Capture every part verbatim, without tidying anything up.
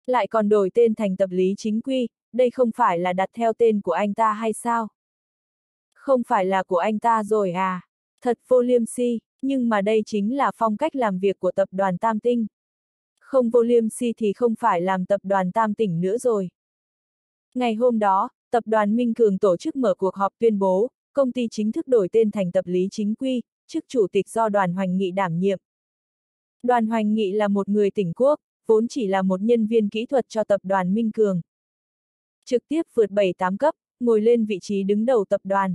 Lại còn đổi tên thành tập Lý Chính Quy, đây không phải là đặt theo tên của anh ta hay sao? Không phải là của anh ta rồi à? Thật vô liêm si, nhưng mà đây chính là phong cách làm việc của tập đoàn Tam Tinh. Không vô liêm si thì không phải làm tập đoàn Tam Tỉnh nữa rồi. Ngày hôm đó, tập đoàn Minh Cường tổ chức mở cuộc họp tuyên bố, công ty chính thức đổi tên thành tập Lý Chính Quy, chức chủ tịch do Đoàn Hoành Nghị đảm nhiệm. Đoàn Hoành Nghị là một người tỉnh quốc, vốn chỉ là một nhân viên kỹ thuật cho tập đoàn Minh Cường. Trực tiếp vượt bảy tám cấp, ngồi lên vị trí đứng đầu tập đoàn.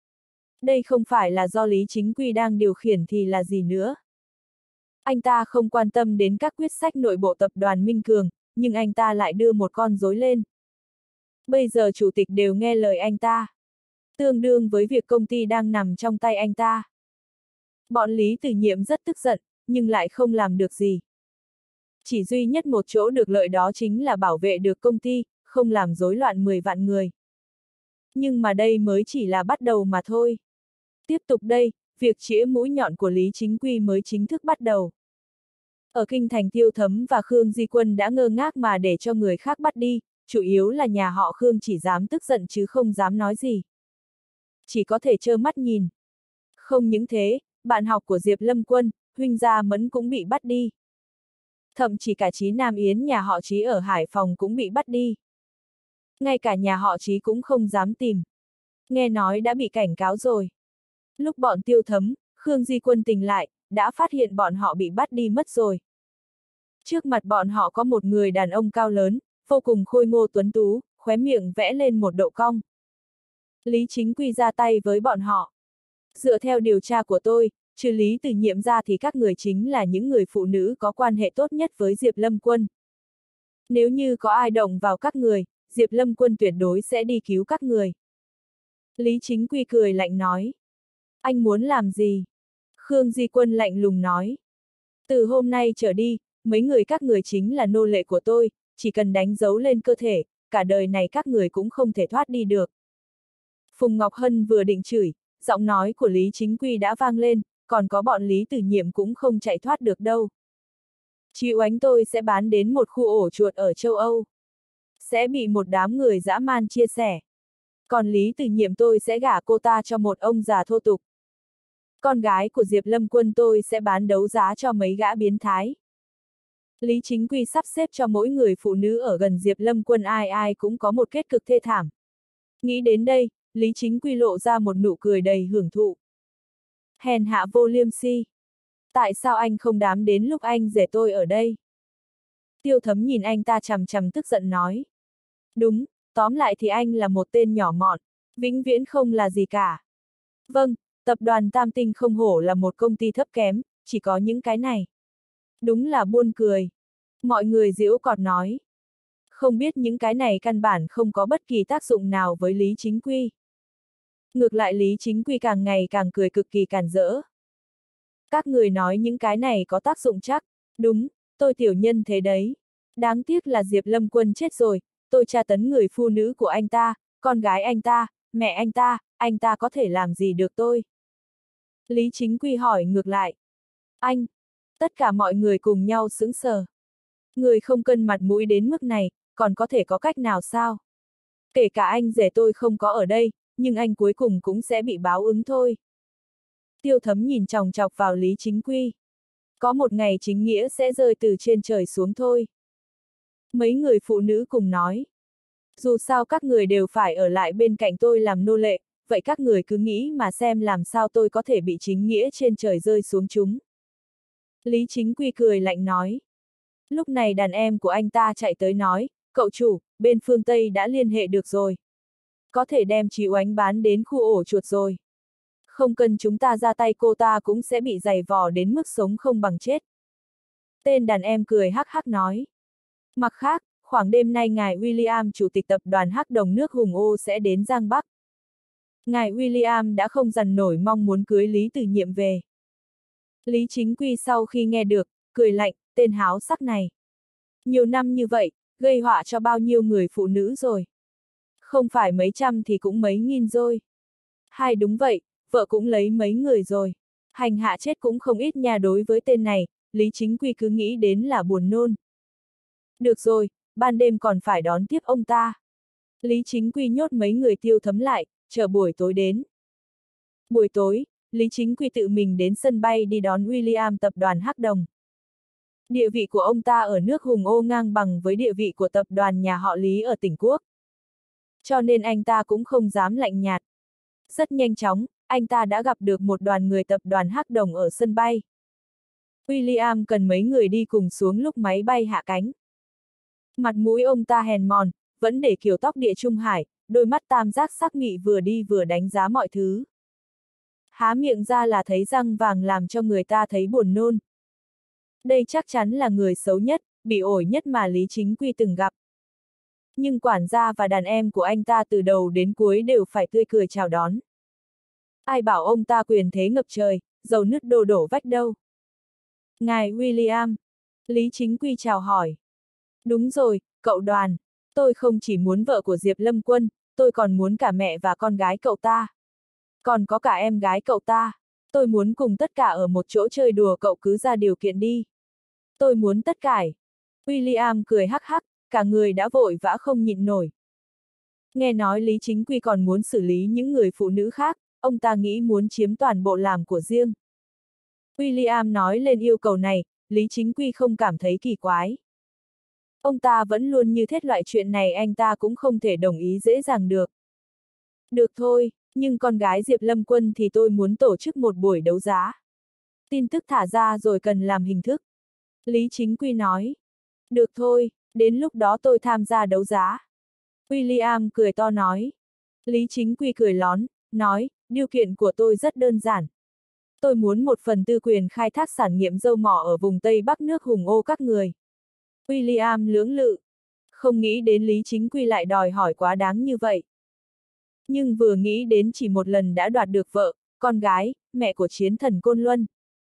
Đây không phải là do Lý Chính Quy đang điều khiển thì là gì nữa. Anh ta không quan tâm đến các quyết sách nội bộ tập đoàn Minh Cường, nhưng anh ta lại đưa một con rối lên. Bây giờ chủ tịch đều nghe lời anh ta. Tương đương với việc công ty đang nằm trong tay anh ta. Bọn Lý Từ Nhiệm rất tức giận, nhưng lại không làm được gì. Chỉ duy nhất một chỗ được lợi đó chính là bảo vệ được công ty, không làm rối loạn mười vạn người. Nhưng mà đây mới chỉ là bắt đầu mà thôi. Tiếp tục đây, việc chĩa mũi nhọn của Lý Chính Quy mới chính thức bắt đầu. Ở kinh thành Tiêu Thấm và Khương Di Quân đã ngơ ngác mà để cho người khác bắt đi, chủ yếu là nhà họ Khương chỉ dám tức giận chứ không dám nói gì. Chỉ có thể trơ mắt nhìn. Không những thế, bạn học của Diệp Lâm Quân, huynh gia Mẫn cũng bị bắt đi. Thậm chí cả Chí Nam Yến nhà họ Chí ở Hải Phòng cũng bị bắt đi. Ngay cả nhà họ Chí cũng không dám tìm. Nghe nói đã bị cảnh cáo rồi. Lúc bọn Tiêu Thấm, Khương Di Quân tỉnh lại, đã phát hiện bọn họ bị bắt đi mất rồi. Trước mặt bọn họ có một người đàn ông cao lớn, vô cùng khôi ngô tuấn tú, khóe miệng vẽ lên một độ cong. Lý Chính Quy ra tay với bọn họ. Dựa theo điều tra của tôi, trừ Lý Từ Nhiệm ra thì các người chính là những người phụ nữ có quan hệ tốt nhất với Diệp Lâm Quân. Nếu như có ai động vào các người, Diệp Lâm Quân tuyệt đối sẽ đi cứu các người. Lý Chính Quy cười lạnh nói. Anh muốn làm gì? Khương Di Quân lạnh lùng nói. Từ hôm nay trở đi, mấy người các người chính là nô lệ của tôi, chỉ cần đánh dấu lên cơ thể, cả đời này các người cũng không thể thoát đi được. Phùng Ngọc Hân vừa định chửi, giọng nói của Lý Chính Quy đã vang lên, còn có bọn Lý Từ Nhiệm cũng không chạy thoát được đâu. Chị Oánh tôi sẽ bán đến một khu ổ chuột ở châu Âu. Sẽ bị một đám người dã man chia sẻ. Còn Lý Từ Nhiệm tôi sẽ gả cô ta cho một ông già thô tục. Con gái của Diệp Lâm Quân tôi sẽ bán đấu giá cho mấy gã biến thái. Lý Chính Quy sắp xếp cho mỗi người phụ nữ ở gần Diệp Lâm Quân ai ai cũng có một kết cực thê thảm. Nghĩ đến đây, Lý Chính Quy lộ ra một nụ cười đầy hưởng thụ. Hèn hạ vô liêm si. Tại sao anh không đám đến lúc anh rể tôi ở đây? Tiêu Thấm nhìn anh ta chằm chằm tức giận nói. Đúng, tóm lại thì anh là một tên nhỏ mọn, vĩnh viễn không là gì cả. Vâng, tập đoàn Tam Tinh không hổ là một công ty thấp kém, chỉ có những cái này. Đúng là buồn cười. Mọi người giễu cợt nói. Không biết những cái này căn bản không có bất kỳ tác dụng nào với Lý Chính Quy. Ngược lại Lý Chính Quy càng ngày càng cười cực kỳ càn rỡ. Các người nói những cái này có tác dụng chắc. Đúng, tôi tiểu nhân thế đấy. Đáng tiếc là Diệp Lâm Quân chết rồi, tôi tra tấn người phụ nữ của anh ta, con gái anh ta, mẹ anh ta, anh ta có thể làm gì được tôi? Lý Chính Quy hỏi ngược lại. Anh! Tất cả mọi người cùng nhau sững sờ. Người không cân mặt mũi đến mức này, còn có thể có cách nào sao? Kể cả anh rể tôi không có ở đây, nhưng anh cuối cùng cũng sẽ bị báo ứng thôi. Tiêu Thấm nhìn chòng chọc vào Lý Chính Quy. Có một ngày chính nghĩa sẽ rơi từ trên trời xuống thôi. Mấy người phụ nữ cùng nói. Dù sao các người đều phải ở lại bên cạnh tôi làm nô lệ, vậy các người cứ nghĩ mà xem làm sao tôi có thể bị chính nghĩa trên trời rơi xuống chúng. Lý Chính Quy cười lạnh nói. Lúc này đàn em của anh ta chạy tới nói, cậu chủ, bên phương Tây đã liên hệ được rồi. Có thể đem chị Oánh bán đến khu ổ chuột rồi. Không cần chúng ta ra tay cô ta cũng sẽ bị giày vò đến mức sống không bằng chết. Tên đàn em cười hắc hắc nói. Mặt khác, khoảng đêm nay ngài William chủ tịch tập đoàn Hắc Đồng nước Hùng Ô sẽ đến Giang Bắc. Ngài William đã không dằn nổi mong muốn cưới Lý Từ Nhiệm về. Lý Chính Quy sau khi nghe được, cười lạnh, tên háo sắc này. Nhiều năm như vậy, gây họa cho bao nhiêu người phụ nữ rồi. Không phải mấy trăm thì cũng mấy nghìn rồi. Hai đúng vậy, vợ cũng lấy mấy người rồi. Hành hạ chết cũng không ít nha. Đối với tên này, Lý Chính Quy cứ nghĩ đến là buồn nôn. Được rồi, ban đêm còn phải đón tiếp ông ta. Lý Chính Quy nhốt mấy người Tiêu Thấm lại, chờ buổi tối đến. Buổi tối, Lý Chính Quy tự mình đến sân bay đi đón William tập đoàn Hắc Đồng. Địa vị của ông ta ở nước Hùng Ô ngang bằng với địa vị của tập đoàn nhà họ Lý ở tỉnh Quốc. Cho nên anh ta cũng không dám lạnh nhạt. Rất nhanh chóng, anh ta đã gặp được một đoàn người tập đoàn Hắc Đồng ở sân bay. William cần mấy người đi cùng xuống lúc máy bay hạ cánh. Mặt mũi ông ta hèn mòn, vẫn để kiểu tóc địa trung hải, đôi mắt tam giác sắc mị vừa đi vừa đánh giá mọi thứ. Há miệng ra là thấy răng vàng làm cho người ta thấy buồn nôn. Đây chắc chắn là người xấu nhất, bị ổi nhất mà Lý Chính Quy từng gặp. Nhưng quản gia và đàn em của anh ta từ đầu đến cuối đều phải tươi cười chào đón. Ai bảo ông ta quyền thế ngập trời, dầu nứt đổ đổ vách đâu. Ngài William. Lý Chính Quy chào hỏi. Đúng rồi, cậu Đoàn. Tôi không chỉ muốn vợ của Diệp Lâm Quân, tôi còn muốn cả mẹ và con gái cậu ta. Còn có cả em gái cậu ta. Tôi muốn cùng tất cả ở một chỗ chơi đùa, cậu cứ ra điều kiện đi. Tôi muốn tất cả. William cười hắc hắc, cả người đã vội vã không nhịn nổi. Nghe nói Lý Chính Quy còn muốn xử lý những người phụ nữ khác, ông ta nghĩ muốn chiếm toàn bộ làm của riêng. William nói lên yêu cầu này, Lý Chính Quy không cảm thấy kỳ quái. Ông ta vẫn luôn như thế, loại chuyện này anh ta cũng không thể đồng ý dễ dàng được. Được thôi, nhưng con gái Diệp Lâm Quân thì tôi muốn tổ chức một buổi đấu giá. Tin tức thả ra rồi cần làm hình thức. Lý Chính Quy nói. Được thôi, đến lúc đó tôi tham gia đấu giá. William cười to nói. Lý Chính Quy cười lón, nói, điều kiện của tôi rất đơn giản. Tôi muốn một phần tư quyền khai thác sản nghiệm dâu mỏ ở vùng Tây Bắc nước Hùng Ô các người. William lưỡng lự. Không nghĩ đến Lý Chính Quy lại đòi hỏi quá đáng như vậy. Nhưng vừa nghĩ đến chỉ một lần đã đoạt được vợ, con gái, mẹ của chiến thần Côn Luân.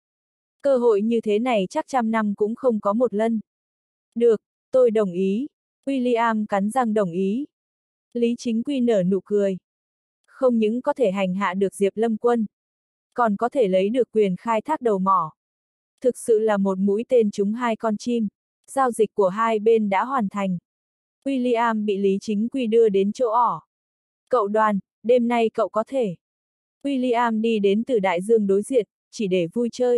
Cơ hội như thế này chắc trăm năm cũng không có một lần. Được, tôi đồng ý. William cắn răng đồng ý. Lý Chính Quy nở nụ cười. Không những có thể hành hạ được Diệp Lâm Quân, còn có thể lấy được quyền khai thác đầu mỏ. Thực sự là một mũi tên trúng hai con chim. Giao dịch của hai bên đã hoàn thành. William bị Lý Chính Quy đưa đến chỗ ở. Cậu Đoàn, đêm nay cậu có thể. William đi đến từ đại dương đối diện, chỉ để vui chơi.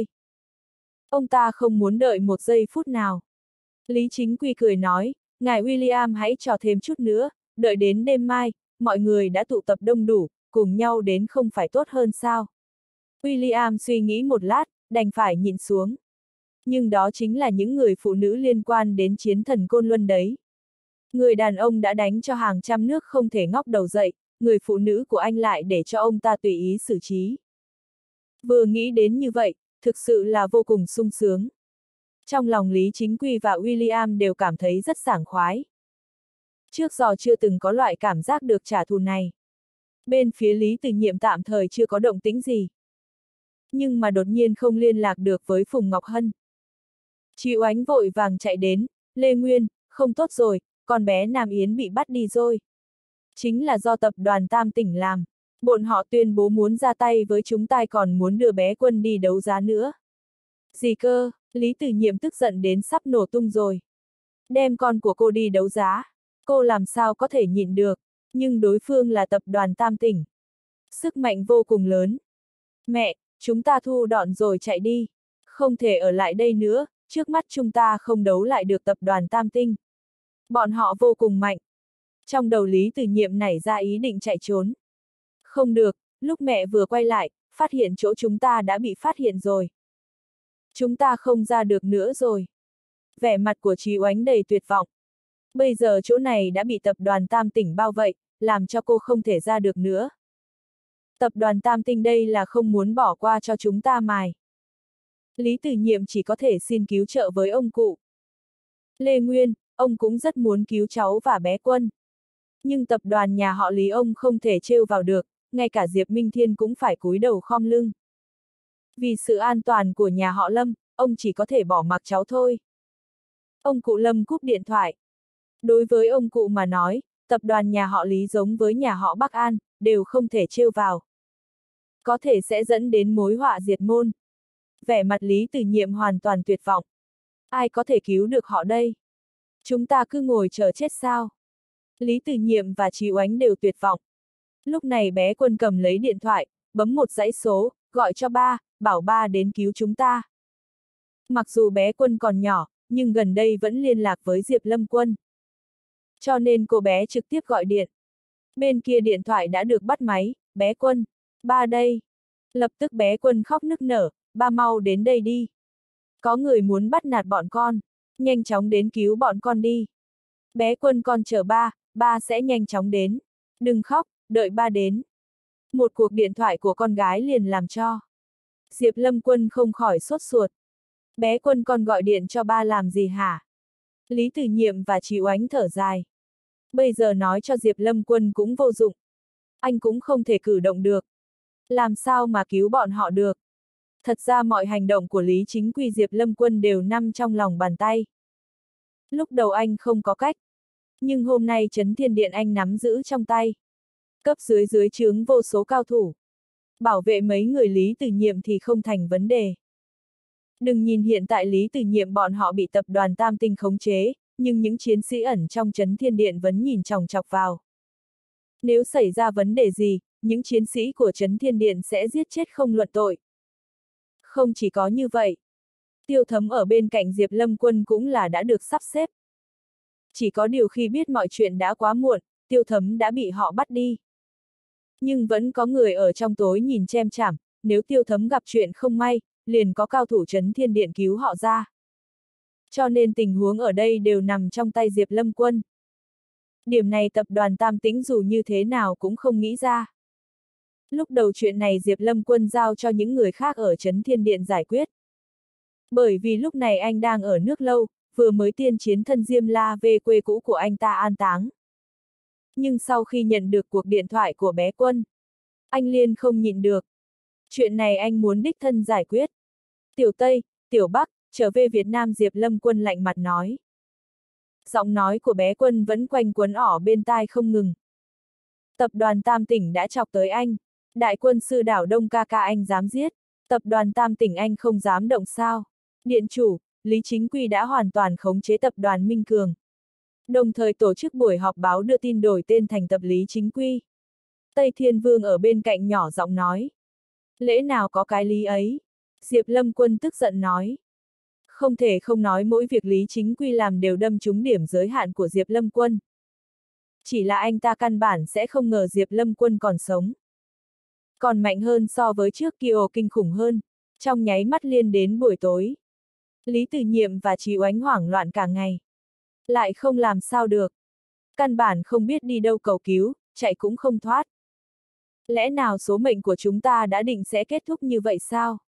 Ông ta không muốn đợi một giây phút nào. Lý Chính Quy cười nói, ngài William hãy trò thêm chút nữa, đợi đến đêm mai, mọi người đã tụ tập đông đủ, cùng nhau đến không phải tốt hơn sao? William suy nghĩ một lát, đành phải nhịn xuống. Nhưng đó chính là những người phụ nữ liên quan đến chiến thần Côn Luân đấy. Người đàn ông đã đánh cho hàng trăm nước không thể ngóc đầu dậy, người phụ nữ của anh lại để cho ông ta tùy ý xử trí. Vừa nghĩ đến như vậy, thực sự là vô cùng sung sướng. Trong lòng Lý Chính Quy và William đều cảm thấy rất sảng khoái. Trước giờ chưa từng có loại cảm giác được trả thù này. Bên phía Lý Từ Nhiệm tạm thời chưa có động tĩnh gì. Nhưng mà đột nhiên không liên lạc được với Phùng Ngọc Hân. Chị Oánh vội vàng chạy đến, Lê Nguyên, không tốt rồi, con bé Nam Yến bị bắt đi rồi. Chính là do tập đoàn Tam Tỉnh làm. Bọn họ tuyên bố muốn ra tay với chúng ta, còn muốn đưa bé Quân đi đấu giá nữa. Gì cơ, Lý Từ Nhiệm tức giận đến sắp nổ tung rồi. Đem con của cô đi đấu giá, cô làm sao có thể nhịn được, nhưng đối phương là tập đoàn Tam Tỉnh. Sức mạnh vô cùng lớn. Mẹ, chúng ta thu dọn rồi chạy đi. Không thể ở lại đây nữa, trước mắt chúng ta không đấu lại được tập đoàn Tam Tinh. Bọn họ vô cùng mạnh. Trong đầu Lý Từ Nhiệm nảy ra ý định chạy trốn. Không được, lúc mẹ vừa quay lại, phát hiện chỗ chúng ta đã bị phát hiện rồi. Chúng ta không ra được nữa rồi. Vẻ mặt của Trí Oánh đầy tuyệt vọng. Bây giờ chỗ này đã bị tập đoàn Tam Tỉnh bao vây, làm cho cô không thể ra được nữa. Tập đoàn Tam Tinh đây là không muốn bỏ qua cho chúng ta mài. Lý Từ Nhiệm chỉ có thể xin cứu trợ với ông cụ. Lê Nguyên, ông cũng rất muốn cứu cháu và bé Quân. Nhưng tập đoàn nhà họ Lý ông không thể trêu vào được, ngay cả Diệp Minh Thiên cũng phải cúi đầu khom lưng. Vì sự an toàn của nhà họ Lâm, ông chỉ có thể bỏ mặc cháu thôi. Ông cụ Lâm cúp điện thoại. Đối với ông cụ mà nói, tập đoàn nhà họ Lý giống với nhà họ Bắc An, đều không thể trêu vào. Có thể sẽ dẫn đến mối họa diệt môn. Vẻ mặt Lý Từ Nhiệm hoàn toàn tuyệt vọng. Ai có thể cứu được họ đây? Chúng ta cứ ngồi chờ chết sao? Lý Từ Nhiệm và Chí Oánh đều tuyệt vọng. Lúc này bé Quân cầm lấy điện thoại, bấm một dãy số, gọi cho ba, bảo ba đến cứu chúng ta. Mặc dù bé Quân còn nhỏ, nhưng gần đây vẫn liên lạc với Diệp Lâm Quân. Cho nên cô bé trực tiếp gọi điện. Bên kia điện thoại đã được bắt máy, bé Quân, ba đây. Lập tức bé Quân khóc nức nở, ba mau đến đây đi. Có người muốn bắt nạt bọn con, nhanh chóng đến cứu bọn con đi. Bé Quân con chờ ba, ba sẽ nhanh chóng đến. Đừng khóc, đợi ba đến. Một cuộc điện thoại của con gái liền làm cho Diệp Lâm Quân không khỏi sốt ruột. Bé Quân con gọi điện cho ba làm gì hả? Lý Từ Nhiệm và Chí Oánh thở dài. Bây giờ nói cho Diệp Lâm Quân cũng vô dụng. Anh cũng không thể cử động được. Làm sao mà cứu bọn họ được? Thật ra mọi hành động của Lý Chính Quy Diệp Lâm Quân đều nằm trong lòng bàn tay. Lúc đầu anh không có cách. Nhưng hôm nay Trấn Thiên Điện anh nắm giữ trong tay. Cấp dưới dưới trướng vô số cao thủ. Bảo vệ mấy người Lý Từ Nhiệm thì không thành vấn đề. Đừng nhìn hiện tại Lý Từ Nhiệm bọn họ bị tập đoàn Tam Tinh khống chế, nhưng những chiến sĩ ẩn trong Trấn Thiên Điện vẫn nhìn chòng chọc vào. Nếu xảy ra vấn đề gì, những chiến sĩ của Trấn Thiên Điện sẽ giết chết không luận tội. Không chỉ có như vậy, Tiêu Thấm ở bên cạnh Diệp Lâm Quân cũng là đã được sắp xếp. Chỉ có điều khi biết mọi chuyện đã quá muộn, Tiêu Thấm đã bị họ bắt đi. Nhưng vẫn có người ở trong tối nhìn chem chảm, nếu Tiêu Thấm gặp chuyện không may, liền có cao thủ Trấn Thiên Điện cứu họ ra. Cho nên tình huống ở đây đều nằm trong tay Diệp Lâm Quân. Điểm này tập đoàn Tam Tĩnh dù như thế nào cũng không nghĩ ra. Lúc đầu chuyện này Diệp Lâm Quân giao cho những người khác ở Trấn Thiên Điện giải quyết. Bởi vì lúc này anh đang ở nước lâu, vừa mới tiên chiến thân Diêm La về quê cũ của anh ta an táng. Nhưng sau khi nhận được cuộc điện thoại của bé Quân, anh liền không nhịn được. Chuyện này anh muốn đích thân giải quyết. Tiểu Tây, Tiểu Bắc, trở về Việt Nam Diệp Lâm Quân lạnh mặt nói. Giọng nói của bé Quân vẫn quanh quấn ỏ bên tai không ngừng. Tập đoàn Tam Tỉnh đã chọc tới anh. Đại quân sư đảo Đông ca ca anh dám giết. Tập đoàn Tam Tỉnh anh không dám động sao. Điện chủ, Lý Chính Quy đã hoàn toàn khống chế tập đoàn Minh Cường. Đồng thời tổ chức buổi họp báo đưa tin đổi tên thành tập Lý Chính Quy. Tây Thiên Vương ở bên cạnh nhỏ giọng nói. Lẽ nào có cái lý ấy? Diệp Lâm Quân tức giận nói. Không thể không nói mỗi việc Lý Chính Quy làm đều đâm trúng điểm giới hạn của Diệp Lâm Quân. Chỉ là anh ta căn bản sẽ không ngờ Diệp Lâm Quân còn sống. Còn mạnh hơn so với trước kia kinh khủng hơn, trong nháy mắt liên đến buổi tối. Lý Từ Nhiệm và Chí Oánh hoảng loạn cả ngày. Lại không làm sao được. Căn bản không biết đi đâu cầu cứu, chạy cũng không thoát. Lẽ nào số mệnh của chúng ta đã định sẽ kết thúc như vậy sao?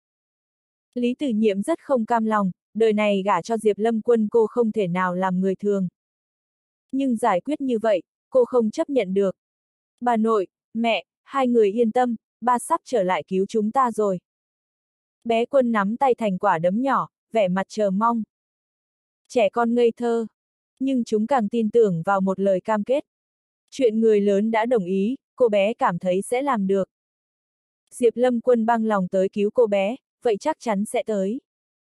Lý Từ Nhiệm rất không cam lòng, đời này gả cho Diệp Lâm Quân cô không thể nào làm người thường. Nhưng giải quyết như vậy, cô không chấp nhận được. Bà nội, mẹ, hai người yên tâm, ba sắp trở lại cứu chúng ta rồi. Bé Quân nắm tay thành quả đấm nhỏ, vẻ mặt chờ mong. Trẻ con ngây thơ, nhưng chúng càng tin tưởng vào một lời cam kết. Chuyện người lớn đã đồng ý, cô bé cảm thấy sẽ làm được. Diệp Lâm Quân băng lòng tới cứu cô bé, vậy chắc chắn sẽ tới.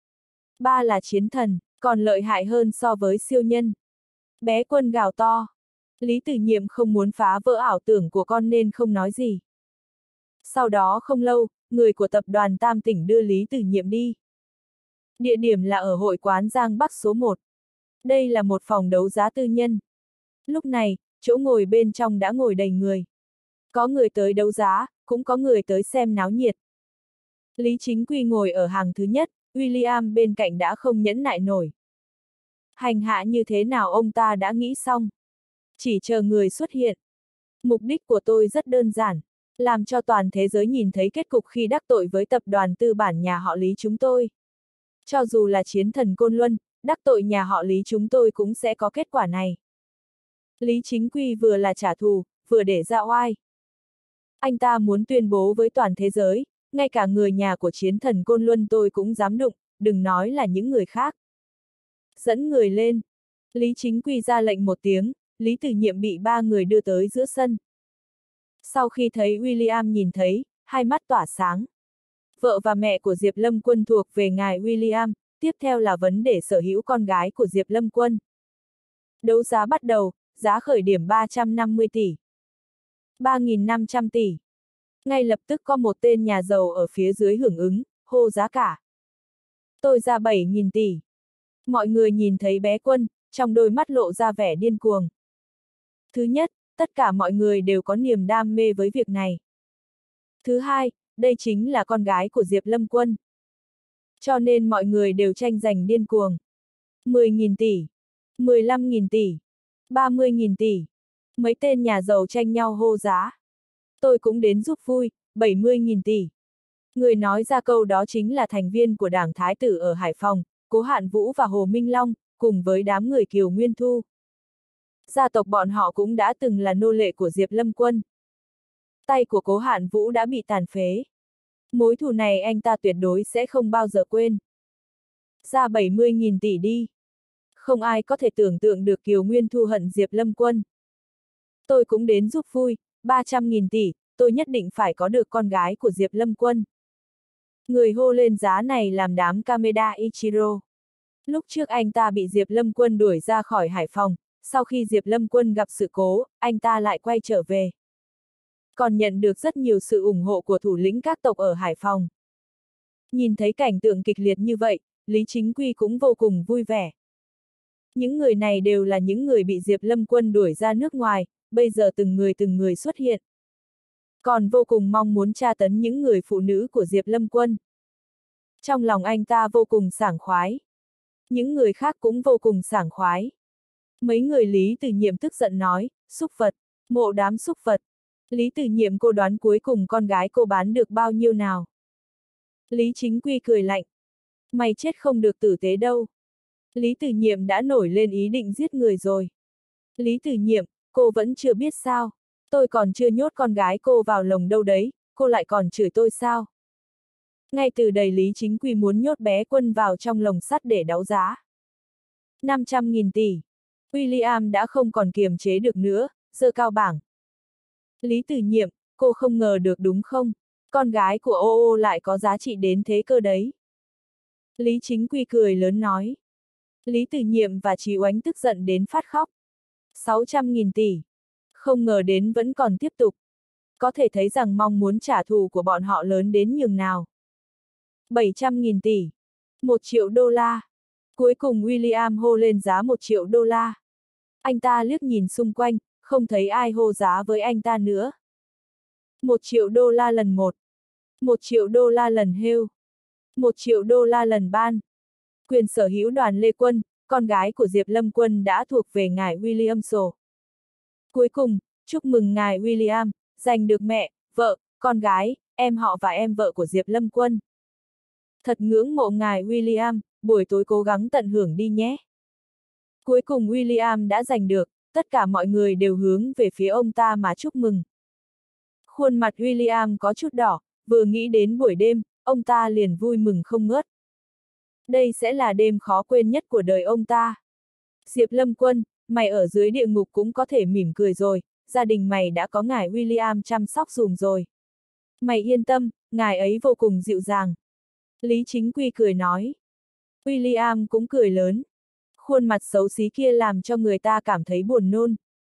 Ba là chiến thần, còn lợi hại hơn so với siêu nhân. Bé Quân gào to. Lý Từ Nhiệm không muốn phá vỡ ảo tưởng của con nên không nói gì. Sau đó không lâu, người của tập đoàn Tam Tỉnh đưa Lý Từ Nhiệm đi. Địa điểm là ở hội quán Giang Bắc số một. Đây là một phòng đấu giá tư nhân. Lúc này, chỗ ngồi bên trong đã ngồi đầy người. Có người tới đấu giá, cũng có người tới xem náo nhiệt. Lý Chính Quy ngồi ở hàng thứ nhất, William bên cạnh đã không nhẫn nại nổi. Hành hạ như thế nào ông ta đã nghĩ xong. Chỉ chờ người xuất hiện. Mục đích của tôi rất đơn giản, làm cho toàn thế giới nhìn thấy kết cục khi đắc tội với tập đoàn tư bản nhà họ Lý chúng tôi. Cho dù là chiến thần Côn Luân, đắc tội nhà họ Lý chúng tôi cũng sẽ có kết quả này. Lý Chính Quy vừa là trả thù, vừa để ra oai. Anh ta muốn tuyên bố với toàn thế giới, ngay cả người nhà của chiến thần Côn Luân tôi cũng dám đụng, đừng nói là những người khác. Dẫn người lên. Lý Chính Quy ra lệnh một tiếng, Lý Từ Nhiệm bị ba người đưa tới giữa sân. Sau khi thấy William nhìn thấy, hai mắt tỏa sáng. Vợ và mẹ của Diệp Lâm Quân thuộc về ngài William, tiếp theo là vấn đề sở hữu con gái của Diệp Lâm Quân. Đấu giá bắt đầu, giá khởi điểm ba trăm năm mươi tỷ. ba nghìn năm trăm tỷ. Ngay lập tức có một tên nhà giàu ở phía dưới hưởng ứng, hô giá cả. Tôi ra bảy nghìn tỷ. Mọi người nhìn thấy Bé Quân, trong đôi mắt lộ ra vẻ điên cuồng. Thứ nhất, tất cả mọi người đều có niềm đam mê với việc này. Thứ hai, đây chính là con gái của Diệp Lâm Quân. Cho nên mọi người đều tranh giành điên cuồng. mười nghìn tỷ, mười lăm nghìn tỷ, ba mươi nghìn tỷ. Mấy tên nhà giàu tranh nhau hô giá. Tôi cũng đến giúp vui, bảy mươi nghìn tỷ. Người nói ra câu đó chính là thành viên của Đảng Thái Tử ở Hải Phòng, Cố Hạn Vũ và Hồ Minh Long, cùng với đám người Kiều Nguyên Thu. Gia tộc bọn họ cũng đã từng là nô lệ của Diệp Lâm Quân. Tay của Cố Hạn Vũ đã bị tàn phế. Mối thù này anh ta tuyệt đối sẽ không bao giờ quên. Ra bảy mươi nghìn tỷ đi. Không ai có thể tưởng tượng được Kiều Nguyên Thu hận Diệp Lâm Quân. Tôi cũng đến giúp vui, ba trăm nghìn tỷ, tôi nhất định phải có được con gái của Diệp Lâm Quân. Người hô lên giá này làm đám Kameda Ichiro. Lúc trước anh ta bị Diệp Lâm Quân đuổi ra khỏi Hải Phòng, sau khi Diệp Lâm Quân gặp sự cố, anh ta lại quay trở về. Còn nhận được rất nhiều sự ủng hộ của thủ lĩnh các tộc ở Hải Phòng. Nhìn thấy cảnh tượng kịch liệt như vậy, Lý Chính Quy cũng vô cùng vui vẻ. Những người này đều là những người bị Diệp Lâm Quân đuổi ra nước ngoài, bây giờ từng người từng người xuất hiện. Còn vô cùng mong muốn tra tấn những người phụ nữ của Diệp Lâm Quân. Trong lòng anh ta vô cùng sảng khoái. Những người khác cũng vô cùng sảng khoái. Mấy người Lý Từ Nhiệm tức giận nói, xúc vật, mộ đám xúc vật. Lý Từ Nhiệm, cô đoán cuối cùng con gái cô bán được bao nhiêu nào? Lý Chính Quy cười lạnh. Mày chết không được tử tế đâu. Lý Từ Nhiệm đã nổi lên ý định giết người rồi. Lý Từ Nhiệm, cô vẫn chưa biết sao? Tôi còn chưa nhốt con gái cô vào lồng đâu đấy, cô lại còn chửi tôi sao? Ngay từ đầy Lý Chính Quy muốn nhốt Bé Quân vào trong lồng sắt để đấu giá. năm trăm nghìn tỷ. William đã không còn kiềm chế được nữa, giơ cao bảng. Lý Từ Nhiệm, cô không ngờ được đúng không? Con gái của ô ô lại có giá trị đến thế cơ đấy. Lý Chính Quy cười lớn nói. Lý Từ Nhiệm và Chí Oánh tức giận đến phát khóc. sáu trăm nghìn tỷ. Không ngờ đến vẫn còn tiếp tục. Có thể thấy rằng mong muốn trả thù của bọn họ lớn đến nhường nào. bảy trăm nghìn tỷ. một triệu đô la. Cuối cùng William hô lên giá một triệu đô la. Anh ta liếc nhìn xung quanh, không thấy ai hô giá với anh ta nữa. một triệu đô la lần một. một triệu đô la lần hêu. một triệu đô la lần ban. Quyền sở hữu Đoàn Lê Quân, con gái của Diệp Lâm Quân đã thuộc về ngài William Sổ. Cuối cùng, chúc mừng ngài William, giành được mẹ, vợ, con gái, em họ và em vợ của Diệp Lâm Quân. Thật ngưỡng mộ ngài William, buổi tối cố gắng tận hưởng đi nhé. Cuối cùng William đã giành được, tất cả mọi người đều hướng về phía ông ta mà chúc mừng. Khuôn mặt William có chút đỏ, vừa nghĩ đến buổi đêm, ông ta liền vui mừng không ngớt. Đây sẽ là đêm khó quên nhất của đời ông ta. Diệp Lâm Quân, mày ở dưới địa ngục cũng có thể mỉm cười rồi, gia đình mày đã có ngài William chăm sóc dùm rồi. Mày yên tâm, ngài ấy vô cùng dịu dàng. Lý Chính Quy cười nói. William cũng cười lớn. Khuôn mặt xấu xí kia làm cho người ta cảm thấy buồn nôn.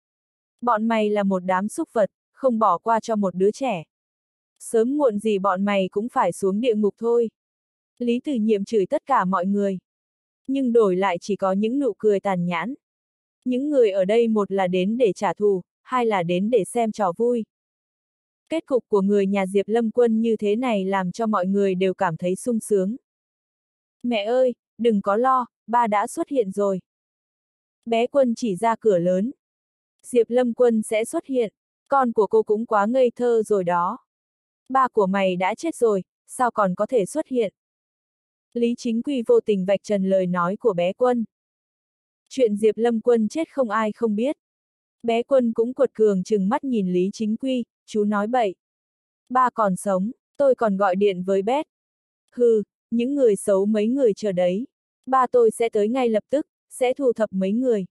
Bọn mày là một đám súc vật, không bỏ qua cho một đứa trẻ. Sớm muộn gì bọn mày cũng phải xuống địa ngục thôi. Lý Từ Nhiệm chửi tất cả mọi người. Nhưng đổi lại chỉ có những nụ cười tàn nhẫn. Những người ở đây một là đến để trả thù, hai là đến để xem trò vui. Kết cục của người nhà Diệp Lâm Quân như thế này làm cho mọi người đều cảm thấy sung sướng. Mẹ ơi, đừng có lo, ba đã xuất hiện rồi. Bé Quân chỉ ra cửa lớn. Diệp Lâm Quân sẽ xuất hiện, con của cô cũng quá ngây thơ rồi đó. Ba của mày đã chết rồi, sao còn có thể xuất hiện? Lý Chính Quy vô tình vạch trần lời nói của Bé Quân. Chuyện Diệp Lâm Quân chết không ai không biết. Bé Quân cũng quật cường trừng mắt nhìn Lý Chính Quy, chú nói bậy. Ba còn sống, tôi còn gọi điện với Bét. Hừ, những người xấu mấy người chờ đấy. Ba tôi sẽ tới ngay lập tức, sẽ thu thập mấy người.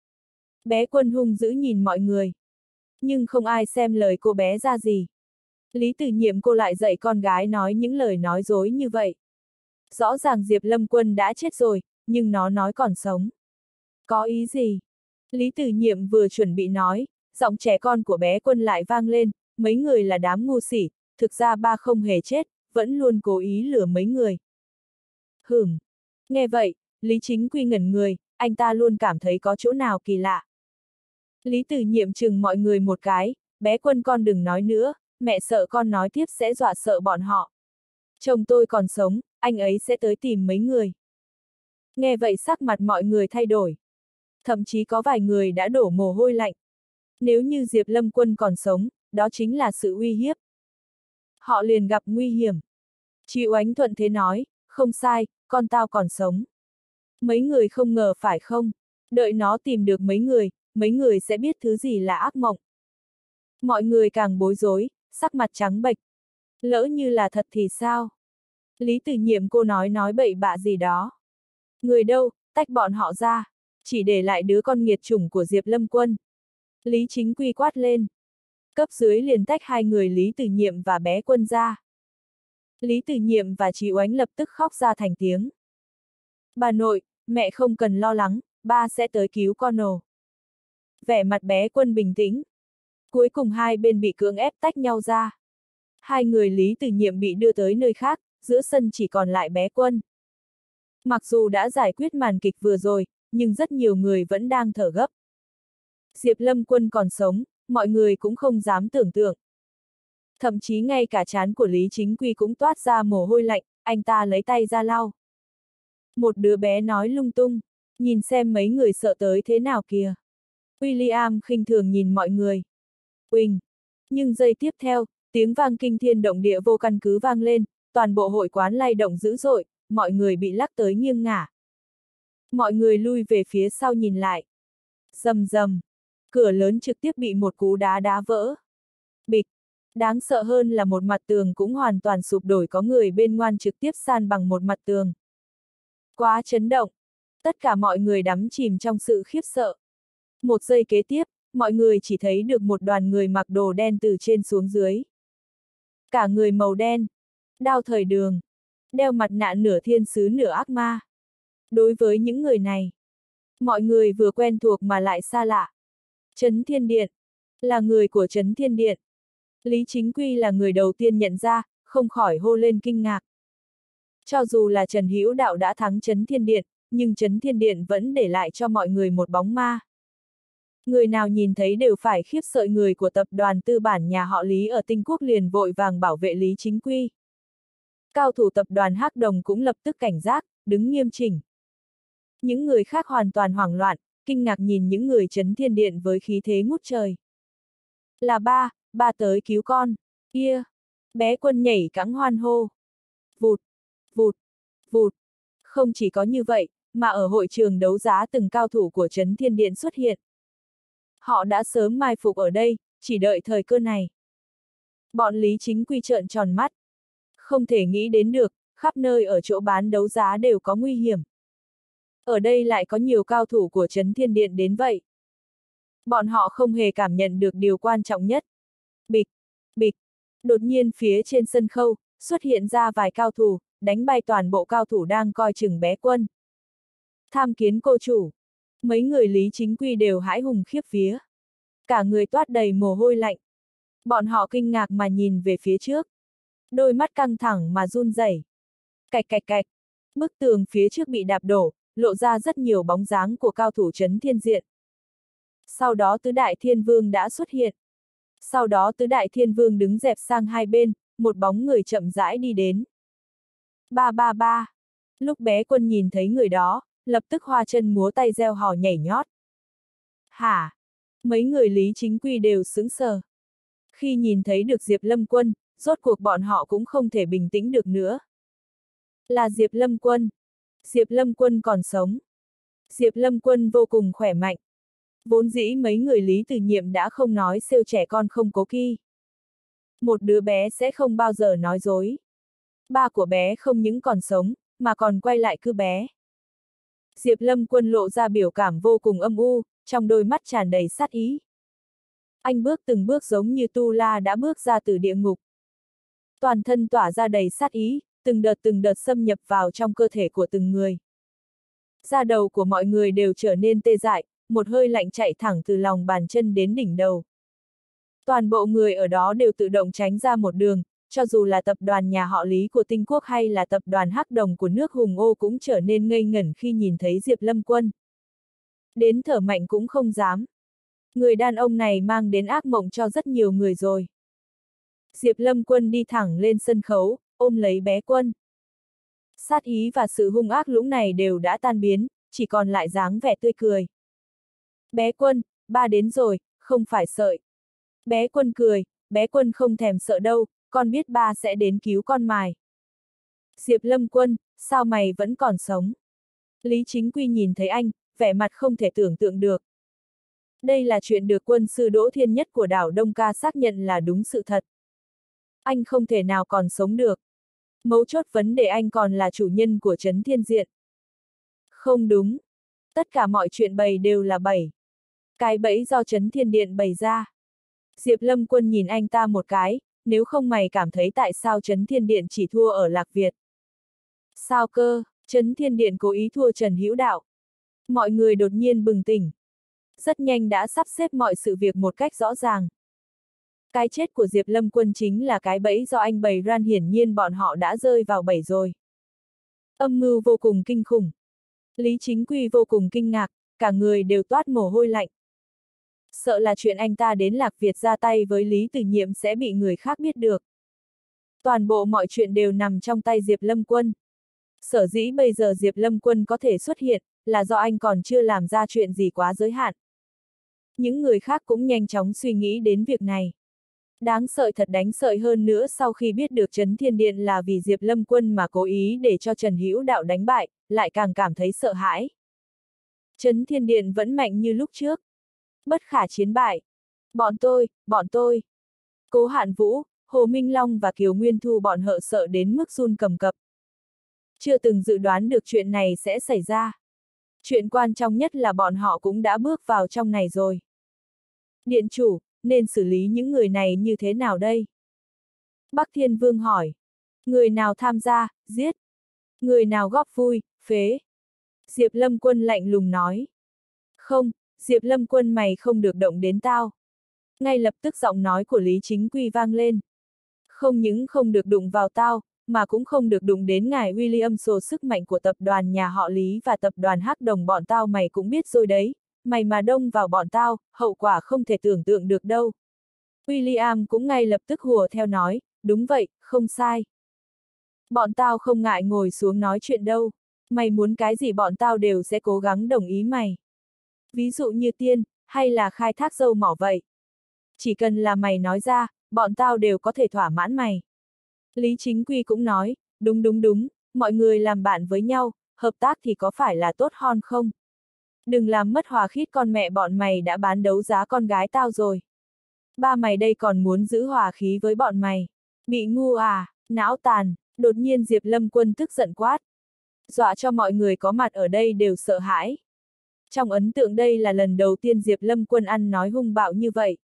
Bé Quân hung dữ nhìn mọi người. Nhưng không ai xem lời cô bé ra gì. Lý Từ Nhiệm cô lại dạy con gái nói những lời nói dối như vậy. Rõ ràng Diệp Lâm Quân đã chết rồi, nhưng nó nói còn sống. Có ý gì? Lý Tử Nhiệm vừa chuẩn bị nói, giọng trẻ con của bé Quân lại vang lên, mấy người là đám ngu xỉ, thực ra ba không hề chết, vẫn luôn cố ý lừa mấy người. Hửm. Nghe vậy, Lý Chính Quy ngẩn người, anh ta luôn cảm thấy có chỗ nào kỳ lạ. Lý Tử Nhiệm chừng mọi người một cái, bé Quân con đừng nói nữa, mẹ sợ con nói tiếp sẽ dọa sợ bọn họ. Chồng tôi còn sống, anh ấy sẽ tới tìm mấy người. Nghe vậy sắc mặt mọi người thay đổi. Thậm chí có vài người đã đổ mồ hôi lạnh. Nếu như Diệp Lâm Quân còn sống, đó chính là sự uy hiếp. Họ liền gặp nguy hiểm. Chị Oánh thuận thế nói, không sai, con tao còn sống. Mấy người không ngờ phải không? Đợi nó tìm được mấy người, mấy người sẽ biết thứ gì là ác mộng. Mọi người càng bối rối, sắc mặt trắng bệch. Lỡ như là thật thì sao? Lý Tử Nhiệm cô nói nói bậy bạ gì đó. Người đâu, tách bọn họ ra, chỉ để lại đứa con nghiệt chủng của Diệp Lâm Quân. Lý Chính Quy quát lên. Cấp dưới liền tách hai người Lý Tử Nhiệm và bé Quân ra. Lý Tử Nhiệm và chị Oánh lập tức khóc ra thành tiếng. Bà nội, mẹ không cần lo lắng, ba sẽ tới cứu con ồ. Vẻ mặt bé Quân bình tĩnh. Cuối cùng hai bên bị cưỡng ép tách nhau ra. Hai người Lý Tử Nhiệm bị đưa tới nơi khác, giữa sân chỉ còn lại bé Quân. Mặc dù đã giải quyết màn kịch vừa rồi, nhưng rất nhiều người vẫn đang thở gấp. Diệp Lâm Quân còn sống, mọi người cũng không dám tưởng tượng. Thậm chí ngay cả trán của Lý Chính Quy cũng toát ra mồ hôi lạnh, anh ta lấy tay ra lau. Một đứa bé nói lung tung, nhìn xem mấy người sợ tới thế nào kìa. William khinh thường nhìn mọi người. Uỳnh! Nhưng giây tiếp theo, tiếng vang kinh thiên động địa vô căn cứ vang lên, toàn bộ hội quán lay động dữ dội, mọi người bị lắc tới nghiêng ngả. Mọi người lui về phía sau nhìn lại. Rầm rầm! Cửa lớn trực tiếp bị một cú đá đá vỡ. Bịch! Đáng sợ hơn là một mặt tường cũng hoàn toàn sụp đổ, có người bên ngoài trực tiếp san bằng một mặt tường. Quá chấn động! Tất cả mọi người đắm chìm trong sự khiếp sợ. Một giây kế tiếp, mọi người chỉ thấy được một đoàn người mặc đồ đen từ trên xuống dưới. Cả người màu đen, đao thời đường, đeo mặt nạ nửa thiên sứ nửa ác ma. Đối với những người này, mọi người vừa quen thuộc mà lại xa lạ. Trấn Thiên Điện, là người của Trấn Thiên Điện. Lý Chính Quy là người đầu tiên nhận ra, không khỏi hô lên kinh ngạc. Cho dù là Trần Hữu Đạo đã thắng Trấn Thiên Điện, nhưng Trấn Thiên Điện vẫn để lại cho mọi người một bóng ma. Người nào nhìn thấy đều phải khiếp sợ, người của tập đoàn tư bản nhà họ Lý ở Tinh Quốc liền vội vàng bảo vệ Lý Chính Quy. Cao thủ tập đoàn Hắc Đồng cũng lập tức cảnh giác, đứng nghiêm chỉnh. Những người khác hoàn toàn hoảng loạn, kinh ngạc nhìn những người Trấn Thiên Điện với khí thế ngút trời. Là ba, ba tới cứu con, kia, bé Quân nhảy cẫng hoan hô. Vụt, vụt, vụt. Không chỉ có như vậy, mà ở hội trường đấu giá từng cao thủ của Trấn Thiên Điện xuất hiện. Họ đã sớm mai phục ở đây, chỉ đợi thời cơ này. Bọn Lý Chính Quy trợn tròn mắt. Không thể nghĩ đến được, khắp nơi ở chỗ bán đấu giá đều có nguy hiểm. Ở đây lại có nhiều cao thủ của Trấn Thiên Điện đến vậy. Bọn họ không hề cảm nhận được điều quan trọng nhất. Bịch, bịch. Đột nhiên phía trên sân khấu, xuất hiện ra vài cao thủ, đánh bay toàn bộ cao thủ đang coi chừng bé Quân. Tham kiến cô chủ. Mấy người Lý Chính Quy đều hãi hùng khiếp vía. Cả người toát đầy mồ hôi lạnh. Bọn họ kinh ngạc mà nhìn về phía trước. Đôi mắt căng thẳng mà run rẩy. Cạch cạch cạch. Bức tường phía trước bị đạp đổ, lộ ra rất nhiều bóng dáng của cao thủ Trấn Thiên Diện. Sau đó Tứ Đại Thiên Vương đã xuất hiện. Sau đó Tứ Đại Thiên Vương đứng dẹp sang hai bên, một bóng người chậm rãi đi đến. Ba ba ba. Lúc bé Quân nhìn thấy người đó, lập tức hoa chân múa tay reo hò nhảy nhót. Hả? Mấy người Lý Chính Quy đều sững sờ. Khi nhìn thấy được Diệp Lâm Quân, rốt cuộc bọn họ cũng không thể bình tĩnh được nữa. Là Diệp Lâm Quân. Diệp Lâm Quân còn sống. Diệp Lâm Quân vô cùng khỏe mạnh. Vốn dĩ mấy người Lý Tử Nhiệm đã không nói xêu trẻ con không cố ki. Một đứa bé sẽ không bao giờ nói dối. Ba của bé không những còn sống, mà còn quay lại cứu bé. Diệp Lâm Quân lộ ra biểu cảm vô cùng âm u, trong đôi mắt tràn đầy sát ý. Anh bước từng bước giống như Tu La đã bước ra từ địa ngục. Toàn thân tỏa ra đầy sát ý, từng đợt từng đợt xâm nhập vào trong cơ thể của từng người. Da đầu của mọi người đều trở nên tê dại, một hơi lạnh chạy thẳng từ lòng bàn chân đến đỉnh đầu. Toàn bộ người ở đó đều tự động tránh ra một đường, cho dù là tập đoàn nhà họ Lý của Tinh Quốc hay là tập đoàn Hắc Đồng của nước Hùng Ô cũng trở nên ngây ngẩn khi nhìn thấy Diệp Lâm Quân. Đến thở mạnh cũng không dám. Người đàn ông này mang đến ác mộng cho rất nhiều người rồi. Diệp Lâm Quân đi thẳng lên sân khấu, ôm lấy bé Quân. Sát ý và sự hung ác lũng này đều đã tan biến, chỉ còn lại dáng vẻ tươi cười. Bé Quân, ba đến rồi, không phải sợ. Bé Quân cười, bé Quân không thèm sợ đâu, con biết ba sẽ đến cứu con mài. Diệp Lâm Quân, sao mày vẫn còn sống? Lý Chính Quy nhìn thấy anh, vẻ mặt không thể tưởng tượng được. Đây là chuyện được quân sư Đỗ Thiên Nhất của đảo Đông Ca xác nhận là đúng sự thật. Anh không thể nào còn sống được. Mấu chốt vấn đề anh còn là chủ nhân của Trấn Thiên Diện. Không đúng. Tất cả mọi chuyện bày đều là bẫy. Cái bẫy do Trấn Thiên Điện bày ra. Diệp Lâm Quân nhìn anh ta một cái, nếu không mày cảm thấy tại sao Trấn Thiên Điện chỉ thua ở Lạc Việt. Sao cơ, Trấn Thiên Điện cố ý thua Trần Hữu Đạo. Mọi người đột nhiên bừng tỉnh. Rất nhanh đã sắp xếp mọi sự việc một cách rõ ràng. Cái chết của Diệp Lâm Quân chính là cái bẫy do anh bày ra, hiển nhiên bọn họ đã rơi vào bẫy rồi. Âm mưu vô cùng kinh khủng. Lý Chính Quy vô cùng kinh ngạc, cả người đều toát mồ hôi lạnh. Sợ là chuyện anh ta đến Lạc Việt ra tay với Lý Từ Nhiệm sẽ bị người khác biết được. Toàn bộ mọi chuyện đều nằm trong tay Diệp Lâm Quân. Sở dĩ bây giờ Diệp Lâm Quân có thể xuất hiện, là do anh còn chưa làm ra chuyện gì quá giới hạn. Những người khác cũng nhanh chóng suy nghĩ đến việc này. Đáng sợ thật đánh sợi hơn nữa sau khi biết được Trấn Thiên Điện là vì Diệp Lâm Quân mà cố ý để cho Trần Hữu Đạo đánh bại, lại càng cảm thấy sợ hãi. Trấn Thiên Điện vẫn mạnh như lúc trước. Bất khả chiến bại. Bọn tôi, bọn tôi. Cố Hạn Vũ, Hồ Minh Long và Kiều Nguyên Thu bọn họ sợ đến mức run cầm cập. Chưa từng dự đoán được chuyện này sẽ xảy ra. Chuyện quan trọng nhất là bọn họ cũng đã bước vào trong này rồi. Điện chủ, nên xử lý những người này như thế nào đây? Bắc Thiên Vương hỏi. Người nào tham gia, giết. Người nào góp vui, phế. Diệp Lâm Quân lạnh lùng nói. Không, Diệp Lâm Quân mày không được động đến tao. Ngay lập tức giọng nói của Lý Chính Quy vang lên. Không những không được đụng vào tao, mà cũng không được đụng đến ngài William Sô, sức mạnh của tập đoàn nhà họ Lý và tập đoàn Hắc Đồng bọn tao mày cũng biết rồi đấy, mày mà đông vào bọn tao, hậu quả không thể tưởng tượng được đâu. William cũng ngay lập tức hùa theo nói, đúng vậy, không sai. Bọn tao không ngại ngồi xuống nói chuyện đâu, mày muốn cái gì bọn tao đều sẽ cố gắng đồng ý mày. Ví dụ như tiên, hay là khai thác dâu mỏ vậy. Chỉ cần là mày nói ra, bọn tao đều có thể thỏa mãn mày. Lý Chính Quy cũng nói, đúng đúng đúng, mọi người làm bạn với nhau, hợp tác thì có phải là tốt hơn không? Đừng làm mất hòa khí, con mẹ bọn mày đã bán đấu giá con gái tao rồi. Ba mày đây còn muốn giữ hòa khí với bọn mày. Bị ngu à, não tàn, đột nhiên Diệp Lâm Quân tức giận quát. Dọa cho mọi người có mặt ở đây đều sợ hãi. Trong ấn tượng đây là lần đầu tiên Diệp Lâm Quân ăn nói hung bạo như vậy.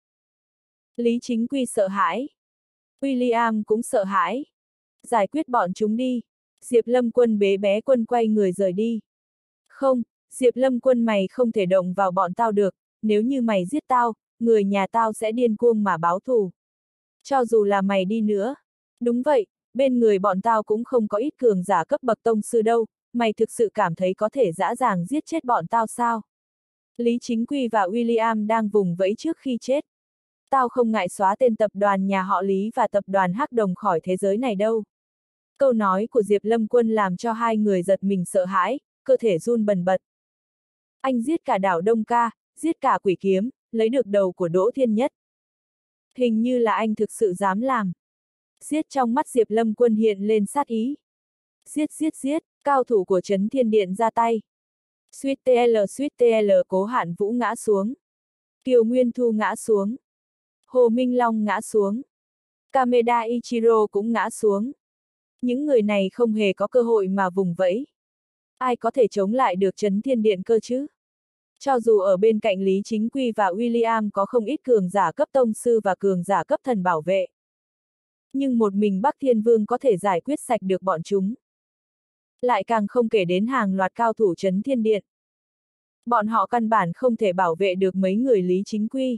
Lý Chính Quy sợ hãi. William cũng sợ hãi. Giải quyết bọn chúng đi. Diệp Lâm Quân bế bé Quân quay người rời đi. Không, Diệp Lâm Quân mày không thể động vào bọn tao được, nếu như mày giết tao, người nhà tao sẽ điên cuồng mà báo thù. Cho dù là mày đi nữa. Đúng vậy, bên người bọn tao cũng không có ít cường giả cấp bậc tông sư đâu, mày thực sự cảm thấy có thể dã dàng giết chết bọn tao sao? Lý Chính Quy và William đang vùng vẫy trước khi chết. Tao không ngại xóa tên tập đoàn nhà họ Lý và tập đoàn Hắc Đồng khỏi thế giới này đâu. Câu nói của Diệp Lâm Quân làm cho hai người giật mình sợ hãi, cơ thể run bần bật. Anh giết cả đảo Đông Ca, giết cả quỷ kiếm, lấy được đầu của Đỗ Thiên Nhất. Hình như là anh thực sự dám làm. Giết trong mắt Diệp Lâm Quân hiện lên sát ý. Giết giết giết, cao thủ của Trấn Thiên Điện ra tay. Suýt tl suýt tl Cố Hạn Vũ ngã xuống. Kiều Nguyên Thu ngã xuống. Hồ Minh Long ngã xuống. Kameda Ichiro cũng ngã xuống. Những người này không hề có cơ hội mà vùng vẫy. Ai có thể chống lại được Trấn Thiên Điện cơ chứ? Cho dù ở bên cạnh Lý Chính Quy và William có không ít cường giả cấp tông sư và cường giả cấp thần bảo vệ. Nhưng một mình Bắc Thiên Vương có thể giải quyết sạch được bọn chúng. Lại càng không kể đến hàng loạt cao thủ Trấn Thiên Điện. Bọn họ căn bản không thể bảo vệ được mấy người Lý Chính Quy.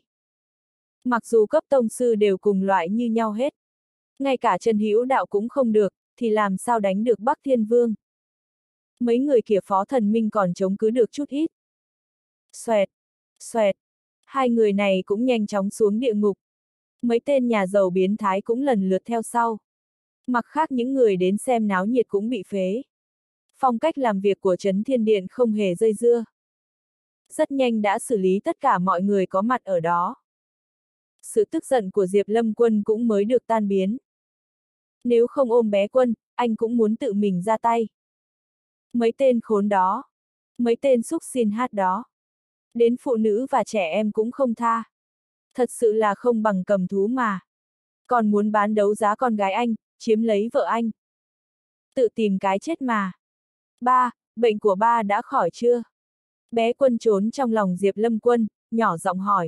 Mặc dù cấp tông sư đều cùng loại như nhau hết. Ngay cả Trần Hữu Đạo cũng không được, thì làm sao đánh được Bắc Thiên Vương. Mấy người kia Phó Thần Minh còn chống cứ được chút ít. Xoẹt, xoẹt, hai người này cũng nhanh chóng xuống địa ngục. Mấy tên nhà giàu biến thái cũng lần lượt theo sau. Mặc khác những người đến xem náo nhiệt cũng bị phế. Phong cách làm việc của Trấn Thiên Điện không hề dây dưa. Rất nhanh đã xử lý tất cả mọi người có mặt ở đó. Sự tức giận của Diệp Lâm Quân cũng mới được tan biến. Nếu không ôm bé Quân, anh cũng muốn tự mình ra tay. Mấy tên khốn đó. Mấy tên xúc xin hát đó. Đến phụ nữ và trẻ em cũng không tha. Thật sự là không bằng cầm thú mà. Còn muốn bán đấu giá con gái anh, chiếm lấy vợ anh. Tự tìm cái chết mà. Ba, bệnh của ba đã khỏi chưa? Bé Quân trốn trong lòng Diệp Lâm Quân, nhỏ giọng hỏi.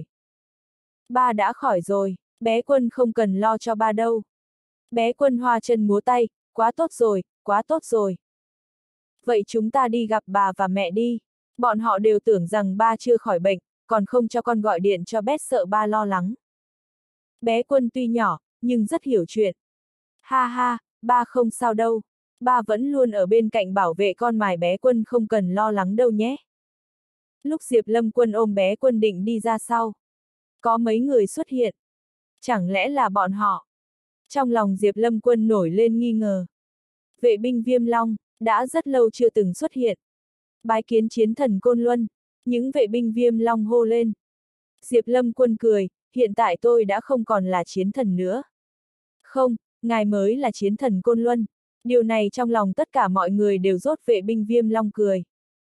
Ba đã khỏi rồi, bé Quân không cần lo cho ba đâu. Bé Quân hoa chân múa tay, quá tốt rồi, quá tốt rồi. Vậy chúng ta đi gặp bà và mẹ đi. Bọn họ đều tưởng rằng ba chưa khỏi bệnh, còn không cho con gọi điện cho Bét sợ ba lo lắng. Bé Quân tuy nhỏ, nhưng rất hiểu chuyện. Ha ha, ba không sao đâu. Ba vẫn luôn ở bên cạnh bảo vệ con mài bé Quân không cần lo lắng đâu nhé. Lúc Diệp Lâm Quân ôm bé Quân định đi ra sau. Có mấy người xuất hiện. Chẳng lẽ là bọn họ? Trong lòng Diệp Lâm Quân nổi lên nghi ngờ. Vệ binh Viêm Long, đã rất lâu chưa từng xuất hiện. Bái kiến chiến thần Côn Luân, những vệ binh Viêm Long hô lên. Diệp Lâm Quân cười, hiện tại tôi đã không còn là chiến thần nữa. Không, ngài mới là chiến thần Côn Luân. Điều này trong lòng tất cả mọi người đều rốt vệ binh Viêm Long cười.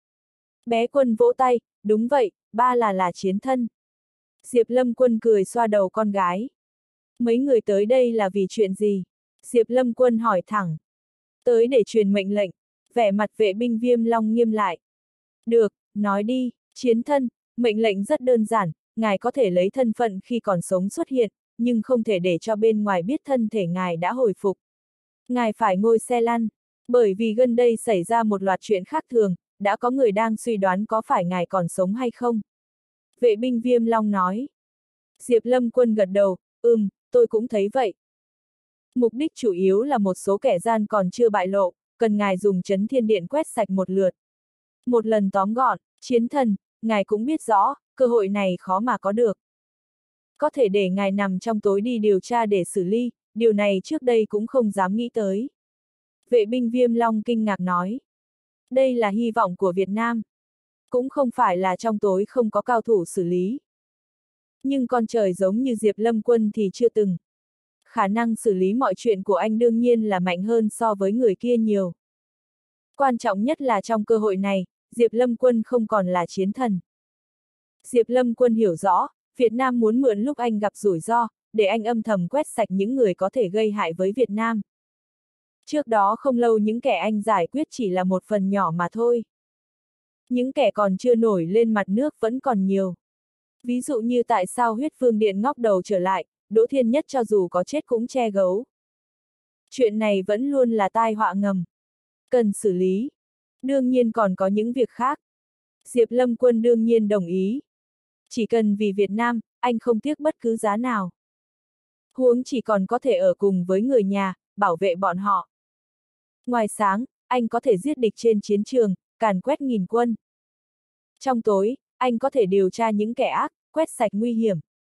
Bé Quân vỗ tay, đúng vậy, ba là là chiến thân. Diệp Lâm Quân cười xoa đầu con gái. Mấy người tới đây là vì chuyện gì? Diệp Lâm Quân hỏi thẳng. Tới để truyền mệnh lệnh, vẻ mặt vệ binh Viêm Long nghiêm lại. Được, nói đi, chiến thân, mệnh lệnh rất đơn giản, ngài có thể lấy thân phận khi còn sống xuất hiện, nhưng không thể để cho bên ngoài biết thân thể ngài đã hồi phục. Ngài phải ngồi xe lăn, bởi vì gần đây xảy ra một loạt chuyện khác thường, đã có người đang suy đoán có phải ngài còn sống hay không. Vệ binh Viêm Long nói. Diệp Lâm Quân gật đầu, ừm, tôi cũng thấy vậy. Mục đích chủ yếu là một số kẻ gian còn chưa bại lộ, cần ngài dùng Trấn Thiên Điện quét sạch một lượt. Một lần tóm gọn, chiến thần, ngài cũng biết rõ, cơ hội này khó mà có được. Có thể để ngài nằm trong tối đi điều tra để xử lý, điều này trước đây cũng không dám nghĩ tới. Vệ binh Viêm Long kinh ngạc nói. Đây là hy vọng của Việt Nam. Cũng không phải là trong tối không có cao thủ xử lý. Nhưng con trời giống như Diệp Lâm Quân thì chưa từng. Khả năng xử lý mọi chuyện của anh đương nhiên là mạnh hơn so với người kia nhiều. Quan trọng nhất là trong cơ hội này, Diệp Lâm Quân không còn là chiến thần. Diệp Lâm Quân hiểu rõ, Việt Nam muốn mượn lúc anh gặp rủi ro, để anh âm thầm quét sạch những người có thể gây hại với Việt Nam. Trước đó không lâu những kẻ anh giải quyết chỉ là một phần nhỏ mà thôi. Những kẻ còn chưa nổi lên mặt nước vẫn còn nhiều. Ví dụ như tại sao Huyết Vương Điện ngóc đầu trở lại, Đỗ Thiên Nhất cho dù có chết cũng che giấu. Chuyện này vẫn luôn là tai họa ngầm. Cần xử lý. Đương nhiên còn có những việc khác. Diệp Lâm Quân đương nhiên đồng ý. Chỉ cần vì Việt Nam, anh không tiếc bất cứ giá nào. Huống chỉ còn có thể ở cùng với người nhà, bảo vệ bọn họ. Ngoài sáng, anh có thể giết địch trên chiến trường, càn quét nghìn quân. Trong tối, anh có thể điều tra những kẻ ác, quét sạch nguy hiểm.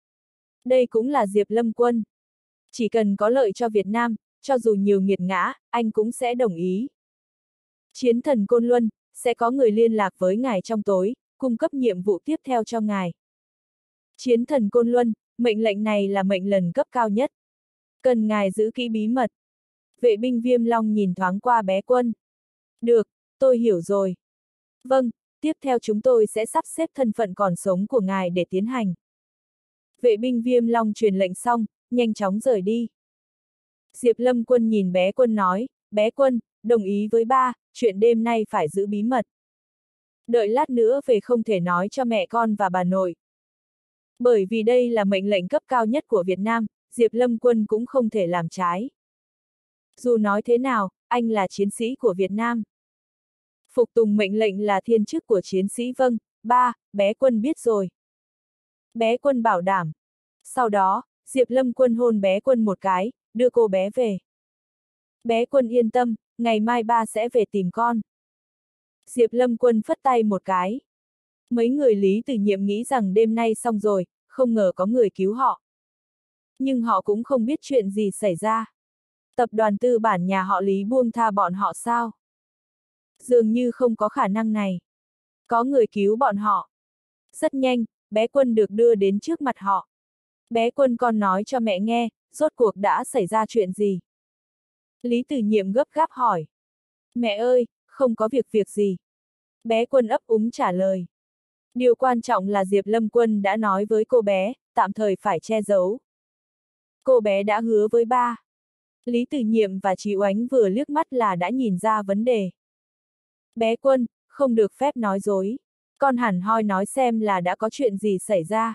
Đây cũng là Diệp Lâm Quân. Chỉ cần có lợi cho Việt Nam, cho dù nhiều nghiệt ngã, anh cũng sẽ đồng ý. Chiến thần Côn Luân, sẽ có người liên lạc với ngài trong tối, cung cấp nhiệm vụ tiếp theo cho ngài. Chiến thần Côn Luân, mệnh lệnh này là mệnh lần cấp cao nhất. Cần ngài giữ kỹ bí mật. Vệ binh Viêm Long nhìn thoáng qua bé Quân. Được, tôi hiểu rồi. Vâng, tiếp theo chúng tôi sẽ sắp xếp thân phận còn sống của ngài để tiến hành. Vệ binh Viêm Long truyền lệnh xong, nhanh chóng rời đi. Diệp Lâm Quân nhìn bé Quân nói, bé Quân, đồng ý với ba, chuyện đêm nay phải giữ bí mật. Đợi lát nữa về không thể nói cho mẹ con và bà nội. Bởi vì đây là mệnh lệnh cấp cao nhất của Việt Nam, Diệp Lâm Quân cũng không thể làm trái. Dù nói thế nào, anh là chiến sĩ của Việt Nam. Phục tùng mệnh lệnh là thiên chức của chiến sĩ vâng, ba, bé Quân biết rồi. Bé Quân bảo đảm. Sau đó, Diệp Lâm Quân hôn bé Quân một cái, đưa cô bé về. Bé Quân yên tâm, ngày mai ba sẽ về tìm con. Diệp Lâm Quân phất tay một cái. Mấy người Lý Tử Nhiệm nghĩ rằng đêm nay xong rồi, không ngờ có người cứu họ. Nhưng họ cũng không biết chuyện gì xảy ra. Tập đoàn tư bản nhà họ Lý buông tha bọn họ sao? Dường như không có khả năng này. Có người cứu bọn họ. Rất nhanh, bé Quân được đưa đến trước mặt họ. Bé Quân còn nói cho mẹ nghe, rốt cuộc đã xảy ra chuyện gì? Lý Tử Nhiệm gấp gáp hỏi. Mẹ ơi, không có việc việc gì. Bé Quân ấp úng trả lời. Điều quan trọng là Diệp Lâm Quân đã nói với cô bé, tạm thời phải che giấu. Cô bé đã hứa với ba. Lý Tử Nhiệm và Chí Oánh vừa liếc mắt là đã nhìn ra vấn đề. Bé Quân, không được phép nói dối. Con hẳn hoi nói xem là đã có chuyện gì xảy ra.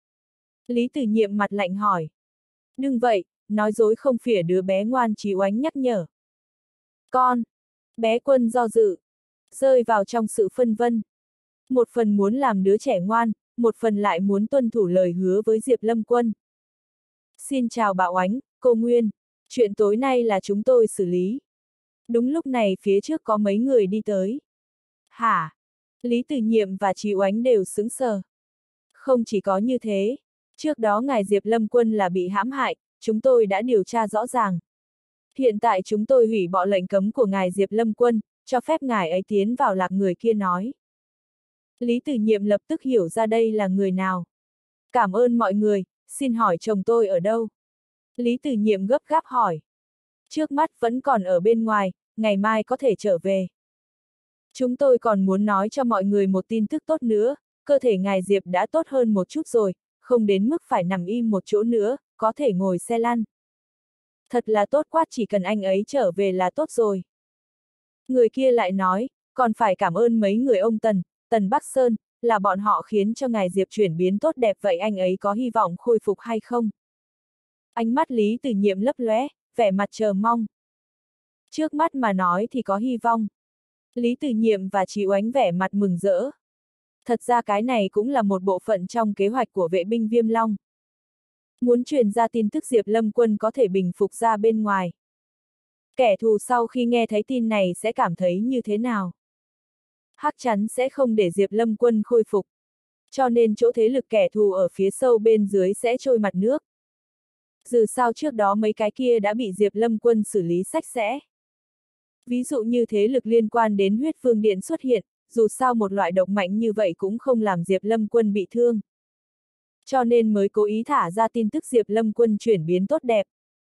Lý Tử Nhiệm mặt lạnh hỏi. Đừng vậy, nói dối không phỉa đứa bé ngoan, Chí Oánh nhắc nhở. Con. Bé Quân do dự. Rơi vào trong sự phân vân. Một phần muốn làm đứa trẻ ngoan, một phần lại muốn tuân thủ lời hứa với Diệp Lâm Quân. Xin chào Bảo Oánh, cô Nguyên. Chuyện tối nay là chúng tôi xử lý. Đúng lúc này phía trước có mấy người đi tới. Hả? Lý Tử Nhiệm và Chí Oánh đều sững sờ. Không chỉ có như thế. Trước đó ngài Diệp Lâm Quân là bị hãm hại, chúng tôi đã điều tra rõ ràng. Hiện tại chúng tôi hủy bỏ lệnh cấm của ngài Diệp Lâm Quân, cho phép ngài ấy tiến vào lạc, người kia nói. Lý Tử Nhiệm lập tức hiểu ra đây là người nào. Cảm ơn mọi người, xin hỏi chồng tôi ở đâu? Lý Tử Nhiệm gấp gáp hỏi. Trước mắt vẫn còn ở bên ngoài, ngày mai có thể trở về. Chúng tôi còn muốn nói cho mọi người một tin tức tốt nữa, cơ thể ngài Diệp đã tốt hơn một chút rồi, không đến mức phải nằm im một chỗ nữa, có thể ngồi xe lăn. Thật là tốt quá, chỉ cần anh ấy trở về là tốt rồi. Người kia lại nói, còn phải cảm ơn mấy người ông Tần, Tần Bắc Sơn, là bọn họ khiến cho ngài Diệp chuyển biến tốt đẹp, vậy anh ấy có hy vọng khôi phục hay không? Ánh mắt Lý Tử Nhiệm lấp lóe, vẻ mặt chờ mong. Trước mắt mà nói thì có hy vọng. Lý Tử Nhiệm và Chí Oánh vẻ mặt mừng rỡ. Thật ra cái này cũng là một bộ phận trong kế hoạch của vệ binh Viêm Long. Muốn truyền ra tin tức Diệp Lâm Quân có thể bình phục ra bên ngoài. Kẻ thù sau khi nghe thấy tin này sẽ cảm thấy như thế nào? Chắc chắn sẽ không để Diệp Lâm Quân khôi phục. Cho nên chỗ thế lực kẻ thù ở phía sâu bên dưới sẽ trôi mặt nước. Dù sao trước đó mấy cái kia đã bị Diệp Lâm Quân xử lý sạch sẽ. Ví dụ như thế lực liên quan đến huyết vương điện xuất hiện, dù sao một loại độc mạnh như vậy cũng không làm Diệp Lâm Quân bị thương. Cho nên mới cố ý thả ra tin tức Diệp Lâm Quân chuyển biến tốt đẹp.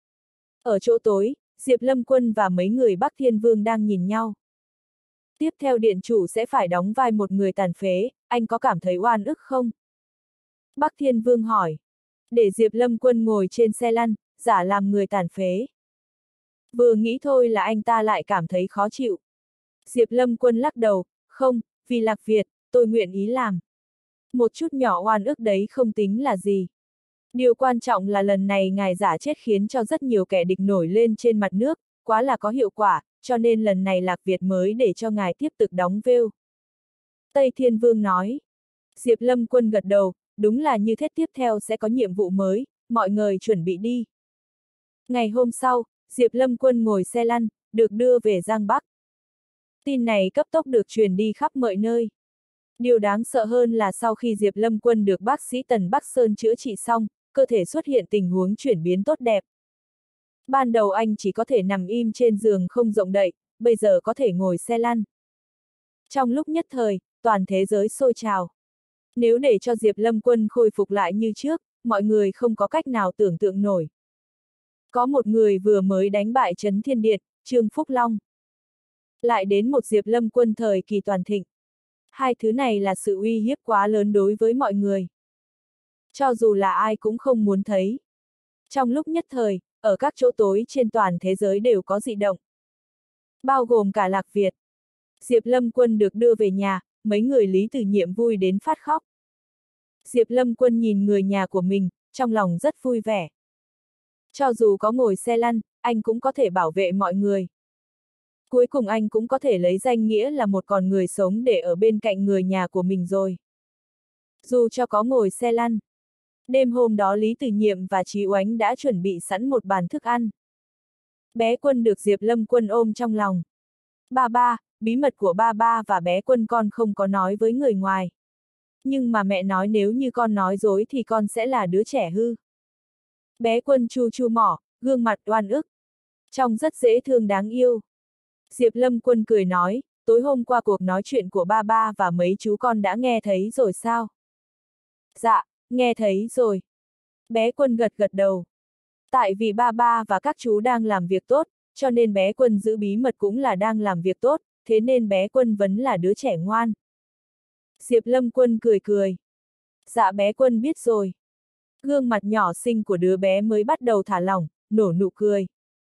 Ở chỗ tối, Diệp Lâm Quân và mấy người Bắc Thiên Vương đang nhìn nhau. Tiếp theo điện chủ sẽ phải đóng vai một người tàn phế, anh có cảm thấy oan ức không? Bắc Thiên Vương hỏi. Để Diệp Lâm Quân ngồi trên xe lăn, giả làm người tàn phế. Vừa nghĩ thôi là anh ta lại cảm thấy khó chịu. Diệp Lâm Quân lắc đầu, không, vì Lạc Việt, tôi nguyện ý làm. Một chút nhỏ oan ức đấy không tính là gì. Điều quan trọng là lần này ngài giả chết khiến cho rất nhiều kẻ địch nổi lên trên mặt nước, quá là có hiệu quả, cho nên lần này Lạc Việt mới để cho ngài tiếp tục đóng vêu. Tây Thiên Vương nói. Diệp Lâm Quân gật đầu, đúng là như thế, tiếp theo sẽ có nhiệm vụ mới, mọi người chuẩn bị đi. Ngày hôm sau, Diệp Lâm Quân ngồi xe lăn, được đưa về Giang Bắc. Tin này cấp tốc được truyền đi khắp mọi nơi. Điều đáng sợ hơn là sau khi Diệp Lâm Quân được bác sĩ Tần Bắc Sơn chữa trị xong, cơ thể xuất hiện tình huống chuyển biến tốt đẹp. Ban đầu anh chỉ có thể nằm im trên giường không động đậy, bây giờ có thể ngồi xe lăn. Trong lúc nhất thời, toàn thế giới sôi trào. Nếu để cho Diệp Lâm Quân khôi phục lại như trước, mọi người không có cách nào tưởng tượng nổi. Có một người vừa mới đánh bại Trấn Thiên Điện, Trương Phúc Long. Lại đến một Diệp Lâm Quân thời kỳ toàn thịnh. Hai thứ này là sự uy hiếp quá lớn đối với mọi người. Cho dù là ai cũng không muốn thấy. Trong lúc nhất thời, ở các chỗ tối trên toàn thế giới đều có dị động. Bao gồm cả Lạc Việt. Diệp Lâm Quân được đưa về nhà, mấy người Lý Tử Nhiệm vui đến phát khóc. Diệp Lâm Quân nhìn người nhà của mình, trong lòng rất vui vẻ. Cho dù có ngồi xe lăn, anh cũng có thể bảo vệ mọi người. Cuối cùng anh cũng có thể lấy danh nghĩa là một con người sống để ở bên cạnh người nhà của mình rồi. Dù cho có ngồi xe lăn. Đêm hôm đó Lý Từ Nhiệm và Chí Oánh đã chuẩn bị sẵn một bàn thức ăn. Bé Quân được Diệp Lâm Quân ôm trong lòng. Ba ba, bí mật của ba ba và bé Quân con không có nói với người ngoài. Nhưng mà mẹ nói nếu như con nói dối thì con sẽ là đứa trẻ hư. Bé Quân chu chu mỏ, gương mặt oan ức. Trông rất dễ thương đáng yêu. Diệp Lâm Quân cười nói, tối hôm qua cuộc nói chuyện của ba ba và mấy chú con đã nghe thấy rồi sao? Dạ, nghe thấy rồi. Bé Quân gật gật đầu. Tại vì ba ba và các chú đang làm việc tốt, cho nên bé Quân giữ bí mật cũng là đang làm việc tốt, thế nên bé Quân vẫn là đứa trẻ ngoan. Diệp Lâm Quân cười cười. Dạ bé Quân biết rồi. Gương mặt nhỏ xinh của đứa bé mới bắt đầu thả lỏng, nở nụ cười.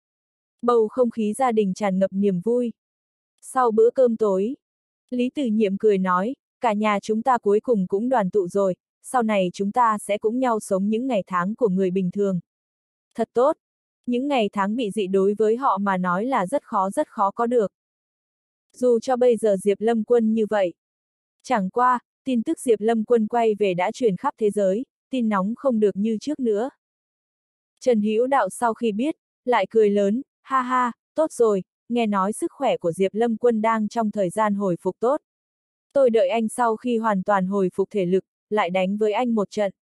Bầu không khí gia đình tràn ngập niềm vui. Sau bữa cơm tối, Lý Từ Nhiệm cười nói, cả nhà chúng ta cuối cùng cũng đoàn tụ rồi, sau này chúng ta sẽ cùng nhau sống những ngày tháng của người bình thường. Thật tốt, những ngày tháng bị dị đối với họ mà nói là rất khó rất khó có được. Dù cho bây giờ Diệp Lâm Quân như vậy. Chẳng qua, tin tức Diệp Lâm Quân quay về đã truyền khắp thế giới, tin nóng không được như trước nữa. Trần Hữu Đạo sau khi biết, lại cười lớn, ha ha, tốt rồi, nghe nói sức khỏe của Diệp Lâm Quân đang trong thời gian hồi phục tốt. Tôi đợi anh sau khi hoàn toàn hồi phục thể lực, lại đánh với anh một trận.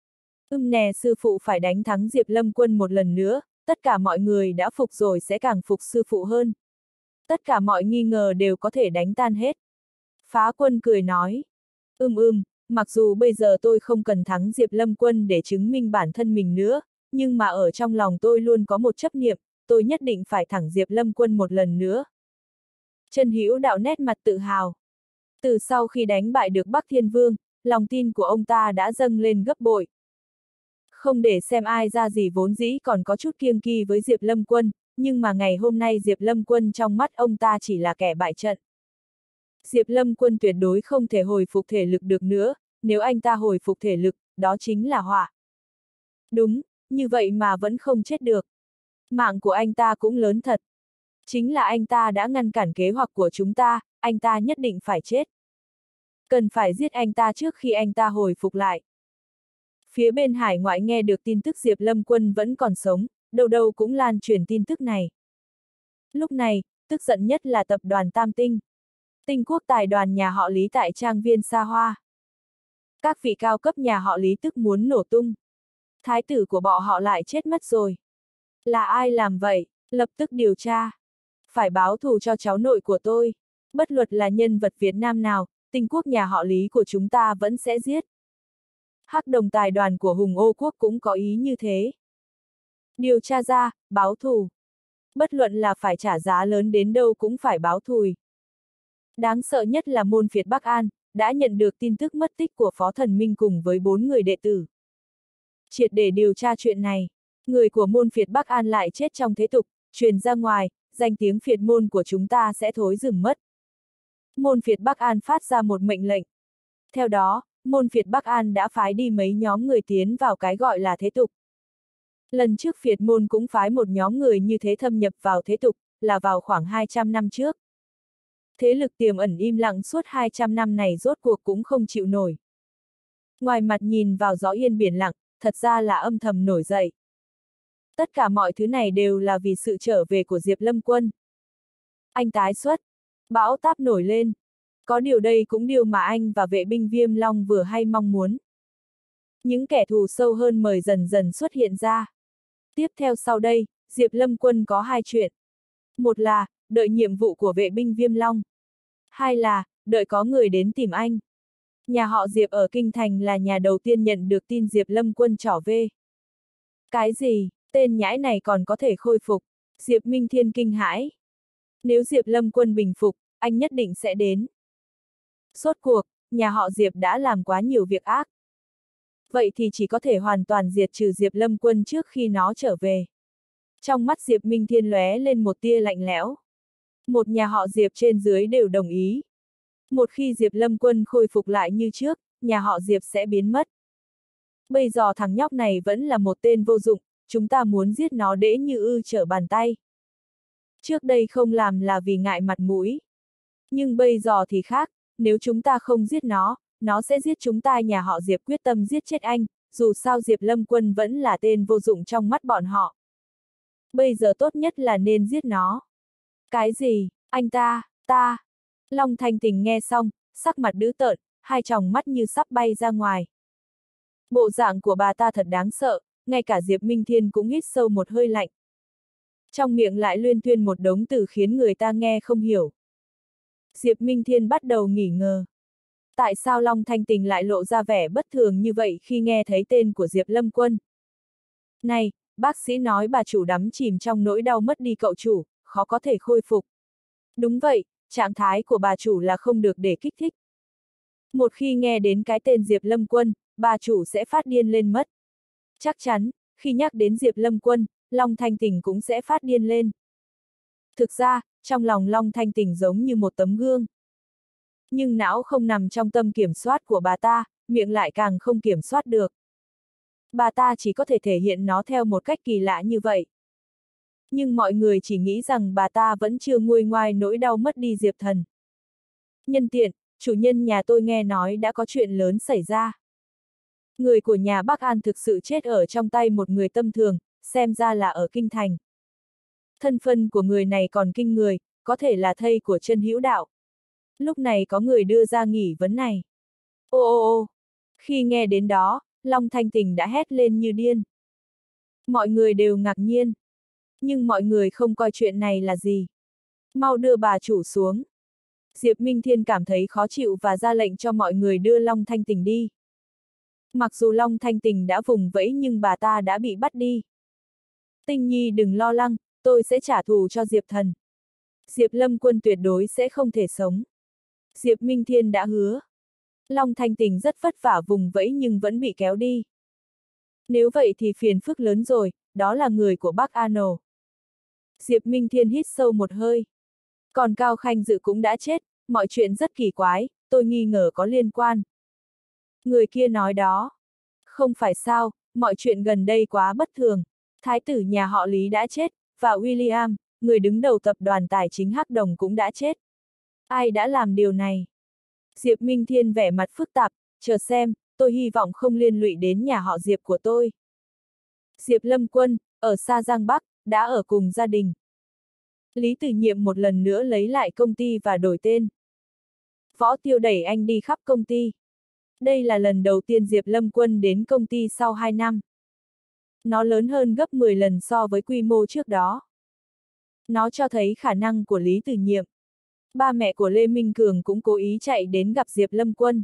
Ưm nè sư phụ phải đánh thắng Diệp Lâm Quân một lần nữa, tất cả mọi người đã phục rồi sẽ càng phục sư phụ hơn. Tất cả mọi nghi ngờ đều có thể đánh tan hết. Phá Quân cười nói, ưm ưm, mặc dù bây giờ tôi không cần thắng Diệp Lâm Quân để chứng minh bản thân mình nữa, nhưng mà ở trong lòng tôi luôn có một chấp niệm, tôi nhất định phải thắng Diệp Lâm Quân một lần nữa. Trần Hữu Đạo nét mặt tự hào. Từ sau khi đánh bại được Bắc Thiên Vương, lòng tin của ông ta đã dâng lên gấp bội. Không để xem ai ra gì vốn dĩ còn có chút kiêng kỳ với Diệp Lâm Quân, nhưng mà ngày hôm nay Diệp Lâm Quân trong mắt ông ta chỉ là kẻ bại trận. Diệp Lâm Quân tuyệt đối không thể hồi phục thể lực được nữa, nếu anh ta hồi phục thể lực, đó chính là họa. Đúng, như vậy mà vẫn không chết được. Mạng của anh ta cũng lớn thật. Chính là anh ta đã ngăn cản kế hoạch của chúng ta, anh ta nhất định phải chết. Cần phải giết anh ta trước khi anh ta hồi phục lại. Phía bên hải ngoại nghe được tin tức Diệp Lâm Quân vẫn còn sống, đâu đâu cũng lan truyền tin tức này. Lúc này, tức giận nhất là tập đoàn Tam Tinh. Tinh quốc tài đoàn nhà họ Lý tại trang viên xa hoa. Các vị cao cấp nhà họ Lý tức muốn nổ tung. Thái tử của bọn họ lại chết mất rồi. Là ai làm vậy? Lập tức điều tra. Phải báo thù cho cháu nội của tôi. Bất luận là nhân vật Việt Nam nào, tinh quốc nhà họ Lý của chúng ta vẫn sẽ giết. Hắc Đồng tài đoàn của Hùng Ô Quốc cũng có ý như thế. Điều tra ra, báo thù. Bất luận là phải trả giá lớn đến đâu cũng phải báo thù. Đáng sợ nhất là môn phiệt Bắc An, đã nhận được tin tức mất tích của Phó Thần Minh cùng với bốn người đệ tử. Triệt để điều tra chuyện này, người của môn phiệt Bắc An lại chết trong thế tục, truyền ra ngoài, danh tiếng phiệt môn của chúng ta sẽ thối rừng mất. Môn phiệt Bắc An phát ra một mệnh lệnh. Theo đó, môn phiệt Bắc An đã phái đi mấy nhóm người tiến vào cái gọi là thế tục. Lần trước phiệt môn cũng phái một nhóm người như thế thâm nhập vào thế tục, là vào khoảng hai trăm năm trước. Thế lực tiềm ẩn im lặng suốt hai trăm năm này rốt cuộc cũng không chịu nổi. Ngoài mặt nhìn vào gió yên biển lặng, thật ra là âm thầm nổi dậy. Tất cả mọi thứ này đều là vì sự trở về của Diệp Lâm Quân. Anh tái xuất, bão táp nổi lên. Có điều đây cũng điều mà anh và vệ binh Viêm Long vừa hay mong muốn. Những kẻ thù sâu hơn mời dần dần xuất hiện ra. Tiếp theo sau đây, Diệp Lâm Quân có hai chuyện. Một là, đợi nhiệm vụ của vệ binh Viêm Long. Hai là, đợi có người đến tìm anh. Nhà họ Diệp ở Kinh Thành là nhà đầu tiên nhận được tin Diệp Lâm Quân trở về. Cái gì, tên nhãi này còn có thể khôi phục? Diệp Minh Thiên kinh hãi. Nếu Diệp Lâm Quân bình phục, anh nhất định sẽ đến. Rốt cuộc, nhà họ Diệp đã làm quá nhiều việc ác. Vậy thì chỉ có thể hoàn toàn diệt trừ Diệp Lâm Quân trước khi nó trở về. Trong mắt Diệp Minh Thiên lóe lên một tia lạnh lẽo. Một nhà họ Diệp trên dưới đều đồng ý. Một khi Diệp Lâm Quân khôi phục lại như trước, nhà họ Diệp sẽ biến mất. Bây giờ thằng nhóc này vẫn là một tên vô dụng, chúng ta muốn giết nó dễ như ư trở bàn tay. Trước đây không làm là vì ngại mặt mũi. Nhưng bây giờ thì khác, nếu chúng ta không giết nó, nó sẽ giết chúng ta. Nhà họ Diệp quyết tâm giết chết anh, dù sao Diệp Lâm Quân vẫn là tên vô dụng trong mắt bọn họ. Bây giờ tốt nhất là nên giết nó. Cái gì? Anh ta, ta. Long Thanh Tình nghe xong, sắc mặt dữ tợn, hai tròng mắt như sắp bay ra ngoài. Bộ dạng của bà ta thật đáng sợ, ngay cả Diệp Minh Thiên cũng hít sâu một hơi lạnh. Trong miệng lại luyên thuyên một đống từ khiến người ta nghe không hiểu. Diệp Minh Thiên bắt đầu nghỉ ngờ. Tại sao Long Thanh Tình lại lộ ra vẻ bất thường như vậy khi nghe thấy tên của Diệp Lâm Quân? Này, bác sĩ nói bà chủ đắm chìm trong nỗi đau mất đi cậu chủ, khó có thể khôi phục. Đúng vậy, trạng thái của bà chủ là không được để kích thích. Một khi nghe đến cái tên Diệp Lâm Quân, bà chủ sẽ phát điên lên mất. Chắc chắn, khi nhắc đến Diệp Lâm Quân, Long Thanh Tình cũng sẽ phát điên lên. Thực ra, trong lòng Long Thanh Tình giống như một tấm gương. Nhưng não không nằm trong tâm kiểm soát của bà ta, miệng lại càng không kiểm soát được. Bà ta chỉ có thể thể hiện nó theo một cách kỳ lạ như vậy. Nhưng mọi người chỉ nghĩ rằng bà ta vẫn chưa nguôi ngoai nỗi đau mất đi Diệp Thần. Nhân tiện, chủ nhân nhà tôi nghe nói đã có chuyện lớn xảy ra. Người của nhà Bắc An thực sự chết ở trong tay một người tâm thường, xem ra là ở Kinh Thành. Thân phận của người này còn kinh người, có thể là thầy của Chân Hữu Đạo. Lúc này có người đưa ra nghi vấn này. Ô ô ô, khi nghe đến đó, Long Thanh Tình đã hét lên như điên. Mọi người đều ngạc nhiên. Nhưng mọi người không coi chuyện này là gì. Mau đưa bà chủ xuống. Diệp Minh Thiên cảm thấy khó chịu và ra lệnh cho mọi người đưa Long Thanh Tình đi. Mặc dù Long Thanh Tình đã vùng vẫy nhưng bà ta đã bị bắt đi. Tinh Nhi đừng lo lắng, tôi sẽ trả thù cho Diệp Thần. Diệp Lâm Quân tuyệt đối sẽ không thể sống. Diệp Minh Thiên đã hứa. Long Thanh Tình rất vất vả vùng vẫy nhưng vẫn bị kéo đi. Nếu vậy thì phiền phức lớn rồi, đó là người của Bắc An. Diệp Minh Thiên hít sâu một hơi. Còn Cao Khanh Dự cũng đã chết, mọi chuyện rất kỳ quái, tôi nghi ngờ có liên quan. Người kia nói đó. Không phải sao, mọi chuyện gần đây quá bất thường. Thái tử nhà họ Lý đã chết, và William, người đứng đầu tập đoàn tài chính Hắc Đồng cũng đã chết. Ai đã làm điều này? Diệp Minh Thiên vẻ mặt phức tạp, chờ xem, tôi hy vọng không liên lụy đến nhà họ Diệp của tôi. Diệp Lâm Quân, ở xa Giang Bắc, đã ở cùng gia đình. Lý Tử Nhiệm một lần nữa lấy lại công ty và đổi tên. Võ Tiêu đẩy anh đi khắp công ty. Đây là lần đầu tiên Diệp Lâm Quân đến công ty sau hai năm. Nó lớn hơn gấp mười lần so với quy mô trước đó. Nó cho thấy khả năng của Lý Tử Nhiệm. Ba mẹ của Lê Minh Cường cũng cố ý chạy đến gặp Diệp Lâm Quân.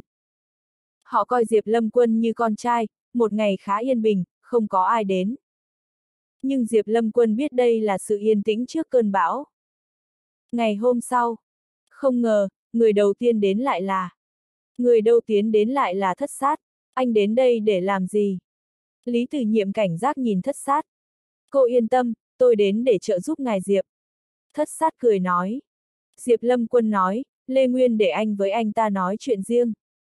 Họ coi Diệp Lâm Quân như con trai, một ngày khá yên bình, không có ai đến. Nhưng Diệp Lâm Quân biết đây là sự yên tĩnh trước cơn bão. Ngày hôm sau, không ngờ, người đầu tiên đến lại là... Người đầu tiên đến lại là Thất Sát. Anh đến đây để làm gì? Lý Tử Nhiệm cảnh giác nhìn Thất Sát. Cô yên tâm, tôi đến để trợ giúp ngài Diệp. Thất Sát cười nói. Diệp Lâm Quân nói, Lê Nguyên để anh với anh ta nói chuyện riêng.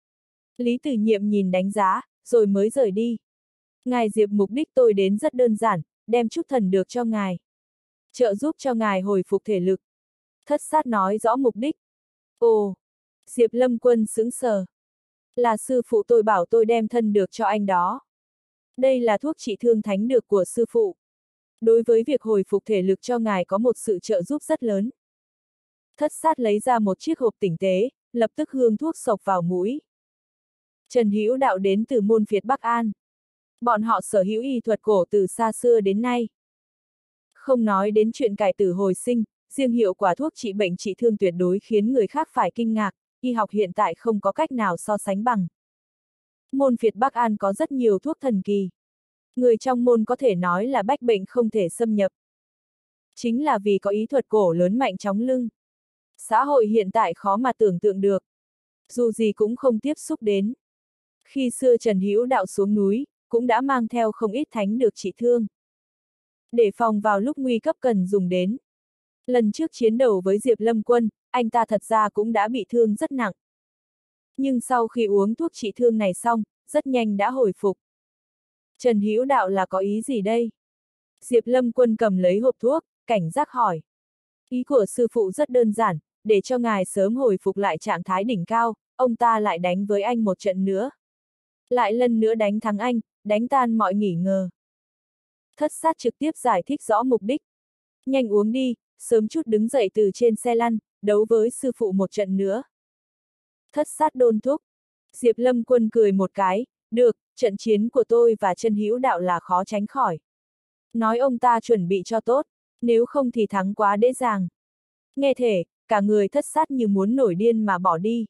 Lý Tử Nhiệm nhìn đánh giá, rồi mới rời đi. Ngài Diệp, mục đích tôi đến rất đơn giản, đem chút thần được cho ngài. Trợ giúp cho ngài hồi phục thể lực. Thất Sát nói rõ mục đích. Ồ! Diệp Lâm Quân sững sờ. Là sư phụ tôi bảo tôi đem thân được cho anh đó. Đây là thuốc trị thương thánh được của sư phụ. Đối với việc hồi phục thể lực cho ngài có một sự trợ giúp rất lớn. Thất Sát lấy ra một chiếc hộp tinh tế, lập tức hương thuốc xộc vào mũi. Trần Hữu Đạo đến từ môn phiệt Bắc An. Bọn họ sở hữu y thuật cổ từ xa xưa đến nay. Không nói đến chuyện cải tử hồi sinh, riêng hiệu quả thuốc trị bệnh trị thương tuyệt đối khiến người khác phải kinh ngạc, y học hiện tại không có cách nào so sánh bằng. Môn phiệt Bắc An có rất nhiều thuốc thần kỳ. Người trong môn có thể nói là bách bệnh không thể xâm nhập. Chính là vì có ý thuật cổ lớn mạnh chóng lưng. Xã hội hiện tại khó mà tưởng tượng được. Dù gì cũng không tiếp xúc đến. Khi xưa Trần Hữu Đạo xuống núi, cũng đã mang theo không ít thánh được trị thương. Để phòng vào lúc nguy cấp cần dùng đến. Lần trước chiến đấu với Diệp Lâm Quân, anh ta thật ra cũng đã bị thương rất nặng. Nhưng sau khi uống thuốc trị thương này xong, rất nhanh đã hồi phục. Trần Hữu Đạo là có ý gì đây? Diệp Lâm Quân cầm lấy hộp thuốc, cảnh giác hỏi. Ý của sư phụ rất đơn giản, để cho ngài sớm hồi phục lại trạng thái đỉnh cao, ông ta lại đánh với anh một trận nữa. Lại lần nữa đánh thắng anh, đánh tan mọi nghi ngờ. Thất sát trực tiếp giải thích rõ mục đích. Nhanh uống đi, sớm chút đứng dậy từ trên xe lăn, đấu với sư phụ một trận nữa. Thất sát đôn thúc. Diệp Lâm Quân cười một cái, được, trận chiến của tôi và Trần Hữu Đạo là khó tránh khỏi. Nói ông ta chuẩn bị cho tốt, nếu không thì thắng quá dễ dàng. Nghe thể, cả người thất sát như muốn nổi điên mà bỏ đi.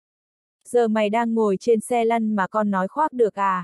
Giờ mày đang ngồi trên xe lăn mà con nói khoác được à?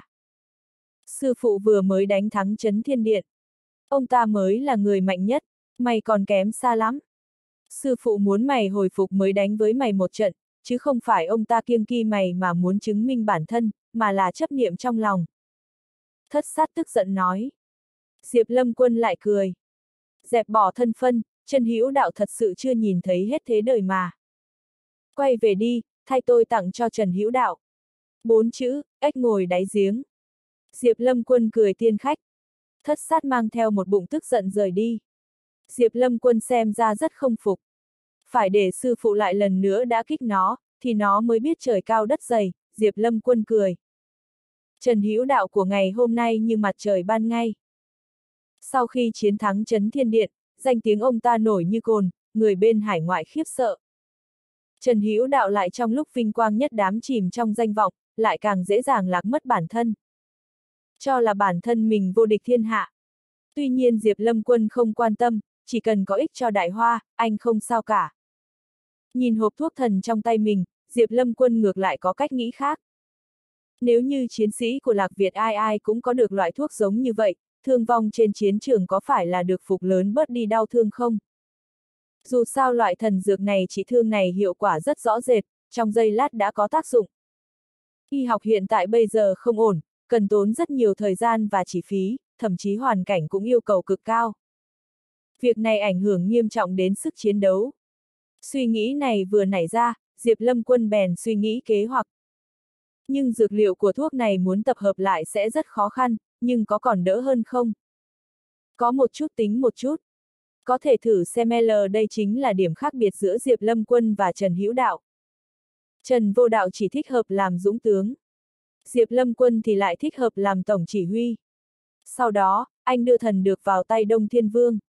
Sư phụ vừa mới đánh thắng Trấn Thiên Điện. Ông ta mới là người mạnh nhất, mày còn kém xa lắm. Sư phụ muốn mày hồi phục mới đánh với mày một trận, chứ không phải ông ta kiêng kỵ mày mà muốn chứng minh bản thân, mà là chấp niệm trong lòng. Thất sát tức giận nói. Diệp Lâm Quân lại cười. Dẹp bỏ thân phân, Trần Hữu Đạo thật sự chưa nhìn thấy hết thế đời mà. Quay về đi, thay tôi tặng cho Trần Hữu Đạo. Bốn chữ, ếch ngồi đáy giếng. Diệp Lâm Quân cười tiên khách. Thất sát mang theo một bụng tức giận rời đi. Diệp Lâm Quân xem ra rất không phục. Phải để sư phụ lại lần nữa đã kích nó, thì nó mới biết trời cao đất dày, Diệp Lâm Quân cười. Trần Hữu Đạo của ngày hôm nay như mặt trời ban ngay. Sau khi chiến thắng Trấn Thiên Điện, danh tiếng ông ta nổi như cồn, người bên hải ngoại khiếp sợ. Trần Hữu Đạo lại trong lúc vinh quang nhất đám chìm trong danh vọng, lại càng dễ dàng lạc mất bản thân. Cho là bản thân mình vô địch thiên hạ. Tuy nhiên Diệp Lâm Quân không quan tâm, chỉ cần có ích cho Đại Hoa, anh không sao cả. Nhìn hộp thuốc thần trong tay mình, Diệp Lâm Quân ngược lại có cách nghĩ khác. Nếu như chiến sĩ của Lạc Việt ai ai cũng có được loại thuốc giống như vậy, thương vong trên chiến trường có phải là được phục lớn bớt đi đau thương không? Dù sao loại thần dược này trị thương này hiệu quả rất rõ rệt, trong giây lát đã có tác dụng. Y học hiện tại bây giờ không ổn, cần tốn rất nhiều thời gian và chi phí, thậm chí hoàn cảnh cũng yêu cầu cực cao. Việc này ảnh hưởng nghiêm trọng đến sức chiến đấu. Suy nghĩ này vừa nảy ra, Diệp Lâm Quân bèn suy nghĩ kế hoạch. Nhưng dược liệu của thuốc này muốn tập hợp lại sẽ rất khó khăn, nhưng có còn đỡ hơn không? Có một chút tính một chút. Có thể thử xem L đây chính là điểm khác biệt giữa Diệp Lâm Quân và Trần Hữu Đạo. Trần Vô Đạo chỉ thích hợp làm dũng tướng. Diệp Lâm Quân thì lại thích hợp làm tổng chỉ huy. Sau đó, anh đưa thần được vào tay Đông Thiên Vương.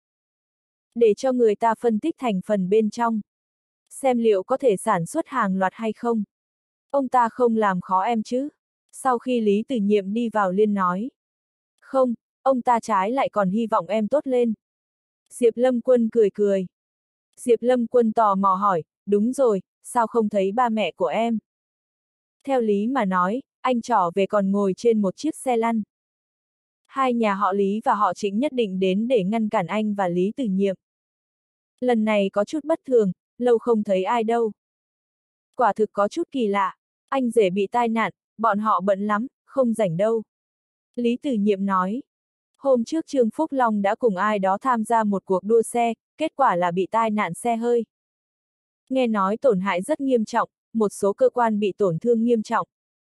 Để cho người ta phân tích thành phần bên trong. Xem liệu có thể sản xuất hàng loạt hay không. Ông ta không làm khó em chứ. Sau khi Lý Tử Nhiệm đi vào liên nói. Không, ông ta trái lại còn hy vọng em tốt lên. Diệp Lâm Quân cười cười. Diệp Lâm Quân tò mò hỏi, đúng rồi, sao không thấy ba mẹ của em? Theo lý mà nói, anh trỏ về còn ngồi trên một chiếc xe lăn. Hai nhà họ Lý và họ Trịnh nhất định đến để ngăn cản anh và Lý Tử Nhiệm. Lần này có chút bất thường, lâu không thấy ai đâu. Quả thực có chút kỳ lạ, anh rể bị tai nạn, bọn họ bận lắm, không rảnh đâu. Lý Tử Nhiệm nói. Hôm trước Trương Phúc Long đã cùng ai đó tham gia một cuộc đua xe, kết quả là bị tai nạn xe hơi. Nghe nói tổn hại rất nghiêm trọng, một số cơ quan bị tổn thương nghiêm trọng.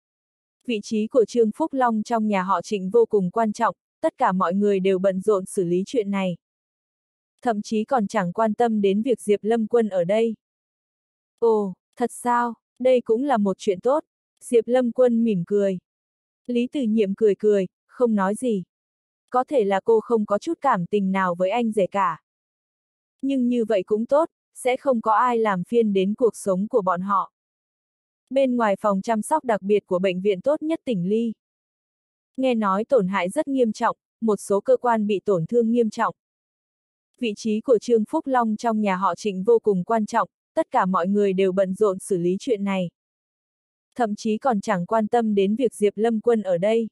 Vị trí của Trương Phúc Long trong nhà họ Trịnh vô cùng quan trọng, tất cả mọi người đều bận rộn xử lý chuyện này. Thậm chí còn chẳng quan tâm đến việc Diệp Lâm Quân ở đây. Ồ, thật sao, đây cũng là một chuyện tốt. Diệp Lâm Quân mỉm cười. Lý Tử Nhiệm cười cười, không nói gì. Có thể là cô không có chút cảm tình nào với anh rể cả. Nhưng như vậy cũng tốt, sẽ không có ai làm phiền đến cuộc sống của bọn họ. Bên ngoài phòng chăm sóc đặc biệt của bệnh viện tốt nhất tỉnh Ly. Nghe nói tổn hại rất nghiêm trọng, một số cơ quan bị tổn thương nghiêm trọng. Vị trí của Trương Phúc Long trong nhà họ Trịnh vô cùng quan trọng, tất cả mọi người đều bận rộn xử lý chuyện này. Thậm chí còn chẳng quan tâm đến việc Diệp Lâm Quân ở đây.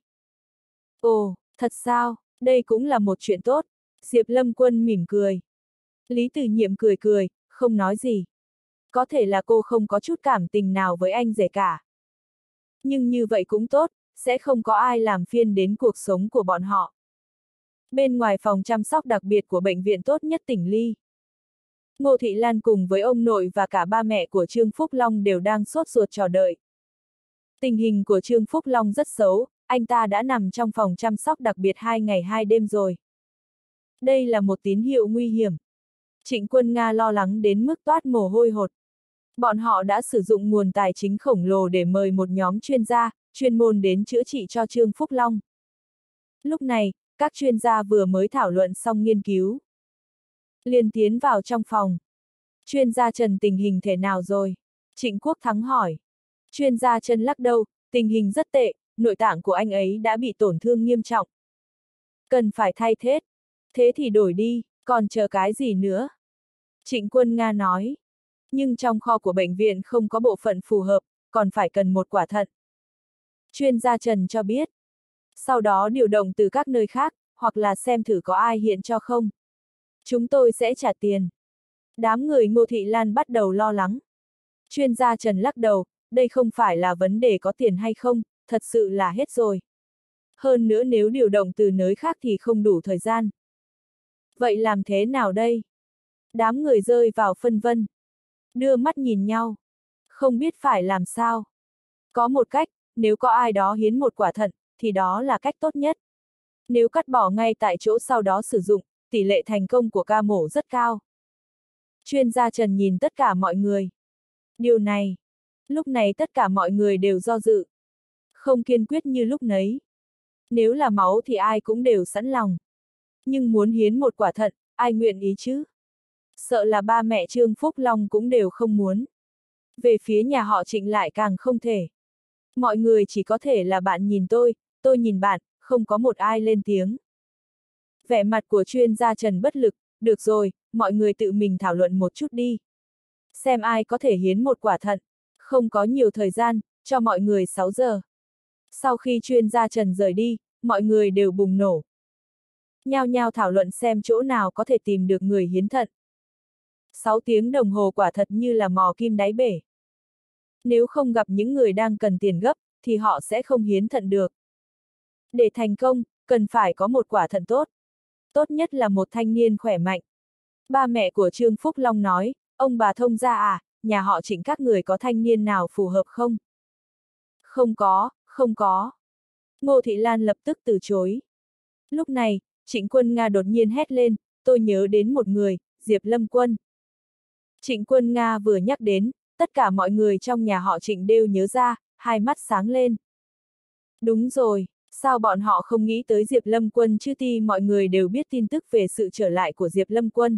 Ồ, thật sao, đây cũng là một chuyện tốt. Diệp Lâm Quân mỉm cười. Lý Tử Nhiệm cười cười, không nói gì. Có thể là cô không có chút cảm tình nào với anh rể cả. Nhưng như vậy cũng tốt, sẽ không có ai làm phiền đến cuộc sống của bọn họ. Bên ngoài phòng chăm sóc đặc biệt của bệnh viện tốt nhất tỉnh Ly. Ngô Thị Lan cùng với ông nội và cả ba mẹ của Trương Phúc Long đều đang sốt ruột chờ đợi. Tình hình của Trương Phúc Long rất xấu, anh ta đã nằm trong phòng chăm sóc đặc biệt hai ngày hai đêm rồi. Đây là một tín hiệu nguy hiểm. Trịnh Quân Nga lo lắng đến mức toát mồ hôi hột. Bọn họ đã sử dụng nguồn tài chính khổng lồ để mời một nhóm chuyên gia, chuyên môn đến chữa trị cho Trương Phúc Long. Lúc này, các chuyên gia vừa mới thảo luận xong nghiên cứu. Liền tiến vào trong phòng. Chuyên gia Trần tình hình thế nào rồi? Trịnh Quốc Thắng hỏi. Chuyên gia Trần lắc đầu, tình hình rất tệ, nội tạng của anh ấy đã bị tổn thương nghiêm trọng. Cần phải thay thế. Thế thì đổi đi, còn chờ cái gì nữa? Trịnh Quân Nga nói. Nhưng trong kho của bệnh viện không có bộ phận phù hợp, còn phải cần một quả thận. Chuyên gia Trần cho biết. Sau đó điều động từ các nơi khác, hoặc là xem thử có ai hiện cho không. Chúng tôi sẽ trả tiền. Đám người Ngô Thị Lan bắt đầu lo lắng. Chuyên gia Trần lắc đầu, đây không phải là vấn đề có tiền hay không, thật sự là hết rồi. Hơn nữa nếu điều động từ nơi khác thì không đủ thời gian. Vậy làm thế nào đây? Đám người rơi vào phân vân. Đưa mắt nhìn nhau. Không biết phải làm sao. Có một cách, nếu có ai đó hiến một quả thận, thì đó là cách tốt nhất. Nếu cắt bỏ ngay tại chỗ sau đó sử dụng, tỷ lệ thành công của ca mổ rất cao. Chuyên gia Trần nhìn tất cả mọi người. Điều này, lúc này tất cả mọi người đều do dự. Không kiên quyết như lúc nấy. Nếu là máu thì ai cũng đều sẵn lòng. Nhưng muốn hiến một quả thận, ai nguyện ý chứ? Sợ là ba mẹ Trương Phúc Long cũng đều không muốn. Về phía nhà họ Trịnh lại càng không thể. Mọi người chỉ có thể là bạn nhìn tôi, tôi nhìn bạn, không có một ai lên tiếng. Vẻ mặt của chuyên gia Trần bất lực, được rồi, mọi người tự mình thảo luận một chút đi. Xem ai có thể hiến một quả thận, không có nhiều thời gian, cho mọi người sáu giờ. Sau khi chuyên gia Trần rời đi, mọi người đều bùng nổ. Nhao nhao thảo luận xem chỗ nào có thể tìm được người hiến thận. sáu tiếng đồng hồ quả thật như là mò kim đáy bể. Nếu không gặp những người đang cần tiền gấp, thì họ sẽ không hiến thận được. Để thành công, cần phải có một quả thận tốt. Tốt nhất là một thanh niên khỏe mạnh. Ba mẹ của Trương Phúc Long nói, ông bà thông gia à, nhà họ Trịnh các người có thanh niên nào phù hợp không? Không có, không có. Ngô Thị Lan lập tức từ chối. Lúc này, Trịnh Quân Nga đột nhiên hét lên, tôi nhớ đến một người, Diệp Lâm Quân. Trịnh Quân Nga vừa nhắc đến, tất cả mọi người trong nhà họ Trịnh đều nhớ ra, hai mắt sáng lên. Đúng rồi, sao bọn họ không nghĩ tới Diệp Lâm Quân chứ? Ti mọi người đều biết tin tức về sự trở lại của Diệp Lâm Quân.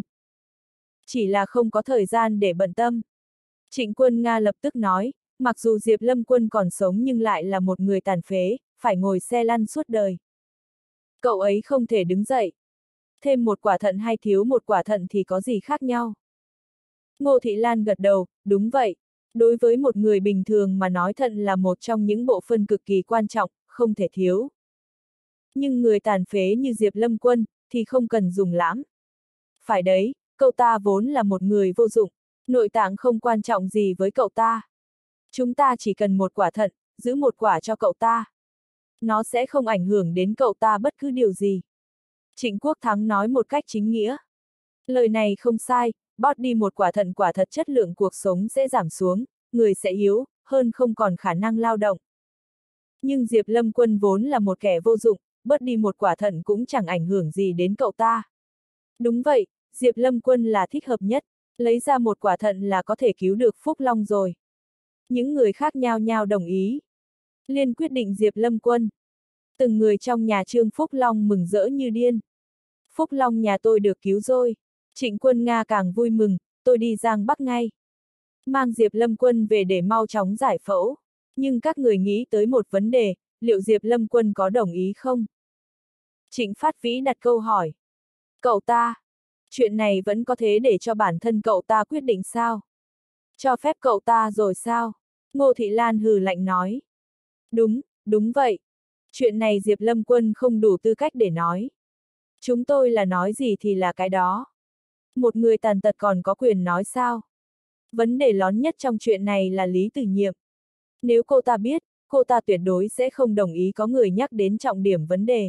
Chỉ là không có thời gian để bận tâm. Trịnh Quân Nga lập tức nói, mặc dù Diệp Lâm Quân còn sống nhưng lại là một người tàn phế, phải ngồi xe lăn suốt đời. Cậu ấy không thể đứng dậy. Thêm một quả thận hay thiếu một quả thận thì có gì khác nhau? Ngô Thị Lan gật đầu, đúng vậy. Đối với một người bình thường mà nói thận là một trong những bộ phận cực kỳ quan trọng, không thể thiếu. Nhưng người tàn phế như Diệp Lâm Quân, thì không cần dùng lắm. Phải đấy, cậu ta vốn là một người vô dụng, nội tạng không quan trọng gì với cậu ta. Chúng ta chỉ cần một quả thận, giữ một quả cho cậu ta. Nó sẽ không ảnh hưởng đến cậu ta bất cứ điều gì. Trịnh Quốc Thắng nói một cách chính nghĩa. Lời này không sai, bót đi một quả thận quả thật chất lượng cuộc sống sẽ giảm xuống, người sẽ yếu, hơn không còn khả năng lao động. Nhưng Diệp Lâm Quân vốn là một kẻ vô dụng, bớt đi một quả thận cũng chẳng ảnh hưởng gì đến cậu ta. Đúng vậy, Diệp Lâm Quân là thích hợp nhất, lấy ra một quả thận là có thể cứu được Phúc Long rồi. Những người khác nhao nhao đồng ý. Liên quyết định Diệp Lâm Quân. Từng người trong nhà Trương Phúc Long mừng rỡ như điên. Phúc Long nhà tôi được cứu rồi. Trịnh Quân Nga càng vui mừng, tôi đi Giang Bắc ngay. Mang Diệp Lâm Quân về để mau chóng giải phẫu. Nhưng các người nghĩ tới một vấn đề, liệu Diệp Lâm Quân có đồng ý không? Trịnh Phát Vĩ đặt câu hỏi. Cậu ta, chuyện này vẫn có thế để cho bản thân cậu ta quyết định sao? Cho phép cậu ta rồi sao? Ngô Thị Lan hừ lạnh nói. Đúng, đúng vậy. Chuyện này Diệp Lâm Quân không đủ tư cách để nói. Chúng tôi là nói gì thì là cái đó. Một người tàn tật còn có quyền nói sao? Vấn đề lớn nhất trong chuyện này là Lý Tử Nhiệm. Nếu cô ta biết, cô ta tuyệt đối sẽ không đồng ý có người nhắc đến trọng điểm vấn đề.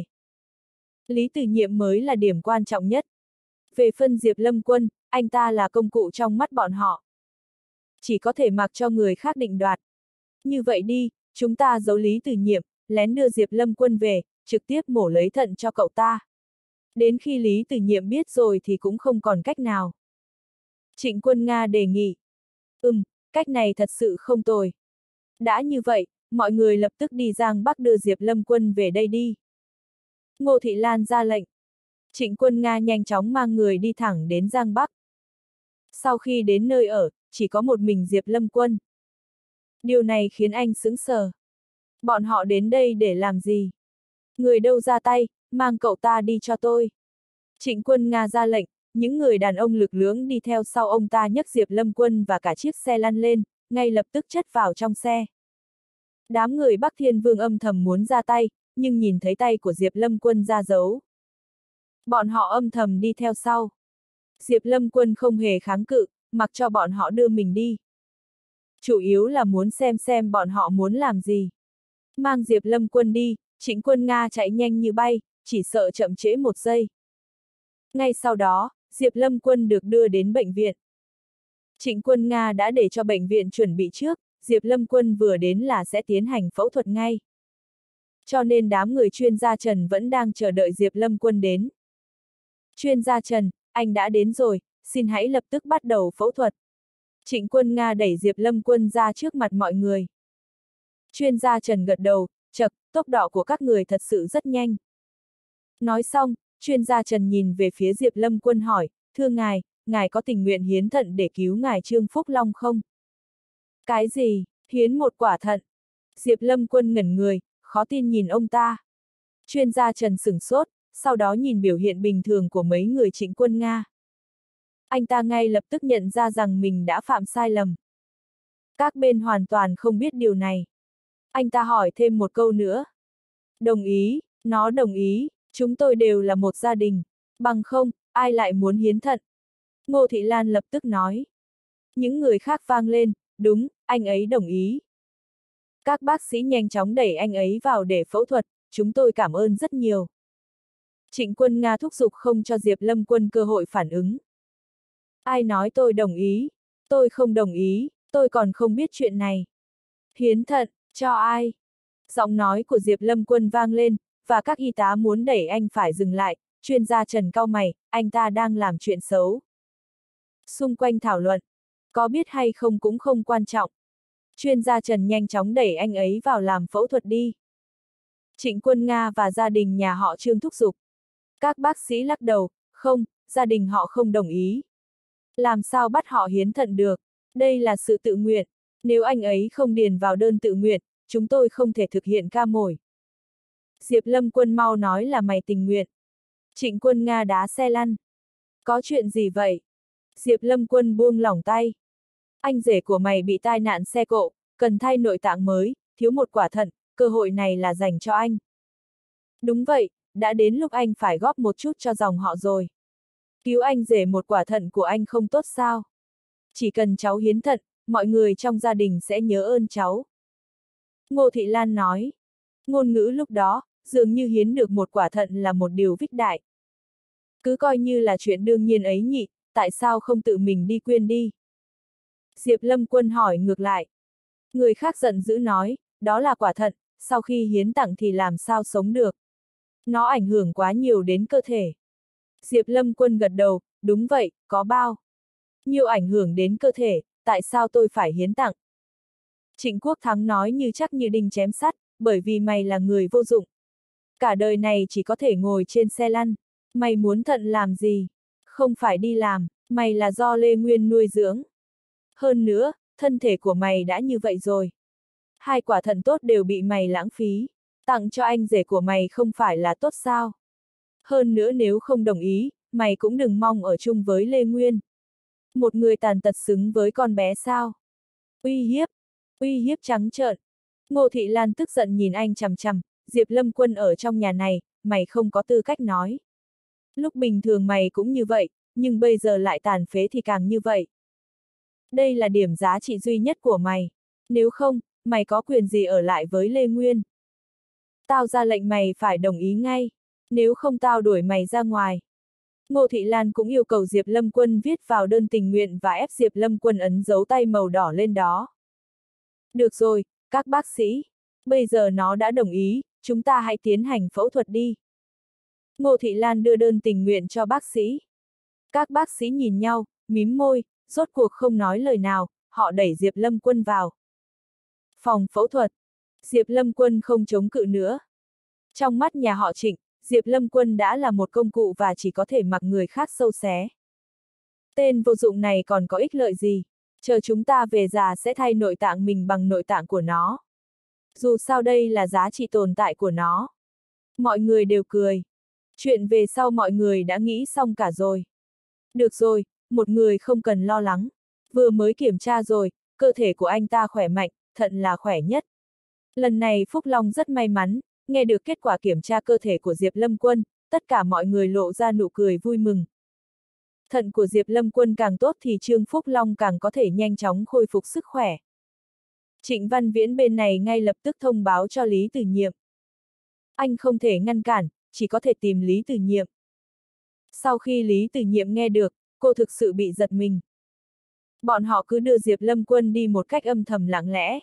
Lý Tử Nhiệm mới là điểm quan trọng nhất. Về phân Diệp Lâm Quân, anh ta là công cụ trong mắt bọn họ. Chỉ có thể mặc cho người khác định đoạt. Như vậy đi, chúng ta giấu Lý Tử Nhiệm, lén đưa Diệp Lâm Quân về, trực tiếp mổ lấy thận cho cậu ta. Đến khi Lý Tử Nhiệm biết rồi thì cũng không còn cách nào. Trịnh Quân Nga đề nghị. Ừm, cách này thật sự không tồi. Đã như vậy, mọi người lập tức đi Giang Bắc đưa Diệp Lâm Quân về đây đi. Ngô Thị Lan ra lệnh. Trịnh Quân Nga nhanh chóng mang người đi thẳng đến Giang Bắc. Sau khi đến nơi ở, chỉ có một mình Diệp Lâm Quân. Điều này khiến anh sững sờ. Bọn họ đến đây để làm gì? Người đâu ra tay, mang cậu ta đi cho tôi. Trịnh Quân Nga ra lệnh, những người đàn ông lực lưỡng đi theo sau ông ta nhấc Diệp Lâm Quân và cả chiếc xe lăn lên, ngay lập tức chất vào trong xe. Đám người Bắc Thiên Vương âm thầm muốn ra tay, nhưng nhìn thấy tay của Diệp Lâm Quân ra dấu. Bọn họ âm thầm đi theo sau. Diệp Lâm Quân không hề kháng cự, mặc cho bọn họ đưa mình đi. Chủ yếu là muốn xem xem bọn họ muốn làm gì. Mang Diệp Lâm Quân đi, Trịnh Quân Nga chạy nhanh như bay, chỉ sợ chậm trễ một giây. Ngay sau đó, Diệp Lâm Quân được đưa đến bệnh viện. Trịnh Quân Nga đã để cho bệnh viện chuẩn bị trước, Diệp Lâm Quân vừa đến là sẽ tiến hành phẫu thuật ngay. Cho nên đám người chuyên gia Trần vẫn đang chờ đợi Diệp Lâm Quân đến. Chuyên gia Trần, anh đã đến rồi, xin hãy lập tức bắt đầu phẫu thuật. Trịnh Quân Nga đẩy Diệp Lâm Quân ra trước mặt mọi người. Chuyên gia Trần gật đầu, chậc, tốc độ của các người thật sự rất nhanh. Nói xong, chuyên gia Trần nhìn về phía Diệp Lâm Quân hỏi, thưa ngài, ngài có tình nguyện hiến thận để cứu ngài Trương Phúc Long không? Cái gì, hiến một quả thận? Diệp Lâm Quân ngẩn người, khó tin nhìn ông ta. Chuyên gia Trần sửng sốt, sau đó nhìn biểu hiện bình thường của mấy người Trịnh Quân Nga. Anh ta ngay lập tức nhận ra rằng mình đã phạm sai lầm. Các bên hoàn toàn không biết điều này. Anh ta hỏi thêm một câu nữa. Đồng ý, nó đồng ý, chúng tôi đều là một gia đình. Bằng không, ai lại muốn hiến thận? Ngô Thị Lan lập tức nói. Những người khác vang lên, đúng, anh ấy đồng ý. Các bác sĩ nhanh chóng đẩy anh ấy vào để phẫu thuật, chúng tôi cảm ơn rất nhiều. Trịnh Quân Nga thúc giục không cho Diệp Lâm Quân cơ hội phản ứng. Ai nói tôi đồng ý? Tôi không đồng ý, tôi còn không biết chuyện này. Hiến thận, cho ai? Giọng nói của Diệp Lâm Quân vang lên, và các y tá muốn đẩy anh phải dừng lại, chuyên gia Trần cau mày, anh ta đang làm chuyện xấu. Xung quanh thảo luận, có biết hay không cũng không quan trọng. Chuyên gia Trần nhanh chóng đẩy anh ấy vào làm phẫu thuật đi. Trịnh Quân Nga và gia đình nhà họ Trương thúc giục. Các bác sĩ lắc đầu, không, gia đình họ không đồng ý. Làm sao bắt họ hiến thận được? Đây là sự tự nguyện. Nếu anh ấy không điền vào đơn tự nguyện, chúng tôi không thể thực hiện ca mồi. Diệp Lâm Quân mau nói là mày tình nguyện. Trịnh Quân Nga đá xe lăn. Có chuyện gì vậy? Diệp Lâm Quân buông lỏng tay. Anh rể của mày bị tai nạn xe cộ, cần thay nội tạng mới, thiếu một quả thận, cơ hội này là dành cho anh. Đúng vậy, đã đến lúc anh phải góp một chút cho dòng họ rồi. Cứu anh rể một quả thận của anh không tốt sao? Chỉ cần cháu hiến thận, mọi người trong gia đình sẽ nhớ ơn cháu. Ngô Thị Lan nói. Ngôn ngữ lúc đó, dường như hiến được một quả thận là một điều vích đại. Cứ coi như là chuyện đương nhiên ấy nhỉ, tại sao không tự mình đi quyên đi? Diệp Lâm Quân hỏi ngược lại. Người khác giận dữ nói, đó là quả thận, sau khi hiến tặng thì làm sao sống được? Nó ảnh hưởng quá nhiều đến cơ thể. Diệp Lâm Quân gật đầu, đúng vậy, có bao nhiêu ảnh hưởng đến cơ thể, tại sao tôi phải hiến tặng? Trịnh Quốc Thắng nói như chắc như đinh chém sắt, bởi vì mày là người vô dụng. Cả đời này chỉ có thể ngồi trên xe lăn. Mày muốn thận làm gì? Không phải đi làm, mày là do Lê Nguyên nuôi dưỡng. Hơn nữa, thân thể của mày đã như vậy rồi. Hai quả thận tốt đều bị mày lãng phí. Tặng cho anh rể của mày không phải là tốt sao? Hơn nữa nếu không đồng ý, mày cũng đừng mong ở chung với Lê Nguyên. Một người tàn tật xứng với con bé sao? Uy hiếp, uy hiếp trắng trợn. Ngô Thị Lan tức giận nhìn anh chằm chằm, Diệp Lâm Quân ở trong nhà này, mày không có tư cách nói. Lúc bình thường mày cũng như vậy, nhưng bây giờ lại tàn phế thì càng như vậy. Đây là điểm giá trị duy nhất của mày. Nếu không, mày có quyền gì ở lại với Lê Nguyên? Tao ra lệnh mày phải đồng ý ngay. Nếu không tao đuổi mày ra ngoài. Ngô Thị Lan cũng yêu cầu Diệp Lâm Quân viết vào đơn tình nguyện và ép Diệp Lâm Quân ấn dấu tay màu đỏ lên đó. Được rồi, các bác sĩ. Bây giờ nó đã đồng ý, chúng ta hãy tiến hành phẫu thuật đi. Ngô Thị Lan đưa đơn tình nguyện cho bác sĩ. Các bác sĩ nhìn nhau, mím môi, rốt cuộc không nói lời nào, họ đẩy Diệp Lâm Quân vào phòng phẫu thuật. Diệp Lâm Quân không chống cự nữa. Trong mắt nhà họ Trịnh, Diệp Lâm Quân đã là một công cụ và chỉ có thể mặc người khác sâu xé. Tên vô dụng này còn có ích lợi gì? Chờ chúng ta về già sẽ thay nội tạng mình bằng nội tạng của nó. Dù sao đây là giá trị tồn tại của nó. Mọi người đều cười. Chuyện về sau mọi người đã nghĩ xong cả rồi. Được rồi, một người không cần lo lắng. Vừa mới kiểm tra rồi, cơ thể của anh ta khỏe mạnh, thận là khỏe nhất. Lần này Phúc Long rất may mắn, nghe được kết quả kiểm tra cơ thể của Diệp Lâm Quân, tất cả mọi người lộ ra nụ cười vui mừng. Thận của Diệp Lâm Quân càng tốt thì Trương Phúc Long càng có thể nhanh chóng khôi phục sức khỏe. Trịnh Văn Viễn bên này ngay lập tức thông báo cho Lý Tử Nhiệm. Anh không thể ngăn cản, chỉ có thể tìm Lý Tử Nhiệm. Sau khi Lý Tử Nhiệm nghe được, cô thực sự bị giật mình. Bọn họ cứ đưa Diệp Lâm Quân đi một cách âm thầm lặng lẽ.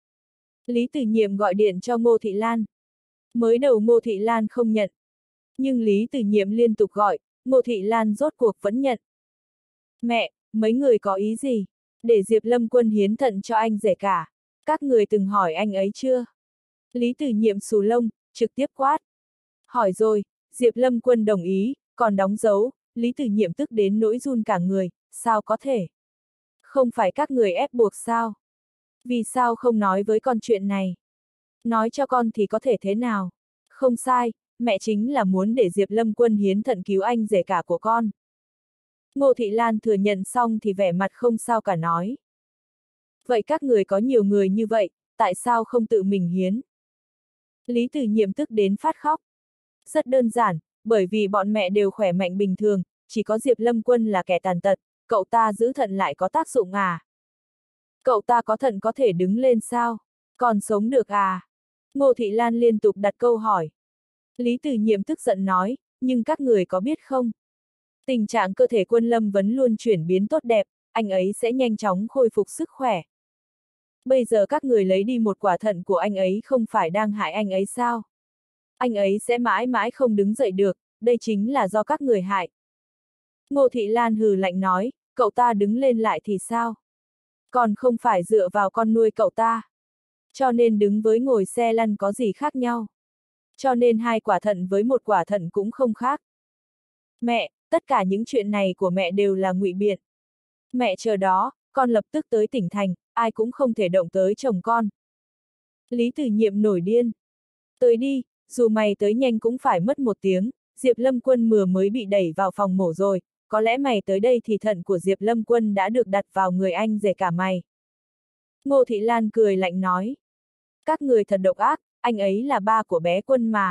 Lý Tử Nhiệm gọi điện cho Ngô Thị Lan. Mới đầu Ngô Thị Lan không nhận. Nhưng Lý Tử Nhiệm liên tục gọi, Ngô Thị Lan rốt cuộc vẫn nhận. Mẹ, mấy người có ý gì? Để Diệp Lâm Quân hiến thận cho anh rể cả. Các người từng hỏi anh ấy chưa? Lý Tử Nhiệm xù lông, trực tiếp quát. Hỏi rồi, Diệp Lâm Quân đồng ý, còn đóng dấu, Lý Tử Nhiệm tức đến nỗi run cả người, sao có thể? Không phải các người ép buộc sao? Vì sao không nói với con chuyện này? Nói cho con thì có thể thế nào? Không sai, mẹ chính là muốn để Diệp Lâm Quân hiến thận cứu anh rể cả của con. Ngô Thị Lan thừa nhận xong thì vẻ mặt không sao cả nói. Vậy các người có nhiều người như vậy, tại sao không tự mình hiến? Lý Tử Nhiệm tức đến phát khóc. Rất đơn giản, bởi vì bọn mẹ đều khỏe mạnh bình thường, chỉ có Diệp Lâm Quân là kẻ tàn tật, cậu ta giữ thận lại có tác dụng à? Cậu ta có thận có thể đứng lên sao? Còn sống được à? Ngô Thị Lan liên tục đặt câu hỏi. Lý Tử Nhiệm tức giận nói, nhưng các người có biết không? Tình trạng cơ thể Quân Lâm vẫn luôn chuyển biến tốt đẹp, anh ấy sẽ nhanh chóng khôi phục sức khỏe. Bây giờ các người lấy đi một quả thận của anh ấy không phải đang hại anh ấy sao? Anh ấy sẽ mãi mãi không đứng dậy được, đây chính là do các người hại. Ngô Thị Lan hừ lạnh nói, cậu ta đứng lên lại thì sao? Còn không phải dựa vào con nuôi cậu ta. Cho nên đứng với ngồi xe lăn có gì khác nhau. Cho nên hai quả thận với một quả thận cũng không khác. Mẹ, tất cả những chuyện này của mẹ đều là ngụy biện. Mẹ chờ đó, con lập tức tới tỉnh thành, ai cũng không thể động tới chồng con. Lý Tử Nhiệm nổi điên. Tới đi, dù mày tới nhanh cũng phải mất một tiếng, Diệp Lâm Quân vừa mới bị đẩy vào phòng mổ rồi, có lẽ mày tới đây thì thận của Diệp Lâm Quân đã được đặt vào người anh rể cả mày. Ngô Thị Lan cười lạnh nói. Các người thật độc ác, anh ấy là ba của bé Quân mà.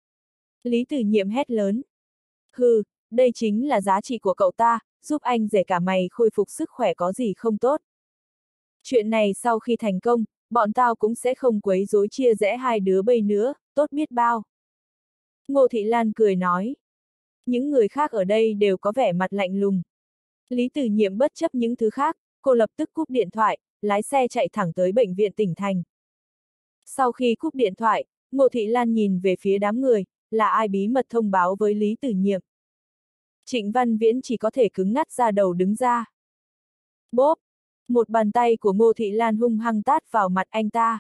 Lý Tử Nhiệm hét lớn. Hừ, đây chính là giá trị của cậu ta, giúp anh rể cả mày khôi phục sức khỏe có gì không tốt. Chuyện này sau khi thành công, bọn tao cũng sẽ không quấy rối chia rẽ hai đứa bây nữa, tốt biết bao. Ngô Thị Lan cười nói. Những người khác ở đây đều có vẻ mặt lạnh lùng. Lý Tử Nhiệm bất chấp những thứ khác, cô lập tức cúp điện thoại, lái xe chạy thẳng tới bệnh viện tỉnh thành. Sau khi cúp điện thoại, Ngô Thị Lan nhìn về phía đám người, là ai bí mật thông báo với Lý Tử Nhiệm. Trịnh Văn Viễn chỉ có thể cứng ngắt ra đầu đứng ra. Bốp! Một bàn tay của Ngô Thị Lan hung hăng tát vào mặt anh ta.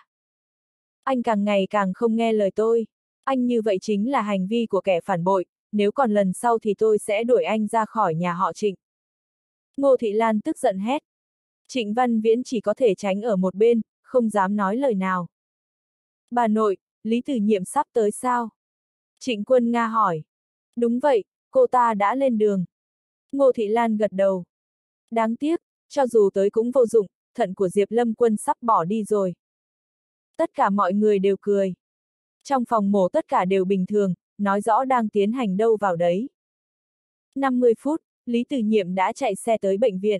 Anh càng ngày càng không nghe lời tôi. Anh như vậy chính là hành vi của kẻ phản bội, nếu còn lần sau thì tôi sẽ đuổi anh ra khỏi nhà họ Trịnh. Ngô Thị Lan tức giận hét. Trịnh Văn Viễn chỉ có thể tránh ở một bên, không dám nói lời nào. Bà nội, Lý Tử Nhiệm sắp tới sao? Trịnh Quân Nga hỏi. Đúng vậy, cô ta đã lên đường. Ngô Thị Lan gật đầu. Đáng tiếc, cho dù tới cũng vô dụng, thận của Diệp Lâm Quân sắp bỏ đi rồi. Tất cả mọi người đều cười. Trong phòng mổ tất cả đều bình thường, nói rõ đang tiến hành đâu vào đấy. năm mươi phút, Lý Tử Nhiệm đã chạy xe tới bệnh viện.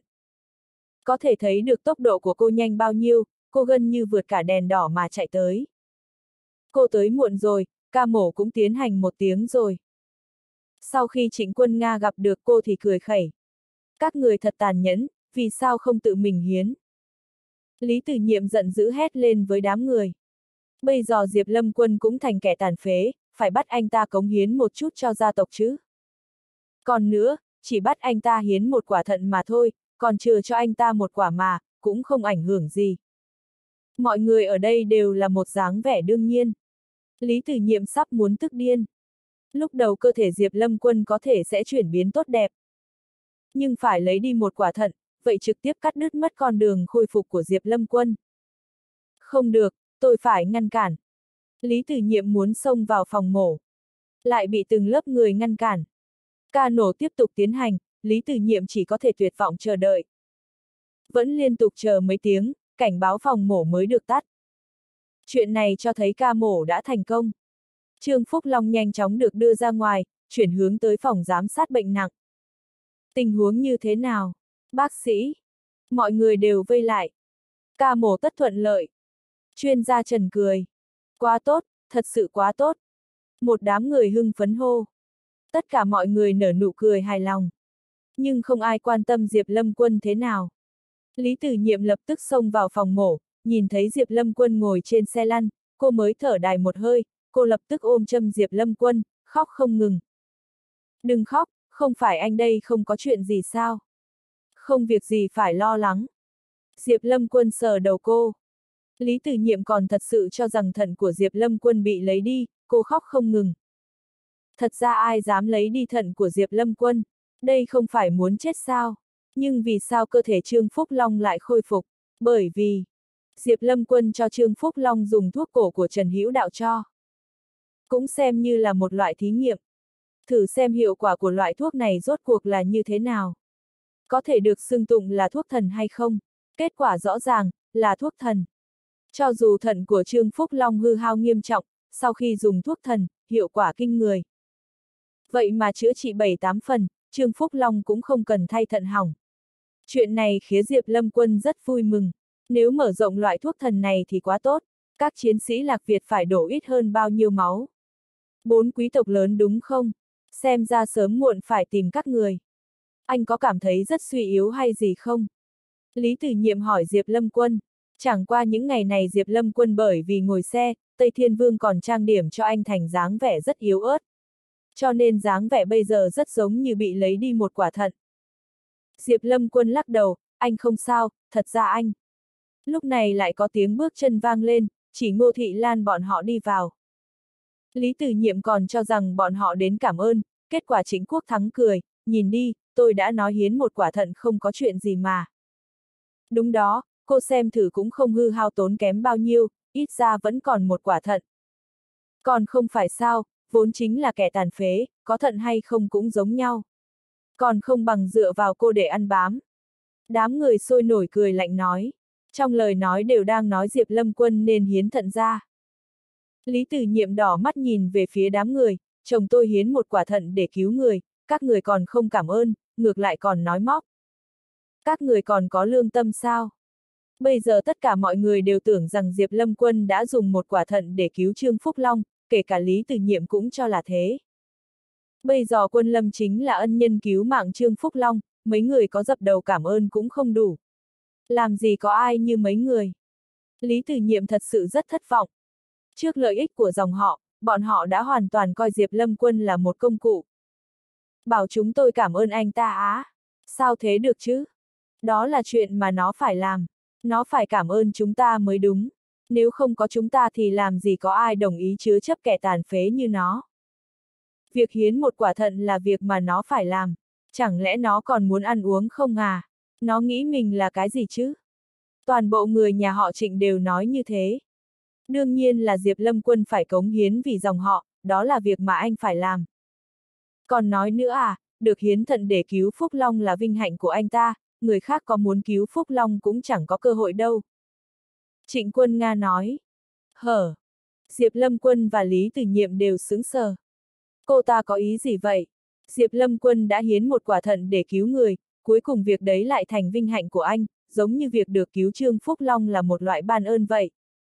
Có thể thấy được tốc độ của cô nhanh bao nhiêu, cô gần như vượt cả đèn đỏ mà chạy tới. Cô tới muộn rồi, ca mổ cũng tiến hành một tiếng rồi. Sau khi Trịnh Quân Nga gặp được cô thì cười khẩy. Các người thật tàn nhẫn, vì sao không tự mình hiến? Lý Tử Nhiệm giận dữ hét lên với đám người. Bây giờ Diệp Lâm Quân cũng thành kẻ tàn phế, phải bắt anh ta cống hiến một chút cho gia tộc chứ. Còn nữa, chỉ bắt anh ta hiến một quả thận mà thôi, còn chừa cho anh ta một quả mà, cũng không ảnh hưởng gì. Mọi người ở đây đều là một dáng vẻ đương nhiên. Lý Tử Nhiệm sắp muốn tức điên. Lúc đầu cơ thể Diệp Lâm Quân có thể sẽ chuyển biến tốt đẹp. Nhưng phải lấy đi một quả thận, vậy trực tiếp cắt đứt mất con đường khôi phục của Diệp Lâm Quân. Không được, tôi phải ngăn cản. Lý Tử Nhiệm muốn xông vào phòng mổ. Lại bị từng lớp người ngăn cản. Ca nổ tiếp tục tiến hành, Lý Tử Nhiệm chỉ có thể tuyệt vọng chờ đợi. Vẫn liên tục chờ mấy tiếng, cảnh báo phòng mổ mới được tắt. Chuyện này cho thấy ca mổ đã thành công. Trương Phúc Long nhanh chóng được đưa ra ngoài, chuyển hướng tới phòng giám sát bệnh nặng. Tình huống như thế nào? Bác sĩ. Mọi người đều vây lại. Ca mổ tất thuận lợi. Chuyên gia Trần cười. Quá tốt, thật sự quá tốt. Một đám người hưng phấn hô. Tất cả mọi người nở nụ cười hài lòng. Nhưng không ai quan tâm Diệp Lâm Quân thế nào. Lý Tử Nhiệm lập tức xông vào phòng mổ, nhìn thấy Diệp Lâm Quân ngồi trên xe lăn, cô mới thở dài một hơi, cô lập tức ôm châm Diệp Lâm Quân, khóc không ngừng. Đừng khóc, không phải anh đây không có chuyện gì sao? Không việc gì phải lo lắng. Diệp Lâm Quân sờ đầu cô. Lý Tử Nhiệm còn thật sự cho rằng thận của Diệp Lâm Quân bị lấy đi, cô khóc không ngừng. Thật ra ai dám lấy đi thận của Diệp Lâm Quân? Đây không phải muốn chết sao? Nhưng vì sao cơ thể Trương Phúc Long lại khôi phục? Bởi vì Diệp Lâm Quân cho Trương Phúc Long dùng thuốc cổ của Trần Hữu Đạo cho. Cũng xem như là một loại thí nghiệm. Thử xem hiệu quả của loại thuốc này rốt cuộc là như thế nào. Có thể được xưng tụng là thuốc thần hay không? Kết quả rõ ràng, là thuốc thần. Cho dù thận của Trương Phúc Long hư hao nghiêm trọng, sau khi dùng thuốc thần, hiệu quả kinh người. Vậy mà chữa trị bảy tám phần, Trương Phúc Long cũng không cần thay thận hỏng. Chuyện này khiến Diệp Lâm Quân rất vui mừng. Nếu mở rộng loại thuốc thần này thì quá tốt. Các chiến sĩ Lạc Việt phải đổ ít hơn bao nhiêu máu. Bốn quý tộc lớn đúng không? Xem ra sớm muộn phải tìm các người. Anh có cảm thấy rất suy yếu hay gì không? Lý Tử Nhiệm hỏi Diệp Lâm Quân. Chẳng qua những ngày này Diệp Lâm Quân bởi vì ngồi xe, Tây Thiên Vương còn trang điểm cho anh thành dáng vẻ rất yếu ớt. Cho nên dáng vẻ bây giờ rất giống như bị lấy đi một quả thận. Diệp Lâm Quân lắc đầu, anh không sao, thật ra anh. Lúc này lại có tiếng bước chân vang lên, chỉ Ngô Thị Lan bọn họ đi vào. Lý Tử Nhiệm còn cho rằng bọn họ đến cảm ơn, kết quả Trịnh Quốc Thắng cười, nhìn đi, tôi đã nói hiến một quả thận không có chuyện gì mà. Đúng đó, cô xem thử cũng không hư hao tốn kém bao nhiêu, ít ra vẫn còn một quả thận. Còn không phải sao, vốn chính là kẻ tàn phế, có thận hay không cũng giống nhau. Còn không bằng dựa vào cô để ăn bám. Đám người sôi nổi cười lạnh nói. Trong lời nói đều đang nói Diệp Lâm Quân nên hiến thận ra. Lý Tử Nhiệm đỏ mắt nhìn về phía đám người, chồng tôi hiến một quả thận để cứu người, các người còn không cảm ơn, ngược lại còn nói móc. Các người còn có lương tâm sao? Bây giờ tất cả mọi người đều tưởng rằng Diệp Lâm Quân đã dùng một quả thận để cứu Trương Phúc Long, kể cả Lý Tử Nhiệm cũng cho là thế. Bây giờ Quân Lâm chính là ân nhân cứu mạng Trương Phúc Long, mấy người có dập đầu cảm ơn cũng không đủ. Làm gì có ai như mấy người. Lý Tử Nhiệm thật sự rất thất vọng. Trước lợi ích của dòng họ, bọn họ đã hoàn toàn coi Diệp Lâm Quân là một công cụ. Bảo chúng tôi cảm ơn anh ta á. Sao thế được chứ? Đó là chuyện mà nó phải làm. Nó phải cảm ơn chúng ta mới đúng. Nếu không có chúng ta thì làm gì có ai đồng ý chứa chấp kẻ tàn phế như nó. Việc hiến một quả thận là việc mà nó phải làm. Chẳng lẽ nó còn muốn ăn uống không à? Nó nghĩ mình là cái gì chứ? Toàn bộ người nhà họ Trịnh đều nói như thế. Đương nhiên là Diệp Lâm Quân phải cống hiến vì dòng họ, đó là việc mà anh phải làm. Còn nói nữa à, được hiến thận để cứu Phúc Long là vinh hạnh của anh ta, người khác có muốn cứu Phúc Long cũng chẳng có cơ hội đâu. Trịnh Quân Nga nói. Hở. Diệp Lâm Quân và Lý Tử Nhiệm đều sững sờ. Cô ta có ý gì vậy? Diệp Lâm Quân đã hiến một quả thận để cứu người, cuối cùng việc đấy lại thành vinh hạnh của anh, giống như việc được cứu Trương Phúc Long là một loại ban ơn vậy.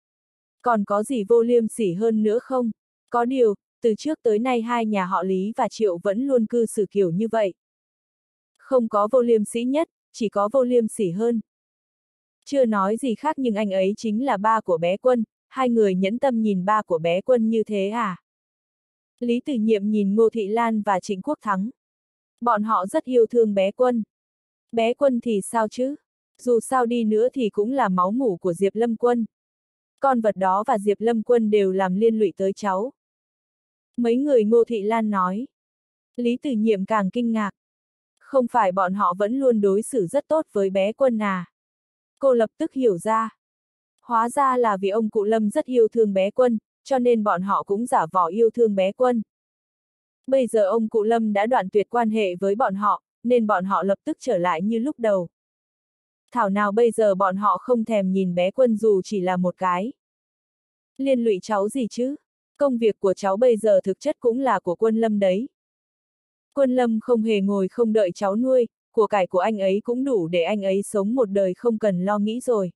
Còn có gì vô liêm sỉ hơn nữa không? Có điều, từ trước tới nay hai nhà họ Lý và Triệu vẫn luôn cư xử kiểu như vậy. Không có vô liêm sỉ nhất, chỉ có vô liêm sỉ hơn. Chưa nói gì khác nhưng anh ấy chính là ba của bé Quân, hai người nhẫn tâm nhìn ba của bé Quân như thế à? Lý Tử Nhiệm nhìn Ngô Thị Lan và Trịnh Quốc Thắng. Bọn họ rất yêu thương bé Quân. Bé Quân thì sao chứ? Dù sao đi nữa thì cũng là máu mủ của Diệp Lâm Quân. Con vật đó và Diệp Lâm Quân đều làm liên lụy tới cháu. Mấy người Ngô Thị Lan nói. Lý Tử Nhiệm càng kinh ngạc. Không phải bọn họ vẫn luôn đối xử rất tốt với bé Quân à? Cô lập tức hiểu ra. Hóa ra là vì ông cụ Lâm rất yêu thương bé Quân, cho nên bọn họ cũng giả vỏ yêu thương bé Quân. Bây giờ ông cụ Lâm đã đoạn tuyệt quan hệ với bọn họ, nên bọn họ lập tức trở lại như lúc đầu. Thảo nào bây giờ bọn họ không thèm nhìn bé Quân dù chỉ là một cái. Liên lụy cháu gì chứ? Công việc của cháu bây giờ thực chất cũng là của Quân Lâm đấy. Quân Lâm không hề ngồi không đợi cháu nuôi, của cải của anh ấy cũng đủ để anh ấy sống một đời không cần lo nghĩ rồi.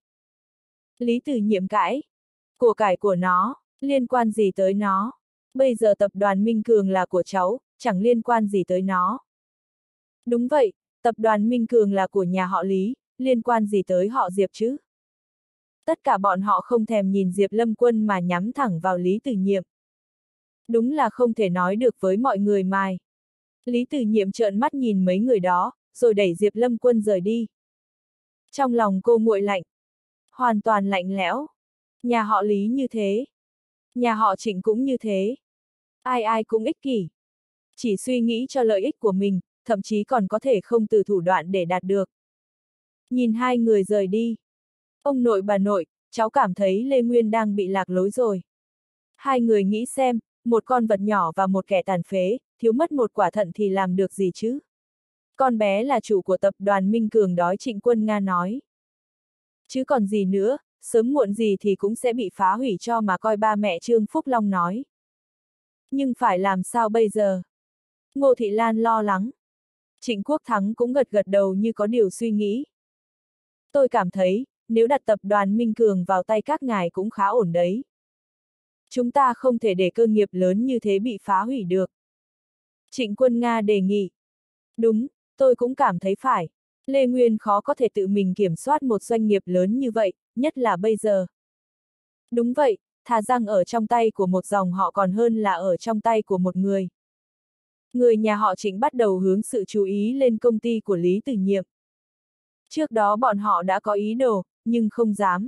Lý Tử Nhiệm cãi. Của cải của nó, liên quan gì tới nó? Bây giờ tập đoàn Minh Cường là của cháu, chẳng liên quan gì tới nó. Đúng vậy, tập đoàn Minh Cường là của nhà họ Lý, liên quan gì tới họ Diệp chứ? Tất cả bọn họ không thèm nhìn Diệp Lâm Quân mà nhắm thẳng vào Lý Tử Nhiệm. Đúng là không thể nói được với mọi người mài. Lý Tử Nhiệm trợn mắt nhìn mấy người đó, rồi đẩy Diệp Lâm Quân rời đi. Trong lòng cô nguội lạnh. Hoàn toàn lạnh lẽo. Nhà họ Lý như thế. Nhà họ Trịnh cũng như thế. Ai ai cũng ích kỷ. Chỉ suy nghĩ cho lợi ích của mình, thậm chí còn có thể không từ thủ đoạn để đạt được. Nhìn hai người rời đi. Ông nội bà nội, cháu cảm thấy Lê Nguyên đang bị lạc lối rồi. Hai người nghĩ xem, một con vật nhỏ và một kẻ tàn phế, thiếu mất một quả thận thì làm được gì chứ? Con bé là chủ của tập đoàn Minh Cường đói, Trịnh Quân Nga nói. Chứ còn gì nữa, sớm muộn gì thì cũng sẽ bị phá hủy cho mà coi, ba mẹ Trương Phúc Long nói. Nhưng phải làm sao bây giờ? Ngô Thị Lan lo lắng. Trịnh Quốc Thắng cũng gật gật đầu như có điều suy nghĩ. Tôi cảm thấy, nếu đặt tập đoàn Minh Cường vào tay các ngài cũng khá ổn đấy. Chúng ta không thể để cơ nghiệp lớn như thế bị phá hủy được. Trịnh Quân Nga đề nghị. Đúng, tôi cũng cảm thấy phải. Lê Nguyên khó có thể tự mình kiểm soát một doanh nghiệp lớn như vậy, nhất là bây giờ. Đúng vậy, thà rằng ở trong tay của một dòng họ còn hơn là ở trong tay của một người. Người nhà họ Trịnh bắt đầu hướng sự chú ý lên công ty của Lý Tử Nhiệm. Trước đó bọn họ đã có ý đồ, nhưng không dám.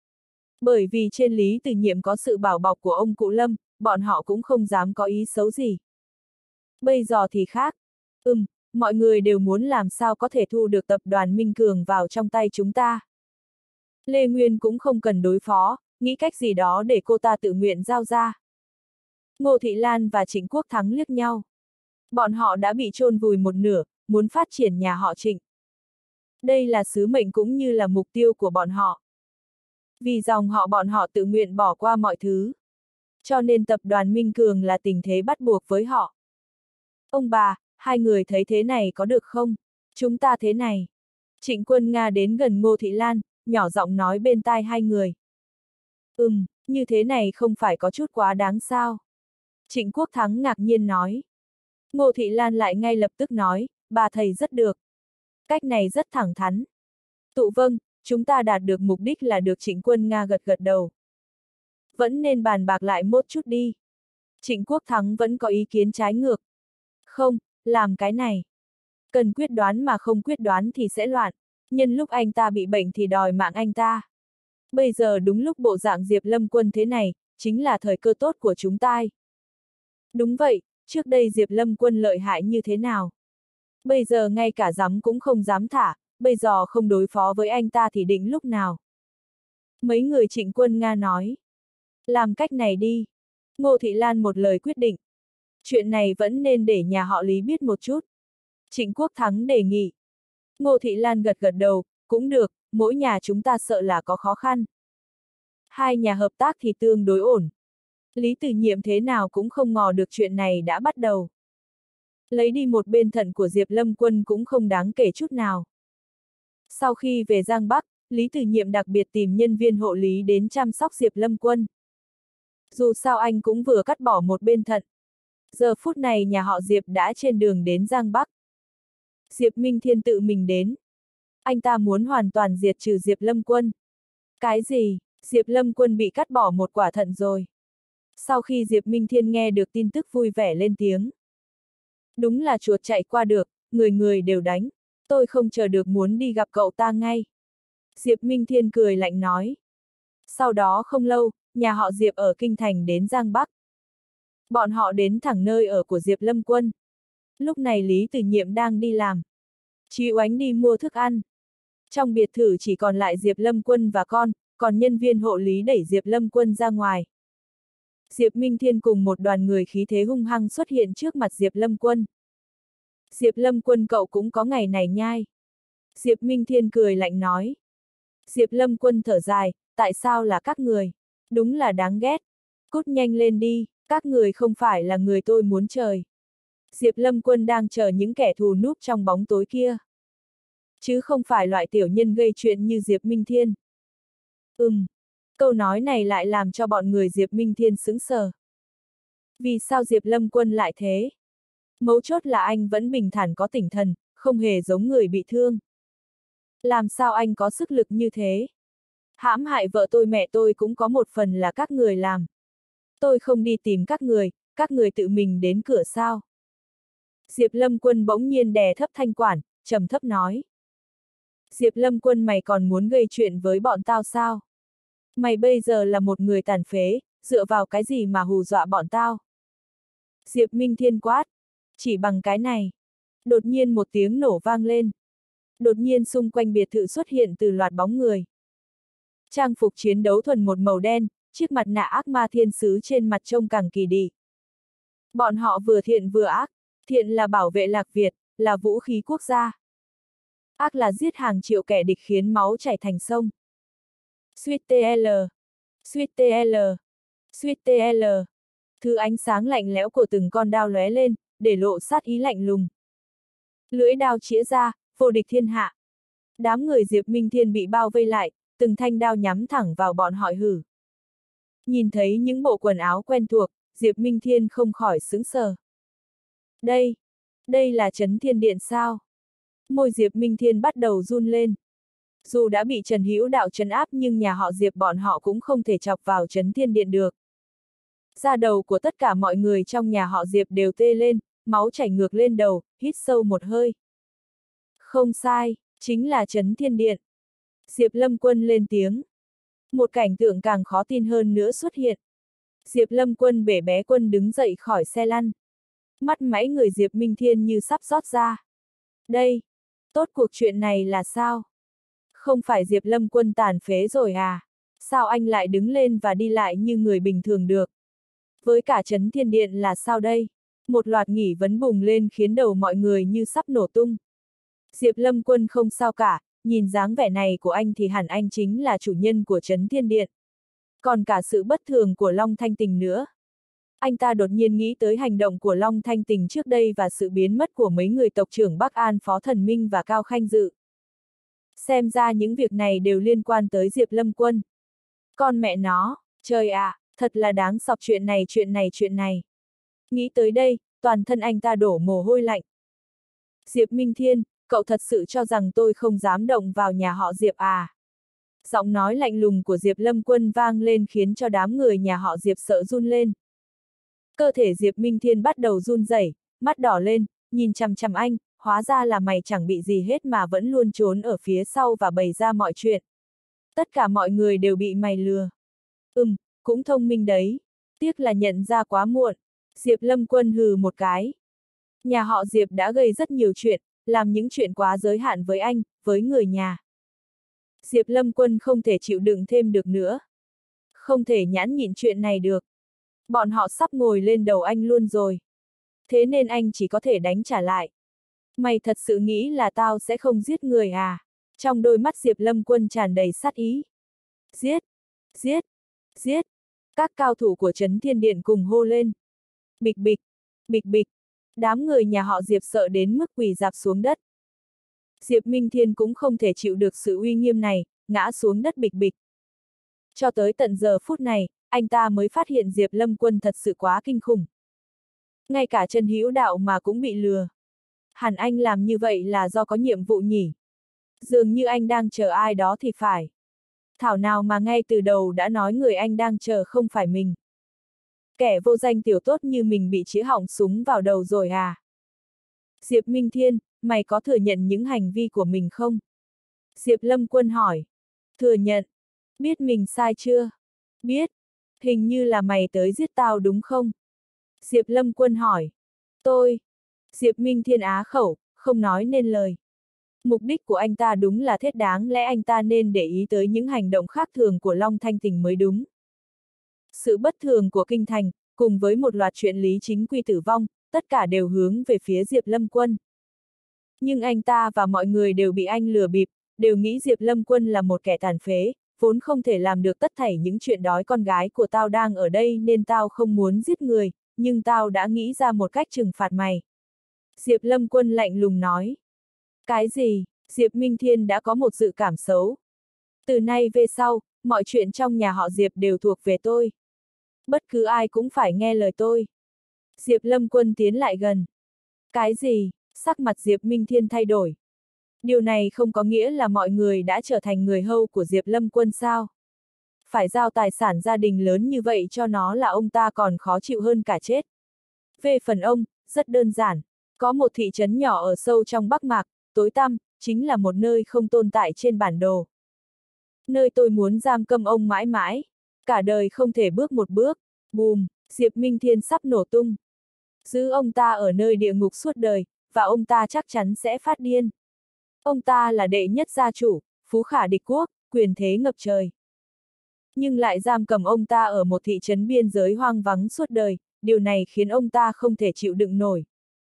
Bởi vì trên Lý Tử Nhiệm có sự bảo bọc của ông cụ Lâm, bọn họ cũng không dám có ý xấu gì. Bây giờ thì khác. Ừm, mọi người đều muốn làm sao có thể thu được tập đoàn Minh Cường vào trong tay chúng ta. Lê Nguyên cũng không cần đối phó, nghĩ cách gì đó để cô ta tự nguyện giao ra. Ngô Thị Lan và Trịnh Quốc Thắng liếc nhau. Bọn họ đã bị chôn vùi một nửa, muốn phát triển nhà họ Trịnh. Đây là sứ mệnh cũng như là mục tiêu của bọn họ. Vì dòng họ bọn họ tự nguyện bỏ qua mọi thứ. Cho nên tập đoàn Minh Cường là tình thế bắt buộc với họ. Ông bà, hai người thấy thế này có được không? Chúng ta thế này. Trịnh Quân Nga đến gần Ngô Thị Lan, nhỏ giọng nói bên tai hai người. Ừm, như thế này không phải có chút quá đáng sao? Trịnh Quốc Thắng ngạc nhiên nói. Ngô Thị Lan lại ngay lập tức nói, bà thầy rất được. Cách này rất thẳng thắn. Tụ vâng, chúng ta đạt được mục đích là được. Trịnh Quân Nga gật gật đầu. Vẫn nên bàn bạc lại một chút đi. Trịnh Quốc Thắng vẫn có ý kiến trái ngược. Không, làm cái này. Cần quyết đoán mà không quyết đoán thì sẽ loạn. Nhân lúc anh ta bị bệnh thì đòi mạng anh ta. Bây giờ đúng lúc bộ dạng Diệp Lâm Quân thế này, chính là thời cơ tốt của chúng ta. Đúng vậy, trước đây Diệp Lâm Quân lợi hại như thế nào? Bây giờ ngay cả dám cũng không dám thả, bây giờ không đối phó với anh ta thì định lúc nào? Mấy người Trịnh Quân Nga nói. Làm cách này đi. Ngô Thị Lan một lời quyết định. Chuyện này vẫn nên để nhà họ Lý biết một chút. Trịnh Quốc Thắng đề nghị. Ngô Thị Lan gật gật đầu, cũng được, mỗi nhà chúng ta sợ là có khó khăn. Hai nhà hợp tác thì tương đối ổn. Lý Tử Nhiệm thế nào cũng không ngờ được chuyện này đã bắt đầu. Lấy đi một bên thận của Diệp Lâm Quân cũng không đáng kể chút nào. Sau khi về Giang Bắc, Lý Tử Nhiệm đặc biệt tìm nhân viên hộ lý đến chăm sóc Diệp Lâm Quân. Dù sao anh cũng vừa cắt bỏ một bên thận. Giờ phút này nhà họ Diệp đã trên đường đến Giang Bắc. Diệp Minh Thiên tự mình đến. Anh ta muốn hoàn toàn diệt trừ Diệp Lâm Quân. Cái gì? Diệp Lâm Quân bị cắt bỏ một quả thận rồi. Sau khi Diệp Minh Thiên nghe được tin tức vui vẻ lên tiếng. Đúng là chuột chạy qua được, người người đều đánh. Tôi không chờ được muốn đi gặp cậu ta ngay. Diệp Minh Thiên cười lạnh nói. Sau đó không lâu, nhà họ Diệp ở Kinh Thành đến Giang Bắc. Bọn họ đến thẳng nơi ở của Diệp Lâm Quân. Lúc này Lý Tử Nhiệm đang đi làm. Chí Oánh đi mua thức ăn. Trong biệt thự chỉ còn lại Diệp Lâm Quân và con, còn nhân viên hộ lý đẩy Diệp Lâm Quân ra ngoài. Diệp Minh Thiên cùng một đoàn người khí thế hung hăng xuất hiện trước mặt Diệp Lâm Quân. Diệp Lâm Quân cậu cũng có ngày này nhai. Diệp Minh Thiên cười lạnh nói. Diệp Lâm Quân thở dài, tại sao là các người? Đúng là đáng ghét. Cút nhanh lên đi, các người không phải là người tôi muốn trời. Diệp Lâm Quân đang chờ những kẻ thù núp trong bóng tối kia. Chứ không phải loại tiểu nhân gây chuyện như Diệp Minh Thiên. Ừm, câu nói này lại làm cho bọn người Diệp Minh Thiên sững sờ. Vì sao Diệp Lâm Quân lại thế? Mấu chốt là anh vẫn bình thản có tỉnh thần, không hề giống người bị thương. Làm sao anh có sức lực như thế? Hãm hại vợ tôi mẹ tôi cũng có một phần là các người làm. Tôi không đi tìm các người, các người tự mình đến cửa sao? Diệp Lâm Quân bỗng nhiên đè thấp thanh quản, trầm thấp nói. Diệp Lâm Quân mày còn muốn gây chuyện với bọn tao sao? Mày bây giờ là một người tàn phế, dựa vào cái gì mà hù dọa bọn tao? Diệp Minh Thiên quát. Chỉ bằng cái này. Đột nhiên một tiếng nổ vang lên. Đột nhiên xung quanh biệt thự xuất hiện từ loạt bóng người. Trang phục chiến đấu thuần một màu đen, chiếc mặt nạ ác ma thiên sứ trên mặt trông càng kỳ dị. Bọn họ vừa thiện vừa ác. Thiện là bảo vệ Lạc Việt, là vũ khí quốc gia. Ác là giết hàng triệu kẻ địch khiến máu chảy thành sông. Suýt tê lờ, suýt tê lờ, suýt tê lờ. Thứ ánh sáng lạnh lẽo của từng con đao lóe lên, để lộ sát ý lạnh lùng. Lưỡi đao chĩa ra, vô địch thiên hạ. Đám người Diệp Minh Thiên bị bao vây lại, từng thanh đao nhắm thẳng vào bọn họ hử. Nhìn thấy những bộ quần áo quen thuộc, Diệp Minh Thiên không khỏi sững sờ. Đây, đây là Trấn Thiên Điện sao? Môi Diệp Minh Thiên bắt đầu run lên. Dù đã bị Trần Hữu Đạo trấn áp nhưng nhà họ Diệp bọn họ cũng không thể chọc vào Trấn Thiên Điện được. Da đầu của tất cả mọi người trong nhà họ Diệp đều tê lên, máu chảy ngược lên đầu, hít sâu một hơi. Không sai, chính là Trấn Thiên Điện. Diệp Lâm Quân lên tiếng. Một cảnh tượng càng khó tin hơn nữa xuất hiện. Diệp Lâm Quân bể bé quân đứng dậy khỏi xe lăn. Mắt máy người Diệp Minh Thiên như sắp rót ra. Đây, tốt cuộc chuyện này là sao? Không phải Diệp Lâm Quân tàn phế rồi à? Sao anh lại đứng lên và đi lại như người bình thường được? Với cả Trấn Thiên Điện là sao đây? Một loạt nghỉ vấn bùng lên khiến đầu mọi người như sắp nổ tung. Diệp Lâm Quân không sao cả, nhìn dáng vẻ này của anh thì hẳn anh chính là chủ nhân của Trấn Thiên Điện. Còn cả sự bất thường của Long Thanh Tình nữa. Anh ta đột nhiên nghĩ tới hành động của Long Thanh Tình trước đây và sự biến mất của mấy người tộc trưởng Bắc An Phó Thần Minh và Cao Khanh Dự. Xem ra những việc này đều liên quan tới Diệp Lâm Quân. Con mẹ nó, trời ạ, à, thật là đáng sọc chuyện này chuyện này chuyện này. Nghĩ tới đây, toàn thân anh ta đổ mồ hôi lạnh. Diệp Minh Thiên, cậu thật sự cho rằng tôi không dám động vào nhà họ Diệp à? Giọng nói lạnh lùng của Diệp Lâm Quân vang lên khiến cho đám người nhà họ Diệp sợ run lên. Cơ thể Diệp Minh Thiên bắt đầu run rẩy, mắt đỏ lên, nhìn chằm chằm anh, hóa ra là mày chẳng bị gì hết mà vẫn luôn trốn ở phía sau và bày ra mọi chuyện. Tất cả mọi người đều bị mày lừa. Ừm, cũng thông minh đấy. Tiếc là nhận ra quá muộn. Diệp Lâm Quân hừ một cái. Nhà họ Diệp đã gây rất nhiều chuyện, làm những chuyện quá giới hạn với anh, với người nhà. Diệp Lâm Quân không thể chịu đựng thêm được nữa. Không thể nhẫn nhịn chuyện này được. Bọn họ sắp ngồi lên đầu anh luôn rồi. Thế nên anh chỉ có thể đánh trả lại. Mày thật sự nghĩ là tao sẽ không giết người à? Trong đôi mắt Diệp Lâm Quân tràn đầy sát ý. Giết! Giết! Giết! Các cao thủ của Trấn Thiên Điện cùng hô lên. Bịch bịch! Bịch bịch! Đám người nhà họ Diệp sợ đến mức quỳ rạp xuống đất. Diệp Minh Thiên cũng không thể chịu được sự uy nghiêm này, ngã xuống đất bịch bịch. Cho tới tận giờ phút này, anh ta mới phát hiện Diệp Lâm Quân thật sự quá kinh khủng. Ngay cả Trần Hữu Đạo mà cũng bị lừa. Hẳn anh làm như vậy là do có nhiệm vụ nhỉ? Dường như anh đang chờ ai đó thì phải. Thảo nào mà ngay từ đầu đã nói người anh đang chờ không phải mình. Kẻ vô danh tiểu tốt như mình bị chĩa họng súng vào đầu rồi à? Diệp Minh Thiên, mày có thừa nhận những hành vi của mình không? Diệp Lâm Quân hỏi. Thừa nhận. Biết mình sai chưa? Biết. Hình như là mày tới giết tao đúng không? Diệp Lâm Quân hỏi. Tôi. Diệp Minh Thiên á khẩu, không nói nên lời. Mục đích của anh ta đúng là thiết, đáng lẽ anh ta nên để ý tới những hành động khác thường của Long Thanh Tình mới đúng. Sự bất thường của kinh thành, cùng với một loạt chuyện Lý Chính Quy tử vong, tất cả đều hướng về phía Diệp Lâm Quân. Nhưng anh ta và mọi người đều bị anh lừa bịp, đều nghĩ Diệp Lâm Quân là một kẻ tàn phế, vốn không thể làm được tất thảy những chuyện đói con gái của tao đang ở đây nên tao không muốn giết người, nhưng tao đã nghĩ ra một cách trừng phạt mày. Diệp Lâm Quân lạnh lùng nói. Cái gì? Diệp Minh Thiên đã có một dự cảm xấu. Từ nay về sau, mọi chuyện trong nhà họ Diệp đều thuộc về tôi. Bất cứ ai cũng phải nghe lời tôi. Diệp Lâm Quân tiến lại gần. Cái gì? Sắc mặt Diệp Minh Thiên thay đổi. Điều này không có nghĩa là mọi người đã trở thành người hầu của Diệp Lâm Quân sao? Phải giao tài sản gia đình lớn như vậy cho nó là ông ta còn khó chịu hơn cả chết. Về phần ông, rất đơn giản. Có một thị trấn nhỏ ở sâu trong Bắc Mạc, tối tăm, chính là một nơi không tồn tại trên bản đồ. Nơi tôi muốn giam cầm ông mãi mãi. Cả đời không thể bước một bước. Bùm, Diệp Minh Thiên sắp nổ tung. Giữ ông ta ở nơi địa ngục suốt đời, và ông ta chắc chắn sẽ phát điên. Ông ta là đệ nhất gia chủ, phú khả địch quốc, quyền thế ngập trời. Nhưng lại giam cầm ông ta ở một thị trấn biên giới hoang vắng suốt đời, điều này khiến ông ta không thể chịu đựng nổi.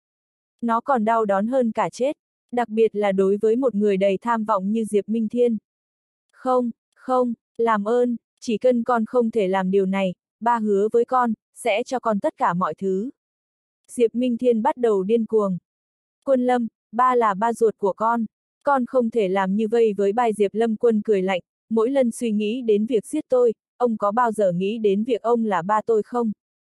Nó còn đau đớn hơn cả chết, đặc biệt là đối với một người đầy tham vọng như Diệp Minh Thiên. Không, không, làm ơn, chỉ cần con không thể làm điều này, ba hứa với con, sẽ cho con tất cả mọi thứ. Diệp Minh Thiên bắt đầu điên cuồng. Quân Lâm, ba là ba ruột của con, con không thể làm như vậy với ba. Diệp Lâm Quân cười lạnh, mỗi lần suy nghĩ đến việc giết tôi, ông có bao giờ nghĩ đến việc ông là ba tôi không?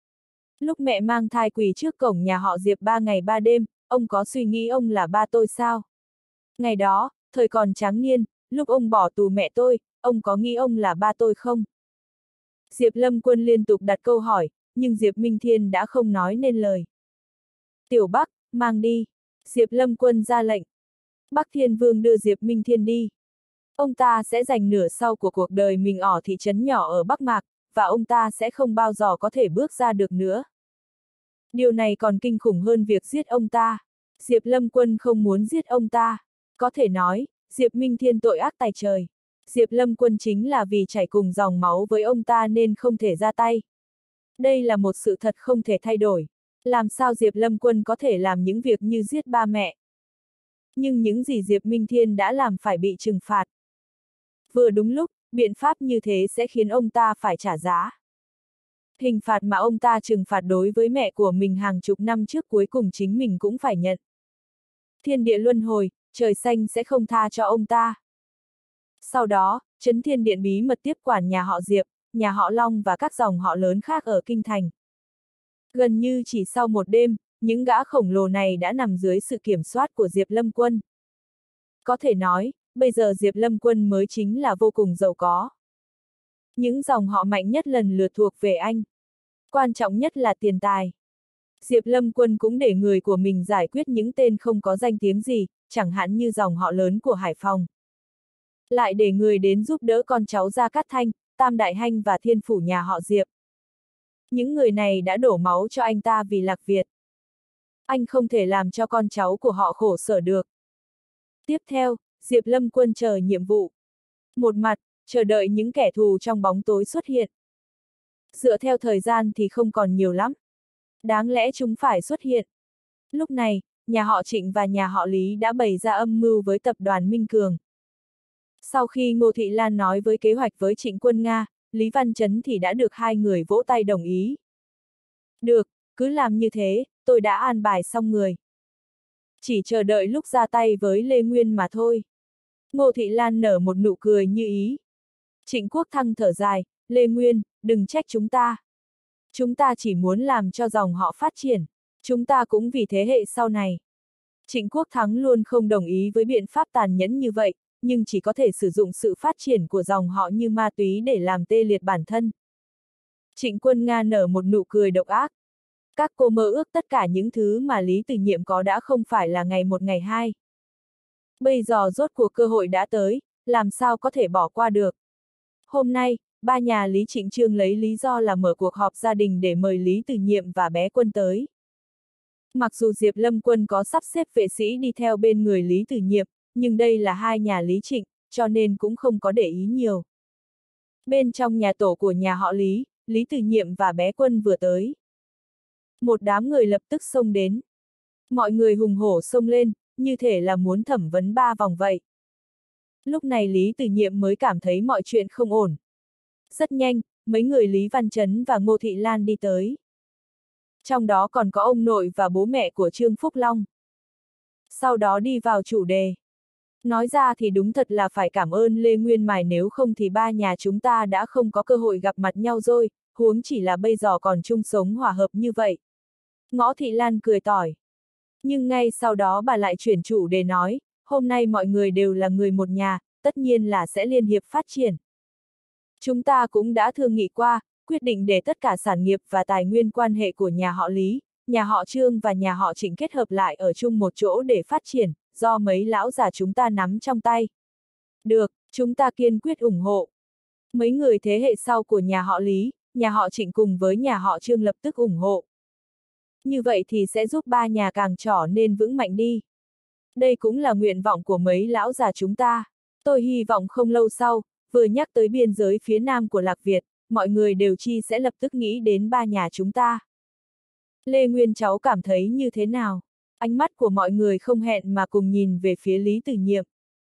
Lúc mẹ mang thai quỳ trước cổng nhà họ Diệp ba ngày ba đêm, ông có suy nghĩ ông là ba tôi sao? Ngày đó, thời còn tráng niên, lúc ông bỏ tù mẹ tôi, ông có nghĩ ông là ba tôi không? Diệp Lâm Quân liên tục đặt câu hỏi, nhưng Diệp Minh Thiên đã không nói nên lời. Tiểu Bắc, mang đi. Diệp Lâm Quân ra lệnh. Bắc Thiên Vương đưa Diệp Minh Thiên đi. Ông ta sẽ dành nửa sau của cuộc đời mình ở thị trấn nhỏ ở Bắc Mạc, và ông ta sẽ không bao giờ có thể bước ra được nữa. Điều này còn kinh khủng hơn việc giết ông ta. Diệp Lâm Quân không muốn giết ông ta. Có thể nói, Diệp Minh Thiên tội ác tày trời. Diệp Lâm Quân chính là vì chảy cùng dòng máu với ông ta nên không thể ra tay. Đây là một sự thật không thể thay đổi. Làm sao Diệp Lâm Quân có thể làm những việc như giết ba mẹ? Nhưng những gì Diệp Minh Thiên đã làm phải bị trừng phạt. Vừa đúng lúc, biện pháp như thế sẽ khiến ông ta phải trả giá. Hình phạt mà ông ta trừng phạt đối với mẹ của mình hàng chục năm trước cuối cùng chính mình cũng phải nhận. Thiên địa luân hồi, trời xanh sẽ không tha cho ông ta. Sau đó, Trấn Thiên Điện bí mật tiếp quản nhà họ Diệp, nhà họ Long và các dòng họ lớn khác ở Kinh Thành. Gần như chỉ sau một đêm, những gã khổng lồ này đã nằm dưới sự kiểm soát của Diệp Lâm Quân. Có thể nói, bây giờ Diệp Lâm Quân mới chính là vô cùng giàu có. Những dòng họ mạnh nhất lần lượt thuộc về anh. Quan trọng nhất là tiền tài. Diệp Lâm Quân cũng để người của mình giải quyết những tên không có danh tiếng gì, chẳng hạn như dòng họ lớn của Hải Phòng. Lại để người đến giúp đỡ con cháu Gia Cát Thanh, Tam Đại Hanh và Thiên Phủ nhà họ Diệp. Những người này đã đổ máu cho anh ta vì Lạc Việt. Anh không thể làm cho con cháu của họ khổ sở được. Tiếp theo, Diệp Lâm Quân chờ nhiệm vụ. Một mặt, chờ đợi những kẻ thù trong bóng tối xuất hiện. Dựa theo thời gian thì không còn nhiều lắm. Đáng lẽ chúng phải xuất hiện. Lúc này, nhà họ Trịnh và nhà họ Lý đã bày ra âm mưu với tập đoàn Minh Cường. Sau khi Ngô Thị Lan nói với kế hoạch với Trịnh Quân Nga, Lý Văn Chấn thì đã được hai người vỗ tay đồng ý. Được, cứ làm như thế, tôi đã an bài xong người. Chỉ chờ đợi lúc ra tay với Lê Nguyên mà thôi. Ngô Thị Lan nở một nụ cười như ý. Trịnh Quốc Thăng thở dài, Lê Nguyên, đừng trách chúng ta. Chúng ta chỉ muốn làm cho dòng họ phát triển. Chúng ta cũng vì thế hệ sau này. Trịnh Quốc Thắng luôn không đồng ý với biện pháp tàn nhẫn như vậy, nhưng chỉ có thể sử dụng sự phát triển của dòng họ như ma túy để làm tê liệt bản thân. Trịnh Quân Nga nở một nụ cười độc ác. Các cô mơ ước tất cả những thứ mà Lý Từ Nhiệm có đã không phải là ngày một ngày hai. Bây giờ rốt cuộc cơ hội đã tới, làm sao có thể bỏ qua được. Hôm nay, ba nhà Lý Trịnh Chương lấy lý do là mở cuộc họp gia đình để mời Lý Từ Nhiệm và bé Quân tới. Mặc dù Diệp Lâm Quân có sắp xếp vệ sĩ đi theo bên người Lý Từ Nhiệm, nhưng đây là hai nhà Lý Trịnh, cho nên cũng không có để ý nhiều. Bên trong nhà tổ của nhà họ Lý, Lý Từ Nhiệm và bé Quân vừa tới. Một đám người lập tức xông đến. Mọi người hùng hổ xông lên, như thể là muốn thẩm vấn ba vòng vậy. Lúc này Lý Từ Nhiệm mới cảm thấy mọi chuyện không ổn. Rất nhanh, mấy người Lý Văn Chấn và Ngô Thị Lan đi tới. Trong đó còn có ông nội và bố mẹ của Trương Phúc Long. Sau đó đi vào chủ đề. Nói ra thì đúng thật là phải cảm ơn Lê Nguyên Mài, nếu không thì ba nhà chúng ta đã không có cơ hội gặp mặt nhau rồi, huống chỉ là bây giờ còn chung sống hòa hợp như vậy. Ngõ Thị Lan cười tỏi. Nhưng ngay sau đó bà lại chuyển chủ đề nói, hôm nay mọi người đều là người một nhà, tất nhiên là sẽ liên hiệp phát triển. Chúng ta cũng đã thương nghị qua, quyết định để tất cả sản nghiệp và tài nguyên quan hệ của nhà họ Lý, nhà họ Trương và nhà họ Trịnh kết hợp lại ở chung một chỗ để phát triển, do mấy lão già chúng ta nắm trong tay. Được, chúng ta kiên quyết ủng hộ. Mấy người thế hệ sau của nhà họ Lý, nhà họ Trịnh cùng với nhà họ Trương lập tức ủng hộ. Như vậy thì sẽ giúp ba nhà càng trở nên vững mạnh đi. Đây cũng là nguyện vọng của mấy lão già chúng ta. Tôi hy vọng không lâu sau, vừa nhắc tới biên giới phía nam của Lạc Việt, mọi người đều chi sẽ lập tức nghĩ đến ba nhà chúng ta. Lê Nguyên cháu cảm thấy như thế nào? Ánh mắt của mọi người không hẹn mà cùng nhìn về phía Lý Từ Nhiệm.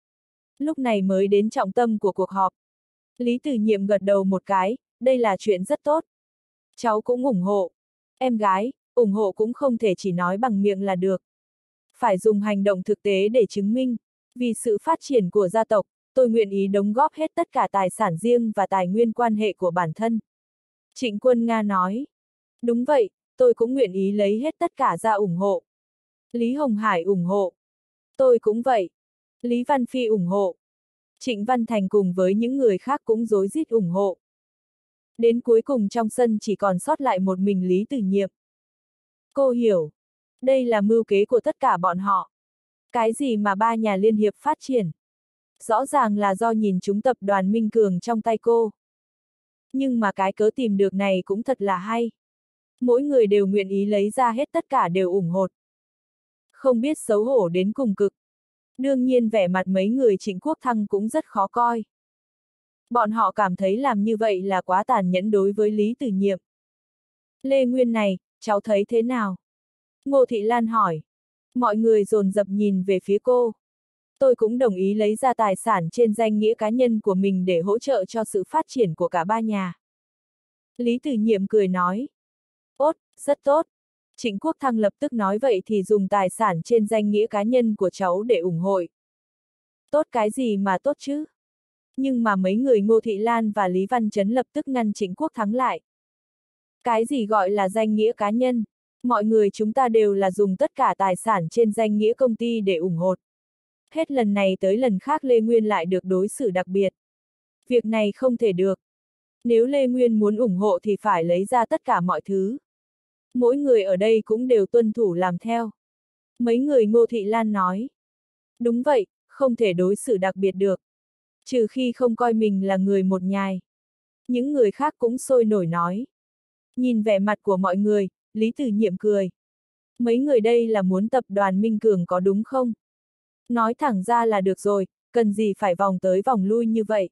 Lúc này mới đến trọng tâm của cuộc họp. Lý Từ Nhiệm gật đầu một cái, đây là chuyện rất tốt. Cháu cũng ủng hộ. Em gái, ủng hộ cũng không thể chỉ nói bằng miệng là được. Phải dùng hành động thực tế để chứng minh. Vì sự phát triển của gia tộc, tôi nguyện ý đóng góp hết tất cả tài sản riêng và tài nguyên quan hệ của bản thân. Trịnh Quân Nga nói. Đúng vậy, tôi cũng nguyện ý lấy hết tất cả ra ủng hộ. Lý Hồng Hải ủng hộ. Tôi cũng vậy. Lý Văn Phi ủng hộ. Trịnh Văn Thành cùng với những người khác cũng rối rít ủng hộ. Đến cuối cùng trong sân chỉ còn sót lại một mình Lý Từ Nhiệm. Cô hiểu. Đây là mưu kế của tất cả bọn họ. Cái gì mà ba nhà liên hiệp phát triển? Rõ ràng là do nhìn chúng tập đoàn Minh Cường trong tay cô. Nhưng mà cái cớ tìm được này cũng thật là hay. Mỗi người đều nguyện ý lấy ra hết tất cả đều ủng hộ. Không biết xấu hổ đến cùng cực. Đương nhiên vẻ mặt mấy người Trịnh Quốc Thăng cũng rất khó coi. Bọn họ cảm thấy làm như vậy là quá tàn nhẫn đối với Lý Từ Nhiệm. Lê Nguyên này, cháu thấy thế nào? Ngô Thị Lan hỏi. Mọi người dồn dập nhìn về phía cô. Tôi cũng đồng ý lấy ra tài sản trên danh nghĩa cá nhân của mình để hỗ trợ cho sự phát triển của cả ba nhà. Lý Từ Nhiệm cười nói. Tốt, rất tốt. Trịnh Quốc Thăng lập tức nói vậy thì dùng tài sản trên danh nghĩa cá nhân của cháu để ủng hộ. Tốt cái gì mà tốt chứ? Nhưng mà mấy người Ngô Thị Lan và Lý Văn Chấn lập tức ngăn Trịnh Quốc Thắng lại. Cái gì gọi là danh nghĩa cá nhân? Mọi người chúng ta đều là dùng tất cả tài sản trên danh nghĩa công ty để ủng hộ. Hết lần này tới lần khác Lê Nguyên lại được đối xử đặc biệt. Việc này không thể được. Nếu Lê Nguyên muốn ủng hộ thì phải lấy ra tất cả mọi thứ. Mỗi người ở đây cũng đều tuân thủ làm theo. Mấy người Ngô Thị Lan nói. Đúng vậy, không thể đối xử đặc biệt được. Trừ khi không coi mình là người một nhài. Những người khác cũng sôi nổi nói. Nhìn vẻ mặt của mọi người, Lý Từ Nhiệm cười. Mấy người đây là muốn tập đoàn Minh Cường có đúng không? Nói thẳng ra là được rồi, cần gì phải vòng tới vòng lui như vậy?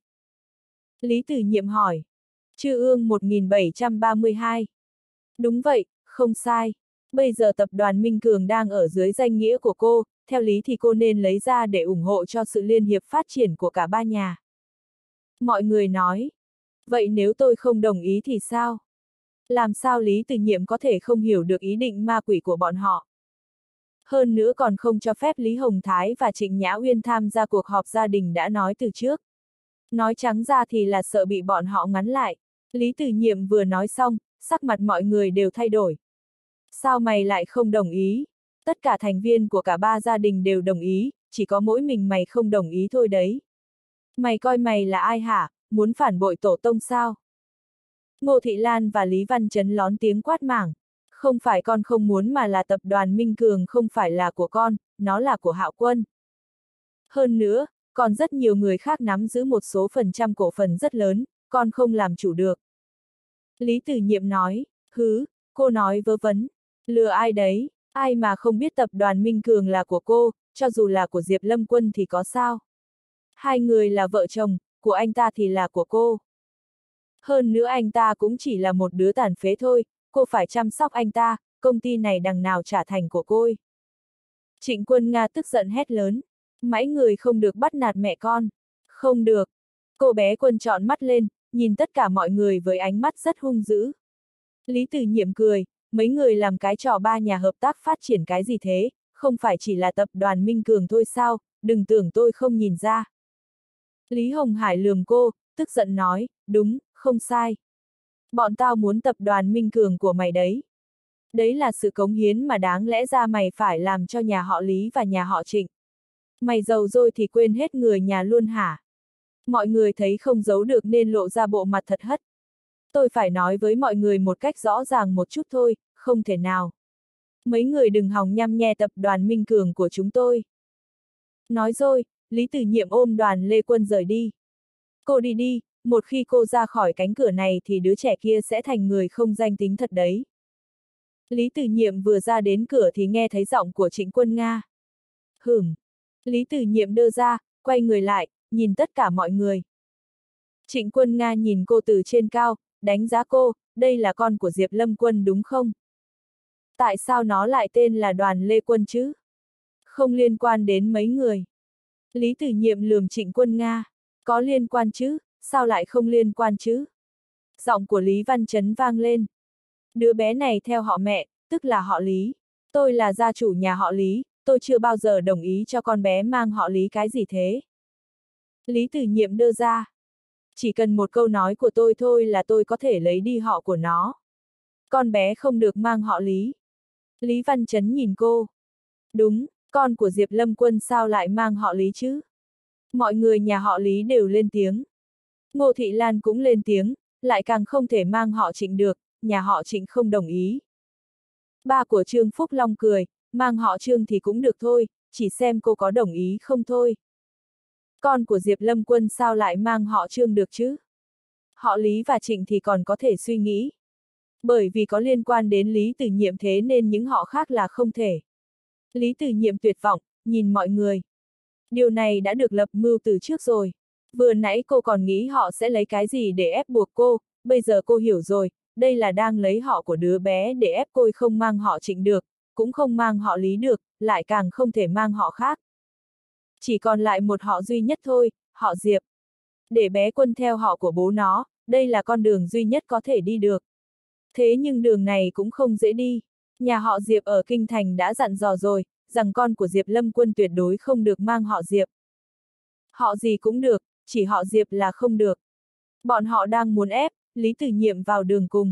Lý Từ Nhiệm hỏi. Chư ương một nghìn bảy trăm ba mươi hai. Đúng vậy, không sai. Bây giờ tập đoàn Minh Cường đang ở dưới danh nghĩa của cô, theo lý thì cô nên lấy ra để ủng hộ cho sự liên hiệp phát triển của cả ba nhà. Mọi người nói. Vậy nếu tôi không đồng ý thì sao? Làm sao Lý Từ Nhiệm có thể không hiểu được ý định ma quỷ của bọn họ? Hơn nữa còn không cho phép Lý Hồng Thái và Trịnh Nhã Uyên tham gia cuộc họp gia đình đã nói từ trước. Nói trắng ra thì là sợ bị bọn họ ngắn lại. Lý Từ Nhiệm vừa nói xong, sắc mặt mọi người đều thay đổi. Sao mày lại không đồng ý? Tất cả thành viên của cả ba gia đình đều đồng ý, chỉ có mỗi mình mày không đồng ý thôi đấy. Mày coi mày là ai hả, muốn phản bội tổ tông sao? Ngô Thị Lan và Lý Văn Chấn lón tiếng quát mảng. Không phải con không muốn mà là tập đoàn Minh Cường không phải là của con, nó là của Hạo Quân. Hơn nữa, còn rất nhiều người khác nắm giữ một số phần trăm cổ phần rất lớn, con không làm chủ được. Lý Tử Nhiệm nói, hứ, cô nói vớ vẩn, lừa ai đấy, ai mà không biết tập đoàn Minh Cường là của cô, cho dù là của Diệp Lâm Quân thì có sao. Hai người là vợ chồng, của anh ta thì là của cô. Hơn nữa anh ta cũng chỉ là một đứa tàn phế thôi, cô phải chăm sóc anh ta, công ty này đằng nào trả thành của cô. Trịnh Quân Nga tức giận hét lớn, mãi người không được bắt nạt mẹ con. Không được. Cô bé Quân trọn mắt lên, nhìn tất cả mọi người với ánh mắt rất hung dữ. Lý Tử Nhiệm cười, mấy người làm cái trò ba nhà hợp tác phát triển cái gì thế, không phải chỉ là tập đoàn Minh Cường thôi sao, đừng tưởng tôi không nhìn ra. Lý Hồng Hải lườm cô, tức giận nói, đúng, không sai. Bọn tao muốn tập đoàn Minh Cường của mày đấy. Đấy là sự cống hiến mà đáng lẽ ra mày phải làm cho nhà họ Lý và nhà họ Trịnh. Mày giàu rồi thì quên hết người nhà luôn hả? Mọi người thấy không giấu được nên lộ ra bộ mặt thật hất. Tôi phải nói với mọi người một cách rõ ràng một chút thôi, không thể nào. Mấy người đừng hòng nhăm nhe tập đoàn Minh Cường của chúng tôi. Nói rồi, Lý Tử Nhiệm ôm Đoàn Lê Quân rời đi. Cô đi đi, một khi cô ra khỏi cánh cửa này thì đứa trẻ kia sẽ thành người không danh tính thật đấy. Lý Tử Nhiệm vừa ra đến cửa thì nghe thấy giọng của Trịnh Quân Nga. Hửm. Lý Tử Nhiệm đơ ra, quay người lại, nhìn tất cả mọi người. Trịnh Quân Nga nhìn cô từ trên cao, đánh giá cô, đây là con của Diệp Lâm Quân đúng không? Tại sao nó lại tên là Đoàn Lê Quân chứ? Không liên quan đến mấy người. Lý Tử Nhiệm lườm Trịnh Quân Nga. Có liên quan chứ, sao lại không liên quan chứ? Giọng của Lý Văn Chấn vang lên. Đứa bé này theo họ mẹ, tức là họ Lý. Tôi là gia chủ nhà họ Lý, tôi chưa bao giờ đồng ý cho con bé mang họ Lý cái gì thế. Lý Tử Nhiệm đưa ra. Chỉ cần một câu nói của tôi thôi là tôi có thể lấy đi họ của nó. Con bé không được mang họ Lý. Lý Văn Chấn nhìn cô. Đúng, con của Diệp Lâm Quân sao lại mang họ Lý chứ? Mọi người nhà họ Lý đều lên tiếng. Ngô Thị Lan cũng lên tiếng, lại càng không thể mang họ Trịnh được, nhà họ Trịnh không đồng ý. Ba của Trương Phúc Long cười, mang họ Trương thì cũng được thôi, chỉ xem cô có đồng ý không thôi. Con của Diệp Lâm Quân sao lại mang họ Trương được chứ? Họ Lý và Trịnh thì còn có thể suy nghĩ. Bởi vì có liên quan đến Lý Tử Nhiệm thế nên những họ khác là không thể. Lý Tử Nhiệm tuyệt vọng, nhìn mọi người. Điều này đã được lập mưu từ trước rồi. Vừa nãy cô còn nghĩ họ sẽ lấy cái gì để ép buộc cô, bây giờ cô hiểu rồi, đây là đang lấy họ của đứa bé để ép cô không mang họ Trịnh được, cũng không mang họ Lý được, lại càng không thể mang họ khác. Chỉ còn lại một họ duy nhất thôi, họ Diệp. Để bé Quân theo họ của bố nó, đây là con đường duy nhất có thể đi được. Thế nhưng đường này cũng không dễ đi. Nhà họ Diệp ở Kinh Thành đã dặn dò rồi, rằng con của Diệp Lâm Quân tuyệt đối không được mang họ Diệp. Họ gì cũng được, chỉ họ Diệp là không được. Bọn họ đang muốn ép Lý Tử Nhiệm vào đường cùng.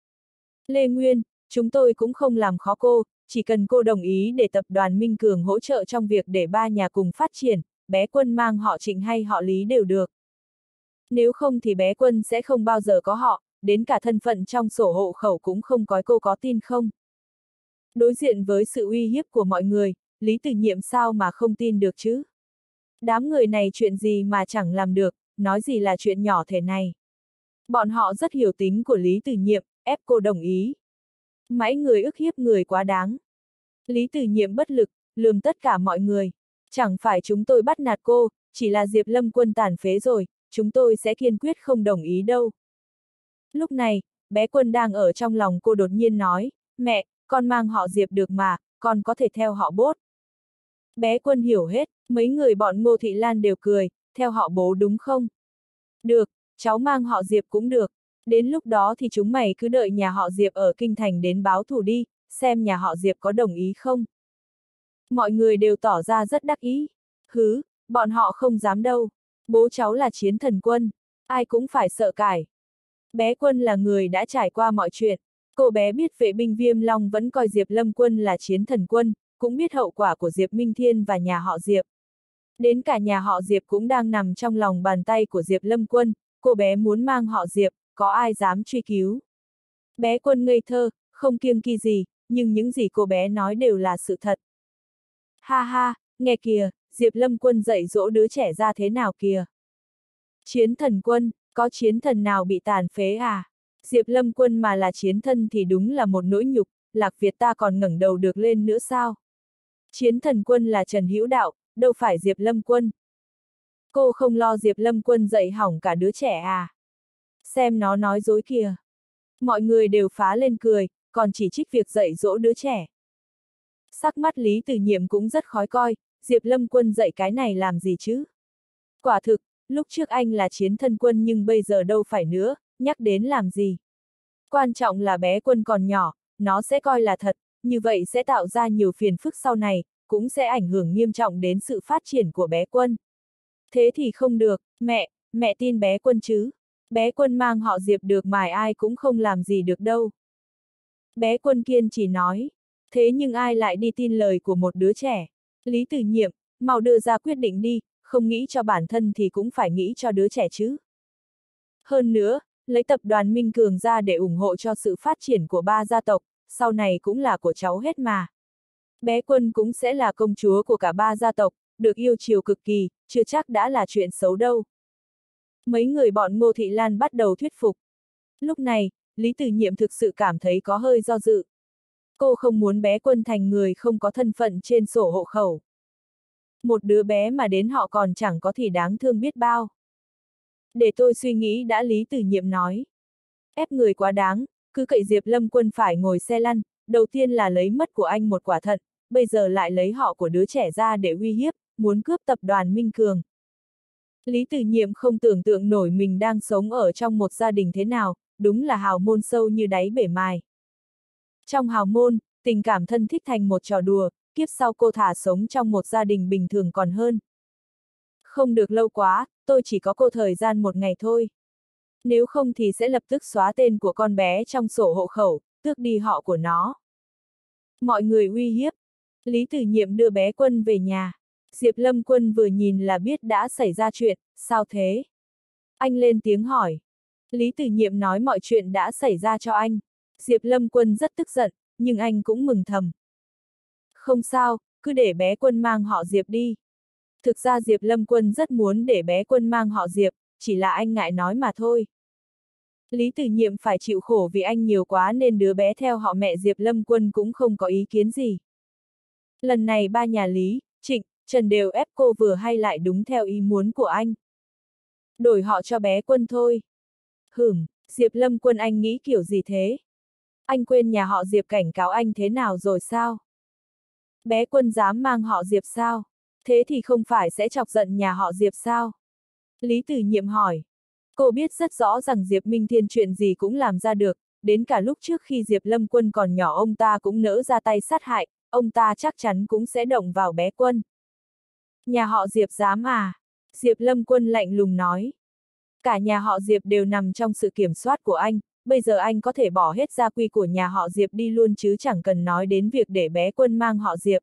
Lê Nguyên, chúng tôi cũng không làm khó cô, chỉ cần cô đồng ý để tập đoàn Minh Cường hỗ trợ trong việc để ba nhà cùng phát triển, bé Quân mang họ Trịnh hay họ Lý đều được. Nếu không thì bé Quân sẽ không bao giờ có họ, đến cả thân phận trong sổ hộ khẩu cũng không có, cô có tin không? Đối diện với sự uy hiếp của mọi người, Lý Tử Nhiệm sao mà không tin được chứ? Đám người này chuyện gì mà chẳng làm được, nói gì là chuyện nhỏ thế này. Bọn họ rất hiểu tính của Lý Tử Nhiệm, ép cô đồng ý. Mãi người ức hiếp người quá đáng. Lý Tử Nhiệm bất lực, lườm tất cả mọi người. Chẳng phải chúng tôi bắt nạt cô, chỉ là Diệp Lâm Quân tàn phế rồi, chúng tôi sẽ kiên quyết không đồng ý đâu. Lúc này, bé Quân đang ở trong lòng cô đột nhiên nói, mẹ, con mang họ Diệp được mà, con có thể theo họ Bốt. Bé Quân hiểu hết, mấy người bọn Ngô Thị Lan đều cười, theo họ bố đúng không? Được, cháu mang họ Diệp cũng được. Đến lúc đó thì chúng mày cứ đợi nhà họ Diệp ở Kinh Thành đến báo thù đi, xem nhà họ Diệp có đồng ý không. Mọi người đều tỏ ra rất đắc ý. Hứ, bọn họ không dám đâu. Bố cháu là Chiến Thần Quân, ai cũng phải sợ cải. Bé Quân là người đã trải qua mọi chuyện. Cô bé biết vệ binh Viêm Long vẫn coi Diệp Lâm Quân là Chiến Thần Quân, cũng biết hậu quả của Diệp Minh Thiên và nhà họ Diệp. Đến cả nhà họ Diệp cũng đang nằm trong lòng bàn tay của Diệp Lâm Quân, cô bé muốn mang họ Diệp, có ai dám truy cứu. Bé Quân ngây thơ, không kiêng kỵ gì, nhưng những gì cô bé nói đều là sự thật. Ha ha, nghe kìa, Diệp Lâm Quân dạy dỗ đứa trẻ ra thế nào kìa. Chiến thần quân, có chiến thần nào bị tàn phế à? Diệp Lâm Quân mà là chiến thân thì đúng là một nỗi nhục, Lạc Việt ta còn ngẩng đầu được lên nữa sao? Chiến thần quân là Trần Hữu Đạo, đâu phải Diệp Lâm Quân. Cô không lo Diệp Lâm Quân dạy hỏng cả đứa trẻ à? Xem nó nói dối kìa. Mọi người đều phá lên cười, còn chỉ trích việc dạy dỗ đứa trẻ. Sắc mắt Lý Tử Nhiệm cũng rất khó coi, Diệp Lâm Quân dạy cái này làm gì chứ? Quả thực, lúc trước anh là chiến thân quân nhưng bây giờ đâu phải nữa, nhắc đến làm gì? Quan trọng là bé Quân còn nhỏ, nó sẽ coi là thật, như vậy sẽ tạo ra nhiều phiền phức sau này, cũng sẽ ảnh hưởng nghiêm trọng đến sự phát triển của bé Quân. Thế thì không được, mẹ, mẹ tin bé Quân chứ? Bé Quân mang họ Diệp được mài ai cũng không làm gì được đâu. Bé Quân kiên chỉ nói, thế nhưng ai lại đi tin lời của một đứa trẻ? Lý Tử Nhiệm, mau đưa ra quyết định đi, không nghĩ cho bản thân thì cũng phải nghĩ cho đứa trẻ chứ. Hơn nữa, lấy tập đoàn Minh Cường ra để ủng hộ cho sự phát triển của ba gia tộc, sau này cũng là của cháu hết mà. Bé Quân cũng sẽ là công chúa của cả ba gia tộc, được yêu chiều cực kỳ, chưa chắc đã là chuyện xấu đâu. Mấy người bọn Ngô Thị Lan bắt đầu thuyết phục. Lúc này, Lý Tử Nhiệm thực sự cảm thấy có hơi do dự. Cô không muốn bé Quân thành người không có thân phận trên sổ hộ khẩu. Một đứa bé mà đến họ còn chẳng có thì đáng thương biết bao. Để tôi suy nghĩ đã, Lý Tử Nhiệm nói. Ép người quá đáng, cứ cậy Diệp Lâm Quân phải ngồi xe lăn, đầu tiên là lấy mất của anh một quả thận, bây giờ lại lấy họ của đứa trẻ ra để uy hiếp, muốn cướp tập đoàn Minh Cường. Lý Tử Nhiệm không tưởng tượng nổi mình đang sống ở trong một gia đình thế nào, đúng là hào môn sâu như đáy bể mài. Trong hào môn, tình cảm thân thích thành một trò đùa, kiếp sau cô thả sống trong một gia đình bình thường còn hơn. Không được lâu quá, tôi chỉ có cô thời gian một ngày thôi. Nếu không thì sẽ lập tức xóa tên của con bé trong sổ hộ khẩu, tước đi họ của nó. Mọi người uy hiếp. Lý Tử Nhiệm đưa bé Quân về nhà. Diệp Lâm Quân vừa nhìn là biết đã xảy ra chuyện, sao thế? Anh lên tiếng hỏi. Lý Tử Nhiệm nói mọi chuyện đã xảy ra cho anh. Diệp Lâm Quân rất tức giận, nhưng anh cũng mừng thầm. Không sao, cứ để bé Quân mang họ Diệp đi. Thực ra Diệp Lâm Quân rất muốn để bé Quân mang họ Diệp, chỉ là anh ngại nói mà thôi. Lý Tử Nhiệm phải chịu khổ vì anh nhiều quá nên đứa bé theo họ mẹ Diệp Lâm Quân cũng không có ý kiến gì. Lần này ba nhà Lý, Trịnh, Trần đều ép cô vừa hay lại đúng theo ý muốn của anh. Đổi họ cho bé Quân thôi. Hửm, Diệp Lâm Quân anh nghĩ kiểu gì thế? Anh quên nhà họ Diệp cảnh cáo anh thế nào rồi sao? Bé Quân dám mang họ Diệp sao? Thế thì không phải sẽ chọc giận nhà họ Diệp sao? Lý Tử Nhiệm hỏi. Cô biết rất rõ rằng Diệp Minh Thiên chuyện gì cũng làm ra được, đến cả lúc trước khi Diệp Lâm Quân còn nhỏ ông ta cũng nỡ ra tay sát hại, ông ta chắc chắn cũng sẽ động vào bé Quân. Nhà họ Diệp dám à? Diệp Lâm Quân lạnh lùng nói. Cả nhà họ Diệp đều nằm trong sự kiểm soát của anh, bây giờ anh có thể bỏ hết gia quy của nhà họ Diệp đi luôn chứ chẳng cần nói đến việc để bé Quân mang họ Diệp.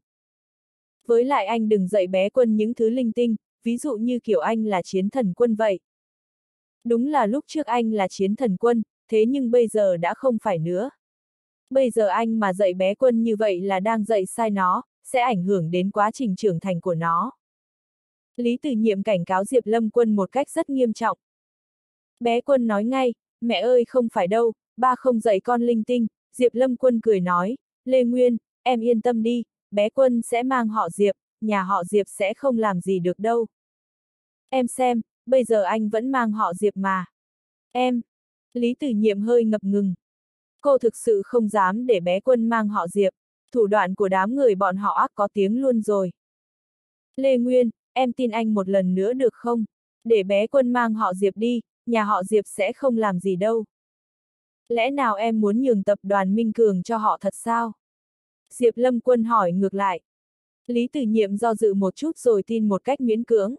Với lại anh đừng dạy bé Quân những thứ linh tinh, ví dụ như kiểu anh là chiến thần quân vậy. Đúng là lúc trước anh là chiến thần quân, thế nhưng bây giờ đã không phải nữa. Bây giờ anh mà dạy bé Quân như vậy là đang dạy sai nó, sẽ ảnh hưởng đến quá trình trưởng thành của nó. Lý Tử Nhiệm cảnh cáo Diệp Lâm Quân một cách rất nghiêm trọng. Bé Quân nói ngay, mẹ ơi không phải đâu, ba không dạy con linh tinh. Diệp Lâm Quân cười nói, Lê Nguyên, em yên tâm đi, bé Quân sẽ mang họ Diệp, nhà họ Diệp sẽ không làm gì được đâu. Em xem, bây giờ anh vẫn mang họ Diệp mà. Em, Lý Tử Nhiệm hơi ngập ngừng. Cô thực sự không dám để bé Quân mang họ Diệp, thủ đoạn của đám người bọn họ ác có tiếng luôn rồi. Lê Nguyên, em tin anh một lần nữa được không? Để bé Quân mang họ Diệp đi, nhà họ Diệp sẽ không làm gì đâu. Lẽ nào em muốn nhường tập đoàn Minh Cường cho họ thật sao? Diệp Lâm Quân hỏi ngược lại. Lý Tử Nhiệm do dự một chút rồi tin một cách miễn cưỡng.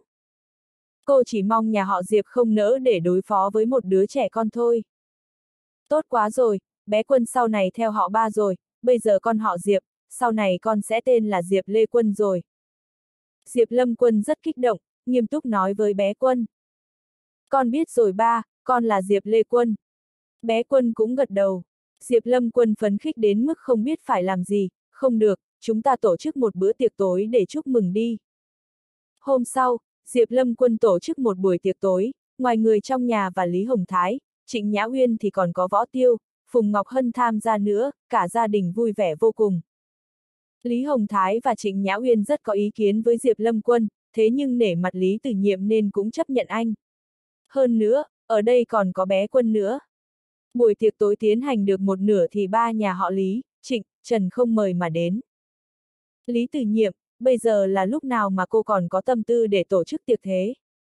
Cô chỉ mong nhà họ Diệp không nỡ để đối phó với một đứa trẻ con thôi. Tốt quá rồi, bé Quân sau này theo họ ba rồi, bây giờ con họ Diệp, sau này con sẽ tên là Diệp Lê Quân rồi. Diệp Lâm Quân rất kích động, nghiêm túc nói với bé Quân. Con biết rồi ba, con là Diệp Lê Quân. Bé Quân cũng gật đầu. Diệp Lâm Quân phấn khích đến mức không biết phải làm gì, không được, chúng ta tổ chức một bữa tiệc tối để chúc mừng đi. Hôm sau, Diệp Lâm Quân tổ chức một buổi tiệc tối, ngoài người trong nhà và Lý Hồng Thái, Trịnh Nhã Uyên thì còn có Võ Tiêu, Phùng Ngọc Hân tham gia nữa, cả gia đình vui vẻ vô cùng. Lý Hồng Thái và Trịnh Nhã Uyên rất có ý kiến với Diệp Lâm Quân, thế nhưng nể mặt Lý Tử Nhiệm nên cũng chấp nhận anh. Hơn nữa, ở đây còn có bé Quân nữa. Buổi tiệc tối tiến hành được một nửa thì ba nhà họ Lý, Trịnh, Trần không mời mà đến. Lý Tử Nhiệm, bây giờ là lúc nào mà cô còn có tâm tư để tổ chức tiệc thế?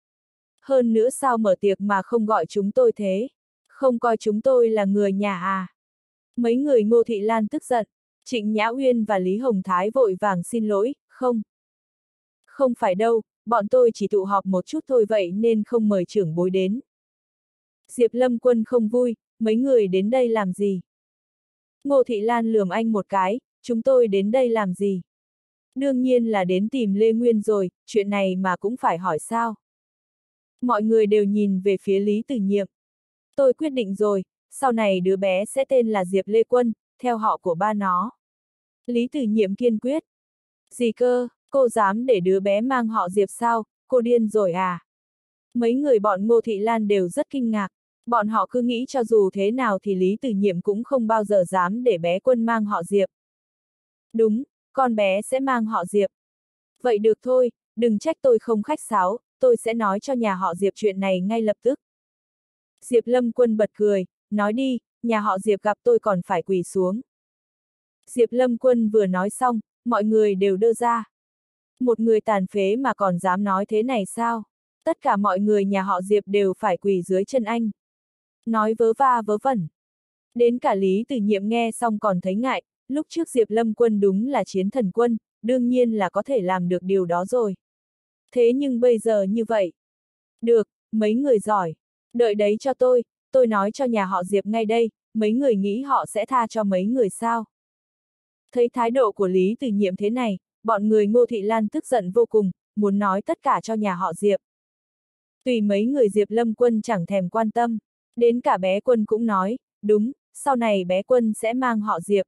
Hơn nữa sao mở tiệc mà không gọi chúng tôi thế? Không coi chúng tôi là người nhà à? Mấy người Ngô Thị Lan tức giận, Trịnh Nhã Uyên và Lý Hồng Thái vội vàng xin lỗi, không. Không phải đâu, bọn tôi chỉ tụ họp một chút thôi vậy nên không mời trưởng bối đến. Diệp Lâm Quân không vui, mấy người đến đây làm gì? Ngô Thị Lan lườm anh một cái, chúng tôi đến đây làm gì? Đương nhiên là đến tìm Lê Nguyên rồi, chuyện này mà cũng phải hỏi sao? Mọi người đều nhìn về phía Lý Tử Nhiệm. Tôi quyết định rồi, sau này đứa bé sẽ tên là Diệp Lê Quân, theo họ của ba nó. Lý Tử Nhiệm kiên quyết. Gì cơ, cô dám để đứa bé mang họ Diệp sao, cô điên rồi à? Mấy người bọn Ngô Thị Lan đều rất kinh ngạc, bọn họ cứ nghĩ cho dù thế nào thì Lý Tử Nhiệm cũng không bao giờ dám để bé Quân mang họ Diệp. Đúng, con bé sẽ mang họ Diệp. Vậy được thôi, đừng trách tôi không khách sáo, tôi sẽ nói cho nhà họ Diệp chuyện này ngay lập tức. Diệp Lâm Quân bật cười, nói đi, nhà họ Diệp gặp tôi còn phải quỳ xuống. Diệp Lâm Quân vừa nói xong, mọi người đều đơ ra. Một người tàn phế mà còn dám nói thế này sao? Tất cả mọi người nhà họ Diệp đều phải quỳ dưới chân anh. Nói vớ va vớ vẩn. Đến cả Lý Tử Nhiệm nghe xong còn thấy ngại, lúc trước Diệp Lâm Quân đúng là chiến thần quân, đương nhiên là có thể làm được điều đó rồi. Thế nhưng bây giờ như vậy. Được, mấy người giỏi. Đợi đấy cho tôi, tôi nói cho nhà họ Diệp ngay đây, mấy người nghĩ họ sẽ tha cho mấy người sao? Thấy thái độ của Lý Tử Nhiệm thế này, bọn người Ngô Thị Lan tức giận vô cùng, muốn nói tất cả cho nhà họ Diệp. Tùy mấy người Diệp Lâm Quân chẳng thèm quan tâm, đến cả bé Quân cũng nói, đúng, sau này bé Quân sẽ mang họ Diệp.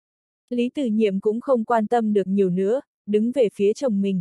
Lý Tử Nhiệm cũng không quan tâm được nhiều nữa, đứng về phía chồng mình.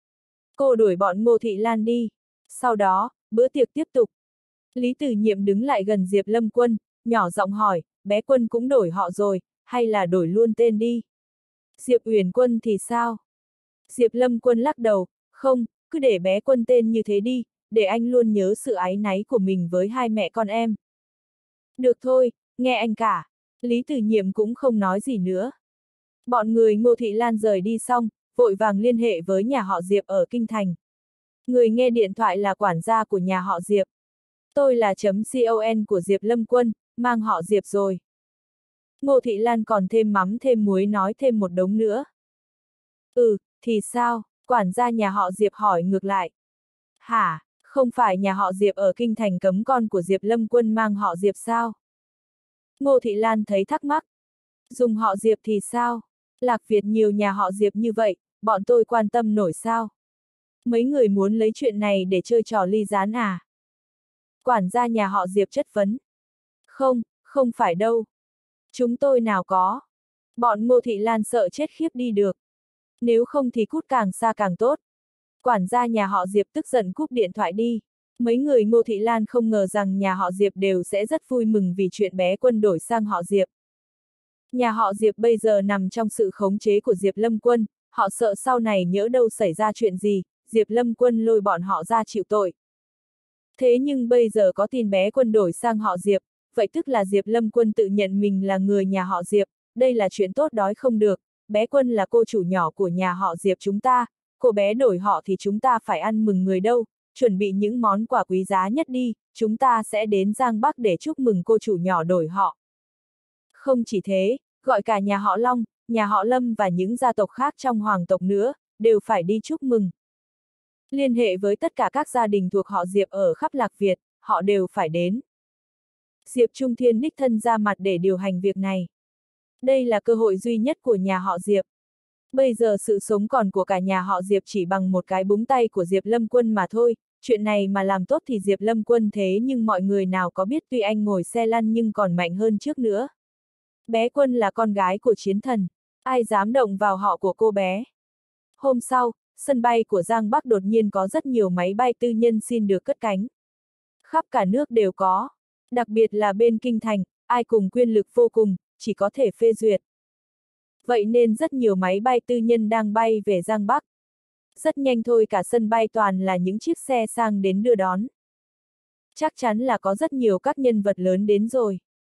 Cô đuổi bọn Ngô Thị Lan đi. Sau đó, bữa tiệc tiếp tục. Lý Tử Nhiệm đứng lại gần Diệp Lâm Quân, nhỏ giọng hỏi, bé Quân cũng đổi họ rồi, hay là đổi luôn tên đi? Diệp Uyển Quân thì sao? Diệp Lâm Quân lắc đầu, không, cứ để bé Quân tên như thế đi, để anh luôn nhớ sự áy náy của mình với hai mẹ con em. Được thôi, nghe anh cả. Lý Tử Nhiệm cũng không nói gì nữa. Bọn người Ngô Thị Lan rời đi xong, vội vàng liên hệ với nhà họ Diệp ở Kinh Thành. Người nghe điện thoại là quản gia của nhà họ Diệp. Tôi là chấm con của Diệp Lâm Quân, mang họ Diệp rồi. Ngô Thị Lan còn thêm mắm thêm muối nói thêm một đống nữa. Ừ, thì sao? Quản gia nhà họ Diệp hỏi ngược lại. Hả, không phải nhà họ Diệp ở Kinh Thành cấm con của Diệp Lâm Quân mang họ Diệp sao? Ngô Thị Lan thấy thắc mắc. Dùng họ Diệp thì sao? Lạc Việt nhiều nhà họ Diệp như vậy, bọn tôi quan tâm nổi sao? Mấy người muốn lấy chuyện này để chơi trò ly gián à? Quản gia nhà họ Diệp chất vấn. Không, không phải đâu. Chúng tôi nào có. Bọn Ngô Thị Lan sợ chết khiếp đi được. Nếu không thì cút càng xa càng tốt. Quản gia nhà họ Diệp tức giận cúp điện thoại đi. Mấy người Ngô Thị Lan không ngờ rằng nhà họ Diệp đều sẽ rất vui mừng vì chuyện bé Quân đổi sang họ Diệp. Nhà họ Diệp bây giờ nằm trong sự khống chế của Diệp Lâm Quân, họ sợ sau này nhỡ đâu xảy ra chuyện gì, Diệp Lâm Quân lôi bọn họ ra chịu tội. Thế nhưng bây giờ có tin bé Quân đổi sang họ Diệp, vậy tức là Diệp Lâm Quân tự nhận mình là người nhà họ Diệp, đây là chuyện tốt đói không được, bé Quân là cô chủ nhỏ của nhà họ Diệp chúng ta, cô bé đổi họ thì chúng ta phải ăn mừng người đâu, chuẩn bị những món quà quý giá nhất đi, chúng ta sẽ đến Giang Bắc để chúc mừng cô chủ nhỏ đổi họ. Không chỉ thế, gọi cả nhà họ Long, nhà họ Lâm và những gia tộc khác trong hoàng tộc nữa, đều phải đi chúc mừng. Liên hệ với tất cả các gia đình thuộc họ Diệp ở khắp Lạc Việt, họ đều phải đến. Diệp Trung Thiên đích thân ra mặt để điều hành việc này. Đây là cơ hội duy nhất của nhà họ Diệp. Bây giờ sự sống còn của cả nhà họ Diệp chỉ bằng một cái búng tay của Diệp Lâm Quân mà thôi, chuyện này mà làm tốt thì Diệp Lâm Quân thế nhưng mọi người nào có biết tuy anh ngồi xe lăn nhưng còn mạnh hơn trước nữa. Bé Quân là con gái của chiến thần, ai dám động vào họ của cô bé. Hôm sau, sân bay của Giang Bắc đột nhiên có rất nhiều máy bay tư nhân xin được cất cánh. Khắp cả nước đều có, đặc biệt là bên kinh thành, ai cùng quyền lực vô cùng, chỉ có thể phê duyệt. Vậy nên rất nhiều máy bay tư nhân đang bay về Giang Bắc. Rất nhanh thôi cả sân bay toàn là những chiếc xe sang đến đưa đón. Chắc chắn là có rất nhiều các nhân vật lớn đến rồi.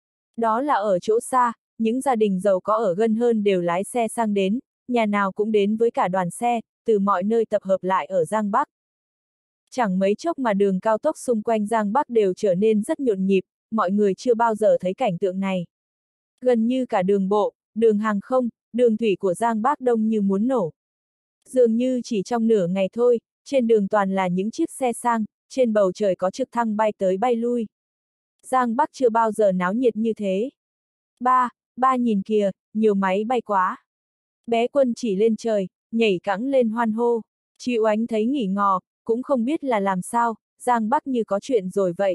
Đó là ở chỗ xa, những gia đình giàu có ở gần hơn đều lái xe sang đến, nhà nào cũng đến với cả đoàn xe, từ mọi nơi tập hợp lại ở Giang Bắc. Chẳng mấy chốc mà đường cao tốc xung quanh Giang Bắc đều trở nên rất nhộn nhịp, mọi người chưa bao giờ thấy cảnh tượng này. Gần như cả đường bộ, đường hàng không, đường thủy của Giang Bắc đông như muốn nổ. Dường như chỉ trong nửa ngày thôi, trên đường toàn là những chiếc xe sang, trên bầu trời có trực thăng bay tới bay lui. Giang Bắc chưa bao giờ náo nhiệt như thế. Ba, ba nhìn kìa, nhiều máy bay quá. Bé Quân chỉ lên trời, nhảy cẫng lên hoan hô. Chị Oánh thấy nghỉ ngò, cũng không biết là làm sao, Giang Bắc như có chuyện rồi vậy.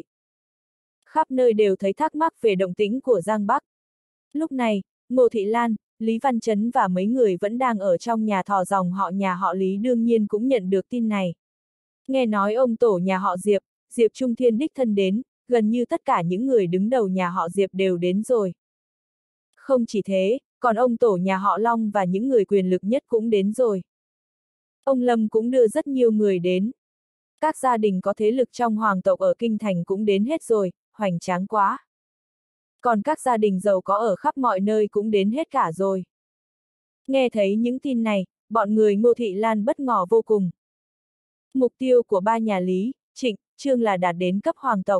Khắp nơi đều thấy thắc mắc về động tĩnh của Giang Bắc. Lúc này, Ngô Thị Lan, Lý Văn Chấn và mấy người vẫn đang ở trong nhà thò dòng họ nhà họ Lý đương nhiên cũng nhận được tin này. Nghe nói ông tổ nhà họ Diệp, Diệp Trung Thiên đích thân đến, gần như tất cả những người đứng đầu nhà họ Diệp đều đến rồi. Không chỉ thế, còn ông tổ nhà họ Long và những người quyền lực nhất cũng đến rồi. Ông Lâm cũng đưa rất nhiều người đến. Các gia đình có thế lực trong hoàng tộc ở Kinh Thành cũng đến hết rồi, hoành tráng quá. Còn các gia đình giàu có ở khắp mọi nơi cũng đến hết cả rồi. Nghe thấy những tin này, bọn người Ngô Thị Lan bất ngờ vô cùng. Mục tiêu của ba nhà Lý, Trịnh, Trương là đạt đến cấp hoàng tộc.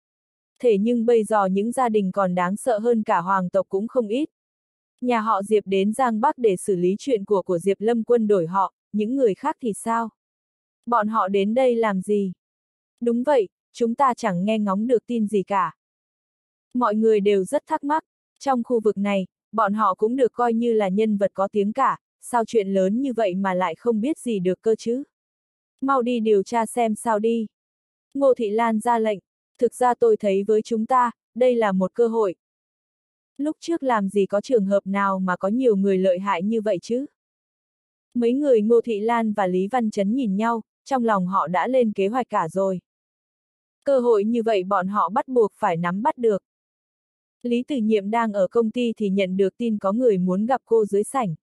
Thế nhưng bây giờ những gia đình còn đáng sợ hơn cả hoàng tộc cũng không ít. Nhà họ Diệp đến Giang Bắc để xử lý chuyện của của Diệp Lâm Quân đổi họ, những người khác thì sao? Bọn họ đến đây làm gì? Đúng vậy, chúng ta chẳng nghe ngóng được tin gì cả. Mọi người đều rất thắc mắc, trong khu vực này, bọn họ cũng được coi như là nhân vật có tiếng cả, sao chuyện lớn như vậy mà lại không biết gì được cơ chứ? Mau đi điều tra xem sao đi. Ngô Thị Lan ra lệnh, thực ra tôi thấy với chúng ta, đây là một cơ hội. Lúc trước làm gì có trường hợp nào mà có nhiều người lợi hại như vậy chứ? Mấy người Ngô Thị Lan và Lý Văn Chấn nhìn nhau, trong lòng họ đã lên kế hoạch cả rồi. Cơ hội như vậy bọn họ bắt buộc phải nắm bắt được. Lý Tử Nhiệm đang ở công ty thì nhận được tin có người muốn gặp cô dưới sảnh.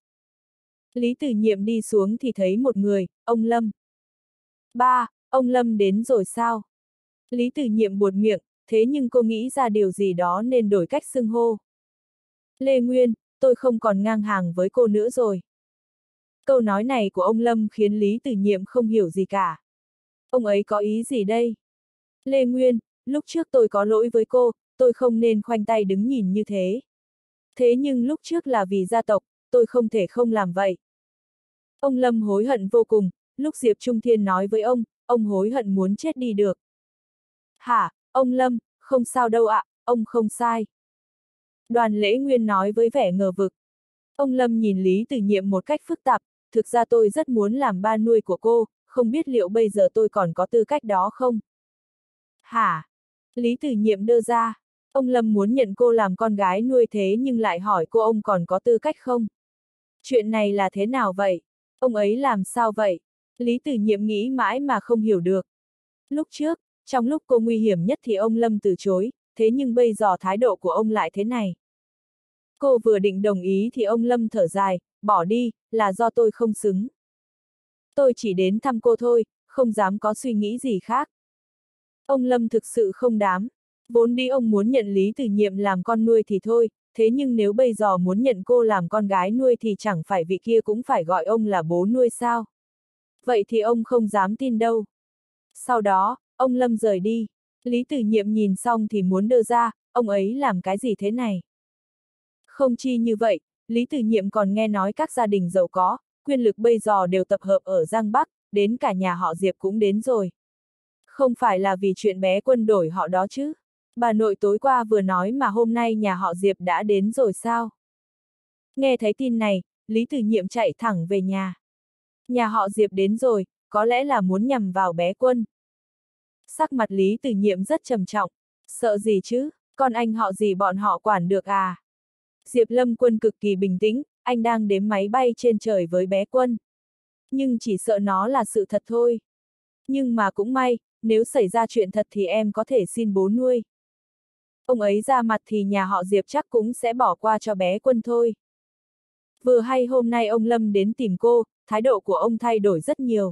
Lý Tử Nhiệm đi xuống thì thấy một người, ông Lâm. Ba, ông Lâm đến rồi sao? Lý Tử Nhiệm buột miệng, thế nhưng cô nghĩ ra điều gì đó nên đổi cách xưng hô. Lê Nguyên, tôi không còn ngang hàng với cô nữa rồi. Câu nói này của ông Lâm khiến Lý Tử Nhiệm không hiểu gì cả. Ông ấy có ý gì đây? Lê Nguyên, lúc trước tôi có lỗi với cô, tôi không nên khoanh tay đứng nhìn như thế. Thế nhưng lúc trước là vì gia tộc, tôi không thể không làm vậy. Ông Lâm hối hận vô cùng, lúc Diệp Trung Thiên nói với ông, ông hối hận muốn chết đi được. Hả, ông Lâm, không sao đâu ạ, ông không sai. Đoàn Lễ Nguyên nói với vẻ ngờ vực. Ông Lâm nhìn Lý Tử Nhiệm một cách phức tạp, thực ra tôi rất muốn làm ba nuôi của cô, không biết liệu bây giờ tôi còn có tư cách đó không? Hả? Lý Tử Nhiệm đưa ra, ông Lâm muốn nhận cô làm con gái nuôi thế nhưng lại hỏi cô ông còn có tư cách không? Chuyện này là thế nào vậy? Ông ấy làm sao vậy? Lý Tử Nhiệm nghĩ mãi mà không hiểu được. Lúc trước, trong lúc cô nguy hiểm nhất thì ông Lâm từ chối, thế nhưng bây giờ thái độ của ông lại thế này. Cô vừa định đồng ý thì ông Lâm thở dài, bỏ đi, là do tôi không xứng. Tôi chỉ đến thăm cô thôi, không dám có suy nghĩ gì khác. Ông Lâm thực sự không dám. Vốn đi ông muốn nhận Lý Tử Nhiệm làm con nuôi thì thôi, thế nhưng nếu bây giờ muốn nhận cô làm con gái nuôi thì chẳng phải vị kia cũng phải gọi ông là bố nuôi sao? Vậy thì ông không dám tin đâu. Sau đó, ông Lâm rời đi. Lý Tử Nhiệm nhìn xong thì muốn đưa ra, ông ấy làm cái gì thế này? Không chi như vậy, Lý Tử Nhiệm còn nghe nói các gia đình giàu có, quyền lực bây giờ đều tập hợp ở Giang Bắc, đến cả nhà họ Diệp cũng đến rồi. Không phải là vì chuyện bé Quân đổi họ đó chứ? Bà nội tối qua vừa nói mà hôm nay nhà họ Diệp đã đến rồi sao? Nghe thấy tin này, Lý Tử Nhiệm chạy thẳng về nhà. Nhà họ Diệp đến rồi, có lẽ là muốn nhằm vào bé Quân. Sắc mặt Lý Tử Nhiệm rất trầm trọng. Sợ gì chứ, con anh họ gì bọn họ quản được à? Diệp Lâm Quân cực kỳ bình tĩnh, anh đang đếm máy bay trên trời với bé Quân. Nhưng chỉ sợ nó là sự thật thôi. Nhưng mà cũng may, nếu xảy ra chuyện thật thì em có thể xin bố nuôi. Ông ấy ra mặt thì nhà họ Diệp chắc cũng sẽ bỏ qua cho bé Quân thôi. Vừa hay hôm nay ông Lâm đến tìm cô, thái độ của ông thay đổi rất nhiều.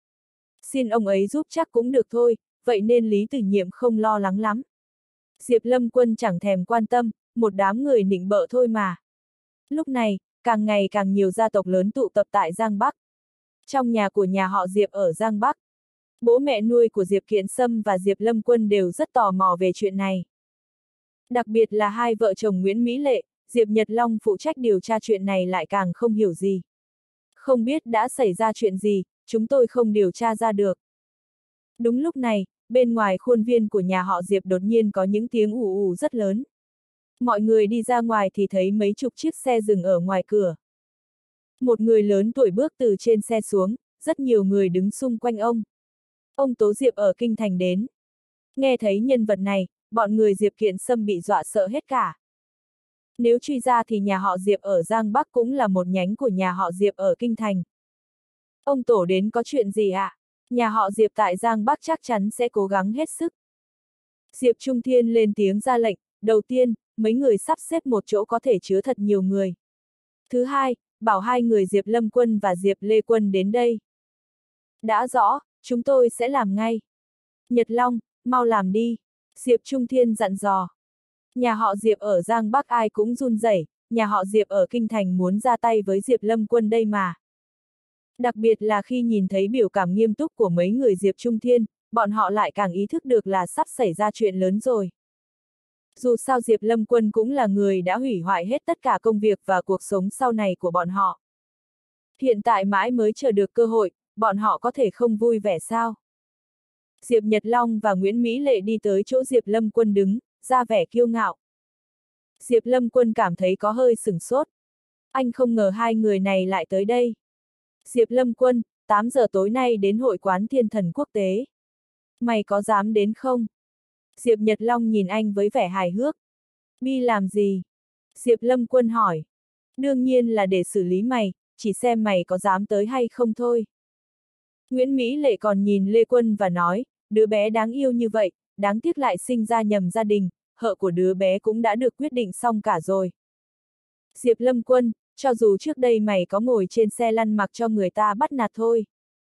Xin ông ấy giúp chắc cũng được thôi, vậy nên Lý Tử Nhiệm không lo lắng lắm. Diệp Lâm Quân chẳng thèm quan tâm, một đám người nịnh bợ thôi mà. Lúc này, càng ngày càng nhiều gia tộc lớn tụ tập tại Giang Bắc. Trong nhà của nhà họ Diệp ở Giang Bắc, bố mẹ nuôi của Diệp Kiện Sâm và Diệp Lâm Quân đều rất tò mò về chuyện này. Đặc biệt là hai vợ chồng Nguyễn Mỹ Lệ, Diệp Nhật Long phụ trách điều tra chuyện này lại càng không hiểu gì. Không biết đã xảy ra chuyện gì, chúng tôi không điều tra ra được. Đúng lúc này, bên ngoài khuôn viên của nhà họ Diệp đột nhiên có những tiếng ù ù rất lớn. Mọi người đi ra ngoài thì thấy mấy chục chiếc xe dừng ở ngoài cửa. Một người lớn tuổi bước từ trên xe xuống, rất nhiều người đứng xung quanh ông. Ông Tố Diệp ở Kinh Thành đến. Nghe thấy nhân vật này, bọn người Diệp Kiện Sâm bị dọa sợ hết cả. Nếu truy ra thì nhà họ Diệp ở Giang Bắc cũng là một nhánh của nhà họ Diệp ở Kinh Thành. Ông Tổ đến có chuyện gì ạ? À? Nhà họ Diệp tại Giang Bắc chắc chắn sẽ cố gắng hết sức. Diệp Trung Thiên lên tiếng ra lệnh, đầu tiên, mấy người sắp xếp một chỗ có thể chứa thật nhiều người. Thứ hai, bảo hai người Diệp Lâm Quân và Diệp Lê Quân đến đây. Đã rõ, chúng tôi sẽ làm ngay. Nhật Long, mau làm đi. Diệp Trung Thiên dặn dò. Nhà họ Diệp ở Giang Bắc ai cũng run rẩy, nhà họ Diệp ở Kinh Thành muốn ra tay với Diệp Lâm Quân đây mà. Đặc biệt là khi nhìn thấy biểu cảm nghiêm túc của mấy người Diệp Trung Thiên, bọn họ lại càng ý thức được là sắp xảy ra chuyện lớn rồi. Dù sao Diệp Lâm Quân cũng là người đã hủy hoại hết tất cả công việc và cuộc sống sau này của bọn họ. Hiện tại mãi mới chờ được cơ hội, bọn họ có thể không vui vẻ sao? Diệp Nhật Long và Nguyễn Mỹ Lệ đi tới chỗ Diệp Lâm Quân đứng, ra vẻ kiêu ngạo. Diệp Lâm Quân cảm thấy có hơi sửng sốt. Anh không ngờ hai người này lại tới đây. Diệp Lâm Quân, tám giờ tối nay đến hội quán Thiên Thần Quốc tế. Mày có dám đến không? Diệp Nhật Long nhìn anh với vẻ hài hước. Đi làm gì? Diệp Lâm Quân hỏi. Đương nhiên là để xử lý mày, chỉ xem mày có dám tới hay không thôi. Nguyễn Mỹ Lệ còn nhìn Lê Quân và nói, đứa bé đáng yêu như vậy, đáng tiếc lại sinh ra nhầm gia đình, hợ của đứa bé cũng đã được quyết định xong cả rồi. Diệp Lâm Quân, cho dù trước đây mày có ngồi trên xe lăn mặc cho người ta bắt nạt thôi.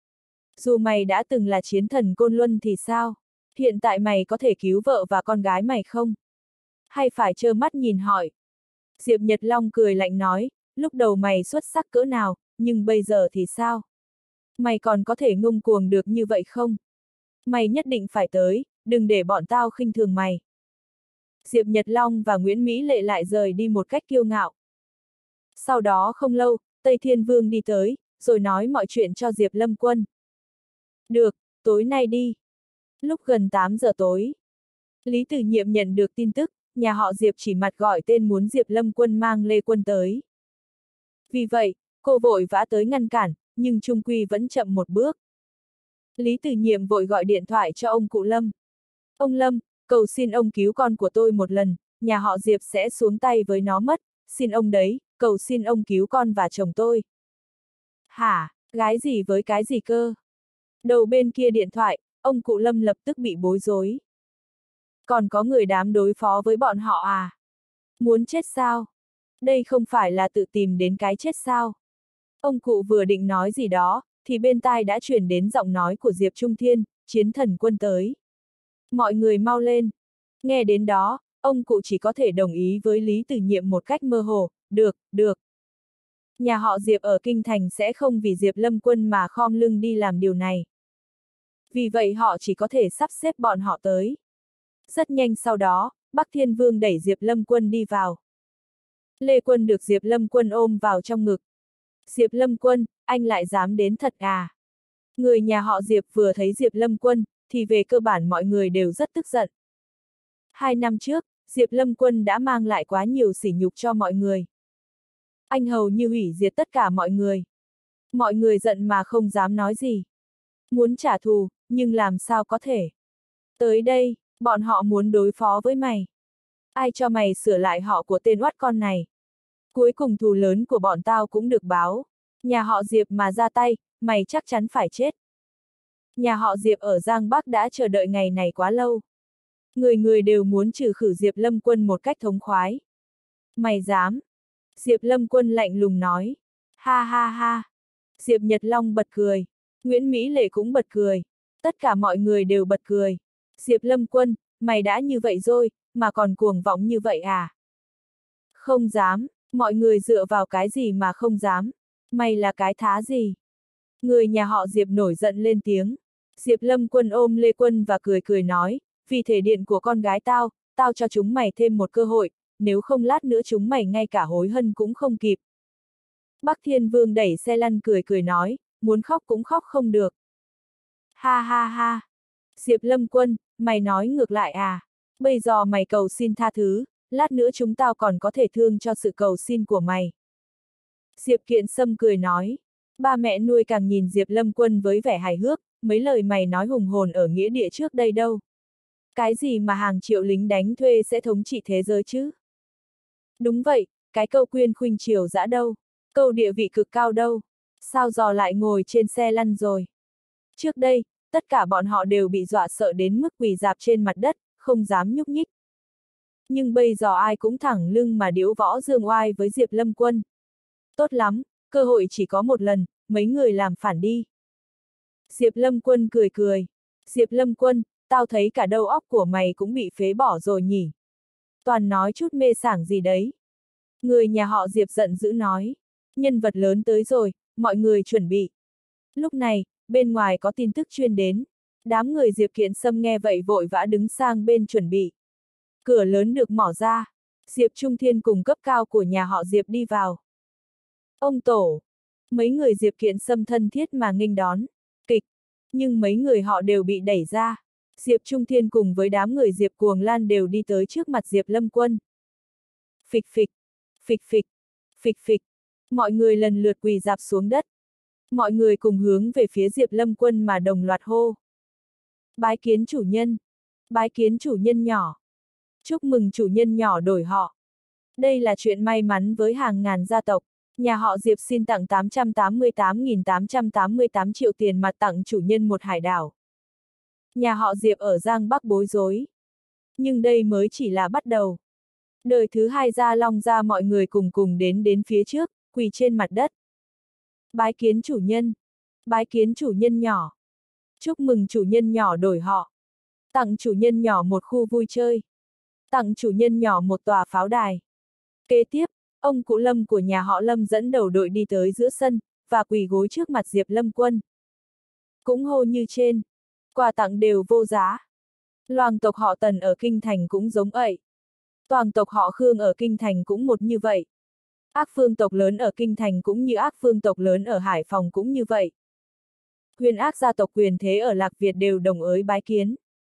Dù mày đã từng là chiến thần Côn Luân thì sao? Hiện tại mày có thể cứu vợ và con gái mày không? Hay phải trơ mắt nhìn hỏi? Diệp Nhật Long cười lạnh nói, lúc đầu mày xuất sắc cỡ nào, nhưng bây giờ thì sao? Mày còn có thể ngông cuồng được như vậy không? Mày nhất định phải tới, đừng để bọn tao khinh thường mày. Diệp Nhật Long và Nguyễn Mỹ Lệ lại rời đi một cách kiêu ngạo. Sau đó không lâu, Tây Thiên Vương đi tới, rồi nói mọi chuyện cho Diệp Lâm Quân. Được, tối nay đi. Lúc gần tám giờ tối, Lý Tử Nhiệm nhận được tin tức, nhà họ Diệp chỉ mặt gọi tên muốn Diệp Lâm Quân mang Lê Quân tới. Vì vậy, cô vội vã tới ngăn cản, nhưng chung quy vẫn chậm một bước. Lý Tử Nhiệm vội gọi điện thoại cho ông cụ Lâm. Ông Lâm, cầu xin ông cứu con của tôi một lần, nhà họ Diệp sẽ xuống tay với nó mất, xin ông đấy, cầu xin ông cứu con và chồng tôi. Hả, gái gì với cái gì cơ? Đầu bên kia điện thoại, ông cụ Lâm lập tức bị bối rối. Còn có người dám đối phó với bọn họ à? Muốn chết sao? Đây không phải là tự tìm đến cái chết sao? Ông cụ vừa định nói gì đó, thì bên tai đã truyền đến giọng nói của Diệp Trung Thiên, chiến thần quân tới. Mọi người mau lên. Nghe đến đó, ông cụ chỉ có thể đồng ý với Lý Tử Nhiệm một cách mơ hồ, được, được. Nhà họ Diệp ở Kinh Thành sẽ không vì Diệp Lâm Quân mà khom lưng đi làm điều này. Vì vậy họ chỉ có thể sắp xếp bọn họ tới. Rất nhanh sau đó, Bắc Thiên Vương đẩy Diệp Lâm Quân đi vào. Lê Quân được Diệp Lâm Quân ôm vào trong ngực. Diệp Lâm Quân, anh lại dám đến thật à? Người nhà họ Diệp vừa thấy Diệp Lâm Quân, thì về cơ bản mọi người đều rất tức giận. Hai năm trước, Diệp Lâm Quân đã mang lại quá nhiều sỉ nhục cho mọi người. Anh hầu như hủy diệt tất cả mọi người. Mọi người giận mà không dám nói gì. Muốn trả thù, nhưng làm sao có thể? Tới đây, bọn họ muốn đối phó với mày. Ai cho mày sửa lại họ của tên oắt con này? Cuối cùng thù lớn của bọn tao cũng được báo. Nhà họ Diệp mà ra tay, mày chắc chắn phải chết. Nhà họ Diệp ở Giang Bắc đã chờ đợi ngày này quá lâu. Người người đều muốn trừ khử Diệp Lâm Quân một cách thống khoái. Mày dám? Diệp Lâm Quân lạnh lùng nói. Ha ha ha. Diệp Nhật Long bật cười. Nguyễn Mỹ Lệ cũng bật cười. Tất cả mọi người đều bật cười. Diệp Lâm Quân, mày đã như vậy rồi, mà còn cuồng vọng như vậy à? Không dám, mọi người dựa vào cái gì mà không dám? Mày là cái thá gì? Người nhà họ Diệp nổi giận lên tiếng. Diệp Lâm Quân ôm Lê Quân và cười cười nói, vì thể điện của con gái tao, tao cho chúng mày thêm một cơ hội, nếu không lát nữa chúng mày ngay cả hối hận cũng không kịp. Bắc Thiên Vương đẩy xe lăn cười cười nói, muốn khóc cũng khóc không được. Ha ha ha. Diệp Lâm Quân, mày nói ngược lại à? Bây giờ mày cầu xin tha thứ, lát nữa chúng tao còn có thể thương cho sự cầu xin của mày. Diệp Kiện Sâm cười nói. Ba mẹ nuôi càng nhìn Diệp Lâm Quân với vẻ hài hước, mấy lời mày nói hùng hồn ở nghĩa địa trước đây đâu. Cái gì mà hàng triệu lính đánh thuê sẽ thống trị thế giới chứ? Đúng vậy, cái câu quyên khuynh triều dã đâu? Câu địa vị cực cao đâu? Sao dò lại ngồi trên xe lăn rồi? Trước đây, tất cả bọn họ đều bị dọa sợ đến mức quỳ rạp trên mặt đất, không dám nhúc nhích. Nhưng bây giờ ai cũng thẳng lưng mà điếu võ dương oai với Diệp Lâm Quân. Tốt lắm, cơ hội chỉ có một lần, mấy người làm phản đi. Diệp Lâm Quân cười cười. Diệp Lâm Quân, tao thấy cả đầu óc của mày cũng bị phế bỏ rồi nhỉ. Toàn nói chút mê sảng gì đấy. Người nhà họ Diệp giận dữ nói. Nhân vật lớn tới rồi, mọi người chuẩn bị. Lúc này, bên ngoài có tin tức truyền đến. Đám người Diệp Kiện Sâm nghe vậy vội vã đứng sang bên chuẩn bị. Cửa lớn được mở ra. Diệp Trung Thiên cùng cấp cao của nhà họ Diệp đi vào. Ông Tổ. Mấy người Diệp Kiện Sâm thân thiết mà nghênh đón. Kịch. Nhưng mấy người họ đều bị đẩy ra. Diệp Trung Thiên cùng với đám người Diệp Cuồng Lan đều đi tới trước mặt Diệp Lâm Quân. Phịch phịch. Phịch phịch. Phịch phịch. Mọi người lần lượt quỳ rạp xuống đất. Mọi người cùng hướng về phía Diệp Lâm Quân mà đồng loạt hô. Bái kiến chủ nhân. Bái kiến chủ nhân nhỏ. Chúc mừng chủ nhân nhỏ đổi họ. Đây là chuyện may mắn với hàng ngàn gia tộc. Nhà họ Diệp xin tặng tám trăm tám mươi tám nghìn tám trăm tám mươi tám triệu tiền mặt tặng chủ nhân một hải đảo. Nhà họ Diệp ở Giang Bắc bối rối. Nhưng đây mới chỉ là bắt đầu. Đời thứ hai Gia Long gia mọi người cùng cùng đến đến phía trước, quỳ trên mặt đất. Bái kiến chủ nhân. Bái kiến chủ nhân nhỏ. Chúc mừng chủ nhân nhỏ đổi họ. Tặng chủ nhân nhỏ một khu vui chơi. Tặng chủ nhân nhỏ một tòa pháo đài. Kế tiếp, ông cụ Lâm của nhà họ Lâm dẫn đầu đội đi tới giữa sân, và quỳ gối trước mặt Diệp Lâm Quân. Cũng hô như trên. Quà tặng đều vô giá. Loàng tộc họ Tần ở Kinh Thành cũng giống vậy. Toàn tộc họ Khương ở Kinh Thành cũng một như vậy. Ác phương tộc lớn ở Kinh Thành cũng như ác phương tộc lớn ở Hải Phòng cũng như vậy. Huyền ác gia tộc quyền thế ở Lạc Việt đều đồng ới bái kiến.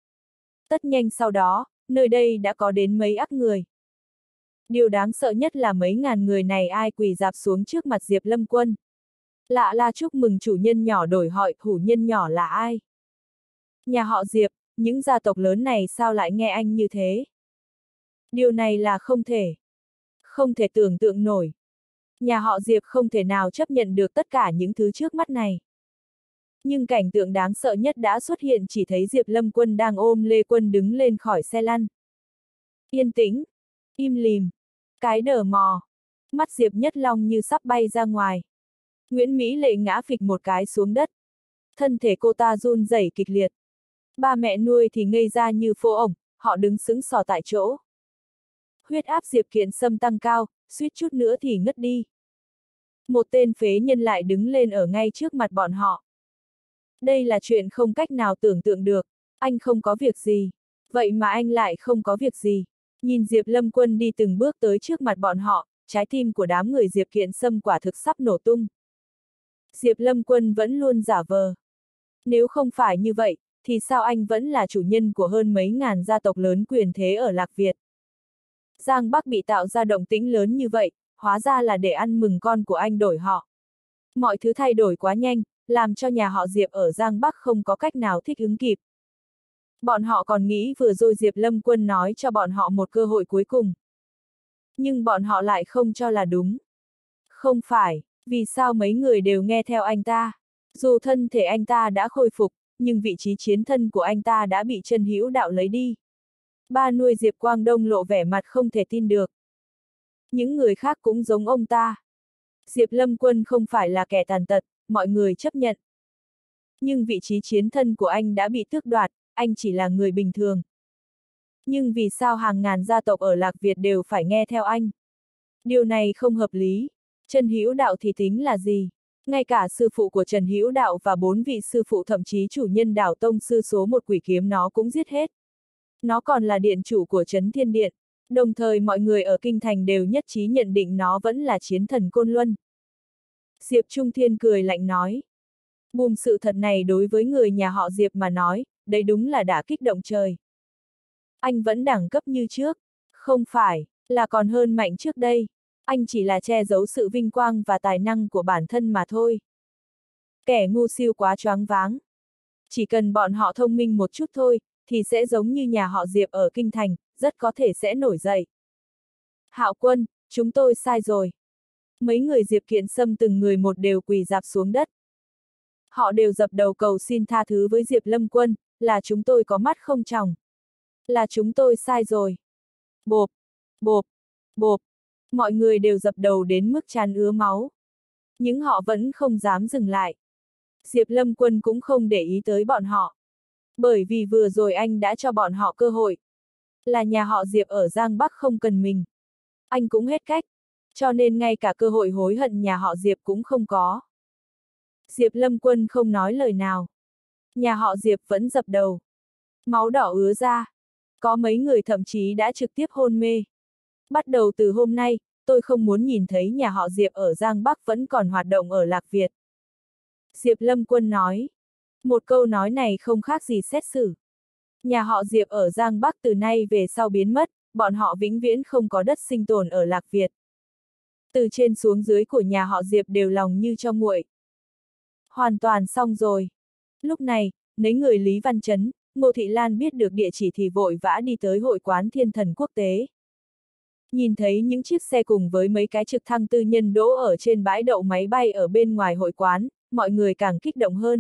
Tất nhanh sau đó, nơi đây đã có đến mấy ác người. Điều đáng sợ nhất là mấy ngàn người này ai quỳ rạp xuống trước mặt Diệp Lâm Quân. Lạ là chúc mừng chủ nhân nhỏ đổi họ, chủ nhân nhỏ là ai? Nhà họ Diệp, những gia tộc lớn này sao lại nghe anh như thế? Điều này là không thể. Không thể tưởng tượng nổi. Nhà họ Diệp không thể nào chấp nhận được tất cả những thứ trước mắt này. Nhưng cảnh tượng đáng sợ nhất đã xuất hiện, chỉ thấy Diệp Lâm Quân đang ôm Lê Quân đứng lên khỏi xe lăn. Yên tĩnh. Im lìm. Cái đờ mò. Mắt Diệp Nhất Long như sắp bay ra ngoài. Nguyễn Mỹ Lệ ngã phịch một cái xuống đất. Thân thể cô ta run rẩy kịch liệt. Ba mẹ nuôi thì ngây ra như phô ổng, họ đứng sững sờ tại chỗ. Huyết áp Diệp Kiện Sâm tăng cao, suýt chút nữa thì ngất đi. Một tên phế nhân lại đứng lên ở ngay trước mặt bọn họ. Đây là chuyện không cách nào tưởng tượng được. Anh không có việc gì. Vậy mà anh lại không có việc gì. Nhìn Diệp Lâm Quân đi từng bước tới trước mặt bọn họ, trái tim của đám người Diệp Kiện Sâm quả thực sắp nổ tung. Diệp Lâm Quân vẫn luôn giả vờ. Nếu không phải như vậy, thì sao anh vẫn là chủ nhân của hơn mấy ngàn gia tộc lớn quyền thế ở Lạc Việt? Giang Bắc bị tạo ra động tĩnh lớn như vậy, hóa ra là để ăn mừng con của anh đổi họ. Mọi thứ thay đổi quá nhanh, làm cho nhà họ Diệp ở Giang Bắc không có cách nào thích ứng kịp. Bọn họ còn nghĩ vừa rồi Diệp Lâm Quân nói cho bọn họ một cơ hội cuối cùng. Nhưng bọn họ lại không cho là đúng. Không phải, vì sao mấy người đều nghe theo anh ta? Dù thân thể anh ta đã khôi phục, nhưng vị trí chiến thân của anh ta đã bị Trần Hữu Đạo lấy đi. Ba nuôi Diệp Quang Đông lộ vẻ mặt không thể tin được. Những người khác cũng giống ông ta. Diệp Lâm Quân không phải là kẻ tàn tật, mọi người chấp nhận. Nhưng vị trí chiến thân của anh đã bị tước đoạt, anh chỉ là người bình thường. Nhưng vì sao hàng ngàn gia tộc ở Lạc Việt đều phải nghe theo anh? Điều này không hợp lý. Trần Hữu Đạo thì tính là gì? Ngay cả sư phụ của Trần Hữu Đạo và bốn vị sư phụ thậm chí chủ nhân Đảo Tông sư số một quỷ kiếm nó cũng giết hết. Nó còn là điện chủ của Trấn Thiên Điện, đồng thời mọi người ở Kinh Thành đều nhất trí nhận định nó vẫn là chiến thần Côn Luân. Diệp Trung Thiên cười lạnh nói. Bùm, sự thật này đối với người nhà họ Diệp mà nói, đấy đúng là đả kích động trời. Anh vẫn đẳng cấp như trước, không phải, là còn hơn mạnh trước đây. Anh chỉ là che giấu sự vinh quang và tài năng của bản thân mà thôi. Kẻ ngu siêu quá choáng váng. Chỉ cần bọn họ thông minh một chút thôi, thì sẽ giống như nhà họ Diệp ở Kinh Thành, rất có thể sẽ nổi dậy. Hạo Quân, chúng tôi sai rồi. Mấy người Diệp Kiện Sâm từng người một đều quỳ rạp xuống đất. Họ đều dập đầu cầu xin tha thứ với Diệp Lâm Quân, là chúng tôi có mắt không tròng. Là chúng tôi sai rồi. Bộp, bộp, bộp. Mọi người đều dập đầu đến mức trán ứa máu. Nhưng họ vẫn không dám dừng lại. Diệp Lâm Quân cũng không để ý tới bọn họ. Bởi vì vừa rồi anh đã cho bọn họ cơ hội. Là nhà họ Diệp ở Giang Bắc không cần mình. Anh cũng hết cách. Cho nên ngay cả cơ hội hối hận nhà họ Diệp cũng không có. Diệp Lâm Quân không nói lời nào. Nhà họ Diệp vẫn dập đầu. Máu đỏ ứa ra. Có mấy người thậm chí đã trực tiếp hôn mê. Bắt đầu từ hôm nay, tôi không muốn nhìn thấy nhà họ Diệp ở Giang Bắc vẫn còn hoạt động ở Lạc Việt. Diệp Lâm Quân nói. Một câu nói này không khác gì xét xử. Nhà họ Diệp ở Giang Bắc từ nay về sau biến mất, bọn họ vĩnh viễn không có đất sinh tồn ở Lạc Việt. Từ trên xuống dưới của nhà họ Diệp đều lòng như cho nguội. Hoàn toàn xong rồi. Lúc này, mấy người Lý Văn Chấn, Ngô Thị Lan biết được địa chỉ thì vội vã đi tới hội quán Thiên Thần Quốc tế. Nhìn thấy những chiếc xe cùng với mấy cái trực thăng tư nhân đỗ ở trên bãi đậu máy bay ở bên ngoài hội quán, mọi người càng kích động hơn.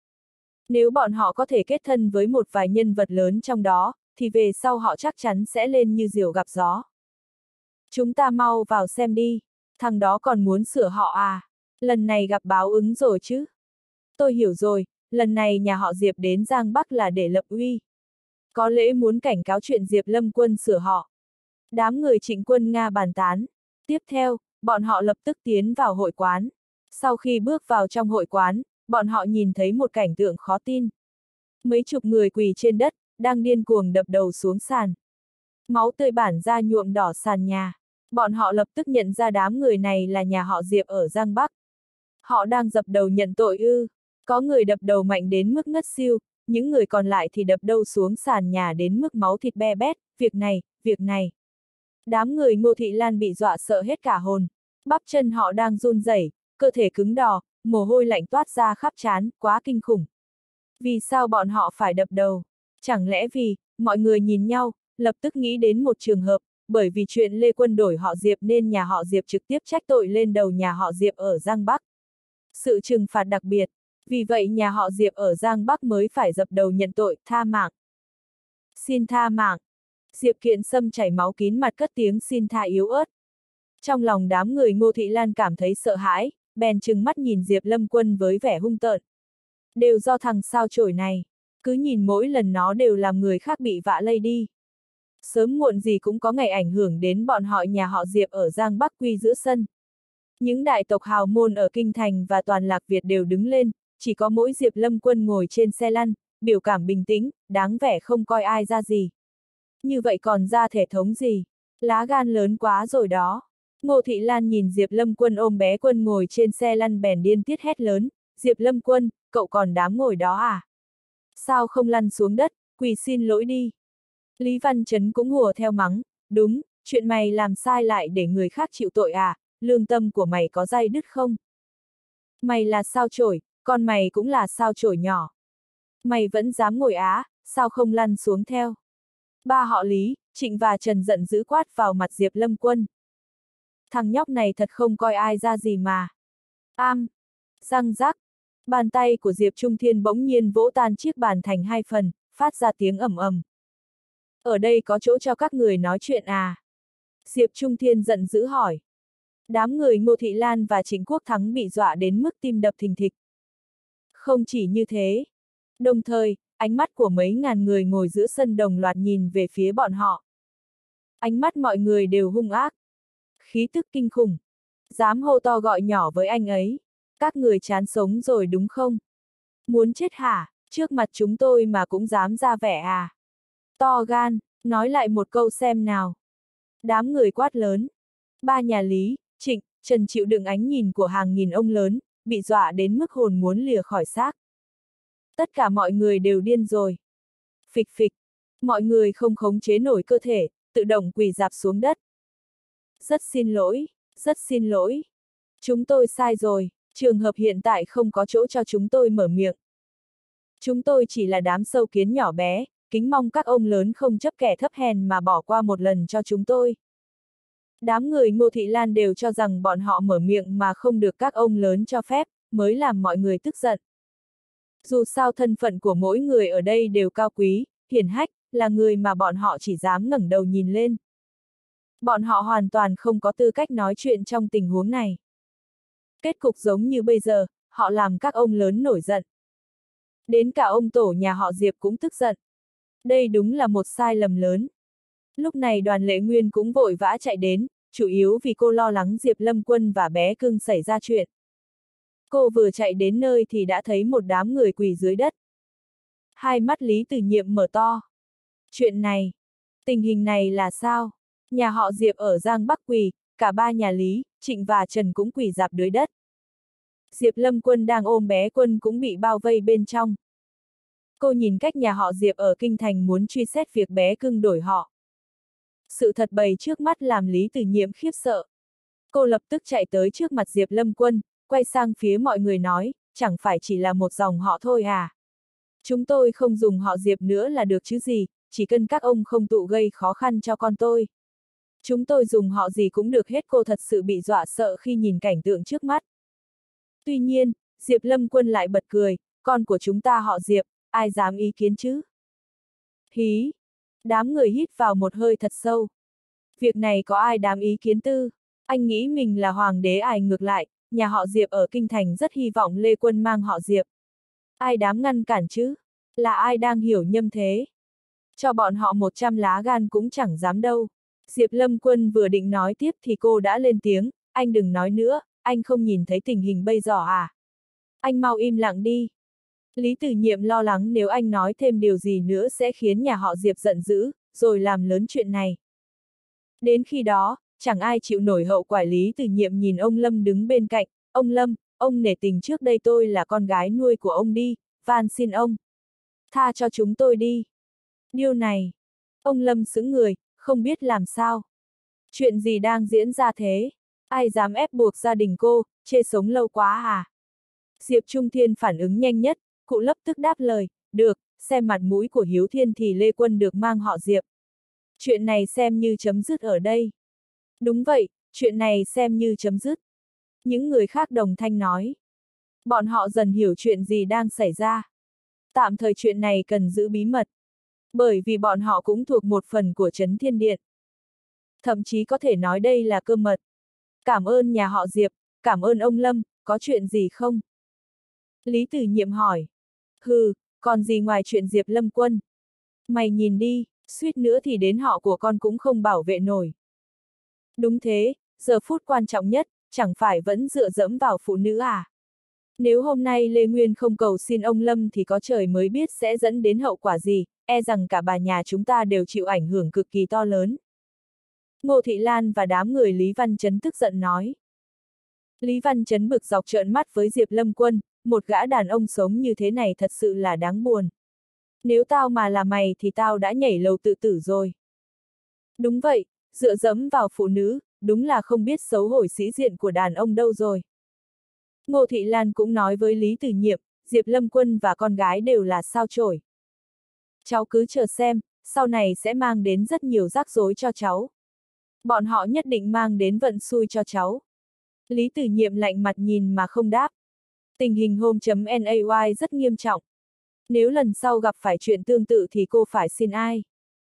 Nếu bọn họ có thể kết thân với một vài nhân vật lớn trong đó, thì về sau họ chắc chắn sẽ lên như diều gặp gió. Chúng ta mau vào xem đi, thằng đó còn muốn sửa họ à, lần này gặp báo ứng rồi chứ. Tôi hiểu rồi, lần này nhà họ Diệp đến Giang Bắc là để lập uy. Có lẽ muốn cảnh cáo chuyện Diệp Lâm Quân sửa họ. Đám người Trịnh Quân Nga bàn tán. Tiếp theo, bọn họ lập tức tiến vào hội quán. Sau khi bước vào trong hội quán, bọn họ nhìn thấy một cảnh tượng khó tin. Mấy chục người quỳ trên đất, đang điên cuồng đập đầu xuống sàn. Máu tươi bản ra nhuộm đỏ sàn nhà. Bọn họ lập tức nhận ra đám người này là nhà họ Diệp ở Giang Bắc. Họ đang dập đầu nhận tội ư. Có người đập đầu mạnh đến mức ngất xiu, những người còn lại thì đập đầu xuống sàn nhà đến mức máu thịt be bét. Việc này, việc này. Đám người Ngô Thị Lan bị dọa sợ hết cả hồn. Bắp chân họ đang run rẩy, cơ thể cứng đò, mồ hôi lạnh toát ra khắp trán, quá kinh khủng. Vì sao bọn họ phải đập đầu? Chẳng lẽ vì, mọi người nhìn nhau, lập tức nghĩ đến một trường hợp, bởi vì chuyện Lê Quân đổi họ Diệp nên nhà họ Diệp trực tiếp trách tội lên đầu nhà họ Diệp ở Giang Bắc. Sự trừng phạt đặc biệt, vì vậy nhà họ Diệp ở Giang Bắc mới phải dập đầu nhận tội, tha mạng. Xin tha mạng. Diệp Kiện Sâm chảy máu kín mặt cất tiếng xin tha yếu ớt. Trong lòng đám người Ngô Thị Lan cảm thấy sợ hãi, bèn trừng mắt nhìn Diệp Lâm Quân với vẻ hung tợn. Đều do thằng sao chổi này, cứ nhìn mỗi lần nó đều làm người khác bị vạ lây đi. Sớm muộn gì cũng có ngày ảnh hưởng đến bọn họ nhà họ Diệp ở Giang Bắc quy giữa sân. Những đại tộc hào môn ở Kinh Thành và toàn Lạc Việt đều đứng lên, chỉ có mỗi Diệp Lâm Quân ngồi trên xe lăn, biểu cảm bình tĩnh, đáng vẻ không coi ai ra gì. Như vậy còn ra thể thống gì? Lá gan lớn quá rồi đó. Ngô Thị Lan nhìn Diệp Lâm Quân ôm bé Quân ngồi trên xe lăn bèn điên tiết hét lớn, Diệp Lâm Quân, cậu còn dám ngồi đó à? Sao không lăn xuống đất, quỳ xin lỗi đi. Lý Văn Chấn cũng hùa theo mắng, đúng, chuyện mày làm sai lại để người khác chịu tội à, lương tâm của mày có dai đứt không? Mày là sao chổi, con mày cũng là sao chổi nhỏ. Mày vẫn dám ngồi á, sao không lăn xuống theo? Ba họ Lý, Trịnh và Trần giận dữ quát vào mặt Diệp Lâm Quân. Thằng nhóc này thật không coi ai ra gì mà. Am, răng rắc, Bàn tay của Diệp Trung Thiên bỗng nhiên vỗ tan chiếc bàn thành hai phần, phát ra tiếng ầm ầm. Ở đây có chỗ cho các người nói chuyện à? Diệp Trung Thiên giận dữ hỏi. Đám người Ngô Thị Lan và Trịnh Quốc Thắng bị dọa đến mức tim đập thình thịch. Không chỉ như thế. Đồng thời, ánh mắt của mấy ngàn người ngồi giữa sân đồng loạt nhìn về phía bọn họ. Ánh mắt mọi người đều hung ác. Khí tức kinh khủng. Dám hô to gọi nhỏ với anh ấy. Các người chán sống rồi đúng không? Muốn chết hả? Trước mặt chúng tôi mà cũng dám ra vẻ à? To gan, nói lại một câu xem nào. Đám người quát lớn. Ba nhà Lý, Trịnh, Trần chịu đựng ánh nhìn của hàng nghìn ông lớn, bị dọa đến mức hồn muốn lìa khỏi xác. Tất cả mọi người đều điên rồi. Phịch phịch, mọi người không khống chế nổi cơ thể, tự động quỳ rạp xuống đất. Rất xin lỗi, rất xin lỗi. Chúng tôi sai rồi, trường hợp hiện tại không có chỗ cho chúng tôi mở miệng. Chúng tôi chỉ là đám sâu kiến nhỏ bé, kính mong các ông lớn không chấp kẻ thấp hèn mà bỏ qua một lần cho chúng tôi. Đám người Ngô Thị Lan đều cho rằng bọn họ mở miệng mà không được các ông lớn cho phép, mới làm mọi người tức giận. Dù sao thân phận của mỗi người ở đây đều cao quý, hiển hách, là người mà bọn họ chỉ dám ngẩng đầu nhìn lên. Bọn họ hoàn toàn không có tư cách nói chuyện trong tình huống này. Kết cục giống như bây giờ, họ làm các ông lớn nổi giận. Đến cả ông tổ nhà họ Diệp cũng tức giận. Đây đúng là một sai lầm lớn. Lúc này Đoàn Lệ Nguyên cũng vội vã chạy đến, chủ yếu vì cô lo lắng Diệp Lâm Quân và bé cưng xảy ra chuyện. Cô vừa chạy đến nơi thì đã thấy một đám người quỳ dưới đất. Hai mắt Lý Tử Nhiệm mở to. Chuyện này, tình hình này là sao? Nhà họ Diệp ở Giang Bắc quỳ, cả ba nhà Lý, Trịnh và Trần cũng quỳ rạp dưới đất. Diệp Lâm Quân đang ôm bé Quân cũng bị bao vây bên trong. Cô nhìn cách nhà họ Diệp ở Kinh Thành muốn truy xét việc bé cưng đổi họ. Sự thật bày trước mắt làm Lý Tử Nhiệm khiếp sợ. Cô lập tức chạy tới trước mặt Diệp Lâm Quân, quay sang phía mọi người nói, chẳng phải chỉ là một dòng họ thôi à? Chúng tôi không dùng họ Diệp nữa là được chứ gì, chỉ cần các ông không tụ gây khó khăn cho con tôi. Chúng tôi dùng họ gì cũng được hết. Cô thật sự bị dọa sợ khi nhìn cảnh tượng trước mắt. Tuy nhiên, Diệp Lâm Quân lại bật cười, con của chúng ta họ Diệp, ai dám ý kiến chứ? Hí! Đám người hít vào một hơi thật sâu. Việc này có ai dám ý kiến tư? Anh nghĩ mình là hoàng đế ải ngược lại, nhà họ Diệp ở Kinh Thành rất hy vọng Lê Quân mang họ Diệp. Ai dám ngăn cản chứ? Là ai đang hiểu nhầm thế? Cho bọn họ một trăm lá gan cũng chẳng dám đâu. Diệp Lâm Quân vừa định nói tiếp thì cô đã lên tiếng, anh đừng nói nữa, anh không nhìn thấy tình hình bây giờ à? Anh mau im lặng đi. Lý Tử Nhiệm lo lắng nếu anh nói thêm điều gì nữa sẽ khiến nhà họ Diệp giận dữ, rồi làm lớn chuyện này. Đến khi đó, chẳng ai chịu nổi hậu quả. Lý Tử Nhiệm nhìn ông Lâm đứng bên cạnh, ông Lâm, ông nể tình trước đây tôi là con gái nuôi của ông đi, van xin ông. Tha cho chúng tôi đi. Điều này, ông Lâm sững người, không biết làm sao. Chuyện gì đang diễn ra thế? Ai dám ép buộc gia đình cô, chê sống lâu quá à? Diệp Trung Thiên phản ứng nhanh nhất, cụ lập tức đáp lời, được, xem mặt mũi của Hiếu Thiên thì Lê Quân được mang họ Diệp. Chuyện này xem như chấm dứt ở đây. Đúng vậy, chuyện này xem như chấm dứt. Những người khác đồng thanh nói. Bọn họ dần hiểu chuyện gì đang xảy ra. Tạm thời chuyện này cần giữ bí mật. Bởi vì bọn họ cũng thuộc một phần của Trấn Thiên Điện. Thậm chí có thể nói đây là cơ mật. Cảm ơn nhà họ Diệp, cảm ơn ông Lâm, có chuyện gì không? Lý Tử Nhiệm hỏi. Hừ, còn gì ngoài chuyện Diệp Lâm Quân? Mày nhìn đi, suýt nữa thì đến họ của con cũng không bảo vệ nổi. Đúng thế, giờ phút quan trọng nhất, chẳng phải vẫn dựa dẫm vào phụ nữ à? Nếu hôm nay Lê Nguyên không cầu xin ông Lâm thì có trời mới biết sẽ dẫn đến hậu quả gì, e rằng cả bà nhà chúng ta đều chịu ảnh hưởng cực kỳ to lớn. Ngô Thị Lan và đám người Lý Văn Chấn tức giận nói. Lý Văn Chấn bực dọc trợn mắt với Diệp Lâm Quân, một gã đàn ông sống như thế này thật sự là đáng buồn. Nếu tao mà là mày thì tao đã nhảy lầu tự tử rồi. Đúng vậy, dựa dẫm vào phụ nữ, đúng là không biết xấu hổ sĩ diện của đàn ông đâu rồi. Ngô Thị Lan cũng nói với Lý Tử Nhiệm, Diệp Lâm Quân và con gái đều là sao chổi. Cháu cứ chờ xem, sau này sẽ mang đến rất nhiều rắc rối cho cháu. Bọn họ nhất định mang đến vận xui cho cháu. Lý Tử Nhiệm lạnh mặt nhìn mà không đáp. Tình hình home.nay rất nghiêm trọng. Nếu lần sau gặp phải chuyện tương tự thì cô phải xin ai?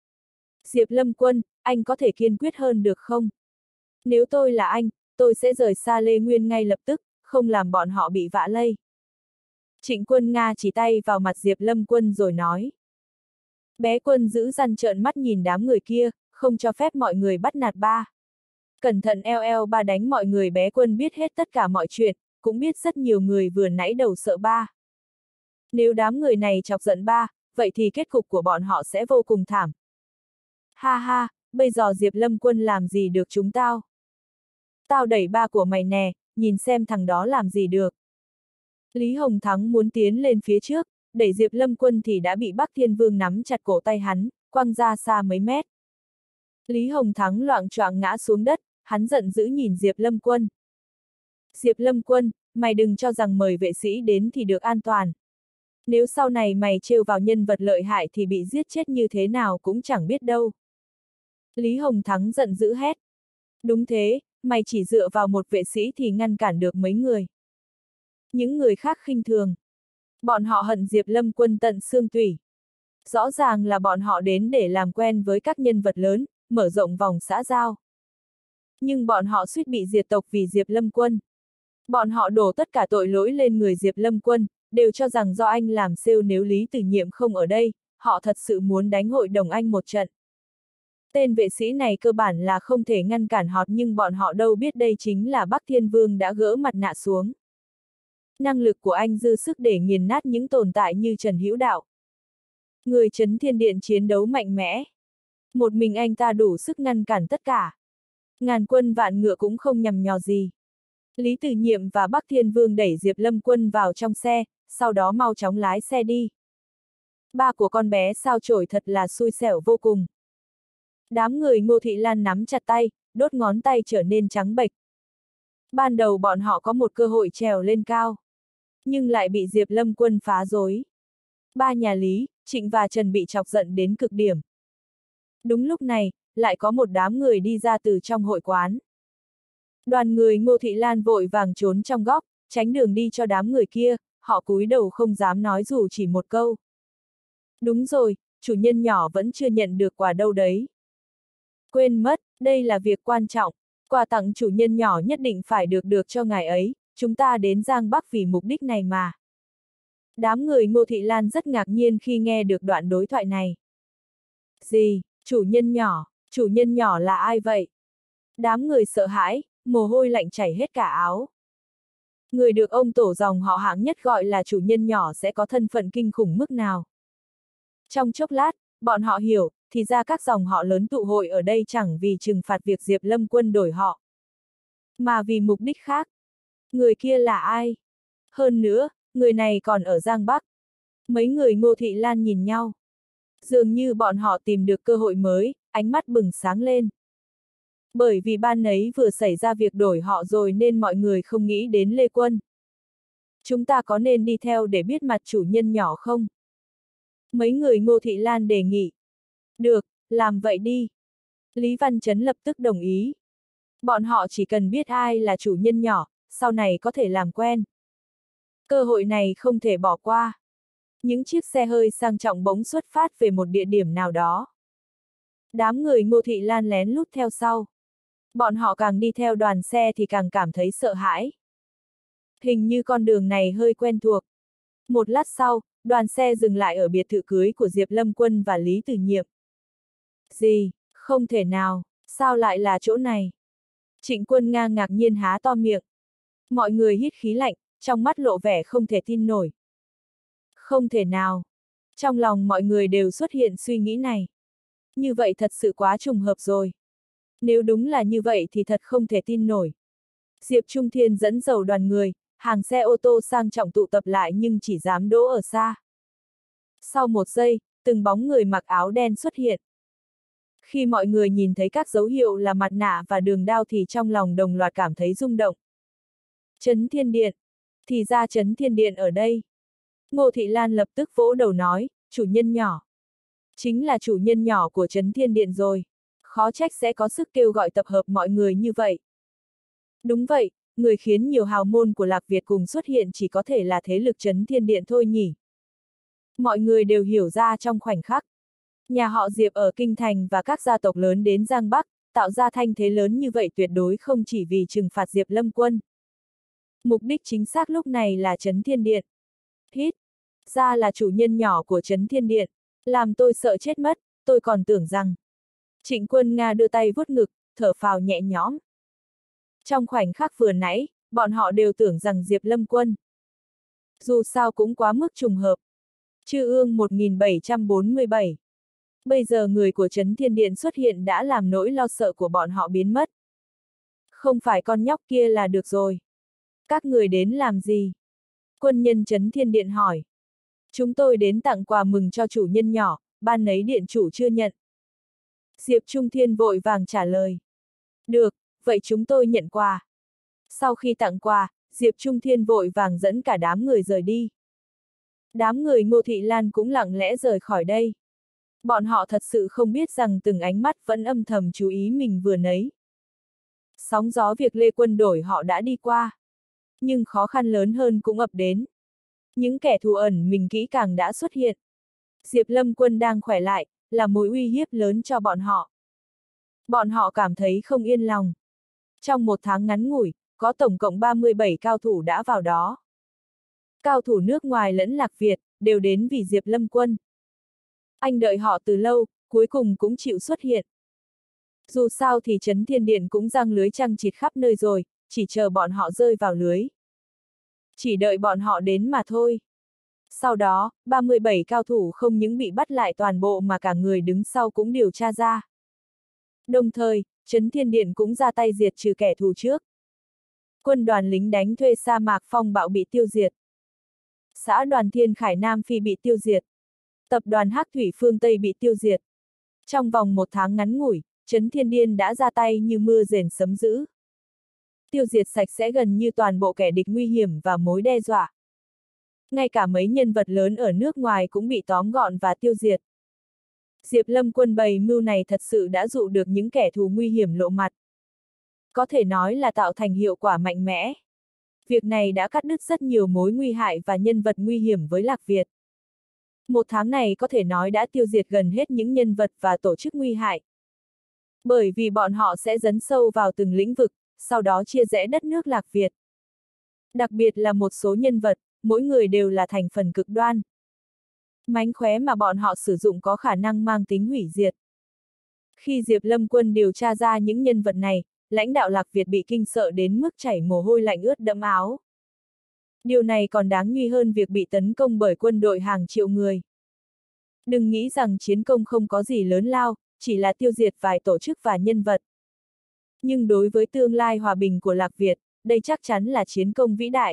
Diệp Lâm Quân, anh có thể kiên quyết hơn được không? Nếu tôi là anh, tôi sẽ rời xa Lê Nguyên ngay lập tức, không làm bọn họ bị vạ lây. Trịnh Quân Nga chỉ tay vào mặt Diệp Lâm Quân rồi nói. Bé Quân giữ răn trợn mắt nhìn đám người kia, không cho phép mọi người bắt nạt ba. Cẩn thận eo eo ba đánh mọi người. Bé Quân biết hết tất cả mọi chuyện, cũng biết rất nhiều người vừa nãy đầu sợ ba. Nếu đám người này chọc giận ba, vậy thì kết cục của bọn họ sẽ vô cùng thảm. Ha ha, bây giờ Diệp Lâm Quân làm gì được chúng tao? Tao đẩy ba của mày nè, nhìn xem thằng đó làm gì được. Lý Hồng Thắng muốn tiến lên phía trước, đẩy Diệp Lâm Quân thì đã bị Bắc Thiên Vương nắm chặt cổ tay hắn, quăng ra xa mấy mét. Lý Hồng Thắng loạng choạng ngã xuống đất, hắn giận dữ nhìn Diệp Lâm Quân. Diệp Lâm Quân, mày đừng cho rằng mời vệ sĩ đến thì được an toàn. Nếu sau này mày trêu vào nhân vật lợi hại thì bị giết chết như thế nào cũng chẳng biết đâu. Lý Hồng Thắng giận dữ hét. Đúng thế, mày chỉ dựa vào một vệ sĩ thì ngăn cản được mấy người. Những người khác khinh thường. Bọn họ hận Diệp Lâm Quân tận xương tủy. Rõ ràng là bọn họ đến để làm quen với các nhân vật lớn, mở rộng vòng xã giao. Nhưng bọn họ suýt bị diệt tộc vì Diệp Lâm Quân. Bọn họ đổ tất cả tội lỗi lên người Diệp Lâm Quân, đều cho rằng do anh làm sale. Nếu Lý Tử Nhiệm không ở đây, họ thật sự muốn đánh hội đồng anh một trận. Tên vệ sĩ này cơ bản là không thể ngăn cản họ, nhưng bọn họ đâu biết đây chính là Bắc Thiên Vương đã gỡ mặt nạ xuống. Năng lực của anh dư sức để nghiền nát những tồn tại như Trần Hữu Đạo. Người Trấn Thiên Điện chiến đấu mạnh mẽ. Một mình anh ta đủ sức ngăn cản tất cả. Ngàn quân vạn ngựa cũng không nhằm nhò gì. Lý Tử Nhiệm và Bắc Thiên Vương đẩy Diệp Lâm Quân vào trong xe, sau đó mau chóng lái xe đi. Ba của con bé sao chổi thật là xui xẻo vô cùng. Đám người Ngô Thị Lan nắm chặt tay, đốt ngón tay trở nên trắng bệch. Ban đầu bọn họ có một cơ hội trèo lên cao, nhưng lại bị Diệp Lâm Quân phá rối. Ba nhà Lý, Trịnh và Trần bị chọc giận đến cực điểm. Đúng lúc này, lại có một đám người đi ra từ trong hội quán. Đoàn người Ngô Thị Lan vội vàng trốn trong góc, tránh đường đi cho đám người kia, họ cúi đầu không dám nói dù chỉ một câu. Đúng rồi, chủ nhân nhỏ vẫn chưa nhận được quà đâu đấy. Quên mất, đây là việc quan trọng, quà tặng chủ nhân nhỏ nhất định phải được được cho ngài ấy, chúng ta đến Giang Bắc vì mục đích này mà. Đám người Ngô Thị Lan rất ngạc nhiên khi nghe được đoạn đối thoại này. Gì, chủ nhân nhỏ, chủ nhân nhỏ là ai vậy? Đám người sợ hãi, mồ hôi lạnh chảy hết cả áo. Người được ông tổ dòng họ hạng nhất gọi là chủ nhân nhỏ sẽ có thân phận kinh khủng mức nào. Trong chốc lát, bọn họ hiểu, thì ra các dòng họ lớn tụ hội ở đây chẳng vì trừng phạt việc Diệp Lâm Quân đổi họ, mà vì mục đích khác. Người kia là ai? Hơn nữa, người này còn ở Giang Bắc. Mấy người Ngô Thị Lan nhìn nhau. Dường như bọn họ tìm được cơ hội mới, ánh mắt bừng sáng lên. Bởi vì ban nấy vừa xảy ra việc đổi họ rồi nên mọi người không nghĩ đến Lê Quân. Chúng ta có nên đi theo để biết mặt chủ nhân nhỏ không? Mấy người Ngô Thị Lan đề nghị. Được, làm vậy đi. Lý Văn Chấn lập tức đồng ý. Bọn họ chỉ cần biết ai là chủ nhân nhỏ, sau này có thể làm quen. Cơ hội này không thể bỏ qua. Những chiếc xe hơi sang trọng bỗng xuất phát về một địa điểm nào đó. Đám người Ngô Thị Lan lén lút theo sau. Bọn họ càng đi theo đoàn xe thì càng cảm thấy sợ hãi. Hình như con đường này hơi quen thuộc. Một lát sau, đoàn xe dừng lại ở biệt thự cưới của Diệp Lâm Quân và Lý Tử Nhiệm. Gì, không thể nào, sao lại là chỗ này? Trịnh Quân Nga ngạc nhiên há to miệng. Mọi người hít khí lạnh, trong mắt lộ vẻ không thể tin nổi. Không thể nào. Trong lòng mọi người đều xuất hiện suy nghĩ này. Như vậy thật sự quá trùng hợp rồi. Nếu đúng là như vậy thì thật không thể tin nổi. Diệp Trung Thiên dẫn dầu đoàn người, hàng xe ô tô sang trọng tụ tập lại nhưng chỉ dám đỗ ở xa. Sau một giây, từng bóng người mặc áo đen xuất hiện. Khi mọi người nhìn thấy các dấu hiệu là mặt nạ và đường đao thì trong lòng đồng loạt cảm thấy rung động. Trấn Thiên Điện. Thì ra Trấn Thiên Điện ở đây. Ngô Thị Lan lập tức vỗ đầu nói, chủ nhân nhỏ. Chính là chủ nhân nhỏ của Trấn Thiên Điện rồi. Khó trách sẽ có sức kêu gọi tập hợp mọi người như vậy. Đúng vậy, người khiến nhiều hào môn của Lạc Việt cùng xuất hiện chỉ có thể là thế lực Trấn Thiên Điện thôi nhỉ. Mọi người đều hiểu ra trong khoảnh khắc. Nhà họ Diệp ở Kinh Thành và các gia tộc lớn đến Giang Bắc, tạo ra thanh thế lớn như vậy tuyệt đối không chỉ vì trừng phạt Diệp Lâm Quân. Mục đích chính xác lúc này là Trấn Thiên Điện. Hít, ra là chủ nhân nhỏ của Trấn Thiên Điện, làm tôi sợ chết mất, tôi còn tưởng rằng. Trịnh Quân Nga đưa tay vuốt ngực, thở phào nhẹ nhõm. Trong khoảnh khắc vừa nãy, bọn họ đều tưởng rằng Diệp Lâm Quân. Dù sao cũng quá mức trùng hợp. Chư ương một nghìn bảy trăm bốn mươi bảy. Bây giờ người của Trấn Thiên Điện xuất hiện đã làm nỗi lo sợ của bọn họ biến mất. Không phải con nhóc kia là được rồi. Các người đến làm gì? Quân nhân Trấn Thiên Điện hỏi. Chúng tôi đến tặng quà mừng cho chủ nhân nhỏ, ban nấy điện chủ chưa nhận. Diệp Trung Thiên vội vàng trả lời. Được, vậy chúng tôi nhận quà. Sau khi tặng quà, Diệp Trung Thiên vội vàng dẫn cả đám người rời đi. Đám người Ngô Thị Lan cũng lặng lẽ rời khỏi đây. Bọn họ thật sự không biết rằng từng ánh mắt vẫn âm thầm chú ý mình vừa nấy. Sóng gió việc Lê Quân đổi họ đã đi qua. Nhưng khó khăn lớn hơn cũng ập đến. Những kẻ thù ẩn mình kỹ càng đã xuất hiện. Diệp Lâm Quân đang khỏe lại, là mối uy hiếp lớn cho bọn họ. Bọn họ cảm thấy không yên lòng. Trong một tháng ngắn ngủi, có tổng cộng ba mươi bảy cao thủ đã vào đó. Cao thủ nước ngoài lẫn Lạc Việt, đều đến vì Diệp Lâm Quân. Anh đợi họ từ lâu, cuối cùng cũng chịu xuất hiện. Dù sao thì Trấn Thiên Điện cũng giăng lưới trăng chịt khắp nơi rồi, chỉ chờ bọn họ rơi vào lưới. Chỉ đợi bọn họ đến mà thôi. Sau đó, ba mươi bảy cao thủ không những bị bắt lại toàn bộ mà cả người đứng sau cũng điều tra ra. Đồng thời, Trấn Thiên Điện cũng ra tay diệt trừ kẻ thù trước. Quân đoàn lính đánh thuê sa mạc phong bạo bị tiêu diệt. Xã đoàn Thiên Khải Nam Phi bị tiêu diệt. Tập đoàn Hắc Thủy Phương Tây bị tiêu diệt. Trong vòng một tháng ngắn ngủi, Trấn Thiên Điện đã ra tay như mưa rền sấm dữ. Tiêu diệt sạch sẽ gần như toàn bộ kẻ địch nguy hiểm và mối đe dọa. Ngay cả mấy nhân vật lớn ở nước ngoài cũng bị tóm gọn và tiêu diệt. Diệp Lâm Quân bày mưu này thật sự đã dụ được những kẻ thù nguy hiểm lộ mặt. Có thể nói là tạo thành hiệu quả mạnh mẽ. Việc này đã cắt đứt rất nhiều mối nguy hại và nhân vật nguy hiểm với Lạc Việt. Một tháng này có thể nói đã tiêu diệt gần hết những nhân vật và tổ chức nguy hại. Bởi vì bọn họ sẽ dấn sâu vào từng lĩnh vực, sau đó chia rẽ đất nước Lạc Việt. Đặc biệt là một số nhân vật, mỗi người đều là thành phần cực đoan. Mánh khóe mà bọn họ sử dụng có khả năng mang tính hủy diệt. Khi Diệp Lâm Quân điều tra ra những nhân vật này, lãnh đạo Lạc Việt bị kinh sợ đến mức chảy mồ hôi lạnh ướt đẫm áo. Điều này còn đáng nguy hơn việc bị tấn công bởi quân đội hàng triệu người. Đừng nghĩ rằng chiến công không có gì lớn lao, chỉ là tiêu diệt vài tổ chức và nhân vật. Nhưng đối với tương lai hòa bình của Lạc Việt, đây chắc chắn là chiến công vĩ đại.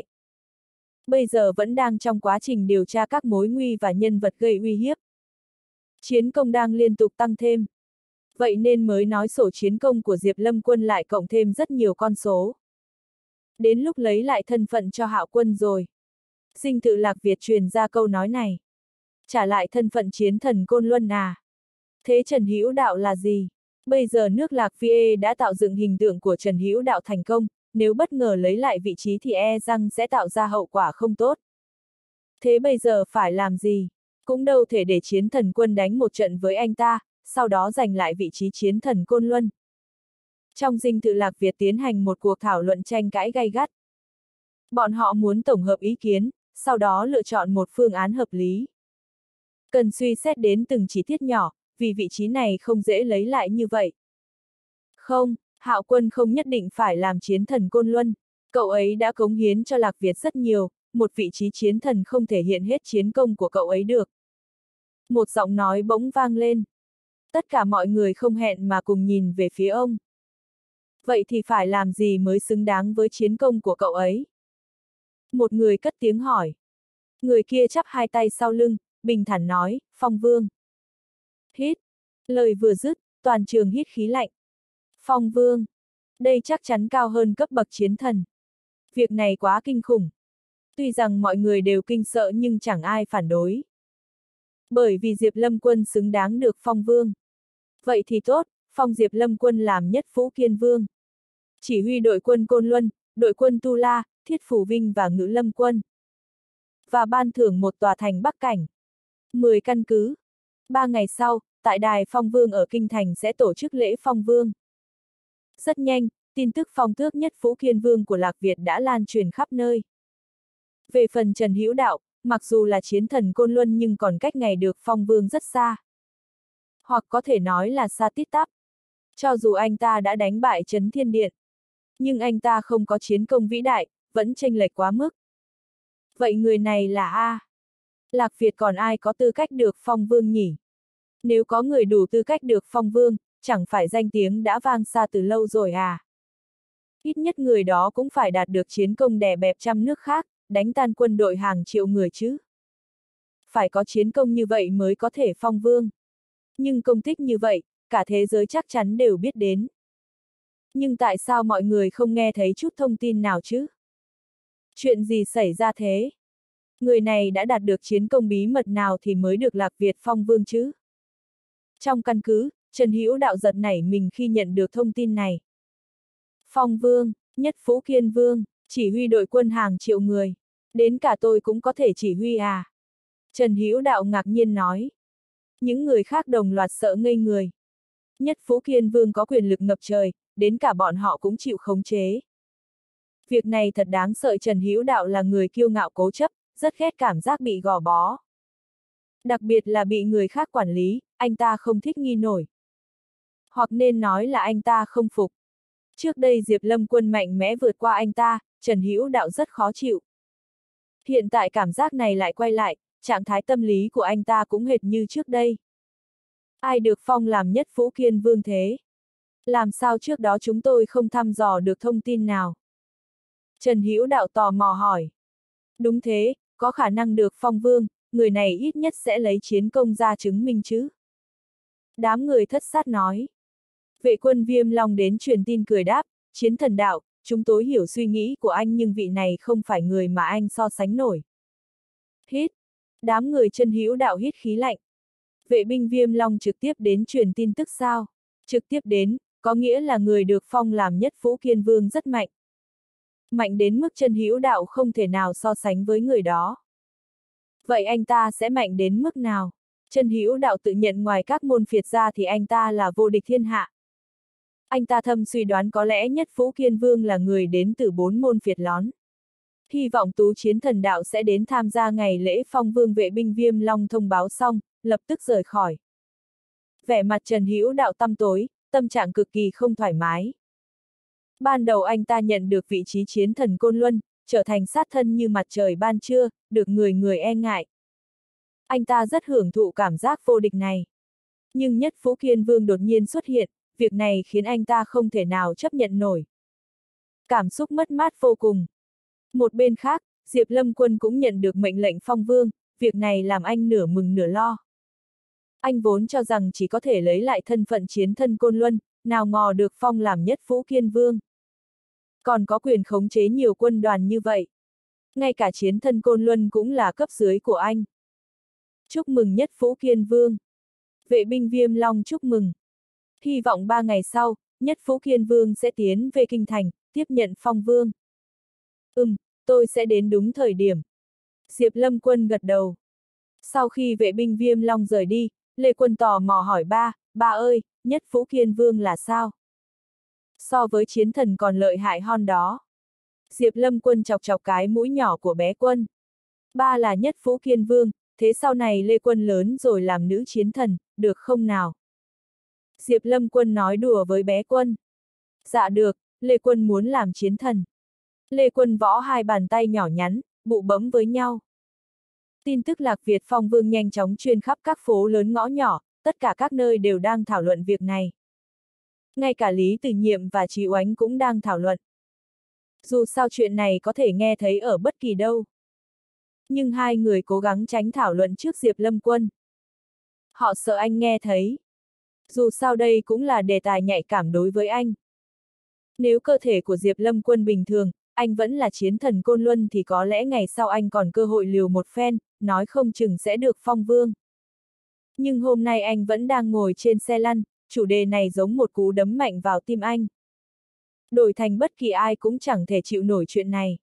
Bây giờ vẫn đang trong quá trình điều tra các mối nguy và nhân vật gây uy hiếp. Chiến công đang liên tục tăng thêm. Vậy nên mới nói sổ chiến công của Diệp Lâm Quân lại cộng thêm rất nhiều con số. Đến lúc lấy lại thân phận cho Hạo Quân rồi. Dinh thự Lạc Việt truyền ra câu nói này. Trả lại thân phận chiến thần Côn Luân à? Thế Trần Hữu Đạo là gì? Bây giờ nước Lạc Việt đã tạo dựng hình tượng của Trần Hữu Đạo thành công, nếu bất ngờ lấy lại vị trí thì e rằng sẽ tạo ra hậu quả không tốt. Thế bây giờ phải làm gì? Cũng đâu thể để chiến thần quân đánh một trận với anh ta, sau đó giành lại vị trí chiến thần Côn Luân. Trong dinh thự Lạc Việt tiến hành một cuộc thảo luận tranh cãi gay gắt. Bọn họ muốn tổng hợp ý kiến, sau đó lựa chọn một phương án hợp lý. Cần suy xét đến từng chi tiết nhỏ, vì vị trí này không dễ lấy lại như vậy. Không, Hạo Quân không nhất định phải làm chiến thần Côn Luân. Cậu ấy đã cống hiến cho Lạc Việt rất nhiều, một vị trí chiến thần không thể hiện hết chiến công của cậu ấy được. Một giọng nói bỗng vang lên. Tất cả mọi người không hẹn mà cùng nhìn về phía ông. Vậy thì phải làm gì mới xứng đáng với chiến công của cậu ấy? Một người cất tiếng hỏi. Người kia chắp hai tay sau lưng, bình thản nói, Phong Vương. Hít. Lời vừa dứt, toàn trường hít khí lạnh. Phong Vương. Đây chắc chắn cao hơn cấp bậc chiến thần. Việc này quá kinh khủng. Tuy rằng mọi người đều kinh sợ nhưng chẳng ai phản đối. Bởi vì Diệp Lâm Quân xứng đáng được Phong Vương. Vậy thì tốt, phong Diệp Lâm Quân làm nhất Phú Kiên Vương. Chỉ huy đội quân Côn Luân, đội quân Tu La, Thiết Phủ Vinh và Ngữ Lâm quân. Và ban thưởng một tòa thành Bắc Cảnh. mười căn cứ. Ba ngày sau, tại Đài Phong Vương ở Kinh Thành sẽ tổ chức lễ Phong Vương. Rất nhanh, tin tức phong tước Nhất Phú Kiên Vương của Lạc Việt đã lan truyền khắp nơi. Về phần Trần Hữu Đạo, mặc dù là chiến thần Côn Luân nhưng còn cách ngày được Phong Vương rất xa. Hoặc có thể nói là xa tít tắp. Cho dù anh ta đã đánh bại Trấn Thiên Điện, nhưng anh ta không có chiến công vĩ đại, vẫn chênh lệch quá mức. Vậy người này là A. Lạc Việt còn ai có tư cách được Phong Vương nhỉ? Nếu có người đủ tư cách được Phong Vương, chẳng phải danh tiếng đã vang xa từ lâu rồi à? Ít nhất người đó cũng phải đạt được chiến công đè bẹp trăm nước khác, đánh tan quân đội hàng triệu người chứ. Phải có chiến công như vậy mới có thể Phong Vương. Nhưng công tích như vậy, cả thế giới chắc chắn đều biết đến. Nhưng tại sao mọi người không nghe thấy chút thông tin nào chứ? Chuyện gì xảy ra thế? Người này đã đạt được chiến công bí mật nào thì mới được Lạc Việt Phong Vương chứ? Trong căn cứ, Trần Hữu Đạo giật nảy mình khi nhận được thông tin này. Phong Vương, Nhất Phú Kiên Vương, chỉ huy đội quân hàng triệu người. Đến cả tôi cũng có thể chỉ huy à? Trần Hữu Đạo ngạc nhiên nói. Những người khác đồng loạt sợ ngây người. Nhất Phú Kiên Vương có quyền lực ngập trời, đến cả bọn họ cũng chịu khống chế. Việc này thật đáng sợ. Trần Hữu Đạo là người kiêu ngạo cố chấp, rất ghét cảm giác bị gò bó. Đặc biệt là bị người khác quản lý, anh ta không thích nghi nổi. Hoặc nên nói là anh ta không phục. Trước đây Diệp Lâm Quân mạnh mẽ vượt qua anh ta, Trần Hữu Đạo rất khó chịu. Hiện tại cảm giác này lại quay lại, trạng thái tâm lý của anh ta cũng hệt như trước đây. Ai được phong làm Nhất Phú Kiên Vương thế? Làm sao trước đó chúng tôi không thăm dò được thông tin nào? Trần Hữu Đạo tò mò hỏi. Đúng thế, có khả năng được phong vương, người này ít nhất sẽ lấy chiến công ra chứng minh chứ. Đám người thất sát nói. Vệ quân Viêm Long đến truyền tin cười đáp, Chiến Thần Đạo, chúng tôi hiểu suy nghĩ của anh nhưng vị này không phải người mà anh so sánh nổi. Hít. Đám người Trần Hữu Đạo hít khí lạnh. Vệ binh Viêm Long trực tiếp đến truyền tin tức sao? Trực tiếp đến, có nghĩa là người được phong làm Nhất Phú Kiên Vương rất mạnh. Mạnh đến mức Trần Hữu Đạo không thể nào so sánh với người đó. Vậy anh ta sẽ mạnh đến mức nào? Trần Hữu Đạo tự nhận ngoài các môn phiệt ra thì anh ta là vô địch thiên hạ. Anh ta thầm suy đoán có lẽ Nhất Phú Kiên Vương là người đến từ bốn môn phiệt lón. Hy vọng Tú Chiến Thần Đạo sẽ đến tham gia ngày lễ phong vương. Vệ binh Viêm Long thông báo xong, lập tức rời khỏi. Vẻ mặt Trần Hữu Đạo tăm tối, tâm trạng cực kỳ không thoải mái. Ban đầu anh ta nhận được vị trí chiến thần Côn Luân, trở thành sát thân như mặt trời ban trưa, được người người e ngại. Anh ta rất hưởng thụ cảm giác vô địch này. Nhưng Nhất Phú Kiên Vương đột nhiên xuất hiện, việc này khiến anh ta không thể nào chấp nhận nổi. Cảm xúc mất mát vô cùng. Một bên khác, Diệp Lâm Quân cũng nhận được mệnh lệnh phong vương, việc này làm anh nửa mừng nửa lo. Anh vốn cho rằng chỉ có thể lấy lại thân phận chiến thân Côn Luân, nào ngờ được phong làm Nhất Phú Kiên Vương. Còn có quyền khống chế nhiều quân đoàn như vậy. Ngay cả chiến thân Côn Luân cũng là cấp dưới của anh. Chúc mừng Nhất Phú Kiên Vương. Vệ binh Viêm Long chúc mừng. Hy vọng ba ngày sau, Nhất Phú Kiên Vương sẽ tiến về Kinh Thành, tiếp nhận phong vương. Ừm, tôi sẽ đến đúng thời điểm. Diệp Lâm Quân gật đầu. Sau khi vệ binh Viêm Long rời đi, Lê Quân tò mò hỏi ba, ba ơi, Nhất Phú Kiên Vương là sao? So với chiến thần còn lợi hại hơn đó. Diệp Lâm Quân chọc chọc cái mũi nhỏ của bé Quân. Ba là Nhất Phú Kiên Vương, thế sau này Lê Quân lớn rồi làm nữ chiến thần, được không nào? Diệp Lâm Quân nói đùa với bé Quân. Dạ được, Lê Quân muốn làm chiến thần. Lê Quân võ hai bàn tay nhỏ nhắn, bụ bấm với nhau. Tin tức Lạc Việt Phong Vương nhanh chóng truyền khắp các phố lớn ngõ nhỏ, tất cả các nơi đều đang thảo luận việc này. Ngay cả Lý Từ Nhiệm và Trí Oánh cũng đang thảo luận. Dù sao chuyện này có thể nghe thấy ở bất kỳ đâu. Nhưng hai người cố gắng tránh thảo luận trước Diệp Lâm Quân. Họ sợ anh nghe thấy. Dù sao đây cũng là đề tài nhạy cảm đối với anh. Nếu cơ thể của Diệp Lâm Quân bình thường, anh vẫn là chiến thần Côn Luân thì có lẽ ngày sau anh còn cơ hội liều một phen, nói không chừng sẽ được phong vương. Nhưng hôm nay anh vẫn đang ngồi trên xe lăn, chủ đề này giống một cú đấm mạnh vào tim anh. đổi thành bất kỳ ai cũng chẳng thể chịu nổi chuyện này.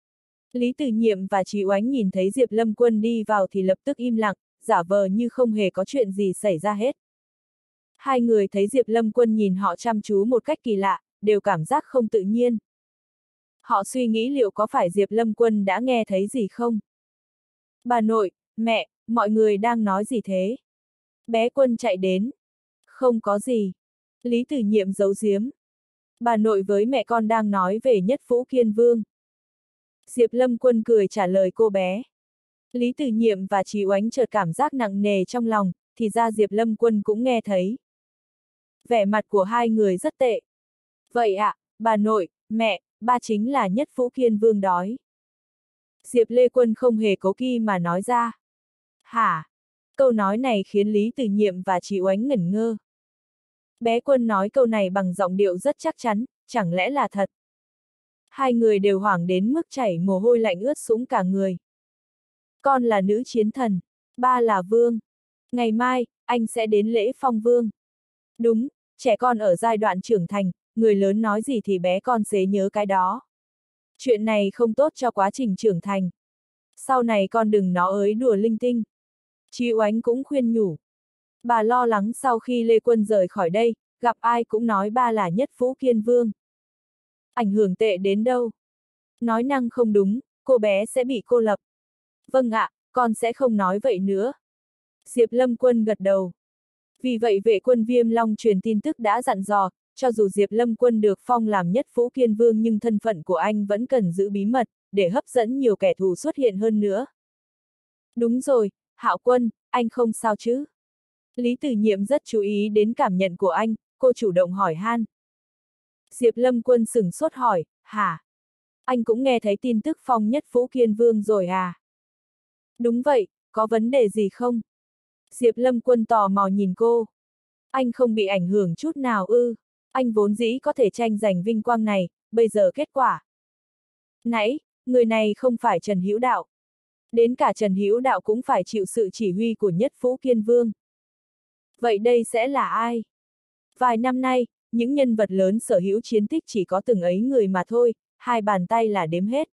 Lý Từ Nhiệm và Trí Oánh nhìn thấy Diệp Lâm Quân đi vào thì lập tức im lặng, giả vờ như không hề có chuyện gì xảy ra hết. Hai người thấy Diệp Lâm Quân nhìn họ chăm chú một cách kỳ lạ, đều cảm giác không tự nhiên. Họ suy nghĩ liệu có phải Diệp Lâm Quân đã nghe thấy gì không? Bà nội, mẹ, mọi người đang nói gì thế? Bé Quân chạy đến. Không có gì. Lý Từ Nhiệm giấu giếm. Bà nội với mẹ con đang nói về Nhất Vũ Kiên Vương. Diệp Lâm Quân cười trả lời cô bé. Lý Từ Nhiệm và Trí Oánh chợt cảm giác nặng nề trong lòng, thì ra Diệp Lâm Quân cũng nghe thấy. Vẻ mặt của hai người rất tệ. Vậy ạ, à, bà nội, mẹ, ba chính là Nhất Vũ Kiên Vương đói. Diệp Lê Quân không hề cố kỵ mà nói ra. Hả? Câu nói này khiến Lý Từ Nhiệm và Trí Oánh ngẩn ngơ. Bé Quân nói câu này bằng giọng điệu rất chắc chắn, chẳng lẽ là thật? Hai người đều hoảng đến mức chảy mồ hôi lạnh ướt sũng cả người. Con là nữ chiến thần, ba là vương. Ngày mai, anh sẽ đến lễ phong vương. Đúng, trẻ con ở giai đoạn trưởng thành, người lớn nói gì thì bé con sẽ nhớ cái đó. Chuyện này không tốt cho quá trình trưởng thành. Sau này con đừng nó ới đùa linh tinh. Trí Oánh cũng khuyên nhủ. Bà lo lắng sau khi Lê Quân rời khỏi đây, gặp ai cũng nói ba là Nhất Vũ Kiên Vương. Ảnh hưởng tệ đến đâu? Nói năng không đúng, cô bé sẽ bị cô lập. Vâng ạ, con sẽ không nói vậy nữa. Diệp Lâm Quân gật đầu. Vì vậy vệ quân Viêm Long truyền tin tức đã dặn dò, cho dù Diệp Lâm Quân được phong làm Nhất Vũ Kiên Vương nhưng thân phận của anh vẫn cần giữ bí mật, để hấp dẫn nhiều kẻ thù xuất hiện hơn nữa. Đúng rồi, Hạo Quân, anh không sao chứ? Lý Từ Nhiệm rất chú ý đến cảm nhận của anh, cô chủ động hỏi han. Diệp Lâm Quân sửng sốt hỏi, hả? Anh cũng nghe thấy tin tức phong Nhất Vũ Kiên Vương rồi à? Đúng vậy, có vấn đề gì không? Diệp Lâm Quân tò mò nhìn cô. Anh không bị ảnh hưởng chút nào ư? Anh vốn dĩ có thể tranh giành vinh quang này, bây giờ kết quả. Nãy, người này không phải Trần Hữu Đạo. Đến cả Trần Hữu Đạo cũng phải chịu sự chỉ huy của Nhất Vũ Kiên Vương. Vậy đây sẽ là ai? Vài năm nay, những nhân vật lớn sở hữu chiến tích chỉ có từng ấy người mà thôi, hai bàn tay là đếm hết.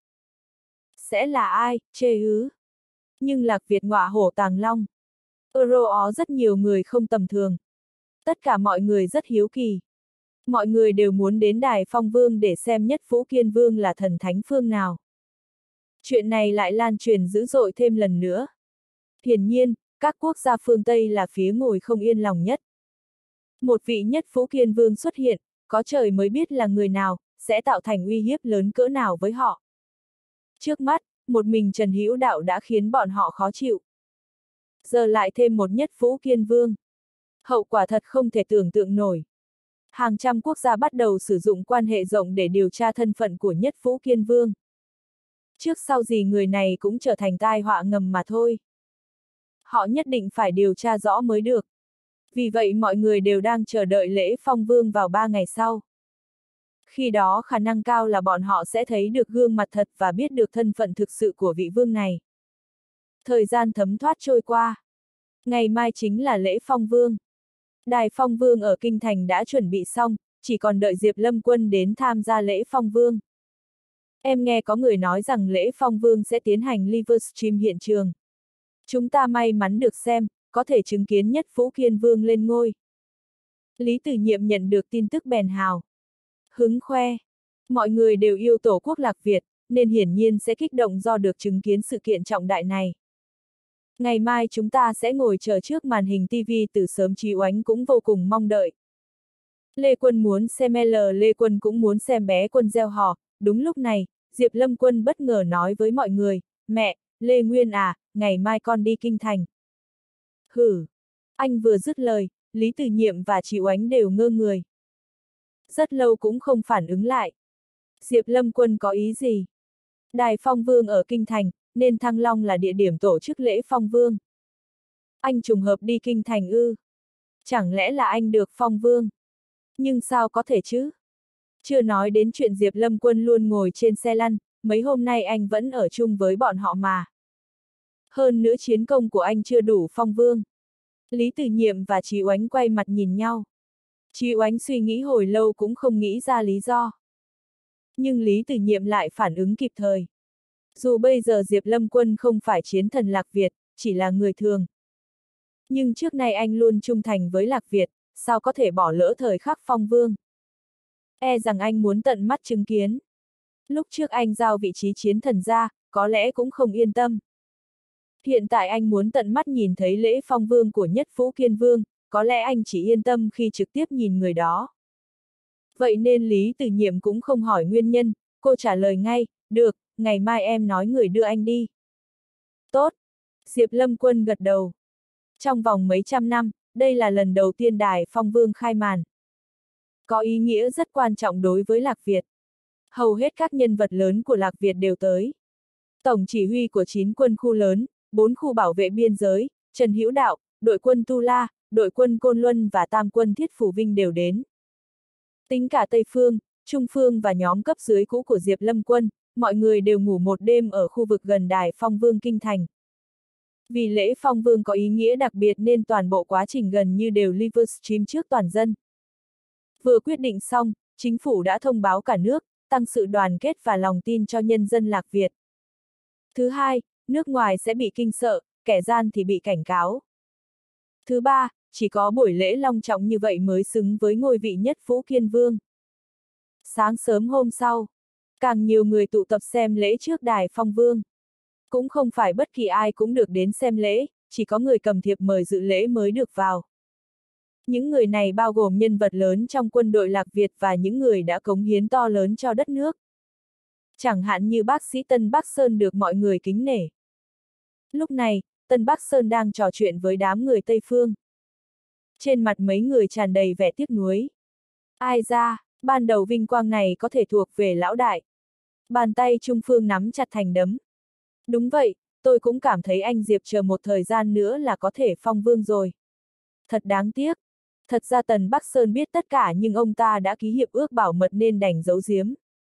Sẽ là ai, chê ứ? Nhưng Lạc Việt ngọa hổ tàng long. Euro ó rất nhiều người không tầm thường. Tất cả mọi người rất hiếu kỳ. Mọi người đều muốn đến Đài Phong Vương để xem Nhất Vũ Kiên Vương là thần thánh phương nào. Chuyện này lại lan truyền dữ dội thêm lần nữa. Hiển nhiên, các quốc gia phương Tây là phía ngồi không yên lòng nhất. Một vị Nhất Vũ Kiên Vương xuất hiện, có trời mới biết là người nào, sẽ tạo thành uy hiếp lớn cỡ nào với họ. Trước mắt, một mình Trần Hữu Đạo đã khiến bọn họ khó chịu. Giờ lại thêm một Nhất Vũ Kiên Vương. Hậu quả thật không thể tưởng tượng nổi. Hàng trăm quốc gia bắt đầu sử dụng quan hệ rộng để điều tra thân phận của Nhất Vũ Kiên Vương. Trước sau gì người này cũng trở thành tai họa ngầm mà thôi. Họ nhất định phải điều tra rõ mới được. Vì vậy mọi người đều đang chờ đợi lễ phong vương vào ba ngày sau. Khi đó khả năng cao là bọn họ sẽ thấy được gương mặt thật và biết được thân phận thực sự của vị vương này. Thời gian thấm thoát trôi qua. Ngày mai chính là lễ phong vương. Đài Phong Vương ở Kinh Thành đã chuẩn bị xong, chỉ còn đợi Diệp Lâm Quân đến tham gia lễ phong vương. Em nghe có người nói rằng lễ phong vương sẽ tiến hành livestream hiện trường. Chúng ta may mắn được xem, có thể chứng kiến Nhất Vũ Kiên Vương lên ngôi. Lý Từ Nhiệm nhận được tin tức bèn hào. Hứng khoe. Mọi người đều yêu tổ quốc Lạc Việt, nên hiển nhiên sẽ kích động do được chứng kiến sự kiện trọng đại này. Ngày mai chúng ta sẽ ngồi chờ trước màn hình ti vi từ sớm. Trí Oánh cũng vô cùng mong đợi. Lê Quân muốn xem L Lê Quân cũng muốn xem bé Quân gieo hò. Đúng lúc này, Diệp Lâm Quân bất ngờ nói với mọi người, mẹ, Lê Nguyên à, ngày mai con đi Kinh Thành. Hử! Anh vừa dứt lời, Lý Từ Nhiệm và Trí Oánh đều ngơ người. Rất lâu cũng không phản ứng lại. Diệp Lâm Quân có ý gì? Đài Phong Vương ở Kinh Thành, nên Thăng Long là địa điểm tổ chức lễ phong vương. Anh trùng hợp đi Kinh Thành ư? Chẳng lẽ là anh được phong vương? Nhưng sao có thể chứ? Chưa nói đến chuyện Diệp Lâm Quân luôn ngồi trên xe lăn, mấy hôm nay anh vẫn ở chung với bọn họ mà. Hơn nữa chiến công của anh chưa đủ phong vương. Lý Từ Nhiệm và Trí Oánh quay mặt nhìn nhau. Trí Oánh suy nghĩ hồi lâu cũng không nghĩ ra lý do. Nhưng Lý Từ Nhiệm lại phản ứng kịp thời. Dù bây giờ Diệp Lâm Quân không phải chiến thần Lạc Việt, chỉ là người thường. Nhưng trước nay anh luôn trung thành với Lạc Việt, sao có thể bỏ lỡ thời khắc phong vương. E rằng anh muốn tận mắt chứng kiến. Lúc trước anh giao vị trí chiến thần ra, có lẽ cũng không yên tâm. Hiện tại anh muốn tận mắt nhìn thấy lễ phong vương của Nhất Phũ Kiên Vương, có lẽ anh chỉ yên tâm khi trực tiếp nhìn người đó. Vậy nên Lý Từ Nhiệm cũng không hỏi nguyên nhân, cô trả lời ngay, được, ngày mai em nói người đưa anh đi. Tốt. Diệp Lâm Quân gật đầu. Trong vòng mấy trăm năm, đây là lần đầu tiên đài phong vương khai màn. Có ý nghĩa rất quan trọng đối với Lạc Việt. Hầu hết các nhân vật lớn của Lạc Việt đều tới. Tổng chỉ huy của chín quân khu lớn, bốn khu bảo vệ biên giới, Trần Hữu Đạo, đội quân Tu La, đội quân Côn Luân và tam quân Thiết Phủ Vinh đều đến. Tính cả Tây Phương, Trung Phương và nhóm cấp dưới cũ của Diệp Lâm Quân, mọi người đều ngủ một đêm ở khu vực gần đài phong vương kinh thành. Vì lễ phong vương có ý nghĩa đặc biệt nên toàn bộ quá trình gần như đều livestream trước toàn dân. Vừa quyết định xong, chính phủ đã thông báo cả nước, tăng sự đoàn kết và lòng tin cho nhân dân Lạc Việt. Thứ hai, nước ngoài sẽ bị kinh sợ, kẻ gian thì bị cảnh cáo. Thứ ba, chỉ có buổi lễ long trọng như vậy mới xứng với ngôi vị Nhất Phũ Kiên Vương. Sáng sớm hôm sau, càng nhiều người tụ tập xem lễ trước đài phong vương. Cũng không phải bất kỳ ai cũng được đến xem lễ, chỉ có người cầm thiệp mời dự lễ mới được vào. Những người này bao gồm nhân vật lớn trong quân đội Lạc Việt và những người đã cống hiến to lớn cho đất nước. Chẳng hạn như bác sĩ Tân Bắc Sơn được mọi người kính nể. Lúc này, Tân Bắc Sơn đang trò chuyện với đám người Tây Phương. Trên mặt mấy người tràn đầy vẻ tiếc nuối. Ai ra, ban đầu vinh quang này có thể thuộc về lão đại. Bàn tay Trung Phương nắm chặt thành đấm. Đúng vậy, tôi cũng cảm thấy anh Diệp chờ một thời gian nữa là có thể phong vương rồi. Thật đáng tiếc. Thật ra Tần Bắc Sơn biết tất cả nhưng ông ta đã ký hiệp ước bảo mật nên đành giấu giếm.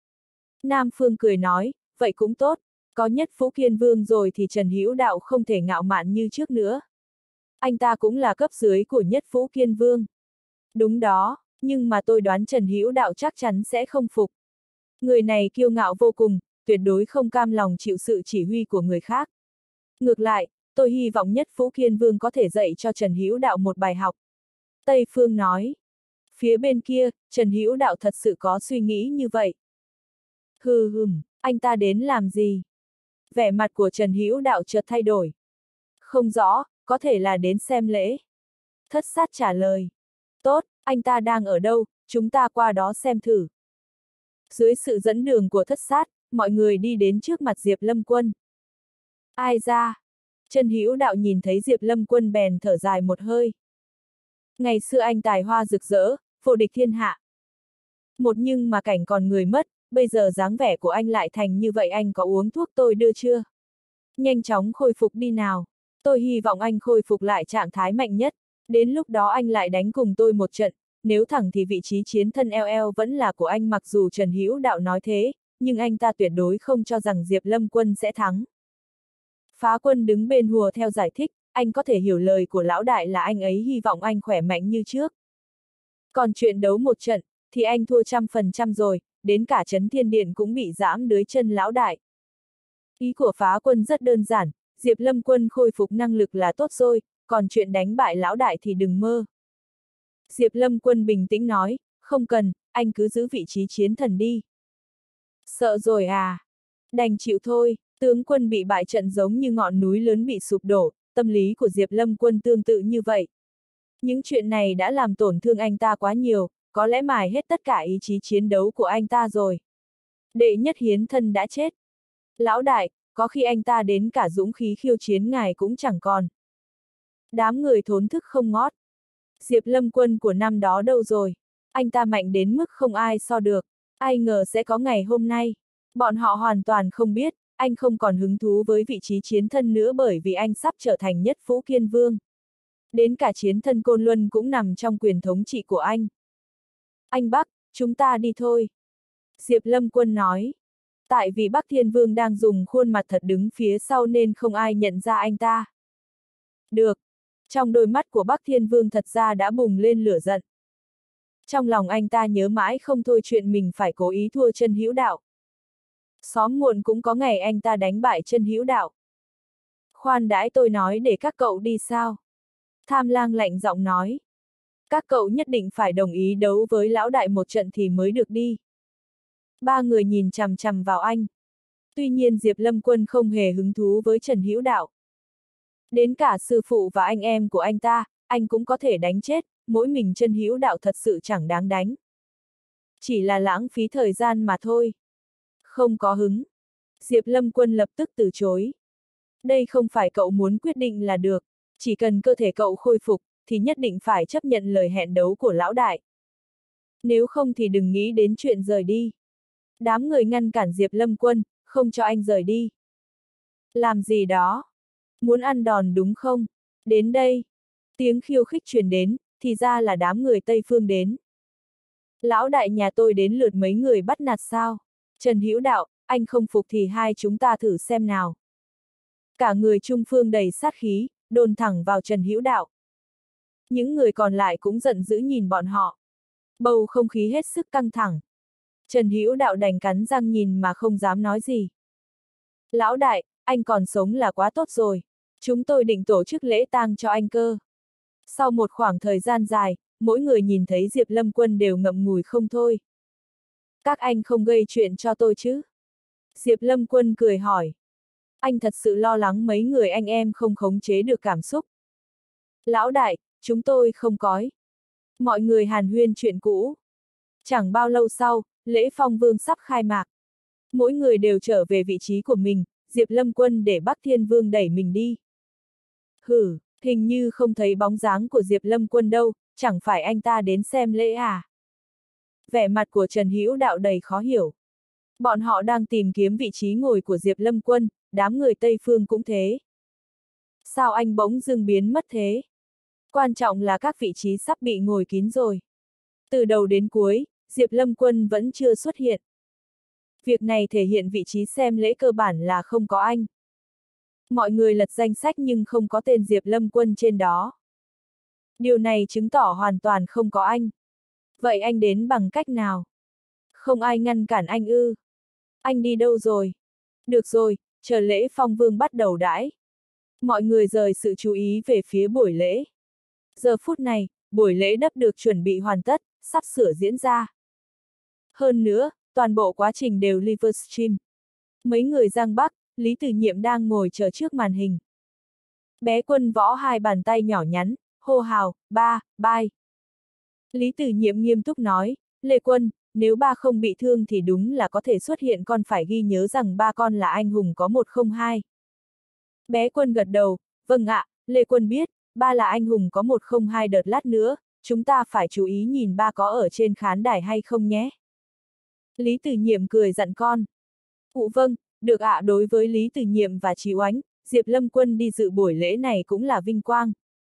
Nam Phương cười nói, vậy cũng tốt, có Nhất Phũ Kiên Vương rồi thì Trần Hữu Đạo không thể ngạo mạn như trước nữa. Anh ta cũng là cấp dưới của Nhất Phũ Kiên Vương. Đúng đó, nhưng mà tôi đoán Trần Hữu Đạo chắc chắn sẽ không phục. Người này kiêu ngạo vô cùng, tuyệt đối không cam lòng chịu sự chỉ huy của người khác. Ngược lại, tôi hy vọng Nhất Phũ Kiên Vương có thể dạy cho Trần Hữu Đạo một bài học. Tây Phương nói. Phía bên kia, Trần Hữu Đạo thật sự có suy nghĩ như vậy. Hừ hừm, anh ta đến làm gì? Vẻ mặt của Trần Hữu Đạo chợt thay đổi. Không rõ, có thể là đến xem lễ. Thất sát trả lời. Tốt, anh ta đang ở đâu, chúng ta qua đó xem thử. Dưới sự dẫn đường của thất sát, mọi người đi đến trước mặt Diệp Lâm Quân. Ai ra? Trần Hữu Đạo nhìn thấy Diệp Lâm Quân bèn thở dài một hơi. Ngày xưa anh tài hoa rực rỡ, vô địch thiên hạ. Một nhưng mà cảnh còn người mất, bây giờ dáng vẻ của anh lại thành như vậy, anh có uống thuốc tôi đưa chưa? Nhanh chóng khôi phục đi nào. Tôi hy vọng anh khôi phục lại trạng thái mạnh nhất. Đến lúc đó anh lại đánh cùng tôi một trận, nếu thẳng thì vị trí chiến thân eo eo vẫn là của anh, mặc dù Trần Hữu Đạo nói thế, nhưng anh ta tuyệt đối không cho rằng Diệp Lâm Quân sẽ thắng. Phá Quân đứng bên hùa theo giải thích, anh có thể hiểu lời của lão đại là anh ấy hy vọng anh khỏe mạnh như trước. Còn chuyện đấu một trận, thì anh thua trăm phần trăm rồi, đến cả Trấn Thiên Điện cũng bị giẫm dưới chân lão đại. Ý của Phá Quân rất đơn giản, Diệp Lâm Quân khôi phục năng lực là tốt rồi, còn chuyện đánh bại lão đại thì đừng mơ. Diệp Lâm Quân bình tĩnh nói, không cần, anh cứ giữ vị trí chiến thần đi. Sợ rồi à? Đành chịu thôi, tướng quân bị bại trận giống như ngọn núi lớn bị sụp đổ, tâm lý của Diệp Lâm Quân tương tự như vậy. Những chuyện này đã làm tổn thương anh ta quá nhiều, có lẽ mài hết tất cả ý chí chiến đấu của anh ta rồi. Đệ nhất hiến thân đã chết. Lão đại, có khi anh ta đến cả dũng khí khiêu chiến ngài cũng chẳng còn. Đám người thốn thức không ngót. Diệp Lâm Quân của năm đó đâu rồi? Anh ta mạnh đến mức không ai so được. Ai ngờ sẽ có ngày hôm nay. Bọn họ hoàn toàn không biết, anh không còn hứng thú với vị trí chiến thân nữa bởi vì anh sắp trở thành Nhất Phũ Kiên Vương. Đến cả chiến thân Côn Luân cũng nằm trong quyền thống trị của anh. Anh Bắc, chúng ta đi thôi. Diệp Lâm Quân nói. Tại vì Bắc Thiên Vương đang dùng khuôn mặt thật đứng phía sau nên không ai nhận ra anh ta. Được. Trong đôi mắt của Bắc Thiên Vương thật ra đã bùng lên lửa giận. Trong lòng anh ta nhớ mãi không thôi chuyện mình phải cố ý thua Chân Hữu Đạo. Xóm muộn cũng có ngày anh ta đánh bại Chân Hữu Đạo. Khoan đãi, tôi nói để các cậu đi sao? Tham Lang lạnh giọng nói. Các cậu nhất định phải đồng ý đấu với lão đại một trận thì mới được đi. Ba người nhìn chằm chằm vào anh. Tuy nhiên Diệp Lâm Quân không hề hứng thú với Trần Hữu Đạo. Đến cả sư phụ và anh em của anh ta, anh cũng có thể đánh chết, mỗi mình Trần Hữu Đạo thật sự chẳng đáng đánh. Chỉ là lãng phí thời gian mà thôi. Không có hứng. Diệp Lâm Quân lập tức từ chối. Đây không phải cậu muốn quyết định là được, chỉ cần cơ thể cậu khôi phục, thì nhất định phải chấp nhận lời hẹn đấu của lão đại. Nếu không thì đừng nghĩ đến chuyện rời đi. Đám người ngăn cản Diệp Lâm Quân, không cho anh rời đi. Làm gì đó? Muốn ăn đòn đúng không? Đến đây. Tiếng khiêu khích truyền đến, thì ra là đám người Tây Phương đến. Lão đại nhà tôi đến lượt mấy người bắt nạt sao? Trần Hữu Đạo, anh không phục thì hai chúng ta thử xem nào. Cả người Trung Phương đầy sát khí, đồn thẳng vào Trần Hữu Đạo. Những người còn lại cũng giận dữ nhìn bọn họ. Bầu không khí hết sức căng thẳng. Trần Hữu Đạo đành cắn răng nhìn mà không dám nói gì. Lão đại, anh còn sống là quá tốt rồi. Chúng tôi định tổ chức lễ tang cho anh cơ. Sau một khoảng thời gian dài, mỗi người nhìn thấy Diệp Lâm Quân đều ngậm ngùi không thôi. Các anh không gây chuyện cho tôi chứ? Diệp Lâm Quân cười hỏi. Anh thật sự lo lắng mấy người anh em không khống chế được cảm xúc. Lão đại, chúng tôi không cói. Mọi người hàn huyên chuyện cũ. Chẳng bao lâu sau, lễ phong vương sắp khai mạc. Mỗi người đều trở về vị trí của mình, Diệp Lâm Quân để Bắc Thiên Vương đẩy mình đi. Hử, hình như không thấy bóng dáng của Diệp Lâm Quân đâu, chẳng phải anh ta đến xem lễ à? Vẻ mặt của Trần Hữu Đạo đầy khó hiểu. Bọn họ đang tìm kiếm vị trí ngồi của Diệp Lâm Quân, đám người Tây Phương cũng thế. Sao anh bỗng dưng biến mất thế? Quan trọng là các vị trí sắp bị ngồi kín rồi. Từ đầu đến cuối, Diệp Lâm Quân vẫn chưa xuất hiện. Việc này thể hiện vị trí xem lễ cơ bản là không có anh. Mọi người lật danh sách nhưng không có tên Diệp Lâm Quân trên đó. Điều này chứng tỏ hoàn toàn không có anh. Vậy anh đến bằng cách nào? Không ai ngăn cản anh ư? Anh đi đâu rồi? Được rồi, chờ lễ phong vương bắt đầu đãi. Mọi người rời sự chú ý về phía buổi lễ. Giờ phút này, buổi lễ đắp được chuẩn bị hoàn tất, sắp sửa diễn ra. Hơn nữa, toàn bộ quá trình đều livestream. Mấy người Giang Bắc, Lý Tử Nhiệm đang ngồi chờ trước màn hình. Bé Quân Võ hai bàn tay nhỏ nhắn, hô hào, ba, bai. Lý Tử Nhiệm nghiêm túc nói, Lê Quân, nếu ba không bị thương thì đúng là có thể xuất hiện, con phải ghi nhớ rằng ba con là anh hùng có một không hai. Bé Quân gật đầu, vâng ạ, Lê Quân biết, ba là anh hùng có một không hai, đợt lát nữa, chúng ta phải chú ý nhìn ba có ở trên khán đài hay không nhé. Lý Tử Nhiệm cười dặn con. Ụ vâng, được ạ. Đối với Lý Tử Nhiệm và Chí Oánh, Diệp Lâm Quân đi dự buổi lễ này cũng là vinh quang.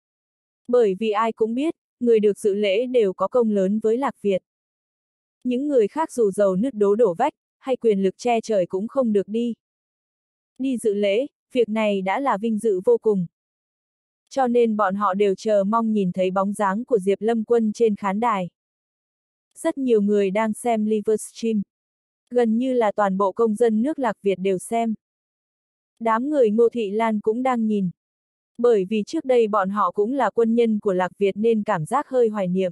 Bởi vì ai cũng biết, người được dự lễ đều có công lớn với Lạc Việt. Những người khác dù giàu nứt đố đổ vách, hay quyền lực che trời cũng không được đi. Đi dự lễ, việc này đã là vinh dự vô cùng. Cho nên bọn họ đều chờ mong nhìn thấy bóng dáng của Diệp Lâm Quân trên khán đài. Rất nhiều người đang xem livestream. Gần như là toàn bộ công dân nước Lạc Việt đều xem. Đám người Ngô Thị Lan cũng đang nhìn. Bởi vì trước đây bọn họ cũng là quân nhân của Lạc Việt nên cảm giác hơi hoài niệm.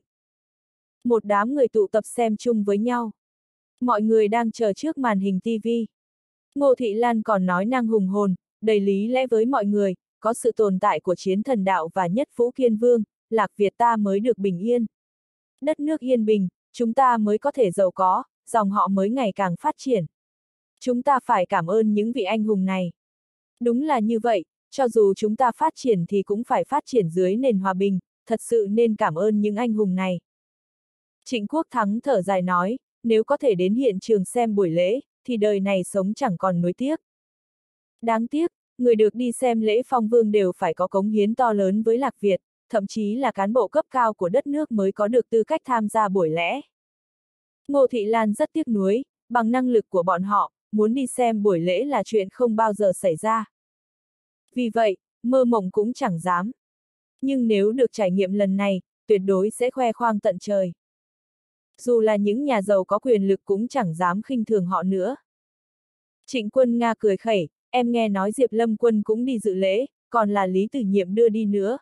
Một đám người tụ tập xem chung với nhau. Mọi người đang chờ trước màn hình ti vi. Ngô Thị Lan còn nói năng hùng hồn, đầy lý lẽ với mọi người, có sự tồn tại của Chiến Thần Đạo và Nhất Vũ Kiên Vương, Lạc Việt ta mới được bình yên. Đất nước yên bình, chúng ta mới có thể giàu có, dòng họ mới ngày càng phát triển. Chúng ta phải cảm ơn những vị anh hùng này. Đúng là như vậy, cho dù chúng ta phát triển thì cũng phải phát triển dưới nền hòa bình, thật sự nên cảm ơn những anh hùng này. Trịnh Quốc Thắng thở dài nói, nếu có thể đến hiện trường xem buổi lễ, thì đời này sống chẳng còn nuối tiếc. Đáng tiếc, người được đi xem lễ phong vương đều phải có cống hiến to lớn với Lạc Việt, thậm chí là cán bộ cấp cao của đất nước mới có được tư cách tham gia buổi lễ. Ngô Thị Lan rất tiếc nuối, bằng năng lực của bọn họ, muốn đi xem buổi lễ là chuyện không bao giờ xảy ra. Vì vậy, mơ mộng cũng chẳng dám. Nhưng nếu được trải nghiệm lần này, tuyệt đối sẽ khoe khoang tận trời. Dù là những nhà giàu có quyền lực cũng chẳng dám khinh thường họ nữa. Trịnh Quân Nga cười khẩy, em nghe nói Diệp Lâm Quân cũng đi dự lễ, còn là Lý Tử Nhiệm đưa đi nữa.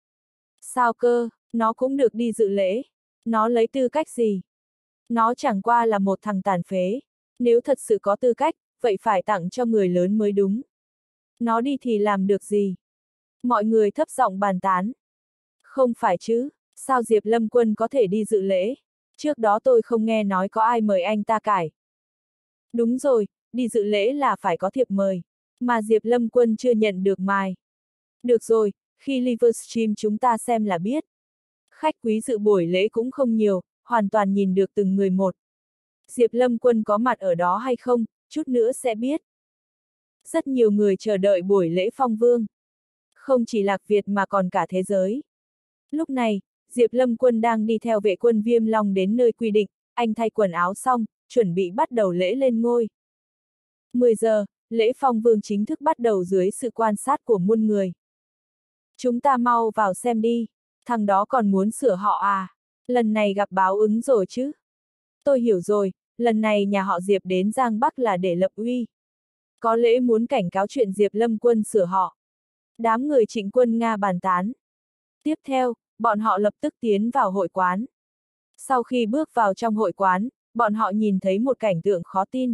Sao cơ, nó cũng được đi dự lễ. Nó lấy tư cách gì? Nó chẳng qua là một thằng tàn phế. Nếu thật sự có tư cách, vậy phải tặng cho người lớn mới đúng. Nó đi thì làm được gì? Mọi người thấp giọng bàn tán. Không phải chứ, sao Diệp Lâm Quân có thể đi dự lễ? Trước đó tôi không nghe nói có ai mời anh ta cải. Đúng rồi, đi dự lễ là phải có thiệp mời. Mà Diệp Lâm Quân chưa nhận được mời. Được rồi, khi Livestream chúng ta xem là biết. Khách quý dự buổi lễ cũng không nhiều, hoàn toàn nhìn được từng người một. Diệp Lâm Quân có mặt ở đó hay không, chút nữa sẽ biết. Rất nhiều người chờ đợi buổi lễ phong vương. Không chỉ Lạc Việt mà còn cả thế giới. Lúc này, Diệp Lâm Quân đang đi theo vệ quân Viêm Long đến nơi quy định, anh thay quần áo xong, chuẩn bị bắt đầu lễ lên ngôi. mười giờ, lễ phong vương chính thức bắt đầu dưới sự quan sát của muôn người. Chúng ta mau vào xem đi, thằng đó còn muốn sửa họ à, lần này gặp báo ứng rồi chứ. Tôi hiểu rồi, lần này nhà họ Diệp đến Giang Bắc là để lập uy. Có lẽ muốn cảnh cáo chuyện Diệp Lâm Quân sửa họ. Đám người Trịnh Quân Nga bàn tán. Tiếp theo, bọn họ lập tức tiến vào hội quán. Sau khi bước vào trong hội quán, bọn họ nhìn thấy một cảnh tượng khó tin.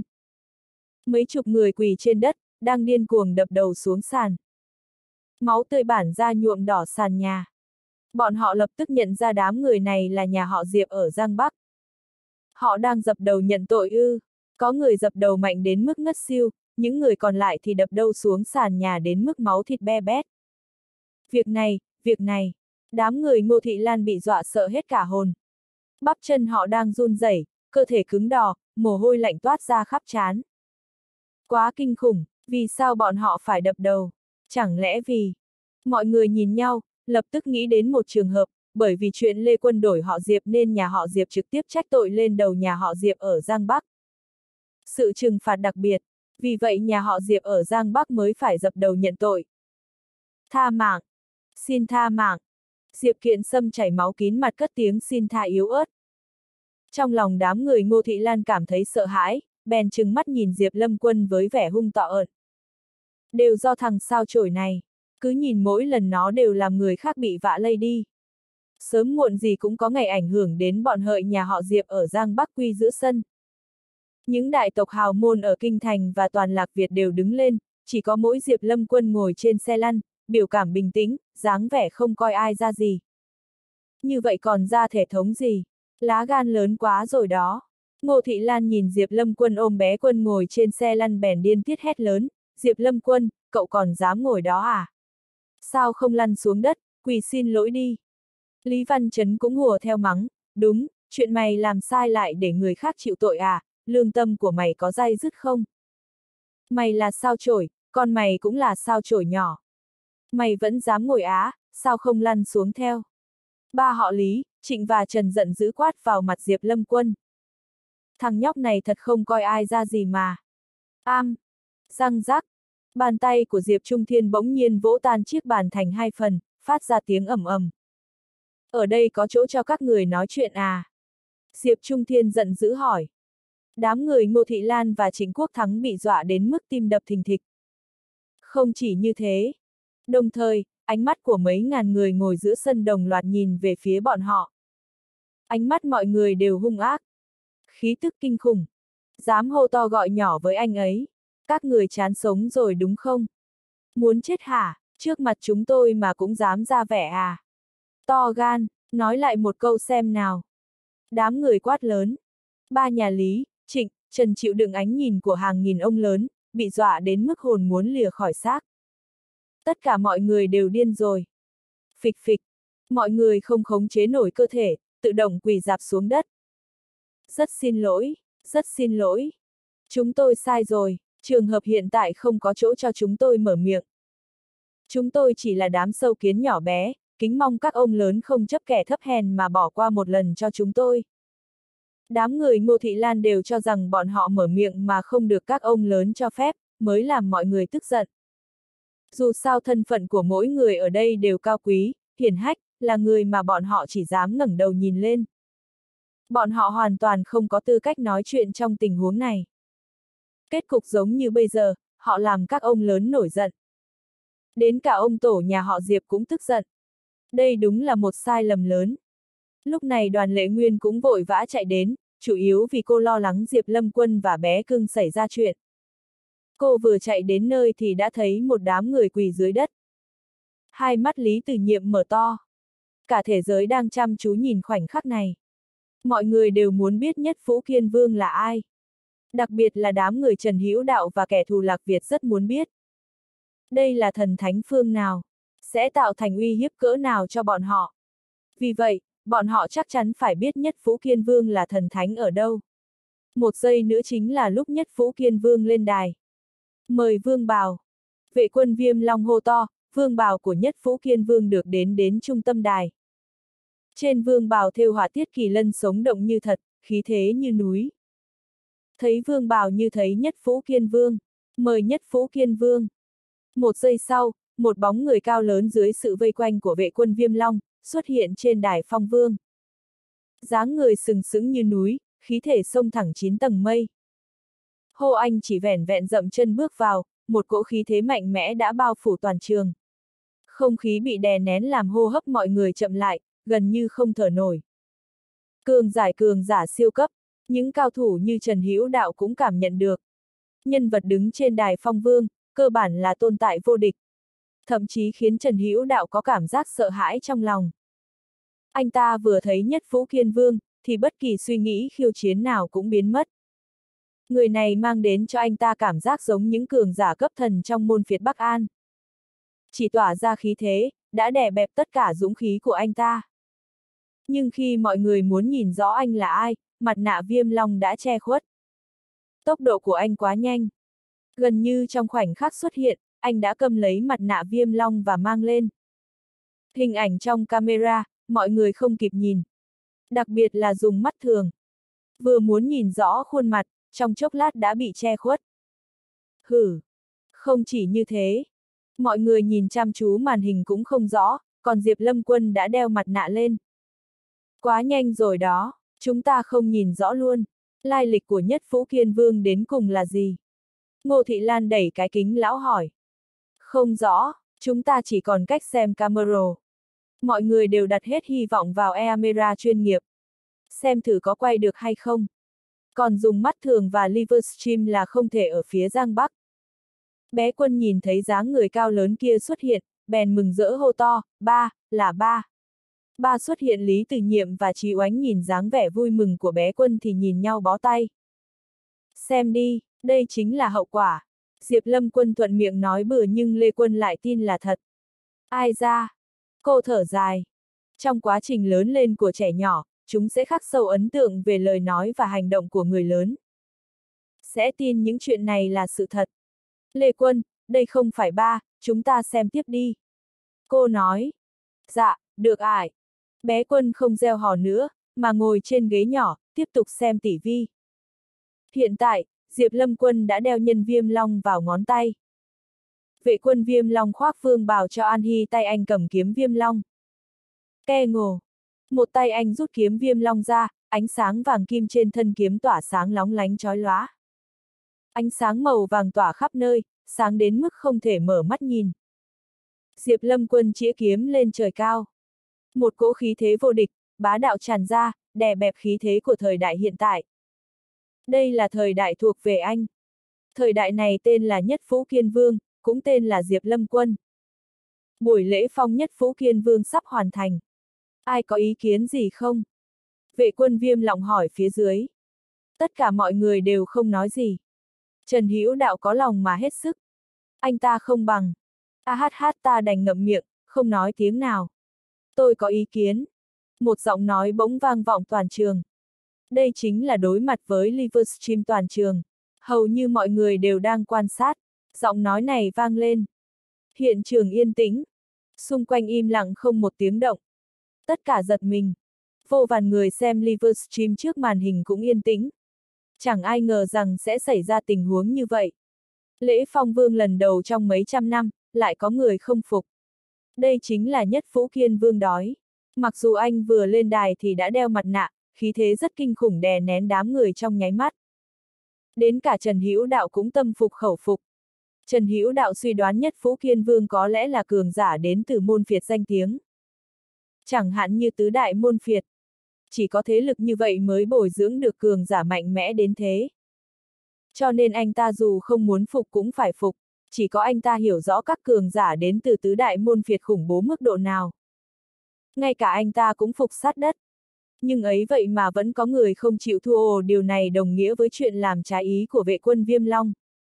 Mấy chục người quỳ trên đất, đang điên cuồng đập đầu xuống sàn. Máu tươi bản ra nhuộm đỏ sàn nhà. Bọn họ lập tức nhận ra đám người này là nhà họ Diệp ở Giang Bắc. Họ đang dập đầu nhận tội ư, có người dập đầu mạnh đến mức ngất xiu, những người còn lại thì đập đầu xuống sàn nhà đến mức máu thịt be bét. Việc này, việc này, đám người Ngô Thị Lan bị dọa sợ hết cả hồn. Bắp chân họ đang run rẩy, cơ thể cứng đò, mồ hôi lạnh toát ra khắp trán. Quá kinh khủng, vì sao bọn họ phải đập đầu? Chẳng lẽ vì... Mọi người nhìn nhau, lập tức nghĩ đến một trường hợp, bởi vì chuyện Lê Quân đổi họ Diệp nên nhà họ Diệp trực tiếp trách tội lên đầu nhà họ Diệp ở Giang Bắc. Sự trừng phạt đặc biệt, vì vậy nhà họ Diệp ở Giang Bắc mới phải dập đầu nhận tội. Tha mạng! Xin tha mạng! Diệp Kiện Sâm chảy máu kín mặt cất tiếng xin tha yếu ớt. Trong lòng đám người Ngô Thị Lan cảm thấy sợ hãi, bèn trừng mắt nhìn Diệp Lâm Quân với vẻ hung tợn ợn. Đều do thằng sao chổi này, cứ nhìn mỗi lần nó đều làm người khác bị vạ lây đi. Sớm muộn gì cũng có ngày ảnh hưởng đến bọn hợi nhà họ Diệp ở Giang Bắc quy giữa sân. Những đại tộc hào môn ở Kinh Thành và toàn Lạc Việt đều đứng lên, chỉ có mỗi Diệp Lâm Quân ngồi trên xe lăn, biểu cảm bình tĩnh, dáng vẻ không coi ai ra gì. Như vậy còn ra thể thống gì? Lá gan lớn quá rồi đó. Ngô Thị Lan nhìn Diệp Lâm Quân ôm bé Quân ngồi trên xe lăn bèn điên tiết hét lớn, Diệp Lâm Quân, cậu còn dám ngồi đó à? Sao không lăn xuống đất, quỳ xin lỗi đi. Lý Văn Chấn cũng hùa theo mắng, đúng, chuyện mày làm sai lại để người khác chịu tội à, lương tâm của mày có day dứt không? Mày là sao chổi, con mày cũng là sao chổi nhỏ. Mày vẫn dám ngồi á, sao không lăn xuống theo? Ba họ Lý, Trịnh và Trần giận dữ quát vào mặt Diệp Lâm Quân. Thằng nhóc này thật không coi ai ra gì mà. Am! Răng rắc! Bàn tay của Diệp Trung Thiên bỗng nhiên vỗ tan chiếc bàn thành hai phần, phát ra tiếng ầm ầm. Ở đây có chỗ cho các người nói chuyện à? Diệp Trung Thiên giận dữ hỏi. Đám người Ngô Thị Lan và Trịnh Quốc Thắng bị dọa đến mức tim đập thình thịch. Không chỉ như thế. Đồng thời, ánh mắt của mấy ngàn người ngồi giữa sân đồng loạt nhìn về phía bọn họ. Ánh mắt mọi người đều hung ác. Khí tức kinh khủng. Dám hô to gọi nhỏ với anh ấy. Các người chán sống rồi đúng không? Muốn chết hả? Trước mặt chúng tôi mà cũng dám ra vẻ à? To gan, nói lại một câu xem nào. Đám người quát lớn. Ba nhà Lý, Trịnh, Trần chịu đựng ánh nhìn của hàng nghìn ông lớn, bị dọa đến mức hồn muốn lìa khỏi xác. Tất cả mọi người đều điên rồi. Phịch phịch, mọi người không khống chế nổi cơ thể, tự động quỳ rạp xuống đất. Rất xin lỗi, rất xin lỗi. Chúng tôi sai rồi, trường hợp hiện tại không có chỗ cho chúng tôi mở miệng. Chúng tôi chỉ là đám sâu kiến nhỏ bé, kính mong các ông lớn không chấp kẻ thấp hèn mà bỏ qua một lần cho chúng tôi. Đám người Ngô Thị Lan đều cho rằng bọn họ mở miệng mà không được các ông lớn cho phép, mới làm mọi người tức giận. Dù sao thân phận của mỗi người ở đây đều cao quý, hiển hách, là người mà bọn họ chỉ dám ngẩng đầu nhìn lên. Bọn họ hoàn toàn không có tư cách nói chuyện trong tình huống này. Kết cục giống như bây giờ, họ làm các ông lớn nổi giận. Đến cả ông tổ nhà họ Diệp cũng tức giận. Đây đúng là một sai lầm lớn. Lúc này Đoàn Lệ Nguyên cũng vội vã chạy đến, chủ yếu vì cô lo lắng Diệp Lâm Quân và bé cưng xảy ra chuyện. Cô vừa chạy đến nơi thì đã thấy một đám người quỳ dưới đất. Hai mắt Lý Tử Nhiệm mở to. Cả thế giới đang chăm chú nhìn khoảnh khắc này. Mọi người đều muốn biết Nhất Phú Kiên Vương là ai. Đặc biệt là đám người Trần Hữu Đạo và kẻ thù Lạc Việt rất muốn biết. Đây là thần thánh phương nào? Sẽ tạo thành uy hiếp cỡ nào cho bọn họ? Vì vậy, bọn họ chắc chắn phải biết Nhất Phú Kiên Vương là thần thánh ở đâu. Một giây nữa chính là lúc Nhất Phú Kiên Vương lên đài. Mời Vương bào. Vệ quân Viêm Long hô to, vương bào của Nhất Phú Kiên Vương được đến đến trung tâm đài. Trên vương bào thêu họa tiết kỳ lân sống động như thật, khí thế như núi. Thấy vương bào như thấy Nhất Phú Kiên Vương, mời Nhất Phú Kiên Vương. Một giây sau, một bóng người cao lớn dưới sự vây quanh của vệ quân Viêm Long, xuất hiện trên đài phong vương. Dáng người sừng sững như núi, khí thể xông thẳng chín tầng mây. Hô Anh chỉ vẻn vẹn dậm chân bước vào, một cỗ khí thế mạnh mẽ đã bao phủ toàn trường. Không khí bị đè nén làm hô hấp mọi người chậm lại, gần như không thở nổi. Cường giải cường giả siêu cấp, những cao thủ như Trần Hữu Đạo cũng cảm nhận được. Nhân vật đứng trên đài phong vương, cơ bản là tồn tại vô địch. Thậm chí khiến Trần Hữu Đạo có cảm giác sợ hãi trong lòng. Anh ta vừa thấy Nhất Phú Kiên Vương, thì bất kỳ suy nghĩ khiêu chiến nào cũng biến mất. Người này mang đến cho anh ta cảm giác giống những cường giả cấp thần trong môn phiệt Bắc An. Chỉ tỏa ra khí thế, đã đè bẹp tất cả dũng khí của anh ta. Nhưng khi mọi người muốn nhìn rõ anh là ai, mặt nạ Viêm Long đã che khuất. Tốc độ của anh quá nhanh. Gần như trong khoảnh khắc xuất hiện, anh đã cầm lấy mặt nạ Viêm Long và mang lên. Hình ảnh trong camera, mọi người không kịp nhìn. Đặc biệt là dùng mắt thường. Vừa muốn nhìn rõ khuôn mặt, trong chốc lát đã bị che khuất. Hử! Không chỉ như thế. Mọi người nhìn chăm chú màn hình cũng không rõ, còn Diệp Lâm Quân đã đeo mặt nạ lên. Quá nhanh rồi đó, chúng ta không nhìn rõ luôn. Lai lịch của Nhất Phú Kiên Vương đến cùng là gì? Ngô Thị Lan đẩy cái kính lão hỏi. Không rõ, chúng ta chỉ còn cách xem camera. Mọi người đều đặt hết hy vọng vào camera chuyên nghiệp. Xem thử có quay được hay không. Còn dùng mắt thường và Livestream là không thể ở phía Giang Bắc. Bé Quân nhìn thấy dáng người cao lớn kia xuất hiện, bèn mừng rỡ hô to, ba, là ba. Ba xuất hiện. Lý Tử Nhiệm và Chí Oánh nhìn dáng vẻ vui mừng của bé Quân thì nhìn nhau bó tay. Xem đi, đây chính là hậu quả. Diệp Lâm Quân thuận miệng nói bừa nhưng Lê Quân lại tin là thật. Ai ra? Cô thở dài. Trong quá trình lớn lên của trẻ nhỏ, chúng sẽ khắc sâu ấn tượng về lời nói và hành động của người lớn. Sẽ tin những chuyện này là sự thật. Lê Quân, đây không phải ba, chúng ta xem tiếp đi. Cô nói. Dạ, được ải. Bé Quân không reo hò nữa, mà ngồi trên ghế nhỏ, tiếp tục xem tỷ vi. Hiện tại, Diệp Lâm Quân đã đeo nhân Viêm Long vào ngón tay. Vệ quân Viêm Long khoác vương bào cho An Hy, tay anh cầm kiếm Viêm Long. Ke ngồ. Một tay anh rút kiếm Viêm Long ra, ánh sáng vàng kim trên thân kiếm tỏa sáng lóng lánh chói lóa. Ánh sáng màu vàng tỏa khắp nơi, sáng đến mức không thể mở mắt nhìn. Diệp Lâm Quân chĩa kiếm lên trời cao. Một cỗ khí thế vô địch, bá đạo tràn ra, đè bẹp khí thế của thời đại hiện tại. Đây là thời đại thuộc về anh. Thời đại này tên là Nhất Phú Kiên Vương, cũng tên là Diệp Lâm Quân. Buổi lễ phong Nhất Phú Kiên Vương sắp hoàn thành. Ai có ý kiến gì không? Vệ quân Viêm Long hỏi phía dưới. Tất cả mọi người đều không nói gì. Trần Hữu Đạo có lòng mà hết sức. Anh ta không bằng. A hát hát ta đành ngậm miệng, không nói tiếng nào. Tôi có ý kiến. Một giọng nói bỗng vang vọng toàn trường. Đây chính là đối mặt với Livestream toàn trường. Hầu như mọi người đều đang quan sát. Giọng nói này vang lên. Hiện trường yên tĩnh. Xung quanh im lặng không một tiếng động. Tất cả giật mình. Vô vàn người xem Livestream trước màn hình cũng yên tĩnh. Chẳng ai ngờ rằng sẽ xảy ra tình huống như vậy. Lễ phong vương lần đầu trong mấy trăm năm, lại có người không phục. Đây chính là Nhất Phú Kiên Vương đói. Mặc dù anh vừa lên đài thì đã đeo mặt nạ, khí thế rất kinh khủng đè nén đám người trong nháy mắt. Đến cả Trần Hữu Đạo cũng tâm phục khẩu phục. Trần Hữu Đạo suy đoán Nhất Phú Kiên Vương có lẽ là cường giả đến từ môn phiệt danh tiếng. Chẳng hạn như tứ đại môn phiệt. Chỉ có thế lực như vậy mới bồi dưỡng được cường giả mạnh mẽ đến thế. Cho nên anh ta dù không muốn phục cũng phải phục, chỉ có anh ta hiểu rõ các cường giả đến từ tứ đại môn phiệt khủng bố mức độ nào. Ngay cả anh ta cũng phục sát đất. Nhưng ấy vậy mà vẫn có người không chịu thua, ồ, điều này đồng nghĩa với chuyện làm trái ý của vệ quân Viêm Long.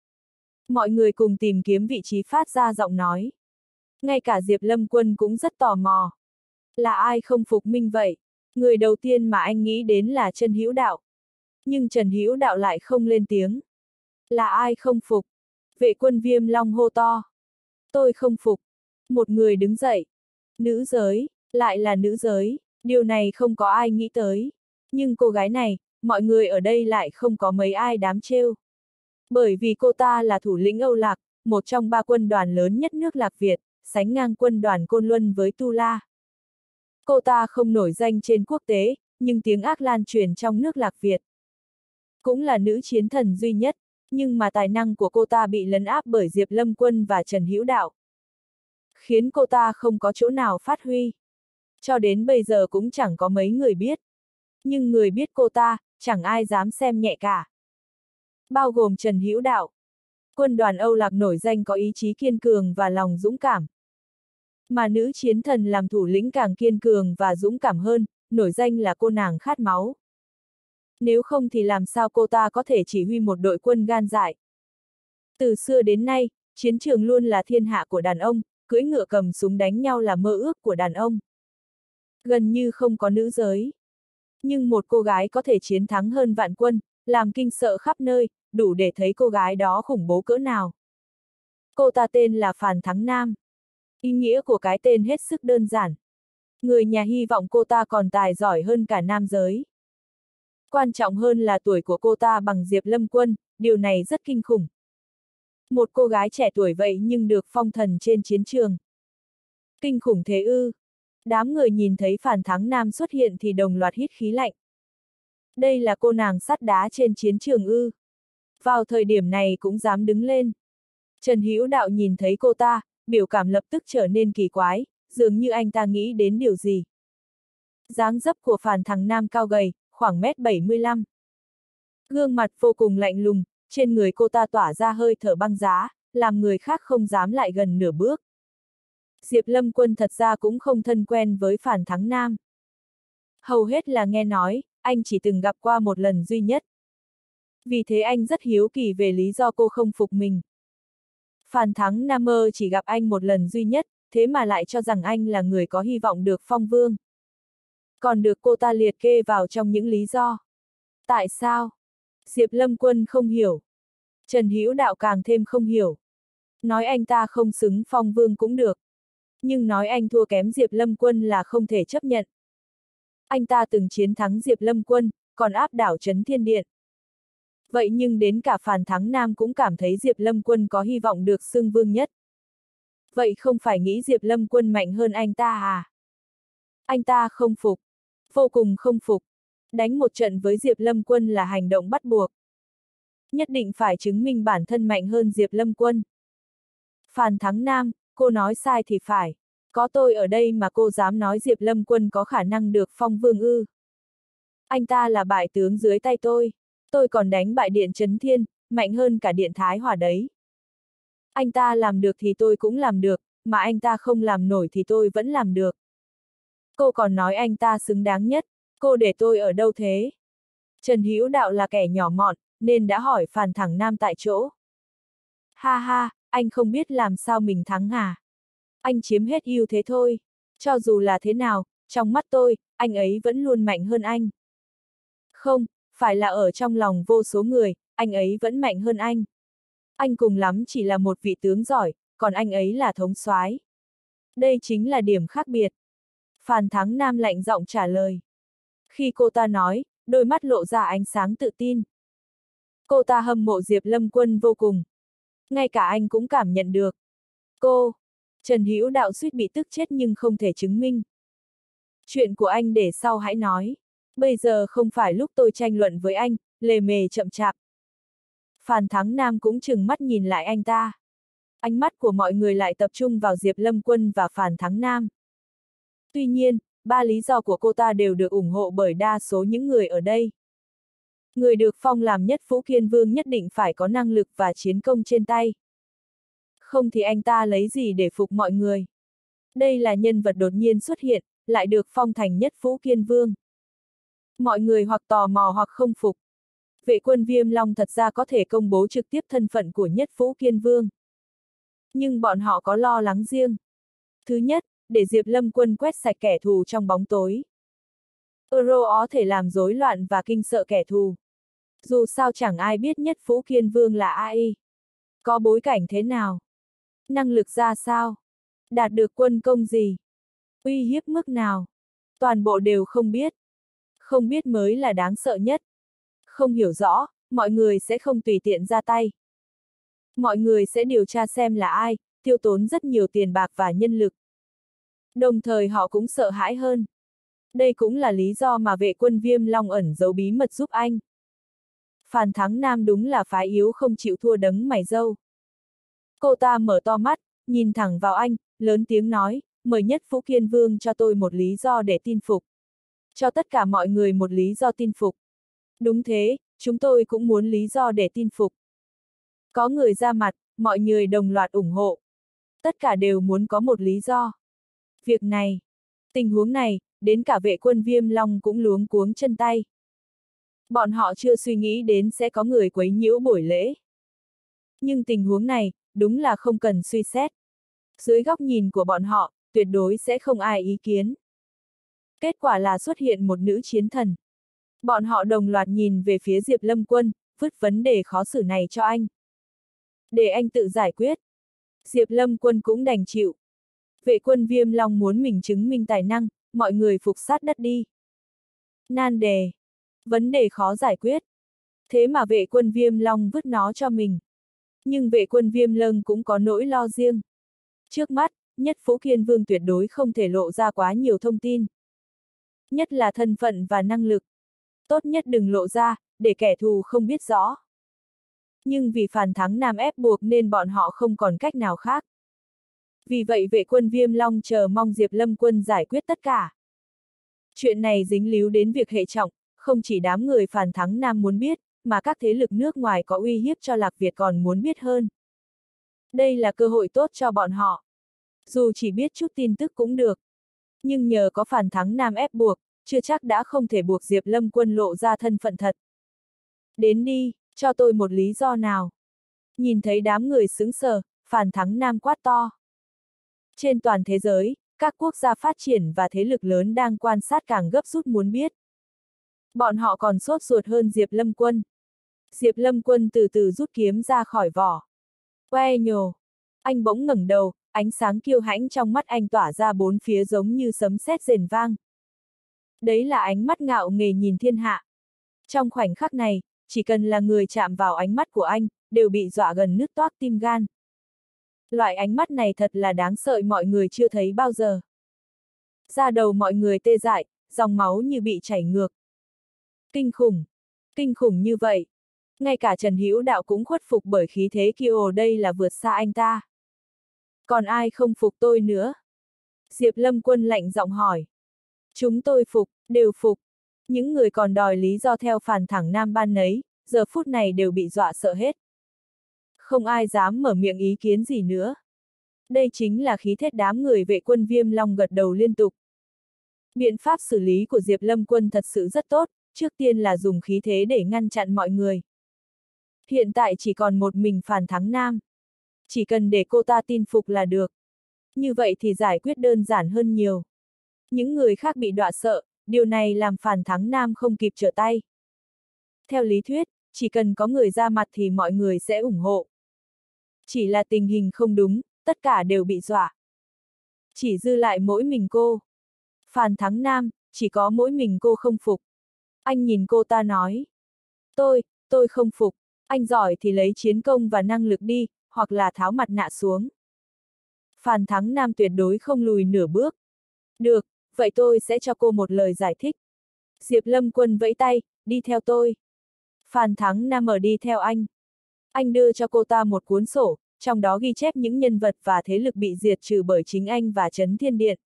Mọi người cùng tìm kiếm vị trí phát ra giọng nói. Ngay cả Diệp Lâm Quân cũng rất tò mò. Là ai không phục Minh vậy? Người đầu tiên mà anh nghĩ đến là Trần Hữu Đạo. Nhưng Trần Hữu Đạo lại không lên tiếng. Là ai không phục? Vệ quân Viêm Long hô to. Tôi không phục. Một người đứng dậy. Nữ giới, lại là nữ giới, điều này không có ai nghĩ tới. Nhưng cô gái này, mọi người ở đây lại không có mấy ai dám trêu. Bởi vì cô ta là thủ lĩnh Âu Lạc, một trong ba quân đoàn lớn nhất nước Lạc Việt, sánh ngang quân đoàn Côn Luân với Tu La. Cô ta không nổi danh trên quốc tế, nhưng tiếng ác lan truyền trong nước Lạc Việt. Cũng là nữ chiến thần duy nhất, nhưng mà tài năng của cô ta bị lấn áp bởi Diệp Lâm Quân và Trần Hữu Đạo. Khiến cô ta không có chỗ nào phát huy. Cho đến bây giờ cũng chẳng có mấy người biết. Nhưng người biết cô ta, chẳng ai dám xem nhẹ cả. Bao gồm Trần Hữu Đạo. Quân đoàn Âu Lạc nổi danh có ý chí kiên cường và lòng dũng cảm. Mà nữ chiến thần làm thủ lĩnh càng kiên cường và dũng cảm hơn, nổi danh là cô nàng khát máu. Nếu không thì làm sao cô ta có thể chỉ huy một đội quân gan dại. Từ xưa đến nay, chiến trường luôn là thiên hạ của đàn ông, cưỡi ngựa cầm súng đánh nhau là mơ ước của đàn ông. Gần như không có nữ giới. Nhưng một cô gái có thể chiến thắng hơn vạn quân, làm kinh sợ khắp nơi, đủ để thấy cô gái đó khủng bố cỡ nào. Cô ta tên là Phàn Thắng Nam. Ý nghĩa của cái tên hết sức đơn giản. Người nhà hy vọng cô ta còn tài giỏi hơn cả nam giới. Quan trọng hơn là tuổi của cô ta bằng Diệp Lâm Quân, điều này rất kinh khủng. Một cô gái trẻ tuổi vậy nhưng được phong thần trên chiến trường. Kinh khủng thế ư. Đám người nhìn thấy Phàn Thắng Nam xuất hiện thì đồng loạt hít khí lạnh. Đây là cô nàng sắt đá trên chiến trường ư. Vào thời điểm này cũng dám đứng lên. Trần Hữu Đạo nhìn thấy cô ta, biểu cảm lập tức trở nên kỳ quái, dường như anh ta nghĩ đến điều gì. Dáng dấp của Phàn Thắng Nam cao gầy, khoảng mét bảy mươi lăm. Gương mặt vô cùng lạnh lùng, trên người cô ta tỏa ra hơi thở băng giá, làm người khác không dám lại gần nửa bước. Diệp Lâm Quân thật ra cũng không thân quen với Phàn Thắng Nam. Hầu hết là nghe nói, anh chỉ từng gặp qua một lần duy nhất. Vì thế anh rất hiếu kỳ về lý do cô không phục mình. Phàn Thắng Nam mơ chỉ gặp anh một lần duy nhất, thế mà lại cho rằng anh là người có hy vọng được phong vương. Còn được cô ta liệt kê vào trong những lý do. Tại sao? Diệp Lâm Quân không hiểu. Trần Hữu Đạo càng thêm không hiểu. Nói anh ta không xứng phong vương cũng được. Nhưng nói anh thua kém Diệp Lâm Quân là không thể chấp nhận. Anh ta từng chiến thắng Diệp Lâm Quân, còn áp đảo Trấn Thiên Điện. Vậy nhưng đến cả Phàn Thắng Nam cũng cảm thấy Diệp Lâm Quân có hy vọng được xưng vương nhất. Vậy không phải nghĩ Diệp Lâm Quân mạnh hơn anh ta à? Anh ta không phục. Vô cùng không phục. Đánh một trận với Diệp Lâm Quân là hành động bắt buộc. Nhất định phải chứng minh bản thân mạnh hơn Diệp Lâm Quân. Phàn Thắng Nam, cô nói sai thì phải. Có tôi ở đây mà cô dám nói Diệp Lâm Quân có khả năng được phong vương ư. Anh ta là bại tướng dưới tay tôi. Tôi còn đánh bại Điện Trấn Thiên, mạnh hơn cả Điện Thái Hòa đấy. Anh ta làm được thì tôi cũng làm được, mà anh ta không làm nổi thì tôi vẫn làm được. Cô còn nói anh ta xứng đáng nhất, cô để tôi ở đâu thế? Trần Hữu Đạo là kẻ nhỏ mọn, nên đã hỏi Phàn Thắng Nam tại chỗ. Ha ha, anh không biết làm sao mình thắng à? Anh chiếm hết ưu thế thôi. Cho dù là thế nào, trong mắt tôi, anh ấy vẫn luôn mạnh hơn anh. Không, phải là ở trong lòng vô số người, anh ấy vẫn mạnh hơn anh. Anh cùng lắm chỉ là một vị tướng giỏi, còn anh ấy là thống soái. Đây chính là điểm khác biệt. Phàn Thắng Nam lạnh giọng trả lời. Khi cô ta nói, đôi mắt lộ ra ánh sáng tự tin. Cô ta hâm mộ Diệp Lâm Quân vô cùng. Ngay cả anh cũng cảm nhận được. Cô, Trần Hữu Đạo suýt bị tức chết nhưng không thể chứng minh. Chuyện của anh để sau hãy nói. Bây giờ không phải lúc tôi tranh luận với anh, lề mề chậm chạp. Phàn Thắng Nam cũng trừng mắt nhìn lại anh ta. Ánh mắt của mọi người lại tập trung vào Diệp Lâm Quân và Phàn Thắng Nam. Tuy nhiên, ba lý do của cô ta đều được ủng hộ bởi đa số những người ở đây. Người được phong làm nhất Phú Kiên Vương nhất định phải có năng lực và chiến công trên tay. Không thì anh ta lấy gì để phục mọi người. Đây là nhân vật đột nhiên xuất hiện, lại được phong thành nhất Phú Kiên Vương. Mọi người hoặc tò mò hoặc không phục. Vệ quân Viêm Long thật ra có thể công bố trực tiếp thân phận của nhất Phú Kiên Vương. Nhưng bọn họ có lo lắng riêng. Thứ nhất, để Diệp Lâm Quân quét sạch kẻ thù trong bóng tối. Euro có thể làm rối loạn và kinh sợ kẻ thù. Dù sao chẳng ai biết nhất Phú Kiên Vương là ai. Có bối cảnh thế nào? Năng lực ra sao? Đạt được quân công gì? Uy hiếp mức nào? Toàn bộ đều không biết. Không biết mới là đáng sợ nhất. Không hiểu rõ, mọi người sẽ không tùy tiện ra tay. Mọi người sẽ điều tra xem là ai, tiêu tốn rất nhiều tiền bạc và nhân lực. Đồng thời họ cũng sợ hãi hơn. Đây cũng là lý do mà vệ quân Viêm Long ẩn giấu bí mật giúp anh. Phàn Thắng Nam đúng là phái yếu không chịu thua đấng mày râu. Cô ta mở to mắt, nhìn thẳng vào anh, lớn tiếng nói, mời nhất Phú Kiên Vương cho tôi một lý do để tin phục. Cho tất cả mọi người một lý do tin phục. Đúng thế, chúng tôi cũng muốn lý do để tin phục. Có người ra mặt, mọi người đồng loạt ủng hộ. Tất cả đều muốn có một lý do. Việc này, tình huống này, đến cả vệ quân Viêm Long cũng luống cuống chân tay. Bọn họ chưa suy nghĩ đến sẽ có người quấy nhiễu buổi lễ. Nhưng tình huống này, đúng là không cần suy xét. Dưới góc nhìn của bọn họ, tuyệt đối sẽ không ai ý kiến. Kết quả là xuất hiện một nữ chiến thần. Bọn họ đồng loạt nhìn về phía Diệp Lâm Quân, vứt vấn đề khó xử này cho anh. Để anh tự giải quyết. Diệp Lâm Quân cũng đành chịu. Vệ quân Viêm Long muốn mình chứng minh tài năng, mọi người phục sát đất đi. Nan đề. Vấn đề khó giải quyết. Thế mà vệ quân Viêm Long vứt nó cho mình. Nhưng vệ quân Viêm Lân cũng có nỗi lo riêng. Trước mắt, nhất Phú Kiên Vương tuyệt đối không thể lộ ra quá nhiều thông tin. Nhất là thân phận và năng lực. Tốt nhất đừng lộ ra, để kẻ thù không biết rõ. Nhưng vì Phàn Thắng Nam ép buộc nên bọn họ không còn cách nào khác. Vì vậy vệ quân Viêm Long chờ mong Diệp Lâm Quân giải quyết tất cả. Chuyện này dính líu đến việc hệ trọng, không chỉ đám người Phàn Thắng Nam muốn biết, mà các thế lực nước ngoài có uy hiếp cho Lạc Việt còn muốn biết hơn. Đây là cơ hội tốt cho bọn họ. Dù chỉ biết chút tin tức cũng được. Nhưng nhờ có Phàn Thắng Nam ép buộc, chưa chắc đã không thể buộc Diệp Lâm Quân lộ ra thân phận thật. Đến đi, cho tôi một lý do nào. Nhìn thấy đám người sững sờ, Phàn Thắng Nam quát to. Trên toàn thế giới, các quốc gia phát triển và thế lực lớn đang quan sát càng gấp rút muốn biết. Bọn họ còn sốt ruột hơn Diệp Lâm Quân. Diệp Lâm Quân từ từ rút kiếm ra khỏi vỏ. Que nhồ. Anh bỗng ngẩng đầu, ánh sáng kiêu hãnh trong mắt anh tỏa ra bốn phía giống như sấm sét rền vang. Đấy là ánh mắt ngạo nghễ nhìn thiên hạ. Trong khoảnh khắc này, chỉ cần là người chạm vào ánh mắt của anh, đều bị dọa gần nứt toác tim gan. Loại ánh mắt này thật là đáng sợ, mọi người chưa thấy bao giờ. Da đầu mọi người tê dại, dòng máu như bị chảy ngược. Kinh khủng, kinh khủng như vậy. Ngay cả Trần Hữu Đạo cũng khuất phục bởi khí thế kia, ồ đây là vượt xa anh ta. Còn ai không phục tôi nữa? Diệp Lâm Quân lạnh giọng hỏi. Chúng tôi phục, đều phục. Những người còn đòi lý do theo Phàn Thắng Nam ban nấy, giờ phút này đều bị dọa sợ hết. Không ai dám mở miệng ý kiến gì nữa. Đây chính là khí thế. Đám người vệ quân Viêm Long gật đầu liên tục. Biện pháp xử lý của Diệp Lâm Quân thật sự rất tốt, trước tiên là dùng khí thế để ngăn chặn mọi người. Hiện tại chỉ còn một mình Phàn Thắng Nam. Chỉ cần để cô ta tin phục là được. Như vậy thì giải quyết đơn giản hơn nhiều. Những người khác bị dọa sợ, điều này làm Phàn Thắng Nam không kịp trở tay. Theo lý thuyết, chỉ cần có người ra mặt thì mọi người sẽ ủng hộ. Chỉ là tình hình không đúng, tất cả đều bị dọa. Chỉ dư lại mỗi mình cô. Phàn Thắng Nam, chỉ có mỗi mình cô không phục. Anh nhìn cô ta nói. Tôi, tôi không phục, anh giỏi thì lấy chiến công và năng lực đi, hoặc là tháo mặt nạ xuống. Phàn Thắng Nam tuyệt đối không lùi nửa bước. Được, vậy tôi sẽ cho cô một lời giải thích. Diệp Lâm Quân vẫy tay, đi theo tôi. Phan Thắng Nam ở đi theo anh. Anh đưa cho cô ta một cuốn sổ, trong đó ghi chép những nhân vật và thế lực bị diệt trừ bởi chính anh và Trấn Thiên Điện.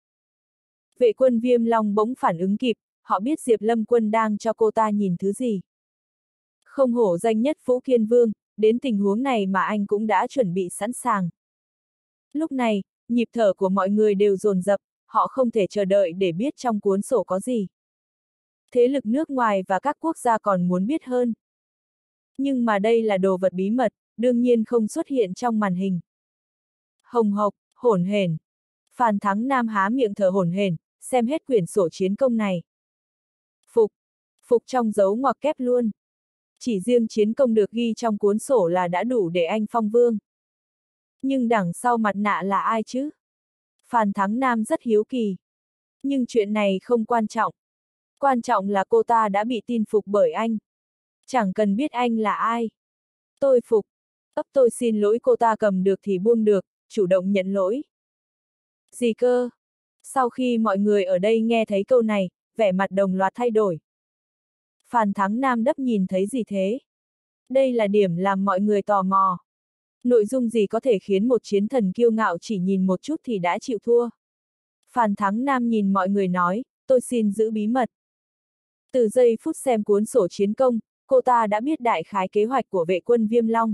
Vệ quân Viêm Long bỗng phản ứng kịp, họ biết Diệp Lâm Quân đang cho cô ta nhìn thứ gì. Không hổ danh nhất Vũ Kiên Vương, đến tình huống này mà anh cũng đã chuẩn bị sẵn sàng. Lúc này, nhịp thở của mọi người đều dồn dập, họ không thể chờ đợi để biết trong cuốn sổ có gì. Thế lực nước ngoài và các quốc gia còn muốn biết hơn. Nhưng mà đây là đồ vật bí mật, đương nhiên không xuất hiện trong màn hình. Hồng hộc, hổn hển. Phan Thắng Nam há miệng thở hổn hển, xem hết quyển sổ chiến công này. Phục, phục trong dấu ngoặc kép luôn. Chỉ riêng chiến công được ghi trong cuốn sổ là đã đủ để anh phong vương. Nhưng đằng sau mặt nạ là ai chứ? Phan Thắng Nam rất hiếu kỳ. Nhưng chuyện này không quan trọng. Quan trọng là cô ta đã bị tin phục bởi anh. Chẳng cần biết anh là ai. Tôi phục. Ấp tôi xin lỗi, cô ta cầm được thì buông được, chủ động nhận lỗi. Gì cơ? Sau khi mọi người ở đây nghe thấy câu này, vẻ mặt đồng loạt thay đổi. Phan Thắng Nam đấp nhìn thấy gì thế? Đây là điểm làm mọi người tò mò. Nội dung gì có thể khiến một chiến thần kiêu ngạo chỉ nhìn một chút thì đã chịu thua? Phan Thắng Nam nhìn mọi người nói, tôi xin giữ bí mật. Từ giây phút xem cuốn sổ chiến công, cô ta đã biết đại khái kế hoạch của vệ quân Viêm Long.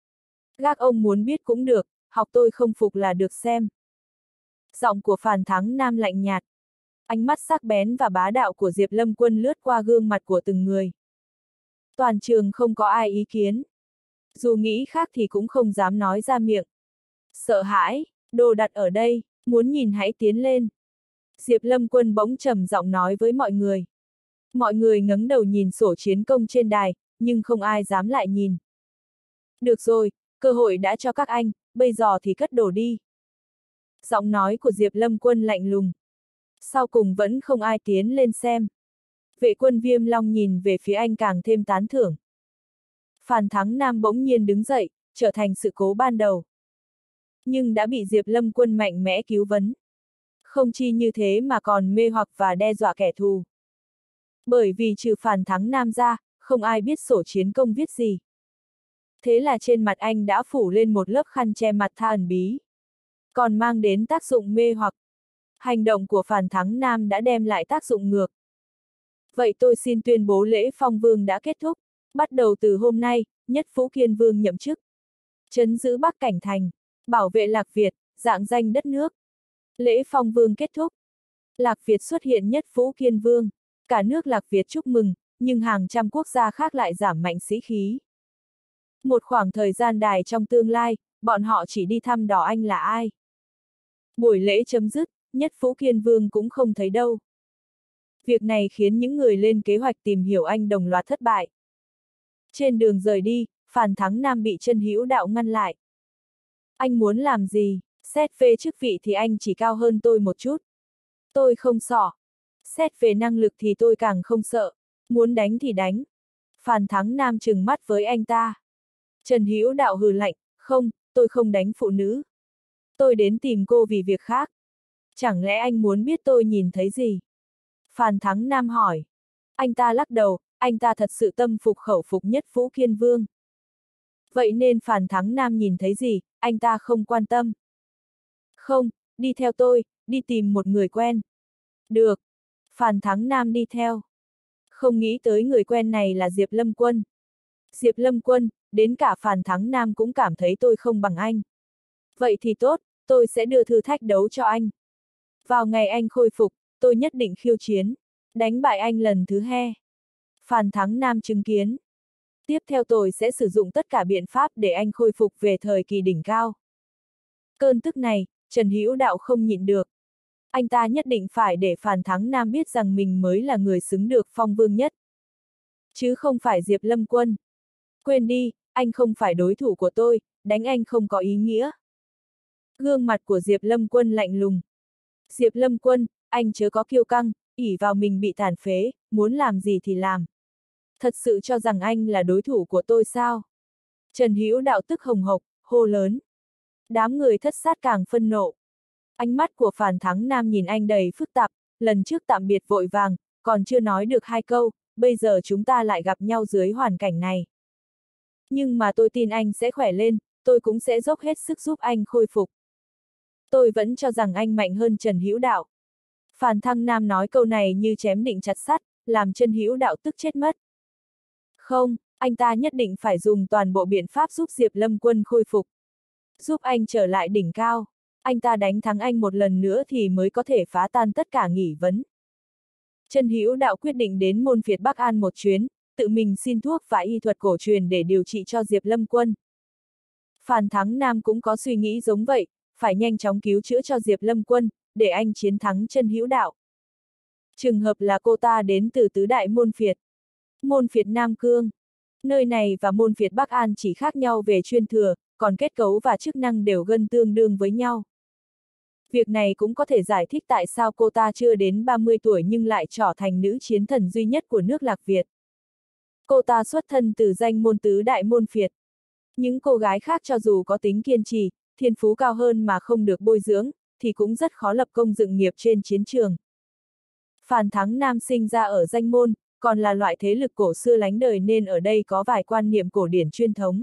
Các ông muốn biết cũng được, học tôi không phục là được xem. Giọng của Phan Thắng Nam lạnh nhạt. Ánh mắt sắc bén và bá đạo của Diệp Lâm Quân lướt qua gương mặt của từng người. Toàn trường không có ai ý kiến. Dù nghĩ khác thì cũng không dám nói ra miệng. Sợ hãi, đồ đặt ở đây, muốn nhìn hãy tiến lên. Diệp Lâm Quân bỗng trầm giọng nói với mọi người. Mọi người ngẩng đầu nhìn sổ chiến công trên đài, nhưng không ai dám lại nhìn. Được rồi, cơ hội đã cho các anh, bây giờ thì cất đồ đi. Giọng nói của Diệp Lâm Quân lạnh lùng. Sau cùng vẫn không ai tiến lên xem. Vệ quân Viêm Long nhìn về phía anh càng thêm tán thưởng. Phan Thắng Nam bỗng nhiên đứng dậy, trở thành sự cố ban đầu. Nhưng đã bị Diệp Lâm Quân mạnh mẽ cứu vấn. Không chi như thế mà còn mê hoặc và đe dọa kẻ thù. Bởi vì trừ Phan Thắng Nam ra, không ai biết sổ chiến công viết gì. Thế là trên mặt anh đã phủ lên một lớp khăn che mặt tha ẩn bí. Còn mang đến tác dụng mê hoặc. Hành động của Phan Thắng Nam đã đem lại tác dụng ngược. Vậy tôi xin tuyên bố lễ phong vương đã kết thúc. Bắt đầu từ hôm nay, nhất Vũ Kiên Vương nhậm chức. Trấn giữ Bắc Cảnh Thành, bảo vệ Lạc Việt, dạng danh đất nước. Lễ phong vương kết thúc. Lạc Việt xuất hiện nhất Vũ Kiên Vương. Cả nước Lạc Việt chúc mừng, nhưng hàng trăm quốc gia khác lại giảm mạnh sĩ khí. Một khoảng thời gian dài trong tương lai, bọn họ chỉ đi thăm dò anh là ai. Buổi lễ chấm dứt, nhất Vũ Kiên Vương cũng không thấy đâu. Việc này khiến những người lên kế hoạch tìm hiểu anh đồng loạt thất bại. Trên đường rời đi, Phan Thắng Nam bị Trần Hữu Đạo ngăn lại. Anh muốn làm gì? Xét về chức vị thì anh chỉ cao hơn tôi một chút. Tôi không sợ. Xét về năng lực thì tôi càng không sợ. Muốn đánh thì đánh. Phan Thắng Nam trừng mắt với anh ta. Trần Hữu Đạo hừ lạnh, không, tôi không đánh phụ nữ. Tôi đến tìm cô vì việc khác. Chẳng lẽ anh muốn biết tôi nhìn thấy gì? Phan Thắng Nam hỏi. Anh ta lắc đầu, anh ta thật sự tâm phục khẩu phục nhất Vũ Kiên Vương. Vậy nên Phan Thắng Nam nhìn thấy gì, anh ta không quan tâm. Không, đi theo tôi, đi tìm một người quen. Được. Phan Thắng Nam đi theo. Không nghĩ tới người quen này là Diệp Lâm Quân. Diệp Lâm Quân, đến cả Phan Thắng Nam cũng cảm thấy tôi không bằng anh. Vậy thì tốt, tôi sẽ đưa thử thách đấu cho anh. Vào ngày anh khôi phục, tôi nhất định khiêu chiến, đánh bại anh lần thứ hai. Phan Thắng Nam chứng kiến. Tiếp theo tôi sẽ sử dụng tất cả biện pháp để anh khôi phục về thời kỳ đỉnh cao. Cơn tức này, Trần Hữu Đạo không nhịn được. Anh ta nhất định phải để Phan Thắng Nam biết rằng mình mới là người xứng được phong vương nhất. Chứ không phải Diệp Lâm Quân. Quên đi, anh không phải đối thủ của tôi, đánh anh không có ý nghĩa. Gương mặt của Diệp Lâm Quân lạnh lùng. Diệp Lâm Quân, anh chớ có kiêu căng, ỷ vào mình bị tàn phế, muốn làm gì thì làm. Thật sự cho rằng anh là đối thủ của tôi sao? Trần Hữu Đạo tức hồng hộc, hô lớn. Đám người thất sát càng phân nộ. Ánh mắt của Phan Thắng Nam nhìn anh đầy phức tạp, lần trước tạm biệt vội vàng, còn chưa nói được hai câu, bây giờ chúng ta lại gặp nhau dưới hoàn cảnh này. Nhưng mà tôi tin anh sẽ khỏe lên, tôi cũng sẽ dốc hết sức giúp anh khôi phục. Tôi vẫn cho rằng anh mạnh hơn Trần Hữu Đạo. Phàn Thăng Nam nói câu này như chém định chặt sắt, làm Trần Hữu Đạo tức chết mất. Không, anh ta nhất định phải dùng toàn bộ biện pháp giúp Diệp Lâm Quân khôi phục. Giúp anh trở lại đỉnh cao. Anh ta đánh thắng anh một lần nữa thì mới có thể phá tan tất cả nghi vấn. Trần Hữu Đạo quyết định đến môn phiệt Bắc An một chuyến, tự mình xin thuốc và y thuật cổ truyền để điều trị cho Diệp Lâm Quân. Phàn Thắng Nam cũng có suy nghĩ giống vậy, phải nhanh chóng cứu chữa cho Diệp Lâm Quân, để anh chiến thắng Trần Hữu Đạo. Trường hợp là cô ta đến từ tứ đại môn phiệt. Môn phiệt Nam Cương. Nơi này và môn phiệt Bắc An chỉ khác nhau về chuyên thừa, còn kết cấu và chức năng đều gần tương đương với nhau. Việc này cũng có thể giải thích tại sao cô ta chưa đến ba mươi tuổi nhưng lại trở thành nữ chiến thần duy nhất của nước Lạc Việt. Cô ta xuất thân từ danh môn tứ đại môn phiệt. Những cô gái khác cho dù có tính kiên trì, thiên phú cao hơn mà không được bồi dưỡng, thì cũng rất khó lập công dựng nghiệp trên chiến trường. Phàn Thắng Nam sinh ra ở danh môn, còn là loại thế lực cổ xưa lánh đời nên ở đây có vài quan niệm cổ điển truyền thống.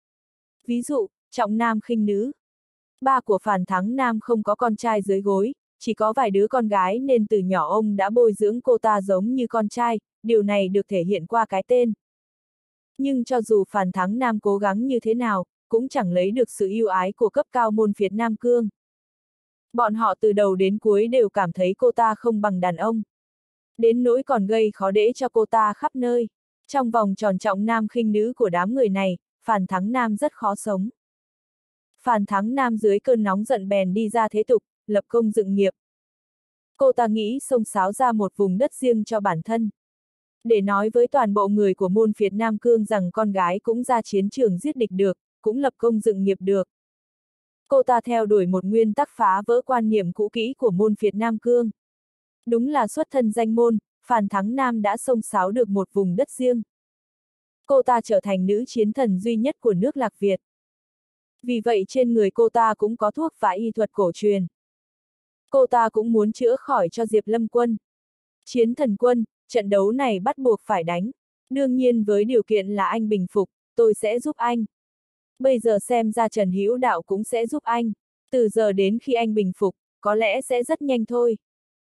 Ví dụ, trọng nam khinh nữ. Ba của Phàn Thắng Nam không có con trai dưới gối, chỉ có vài đứa con gái nên từ nhỏ ông đã bồi dưỡng cô ta giống như con trai, điều này được thể hiện qua cái tên. Nhưng cho dù Phàn Thắng Nam cố gắng như thế nào, cũng chẳng lấy được sự yêu ái của cấp cao môn phiệt Nam Cương. Bọn họ từ đầu đến cuối đều cảm thấy cô ta không bằng đàn ông. Đến nỗi còn gây khó dễ cho cô ta khắp nơi. Trong vòng tròn trọng nam khinh nữ của đám người này, Phàn Thắng Nam rất khó sống. Phàn Thắng Nam dưới cơn nóng giận bèn đi ra thế tục, lập công dựng nghiệp. Cô ta nghĩ xông xáo ra một vùng đất riêng cho bản thân. Để nói với toàn bộ người của môn phiệt Nam Cương rằng con gái cũng ra chiến trường giết địch được, cũng lập công dựng nghiệp được. Cô ta theo đuổi một nguyên tắc phá vỡ quan niệm cũ kỹ của môn phiệt Nam Cương. Đúng là xuất thân danh môn, Phàn Thắng Nam đã xông xáo được một vùng đất riêng. Cô ta trở thành nữ chiến thần duy nhất của nước Lạc Việt. Vì vậy trên người cô ta cũng có thuốc và y thuật cổ truyền. Cô ta cũng muốn chữa khỏi cho Diệp Lâm Quân. Chiến thần quân, trận đấu này bắt buộc phải đánh. Đương nhiên với điều kiện là anh bình phục, tôi sẽ giúp anh. Bây giờ xem ra Trần Hữu Đạo cũng sẽ giúp anh. Từ giờ đến khi anh bình phục, có lẽ sẽ rất nhanh thôi.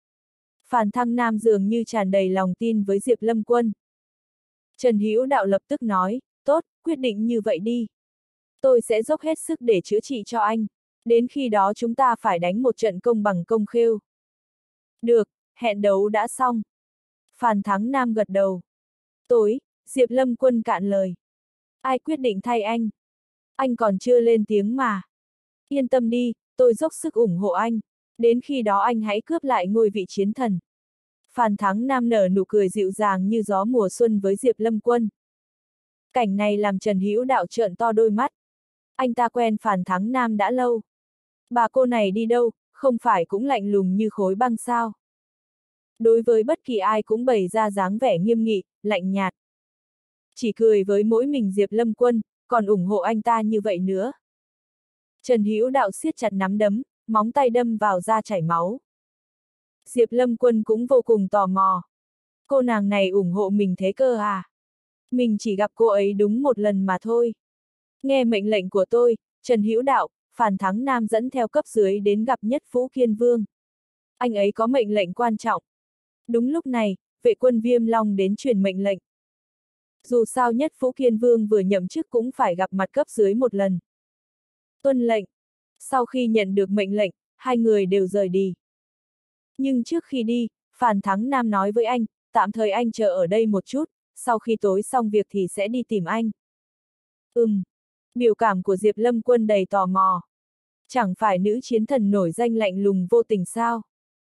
Phàn Thăng Nam dường như tràn đầy lòng tin với Diệp Lâm Quân. Trần Hữu Đạo lập tức nói, tốt, quyết định như vậy đi. Tôi sẽ dốc hết sức để chữa trị cho anh. Đến khi đó chúng ta phải đánh một trận công bằng công khêu. Được, hẹn đấu đã xong. Phàn Thắng Nam gật đầu. Tối, Diệp Lâm Quân cạn lời. Ai quyết định thay anh? Anh còn chưa lên tiếng mà. Yên tâm đi, tôi dốc sức ủng hộ anh. Đến khi đó anh hãy cướp lại ngôi vị chiến thần. Phàn Thắng Nam nở nụ cười dịu dàng như gió mùa xuân với Diệp Lâm Quân. Cảnh này làm Trần Hữu Đạo trợn to đôi mắt. Anh ta quen Phàn Thắng Nam đã lâu. Bà cô này đi đâu, không phải cũng lạnh lùng như khối băng sao? Đối với bất kỳ ai cũng bày ra dáng vẻ nghiêm nghị, lạnh nhạt. Chỉ cười với mỗi mình Diệp Lâm Quân, còn ủng hộ anh ta như vậy nữa. Trần Hữu Đạo siết chặt nắm đấm, móng tay đâm vào da chảy máu. Diệp Lâm Quân cũng vô cùng tò mò. Cô nàng này ủng hộ mình thế cơ à? Mình chỉ gặp cô ấy đúng một lần mà thôi. Nghe mệnh lệnh của tôi, Trần Hữu Đạo, Phàn Thắng Nam dẫn theo cấp dưới đến gặp Nhất Phú Kiên Vương. Anh ấy có mệnh lệnh quan trọng. Đúng lúc này, vệ quân Viêm Long đến truyền mệnh lệnh. Dù sao Nhất Phú Kiên Vương vừa nhậm chức cũng phải gặp mặt cấp dưới một lần. Tuân lệnh. Sau khi nhận được mệnh lệnh, hai người đều rời đi. Nhưng trước khi đi, Phàn Thắng Nam nói với anh, tạm thời anh chờ ở đây một chút, sau khi tối xong việc thì sẽ đi tìm anh. Ừm. Biểu cảm của Diệp Lâm Quân đầy tò mò. Chẳng phải nữ chiến thần nổi danh lạnh lùng vô tình sao?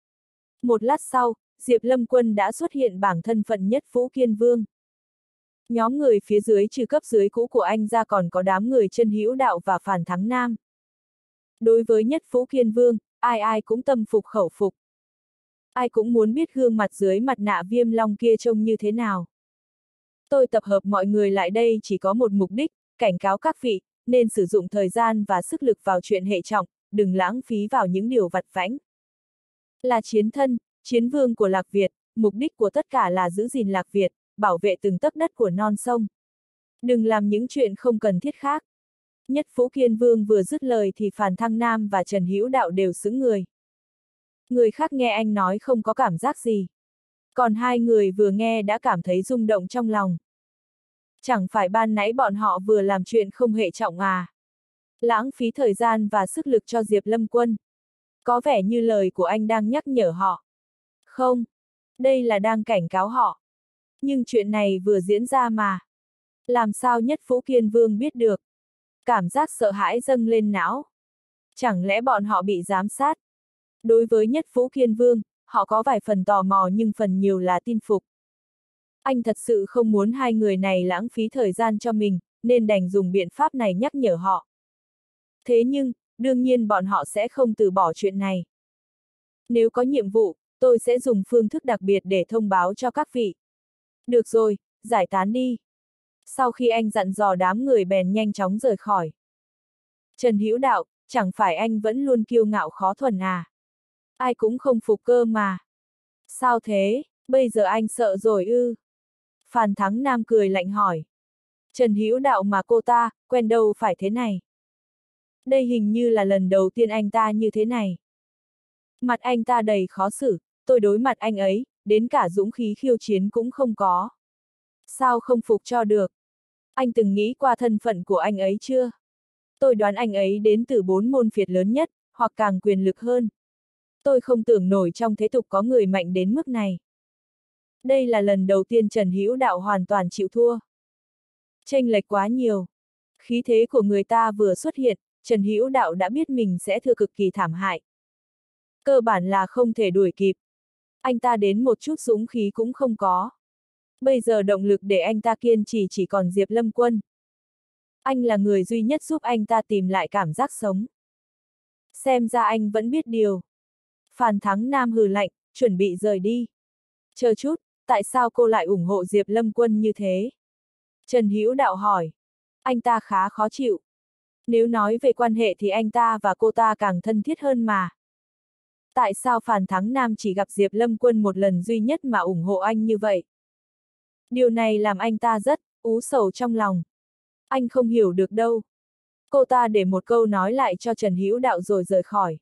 Một lát sau, Diệp Lâm Quân đã xuất hiện bảng thân phận Nhất Phú Kiên Vương. Nhóm người phía dưới trừ cấp dưới cũ của anh ra còn có đám người Trần Hữu Đạo và Phàn Thắng Nam. Đối với Nhất Phú Kiên Vương, ai ai cũng tâm phục khẩu phục. Ai cũng muốn biết gương mặt dưới mặt nạ Viêm Long kia trông như thế nào. Tôi tập hợp mọi người lại đây chỉ có một mục đích, cảnh cáo các vị, nên sử dụng thời gian và sức lực vào chuyện hệ trọng, đừng lãng phí vào những điều vặt vãnh. Là chiến thân, chiến vương của Lạc Việt, mục đích của tất cả là giữ gìn Lạc Việt, bảo vệ từng tấc đất của non sông. Đừng làm những chuyện không cần thiết khác. Nhất Phú Kiên Vương vừa dứt lời thì Phàn Thăng Nam và Trần Hữu Đạo đều sững người. Người khác nghe anh nói không có cảm giác gì. Còn hai người vừa nghe đã cảm thấy rung động trong lòng. Chẳng phải ban nãy bọn họ vừa làm chuyện không hệ trọng à? Lãng phí thời gian và sức lực cho Diệp Lâm Quân. Có vẻ như lời của anh đang nhắc nhở họ. Không, đây là đang cảnh cáo họ. Nhưng chuyện này vừa diễn ra mà. Làm sao Nhất Phú Kiên Vương biết được? Cảm giác sợ hãi dâng lên não. Chẳng lẽ bọn họ bị giám sát? Đối với Nhất Phú Kiên Vương, họ có vài phần tò mò nhưng phần nhiều là tin phục. Anh thật sự không muốn hai người này lãng phí thời gian cho mình, nên đành dùng biện pháp này nhắc nhở họ. Thế nhưng, đương nhiên bọn họ sẽ không từ bỏ chuyện này. Nếu có nhiệm vụ, tôi sẽ dùng phương thức đặc biệt để thông báo cho các vị. Được rồi, giải tán đi. Sau khi anh dặn dò đám người bèn nhanh chóng rời khỏi. Trần Hữu Đạo, chẳng phải anh vẫn luôn kiêu ngạo khó thuần à? Ai cũng không phục cơ mà. Sao thế, bây giờ anh sợ rồi ư? Phàn Thắng Nam cười lạnh hỏi. Trần Hữu Đạo mà cô ta, quen đâu phải thế này. Đây hình như là lần đầu tiên anh ta như thế này. Mặt anh ta đầy khó xử, tôi đối mặt anh ấy, đến cả dũng khí khiêu chiến cũng không có. Sao không phục cho được? Anh từng nghĩ qua thân phận của anh ấy chưa? Tôi đoán anh ấy đến từ bốn môn phiệt lớn nhất, hoặc càng quyền lực hơn. Tôi không tưởng nổi trong thế tục có người mạnh đến mức này. Đây là lần đầu tiên Trần Hữu Đạo hoàn toàn chịu thua. Chênh lệch quá nhiều. Khí thế của người ta vừa xuất hiện, Trần Hữu Đạo đã biết mình sẽ thua cực kỳ thảm hại. Cơ bản là không thể đuổi kịp. Anh ta đến một chút dũng khí cũng không có. Bây giờ động lực để anh ta kiên trì chỉ còn Diệp Lâm Quân. Anh là người duy nhất giúp anh ta tìm lại cảm giác sống. Xem ra anh vẫn biết điều. Phàn Thắng Nam hừ lạnh, chuẩn bị rời đi. Chờ chút, tại sao cô lại ủng hộ Diệp Lâm Quân như thế? Trần Hữu Đạo hỏi. Anh ta khá khó chịu. Nếu nói về quan hệ thì anh ta và cô ta càng thân thiết hơn mà. Tại sao Phàn Thắng Nam chỉ gặp Diệp Lâm Quân một lần duy nhất mà ủng hộ anh như vậy? Điều này làm anh ta rất ú sầu trong lòng. Anh không hiểu được đâu. Cô ta để một câu nói lại cho Trần Hữu Đạo rồi rời khỏi.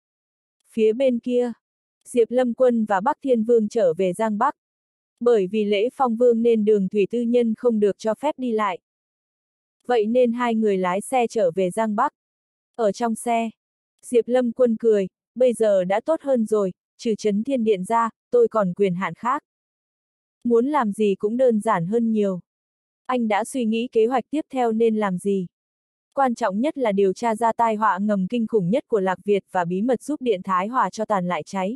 Phía bên kia, Diệp Lâm Quân và Bắc Thiên Vương trở về Giang Bắc. Bởi vì lễ phong vương nên đường thủy tư nhân không được cho phép đi lại. Vậy nên hai người lái xe trở về Giang Bắc. Ở trong xe, Diệp Lâm Quân cười, bây giờ đã tốt hơn rồi, trừ Trấn Thiên Điện ra, tôi còn quyền hạn khác. Muốn làm gì cũng đơn giản hơn nhiều. Anh đã suy nghĩ kế hoạch tiếp theo nên làm gì. Quan trọng nhất là điều tra ra tai họa ngầm kinh khủng nhất của Lạc Việt và bí mật giúp Điện Thái Hòa cho tàn lại cháy.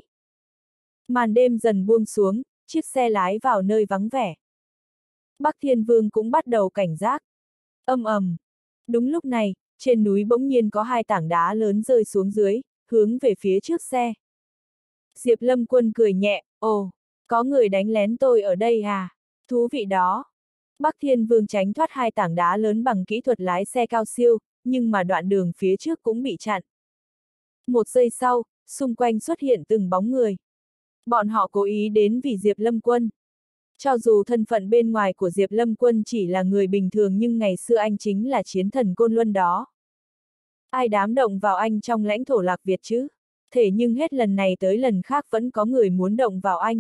Màn đêm dần buông xuống, chiếc xe lái vào nơi vắng vẻ. Bắc Thiên Vương cũng bắt đầu cảnh giác. Âm ầm. Đúng lúc này, trên núi bỗng nhiên có hai tảng đá lớn rơi xuống dưới, hướng về phía trước xe. Diệp Lâm Quân cười nhẹ, ồ, có người đánh lén tôi ở đây à? Thú vị đó. Bắc Thiên Vương tránh thoát hai tảng đá lớn bằng kỹ thuật lái xe cao siêu, nhưng mà đoạn đường phía trước cũng bị chặn. Một giây sau, xung quanh xuất hiện từng bóng người. Bọn họ cố ý đến vì Diệp Lâm Quân. Cho dù thân phận bên ngoài của Diệp Lâm Quân chỉ là người bình thường nhưng ngày xưa anh chính là chiến thần Côn Luân đó. Ai dám động vào anh trong lãnh thổ Lạc Việt chứ? Thế nhưng hết lần này tới lần khác vẫn có người muốn động vào anh.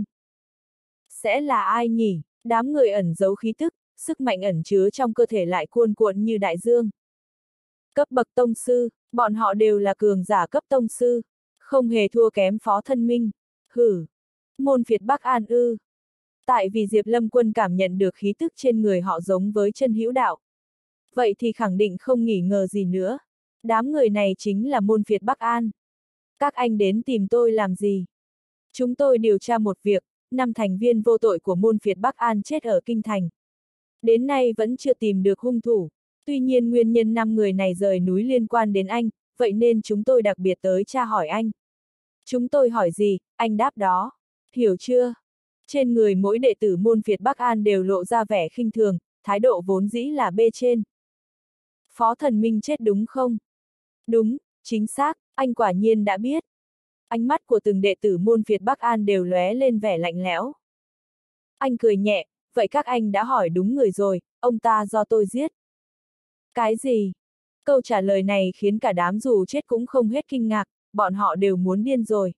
Sẽ là ai nhỉ? Đám người ẩn giấu khí tức, sức mạnh ẩn chứa trong cơ thể lại cuồn cuộn như đại dương. Cấp bậc tông sư, bọn họ đều là cường giả cấp tông sư, không hề thua kém Phó Thân Minh. Hử! Môn phiệt Bắc An ư? Tại vì Diệp Lâm Quân cảm nhận được khí tức trên người họ giống với Trần Hữu Đạo. Vậy thì khẳng định không nghi ngờ gì nữa. Đám người này chính là môn phiệt Bắc An. Các anh đến tìm tôi làm gì? Chúng tôi điều tra một việc, năm thành viên vô tội của môn phiệt Bắc An chết ở Kinh Thành. Đến nay vẫn chưa tìm được hung thủ. Tuy nhiên nguyên nhân năm người này rời núi liên quan đến anh, vậy nên chúng tôi đặc biệt tới tra hỏi anh. Chúng tôi hỏi gì, anh đáp đó. Hiểu chưa? Trên người mỗi đệ tử môn phiệt Bắc An đều lộ ra vẻ khinh thường, thái độ vốn dĩ là bê trên. Phó Thần Minh chết đúng không? Đúng, chính xác, anh quả nhiên đã biết. Ánh mắt của từng đệ tử môn phiệt Bắc An đều lóe lên vẻ lạnh lẽo. Anh cười nhẹ, vậy các anh đã hỏi đúng người rồi, ông ta do tôi giết. Cái gì? Câu trả lời này khiến cả đám dù chết cũng không hết kinh ngạc, bọn họ đều muốn điên rồi.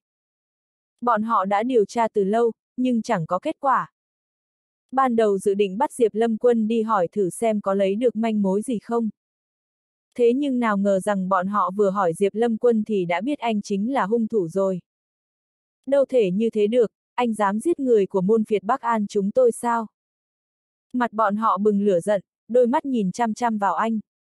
Bọn họ đã điều tra từ lâu, nhưng chẳng có kết quả. Ban đầu dự định bắt Diệp Lâm Quân đi hỏi thử xem có lấy được manh mối gì không. Thế nhưng nào ngờ rằng bọn họ vừa hỏi Diệp Lâm Quân thì đã biết anh chính là hung thủ rồi. Đâu thể như thế được, anh dám giết người của môn phiệt Bắc An chúng tôi sao? Mặt bọn họ bừng lửa giận, đôi mắt nhìn chăm chăm vào anh.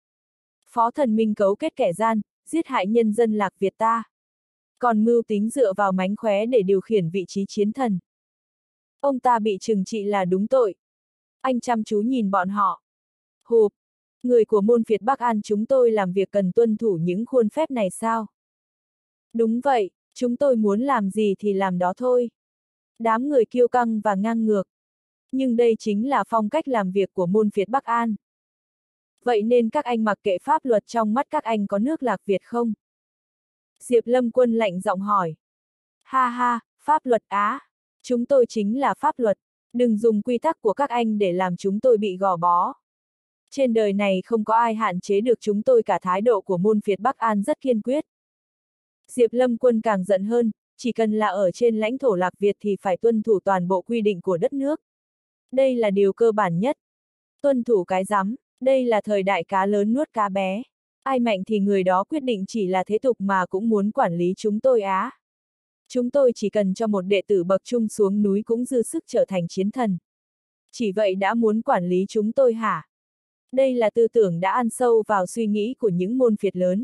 Phó Thần Minh cấu kết kẻ gian, giết hại nhân dân Lạc Việt ta. Còn mưu tính dựa vào mánh khóe để điều khiển vị trí chiến thần. Ông ta bị trừng trị là đúng tội. Anh chăm chú nhìn bọn họ. Hụp, người của môn phiệt Bắc An chúng tôi làm việc cần tuân thủ những khuôn phép này sao? Đúng vậy, chúng tôi muốn làm gì thì làm đó thôi. Đám người kiêu căng và ngang ngược. Nhưng đây chính là phong cách làm việc của môn phiệt Bắc An. Vậy nên các anh mặc kệ pháp luật, trong mắt các anh có nước Lạc Việt không? Diệp Lâm Quân lạnh giọng hỏi. Ha ha, pháp luật á, chúng tôi chính là pháp luật, đừng dùng quy tắc của các anh để làm chúng tôi bị gò bó. Trên đời này không có ai hạn chế được chúng tôi cả, thái độ của môn phiệt Bắc An rất kiên quyết. Diệp Lâm Quân càng giận hơn, chỉ cần là ở trên lãnh thổ Lạc Việt thì phải tuân thủ toàn bộ quy định của đất nước. Đây là điều cơ bản nhất. Tuân thủ cái rắm, đây là thời đại cá lớn nuốt cá bé. Ai mạnh thì người đó quyết định, chỉ là thế tục mà cũng muốn quản lý chúng tôi á. Chúng tôi chỉ cần cho một đệ tử bậc trung xuống núi cũng dư sức trở thành chiến thần. Chỉ vậy đã muốn quản lý chúng tôi hả? Đây là tư tưởng đã ăn sâu vào suy nghĩ của những môn phiệt lớn.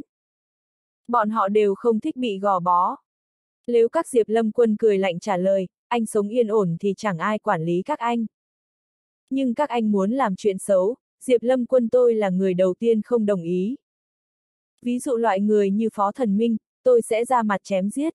Bọn họ đều không thích bị gò bó. Nếu các Diệp Lâm Quân cười lạnh trả lời, anh sống yên ổn thì chẳng ai quản lý các anh. Nhưng các anh muốn làm chuyện xấu, Diệp Lâm Quân tôi là người đầu tiên không đồng ý. Ví dụ loại người như Phó Thần Minh, tôi sẽ ra mặt chém giết.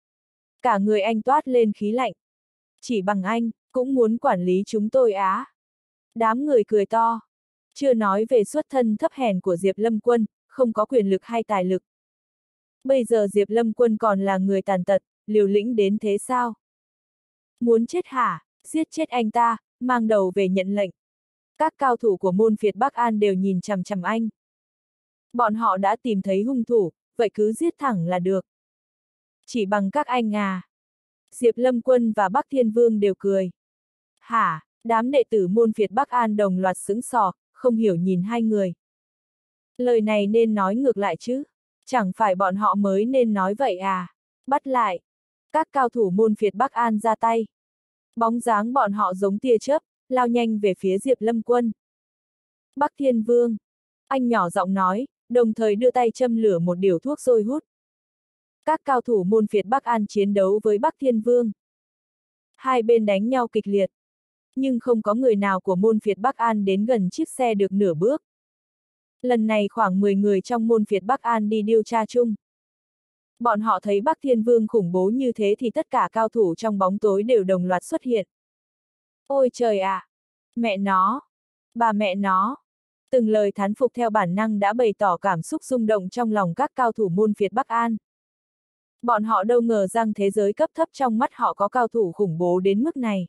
Cả người anh toát lên khí lạnh. Chỉ bằng anh, cũng muốn quản lý chúng tôi á. Đám người cười to. Chưa nói về xuất thân thấp hèn của Diệp Lâm Quân, không có quyền lực hay tài lực. Bây giờ Diệp Lâm Quân còn là người tàn tật, liều lĩnh đến thế sao? Muốn chết hả? Giết chết anh ta, mang đầu về nhận lệnh. Các cao thủ của môn phiệt Bắc An đều nhìn chằm chằm anh. Bọn họ đã tìm thấy hung thủ, vậy cứ giết thẳng là được. Chỉ bằng các anh à? Diệp Lâm Quân và Bắc Thiên Vương đều cười. Hả? Đám đệ tử môn phiệt Bắc An đồng loạt sững sờ, không hiểu nhìn hai người. Lời này nên nói ngược lại chứ. Chẳng phải bọn họ mới nên nói vậy à? Bắt lại. Các cao thủ môn phiệt Bắc An ra tay. Bóng dáng bọn họ giống tia chớp, lao nhanh về phía Diệp Lâm Quân. Bắc Thiên Vương. Anh nhỏ giọng nói, đồng thời đưa tay châm lửa một điếu thuốc rồi hút. Các cao thủ môn phiệt Bắc An chiến đấu với Bắc Thiên Vương. Hai bên đánh nhau kịch liệt. Nhưng không có người nào của môn phiệt Bắc An đến gần chiếc xe được nửa bước. Lần này khoảng mười người trong môn phiệt Bắc An đi điều tra chung. Bọn họ thấy Bắc Thiên Vương khủng bố như thế thì tất cả cao thủ trong bóng tối đều đồng loạt xuất hiện. Ôi trời ạ! À! Mẹ nó! Bà mẹ nó! Từng lời thán phục theo bản năng đã bày tỏ cảm xúc rung động trong lòng các cao thủ môn phiệt Bắc An. Bọn họ đâu ngờ rằng thế giới cấp thấp trong mắt họ có cao thủ khủng bố đến mức này.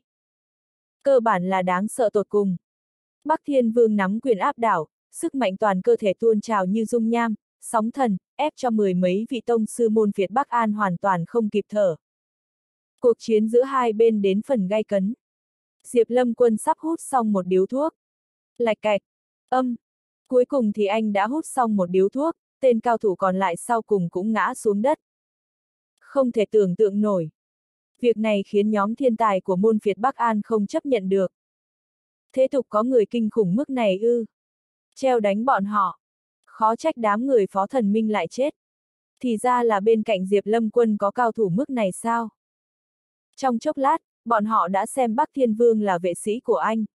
Cơ bản là đáng sợ tột cùng. Bắc Thiên Vương nắm quyền áp đảo, sức mạnh toàn cơ thể tuôn trào như dung nham, sóng thần, ép cho mười mấy vị tông sư môn phiệt Bắc An hoàn toàn không kịp thở. Cuộc chiến giữa hai bên đến phần gay cấn. Diệp Lâm Quân sắp hút xong một điếu thuốc. Lạch cạch, âm. Cuối cùng thì anh đã hút xong một điếu thuốc, tên cao thủ còn lại sau cùng cũng ngã xuống đất. Không thể tưởng tượng nổi. Việc này khiến nhóm thiên tài của môn phiệt Bắc An không chấp nhận được. Thế tục có người kinh khủng mức này ư? Treo đánh bọn họ. Khó trách đám người Phó Thần Minh lại chết. Thì ra là bên cạnh Diệp Lâm Quân có cao thủ mức này sao? Trong chốc lát, bọn họ đã xem Bắc Thiên Vương là vệ sĩ của anh.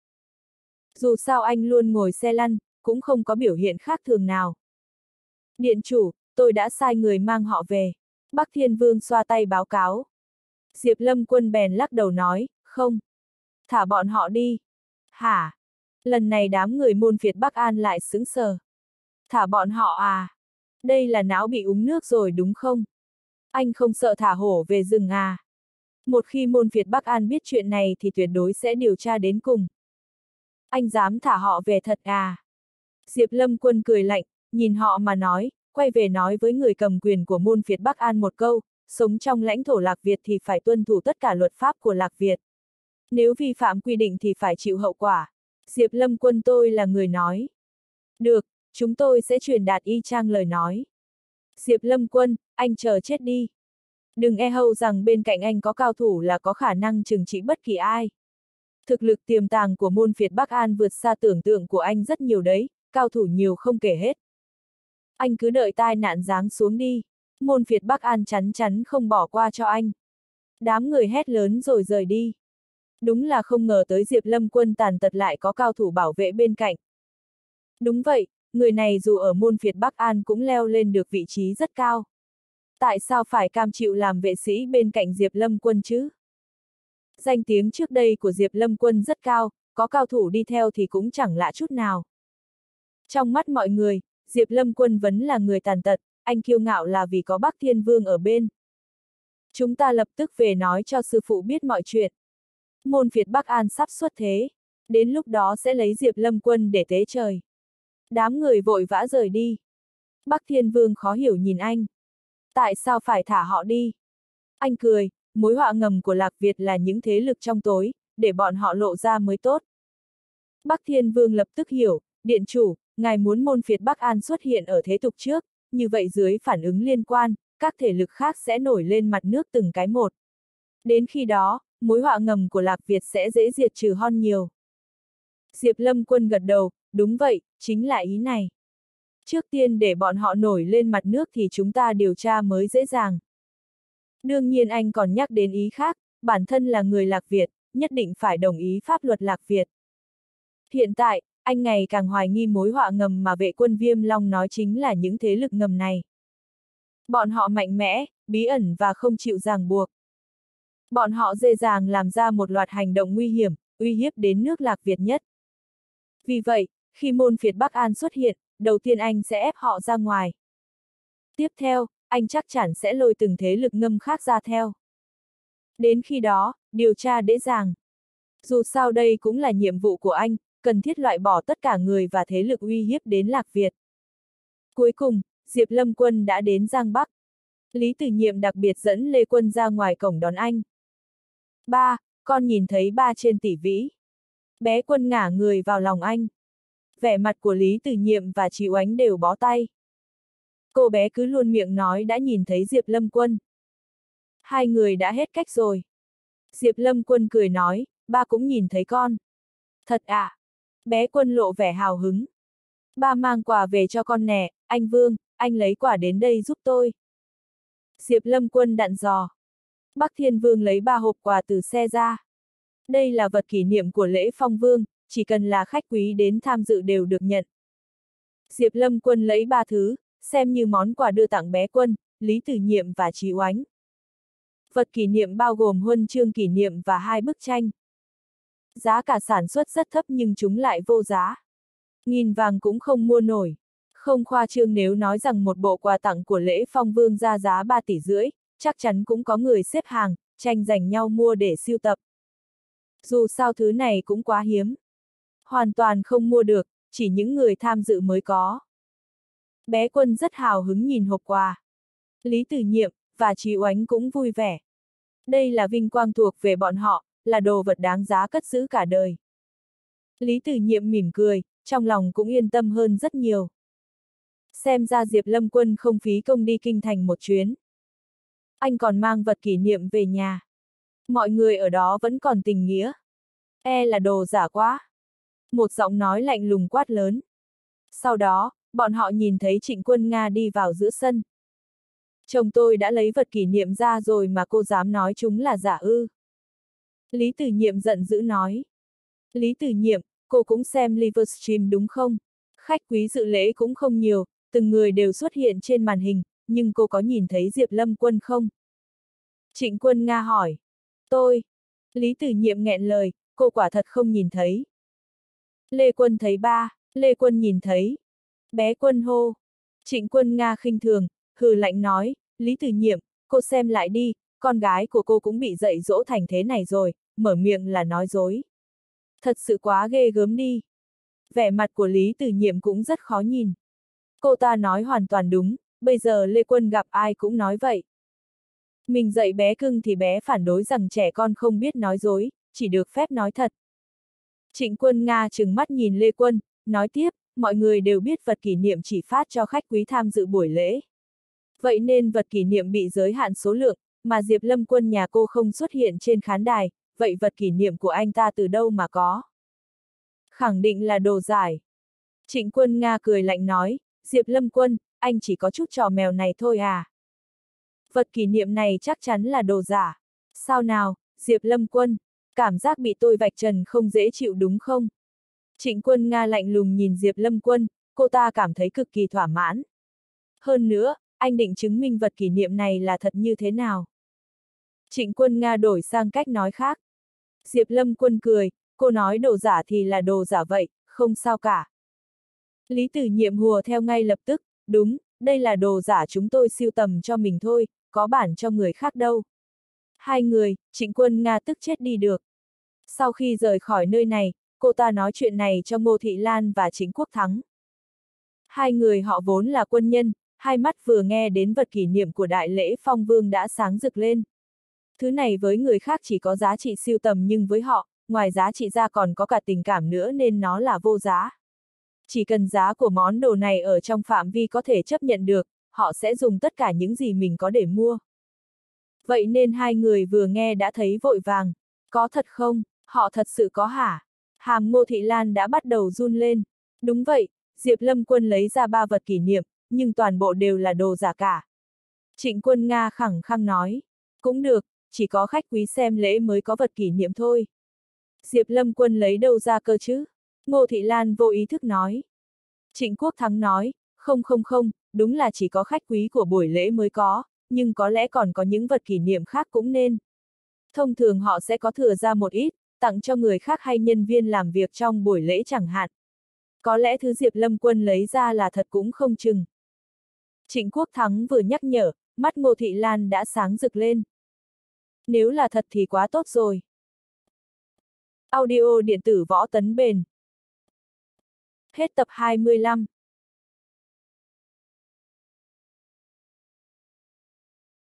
Dù sao anh luôn ngồi xe lăn, cũng không có biểu hiện khác thường nào. Điện chủ, tôi đã sai người mang họ về. Bắc Thiên Vương xoa tay báo cáo. Diệp Lâm Quân bèn lắc đầu nói, không. Thả bọn họ đi. Hả? Lần này đám người môn phiệt Bắc An lại sững sờ. Thả bọn họ à? Đây là não bị uống nước rồi đúng không? Anh không sợ thả hổ về rừng à? Một khi môn Việt Bắc An biết chuyện này thì tuyệt đối sẽ điều tra đến cùng. Anh dám thả họ về thật à? Diệp Lâm Quân cười lạnh, nhìn họ mà nói, quay về nói với người cầm quyền của môn Việt Bắc An một câu, sống trong lãnh thổ Lạc Việt thì phải tuân thủ tất cả luật pháp của Lạc Việt. Nếu vi phạm quy định thì phải chịu hậu quả. Diệp Lâm Quân tôi là người nói. Được, chúng tôi sẽ truyền đạt y chang lời nói. Diệp Lâm Quân, anh chờ chết đi. Đừng e hâu rằng bên cạnh anh có cao thủ là có khả năng trừng trị bất kỳ ai. Thực lực tiềm tàng của môn Việt Bắc An vượt xa tưởng tượng của anh rất nhiều đấy, cao thủ nhiều không kể hết. Anh cứ đợi tai nạn giáng xuống đi, môn Việt Bắc An chắn chắn không bỏ qua cho anh. Đám người hét lớn rồi rời đi. Đúng là không ngờ tới Diệp Lâm Quân tàn tật lại có cao thủ bảo vệ bên cạnh. Đúng vậy, người này dù ở môn Việt Bắc An cũng leo lên được vị trí rất cao. Tại sao phải cam chịu làm vệ sĩ bên cạnh Diệp Lâm Quân chứ? Danh tiếng trước đây của Diệp Lâm Quân rất cao, có cao thủ đi theo thì cũng chẳng lạ chút nào. Trong mắt mọi người, Diệp Lâm Quân vẫn là người tàn tật, anh kiêu ngạo là vì có Bắc Thiên Vương ở bên. Chúng ta lập tức về nói cho sư phụ biết mọi chuyện. Môn Việt Bắc An sắp xuất thế, đến lúc đó sẽ lấy Diệp Lâm Quân để tế trời. Đám người vội vã rời đi. Bắc Thiên Vương khó hiểu nhìn anh. Tại sao phải thả họ đi? Anh cười, mối họa ngầm của Lạc Việt là những thế lực trong tối, để bọn họ lộ ra mới tốt. Bắc Thiên Vương lập tức hiểu, điện chủ, ngài muốn môn Việt Bắc An xuất hiện ở thế tục trước, như vậy dưới phản ứng liên quan, các thể lực khác sẽ nổi lên mặt nước từng cái một. Đến khi đó, mối họa ngầm của Lạc Việt sẽ dễ diệt trừ hơn nhiều. Diệp Lâm Quân gật đầu, đúng vậy, chính là ý này. Trước tiên để bọn họ nổi lên mặt nước thì chúng ta điều tra mới dễ dàng. Đương nhiên anh còn nhắc đến ý khác, bản thân là người Lạc Việt, nhất định phải đồng ý pháp luật Lạc Việt. Hiện tại, anh ngày càng hoài nghi mối họa ngầm mà vệ quân Viêm Long nói chính là những thế lực ngầm này. Bọn họ mạnh mẽ, bí ẩn và không chịu ràng buộc. Bọn họ dễ dàng làm ra một loạt hành động nguy hiểm, uy hiếp đến nước Lạc Việt nhất. Vì vậy, khi môn Việt Bắc An xuất hiện, đầu tiên anh sẽ ép họ ra ngoài. Tiếp theo, anh chắc chắn sẽ lôi từng thế lực ngầm khác ra theo. Đến khi đó, điều tra dễ dàng. Dù sao đây cũng là nhiệm vụ của anh, cần thiết loại bỏ tất cả người và thế lực uy hiếp đến Lạc Việt. Cuối cùng, Diệp Lâm Quân đã đến Giang Bắc. Lý Tử Nhiệm đặc biệt dẫn Lê Quân ra ngoài cổng đón anh. Ba, con nhìn thấy ba trên tỷ vĩ. Bé Quân ngả người vào lòng anh. Vẻ mặt của Lý Tử Nhiệm và chị Oánh đều bó tay. Cô bé cứ luôn miệng nói đã nhìn thấy Diệp Lâm Quân. Hai người đã hết cách rồi. Diệp Lâm Quân cười nói, ba cũng nhìn thấy con. Thật à? Bé Quân lộ vẻ hào hứng. Ba mang quà về cho con nè, anh Vương, anh lấy quả đến đây giúp tôi. Diệp Lâm Quân dặn dò. Bắc Thiên Vương lấy ba hộp quà từ xe ra. Đây là vật kỷ niệm của lễ Phong Vương, chỉ cần là khách quý đến tham dự đều được nhận. Diệp Lâm Quân lấy ba thứ, xem như món quà đưa tặng bé Quân, Lý Tử Nhiệm và Chí Oánh. Vật kỷ niệm bao gồm huân chương kỷ niệm và hai bức tranh. Giá cả sản xuất rất thấp nhưng chúng lại vô giá. Nghìn vàng cũng không mua nổi. Không khoa trương nếu nói rằng một bộ quà tặng của lễ Phong Vương ra giá ba tỷ rưỡi, chắc chắn cũng có người xếp hàng, tranh giành nhau mua để sưu tập. Dù sao thứ này cũng quá hiếm. Hoàn toàn không mua được, chỉ những người tham dự mới có. Bé Quân rất hào hứng nhìn hộp quà. Lý Tử Nhiệm và Chí Oánh cũng vui vẻ. Đây là vinh quang thuộc về bọn họ, là đồ vật đáng giá cất giữ cả đời. Lý Tử Nhiệm mỉm cười, trong lòng cũng yên tâm hơn rất nhiều. Xem ra Diệp Lâm Quân không phí công đi kinh thành một chuyến. Anh còn mang vật kỷ niệm về nhà. Mọi người ở đó vẫn còn tình nghĩa. E là đồ giả quá. Một giọng nói lạnh lùng quát lớn. Sau đó, bọn họ nhìn thấy Trịnh Quân Nga đi vào giữa sân. Chồng tôi đã lấy vật kỷ niệm ra rồi mà cô dám nói chúng là giả ư. Lý Tử Nhiệm giận dữ nói. Lý Tử Nhiệm, cô cũng xem Livestream đúng không? Khách quý dự lễ cũng không nhiều, từng người đều xuất hiện trên màn hình, nhưng cô có nhìn thấy Diệp Lâm Quân không? Trịnh Quân Nga hỏi. Tôi. Lý Tử Nhiệm nghẹn lời, cô quả thật không nhìn thấy. Lê Quân thấy ba, Lê Quân nhìn thấy. Bé Quân hô. Trịnh Quân Nga khinh thường, hừ lạnh nói, Lý Tử Nhiệm, cô xem lại đi, con gái của cô cũng bị dạy dỗ thành thế này rồi, mở miệng là nói dối. Thật sự quá ghê gớm đi. Vẻ mặt của Lý Tử Nhiệm cũng rất khó nhìn. Cô ta nói hoàn toàn đúng, bây giờ Lê Quân gặp ai cũng nói vậy. Mình dạy bé cưng thì bé phản đối rằng trẻ con không biết nói dối, chỉ được phép nói thật. Trịnh Quân Nga trừng mắt nhìn Lê Quân, nói tiếp, mọi người đều biết vật kỷ niệm chỉ phát cho khách quý tham dự buổi lễ. Vậy nên vật kỷ niệm bị giới hạn số lượng, mà Diệp Lâm Quân nhà cô không xuất hiện trên khán đài, vậy vật kỷ niệm của anh ta từ đâu mà có? Khẳng định là đồ giải. Trịnh Quân Nga cười lạnh nói, Diệp Lâm Quân, anh chỉ có chút trò mèo này thôi à? Vật kỷ niệm này chắc chắn là đồ giả. Sao nào, Diệp Lâm Quân, cảm giác bị tôi vạch trần không dễ chịu đúng không? Trịnh Quân Nga lạnh lùng nhìn Diệp Lâm Quân, cô ta cảm thấy cực kỳ thỏa mãn. Hơn nữa, anh định chứng minh vật kỷ niệm này là thật như thế nào? Trịnh Quân Nga đổi sang cách nói khác. Diệp Lâm Quân cười, cô nói đồ giả thì là đồ giả vậy, không sao cả. Lý Tử Nhiệm hùa theo ngay lập tức, đúng, đây là đồ giả chúng tôi sưu tầm cho mình thôi, có bản cho người khác đâu. Hai người, Trịnh Quân Nga tức chết đi được. Sau khi rời khỏi nơi này, cô ta nói chuyện này cho Ngô Thị Lan và Trịnh Quốc Thắng. Hai người họ vốn là quân nhân, hai mắt vừa nghe đến vật kỷ niệm của đại lễ Phong Vương đã sáng rực lên. Thứ này với người khác chỉ có giá trị sưu tầm nhưng với họ, ngoài giá trị ra còn có cả tình cảm nữa nên nó là vô giá. Chỉ cần giá của món đồ này ở trong phạm vi có thể chấp nhận được, họ sẽ dùng tất cả những gì mình có để mua. Vậy nên hai người vừa nghe đã thấy vội vàng. Có thật không? Họ thật sự có hả? Hàm Ngô Thị Lan đã bắt đầu run lên. Đúng vậy, Diệp Lâm Quân lấy ra ba vật kỷ niệm, nhưng toàn bộ đều là đồ giả cả. Trịnh Quân Nga khẳng khăng nói. Cũng được, chỉ có khách quý xem lễ mới có vật kỷ niệm thôi. Diệp Lâm Quân lấy đâu ra cơ chứ? Ngô Thị Lan vô ý thức nói. Trịnh Quốc Thắng nói, không không không, đúng là chỉ có khách quý của buổi lễ mới có, nhưng có lẽ còn có những vật kỷ niệm khác cũng nên. Thông thường họ sẽ có thừa ra một ít, tặng cho người khác hay nhân viên làm việc trong buổi lễ chẳng hạn. Có lẽ thứ Diệp Lâm Quân lấy ra là thật cũng không chừng. Trịnh Quốc Thắng vừa nhắc nhở, mắt Ngô Thị Lan đã sáng rực lên. Nếu là thật thì quá tốt rồi. Audio điện tử Võ Tấn Bền. Hết tập hai mươi lăm.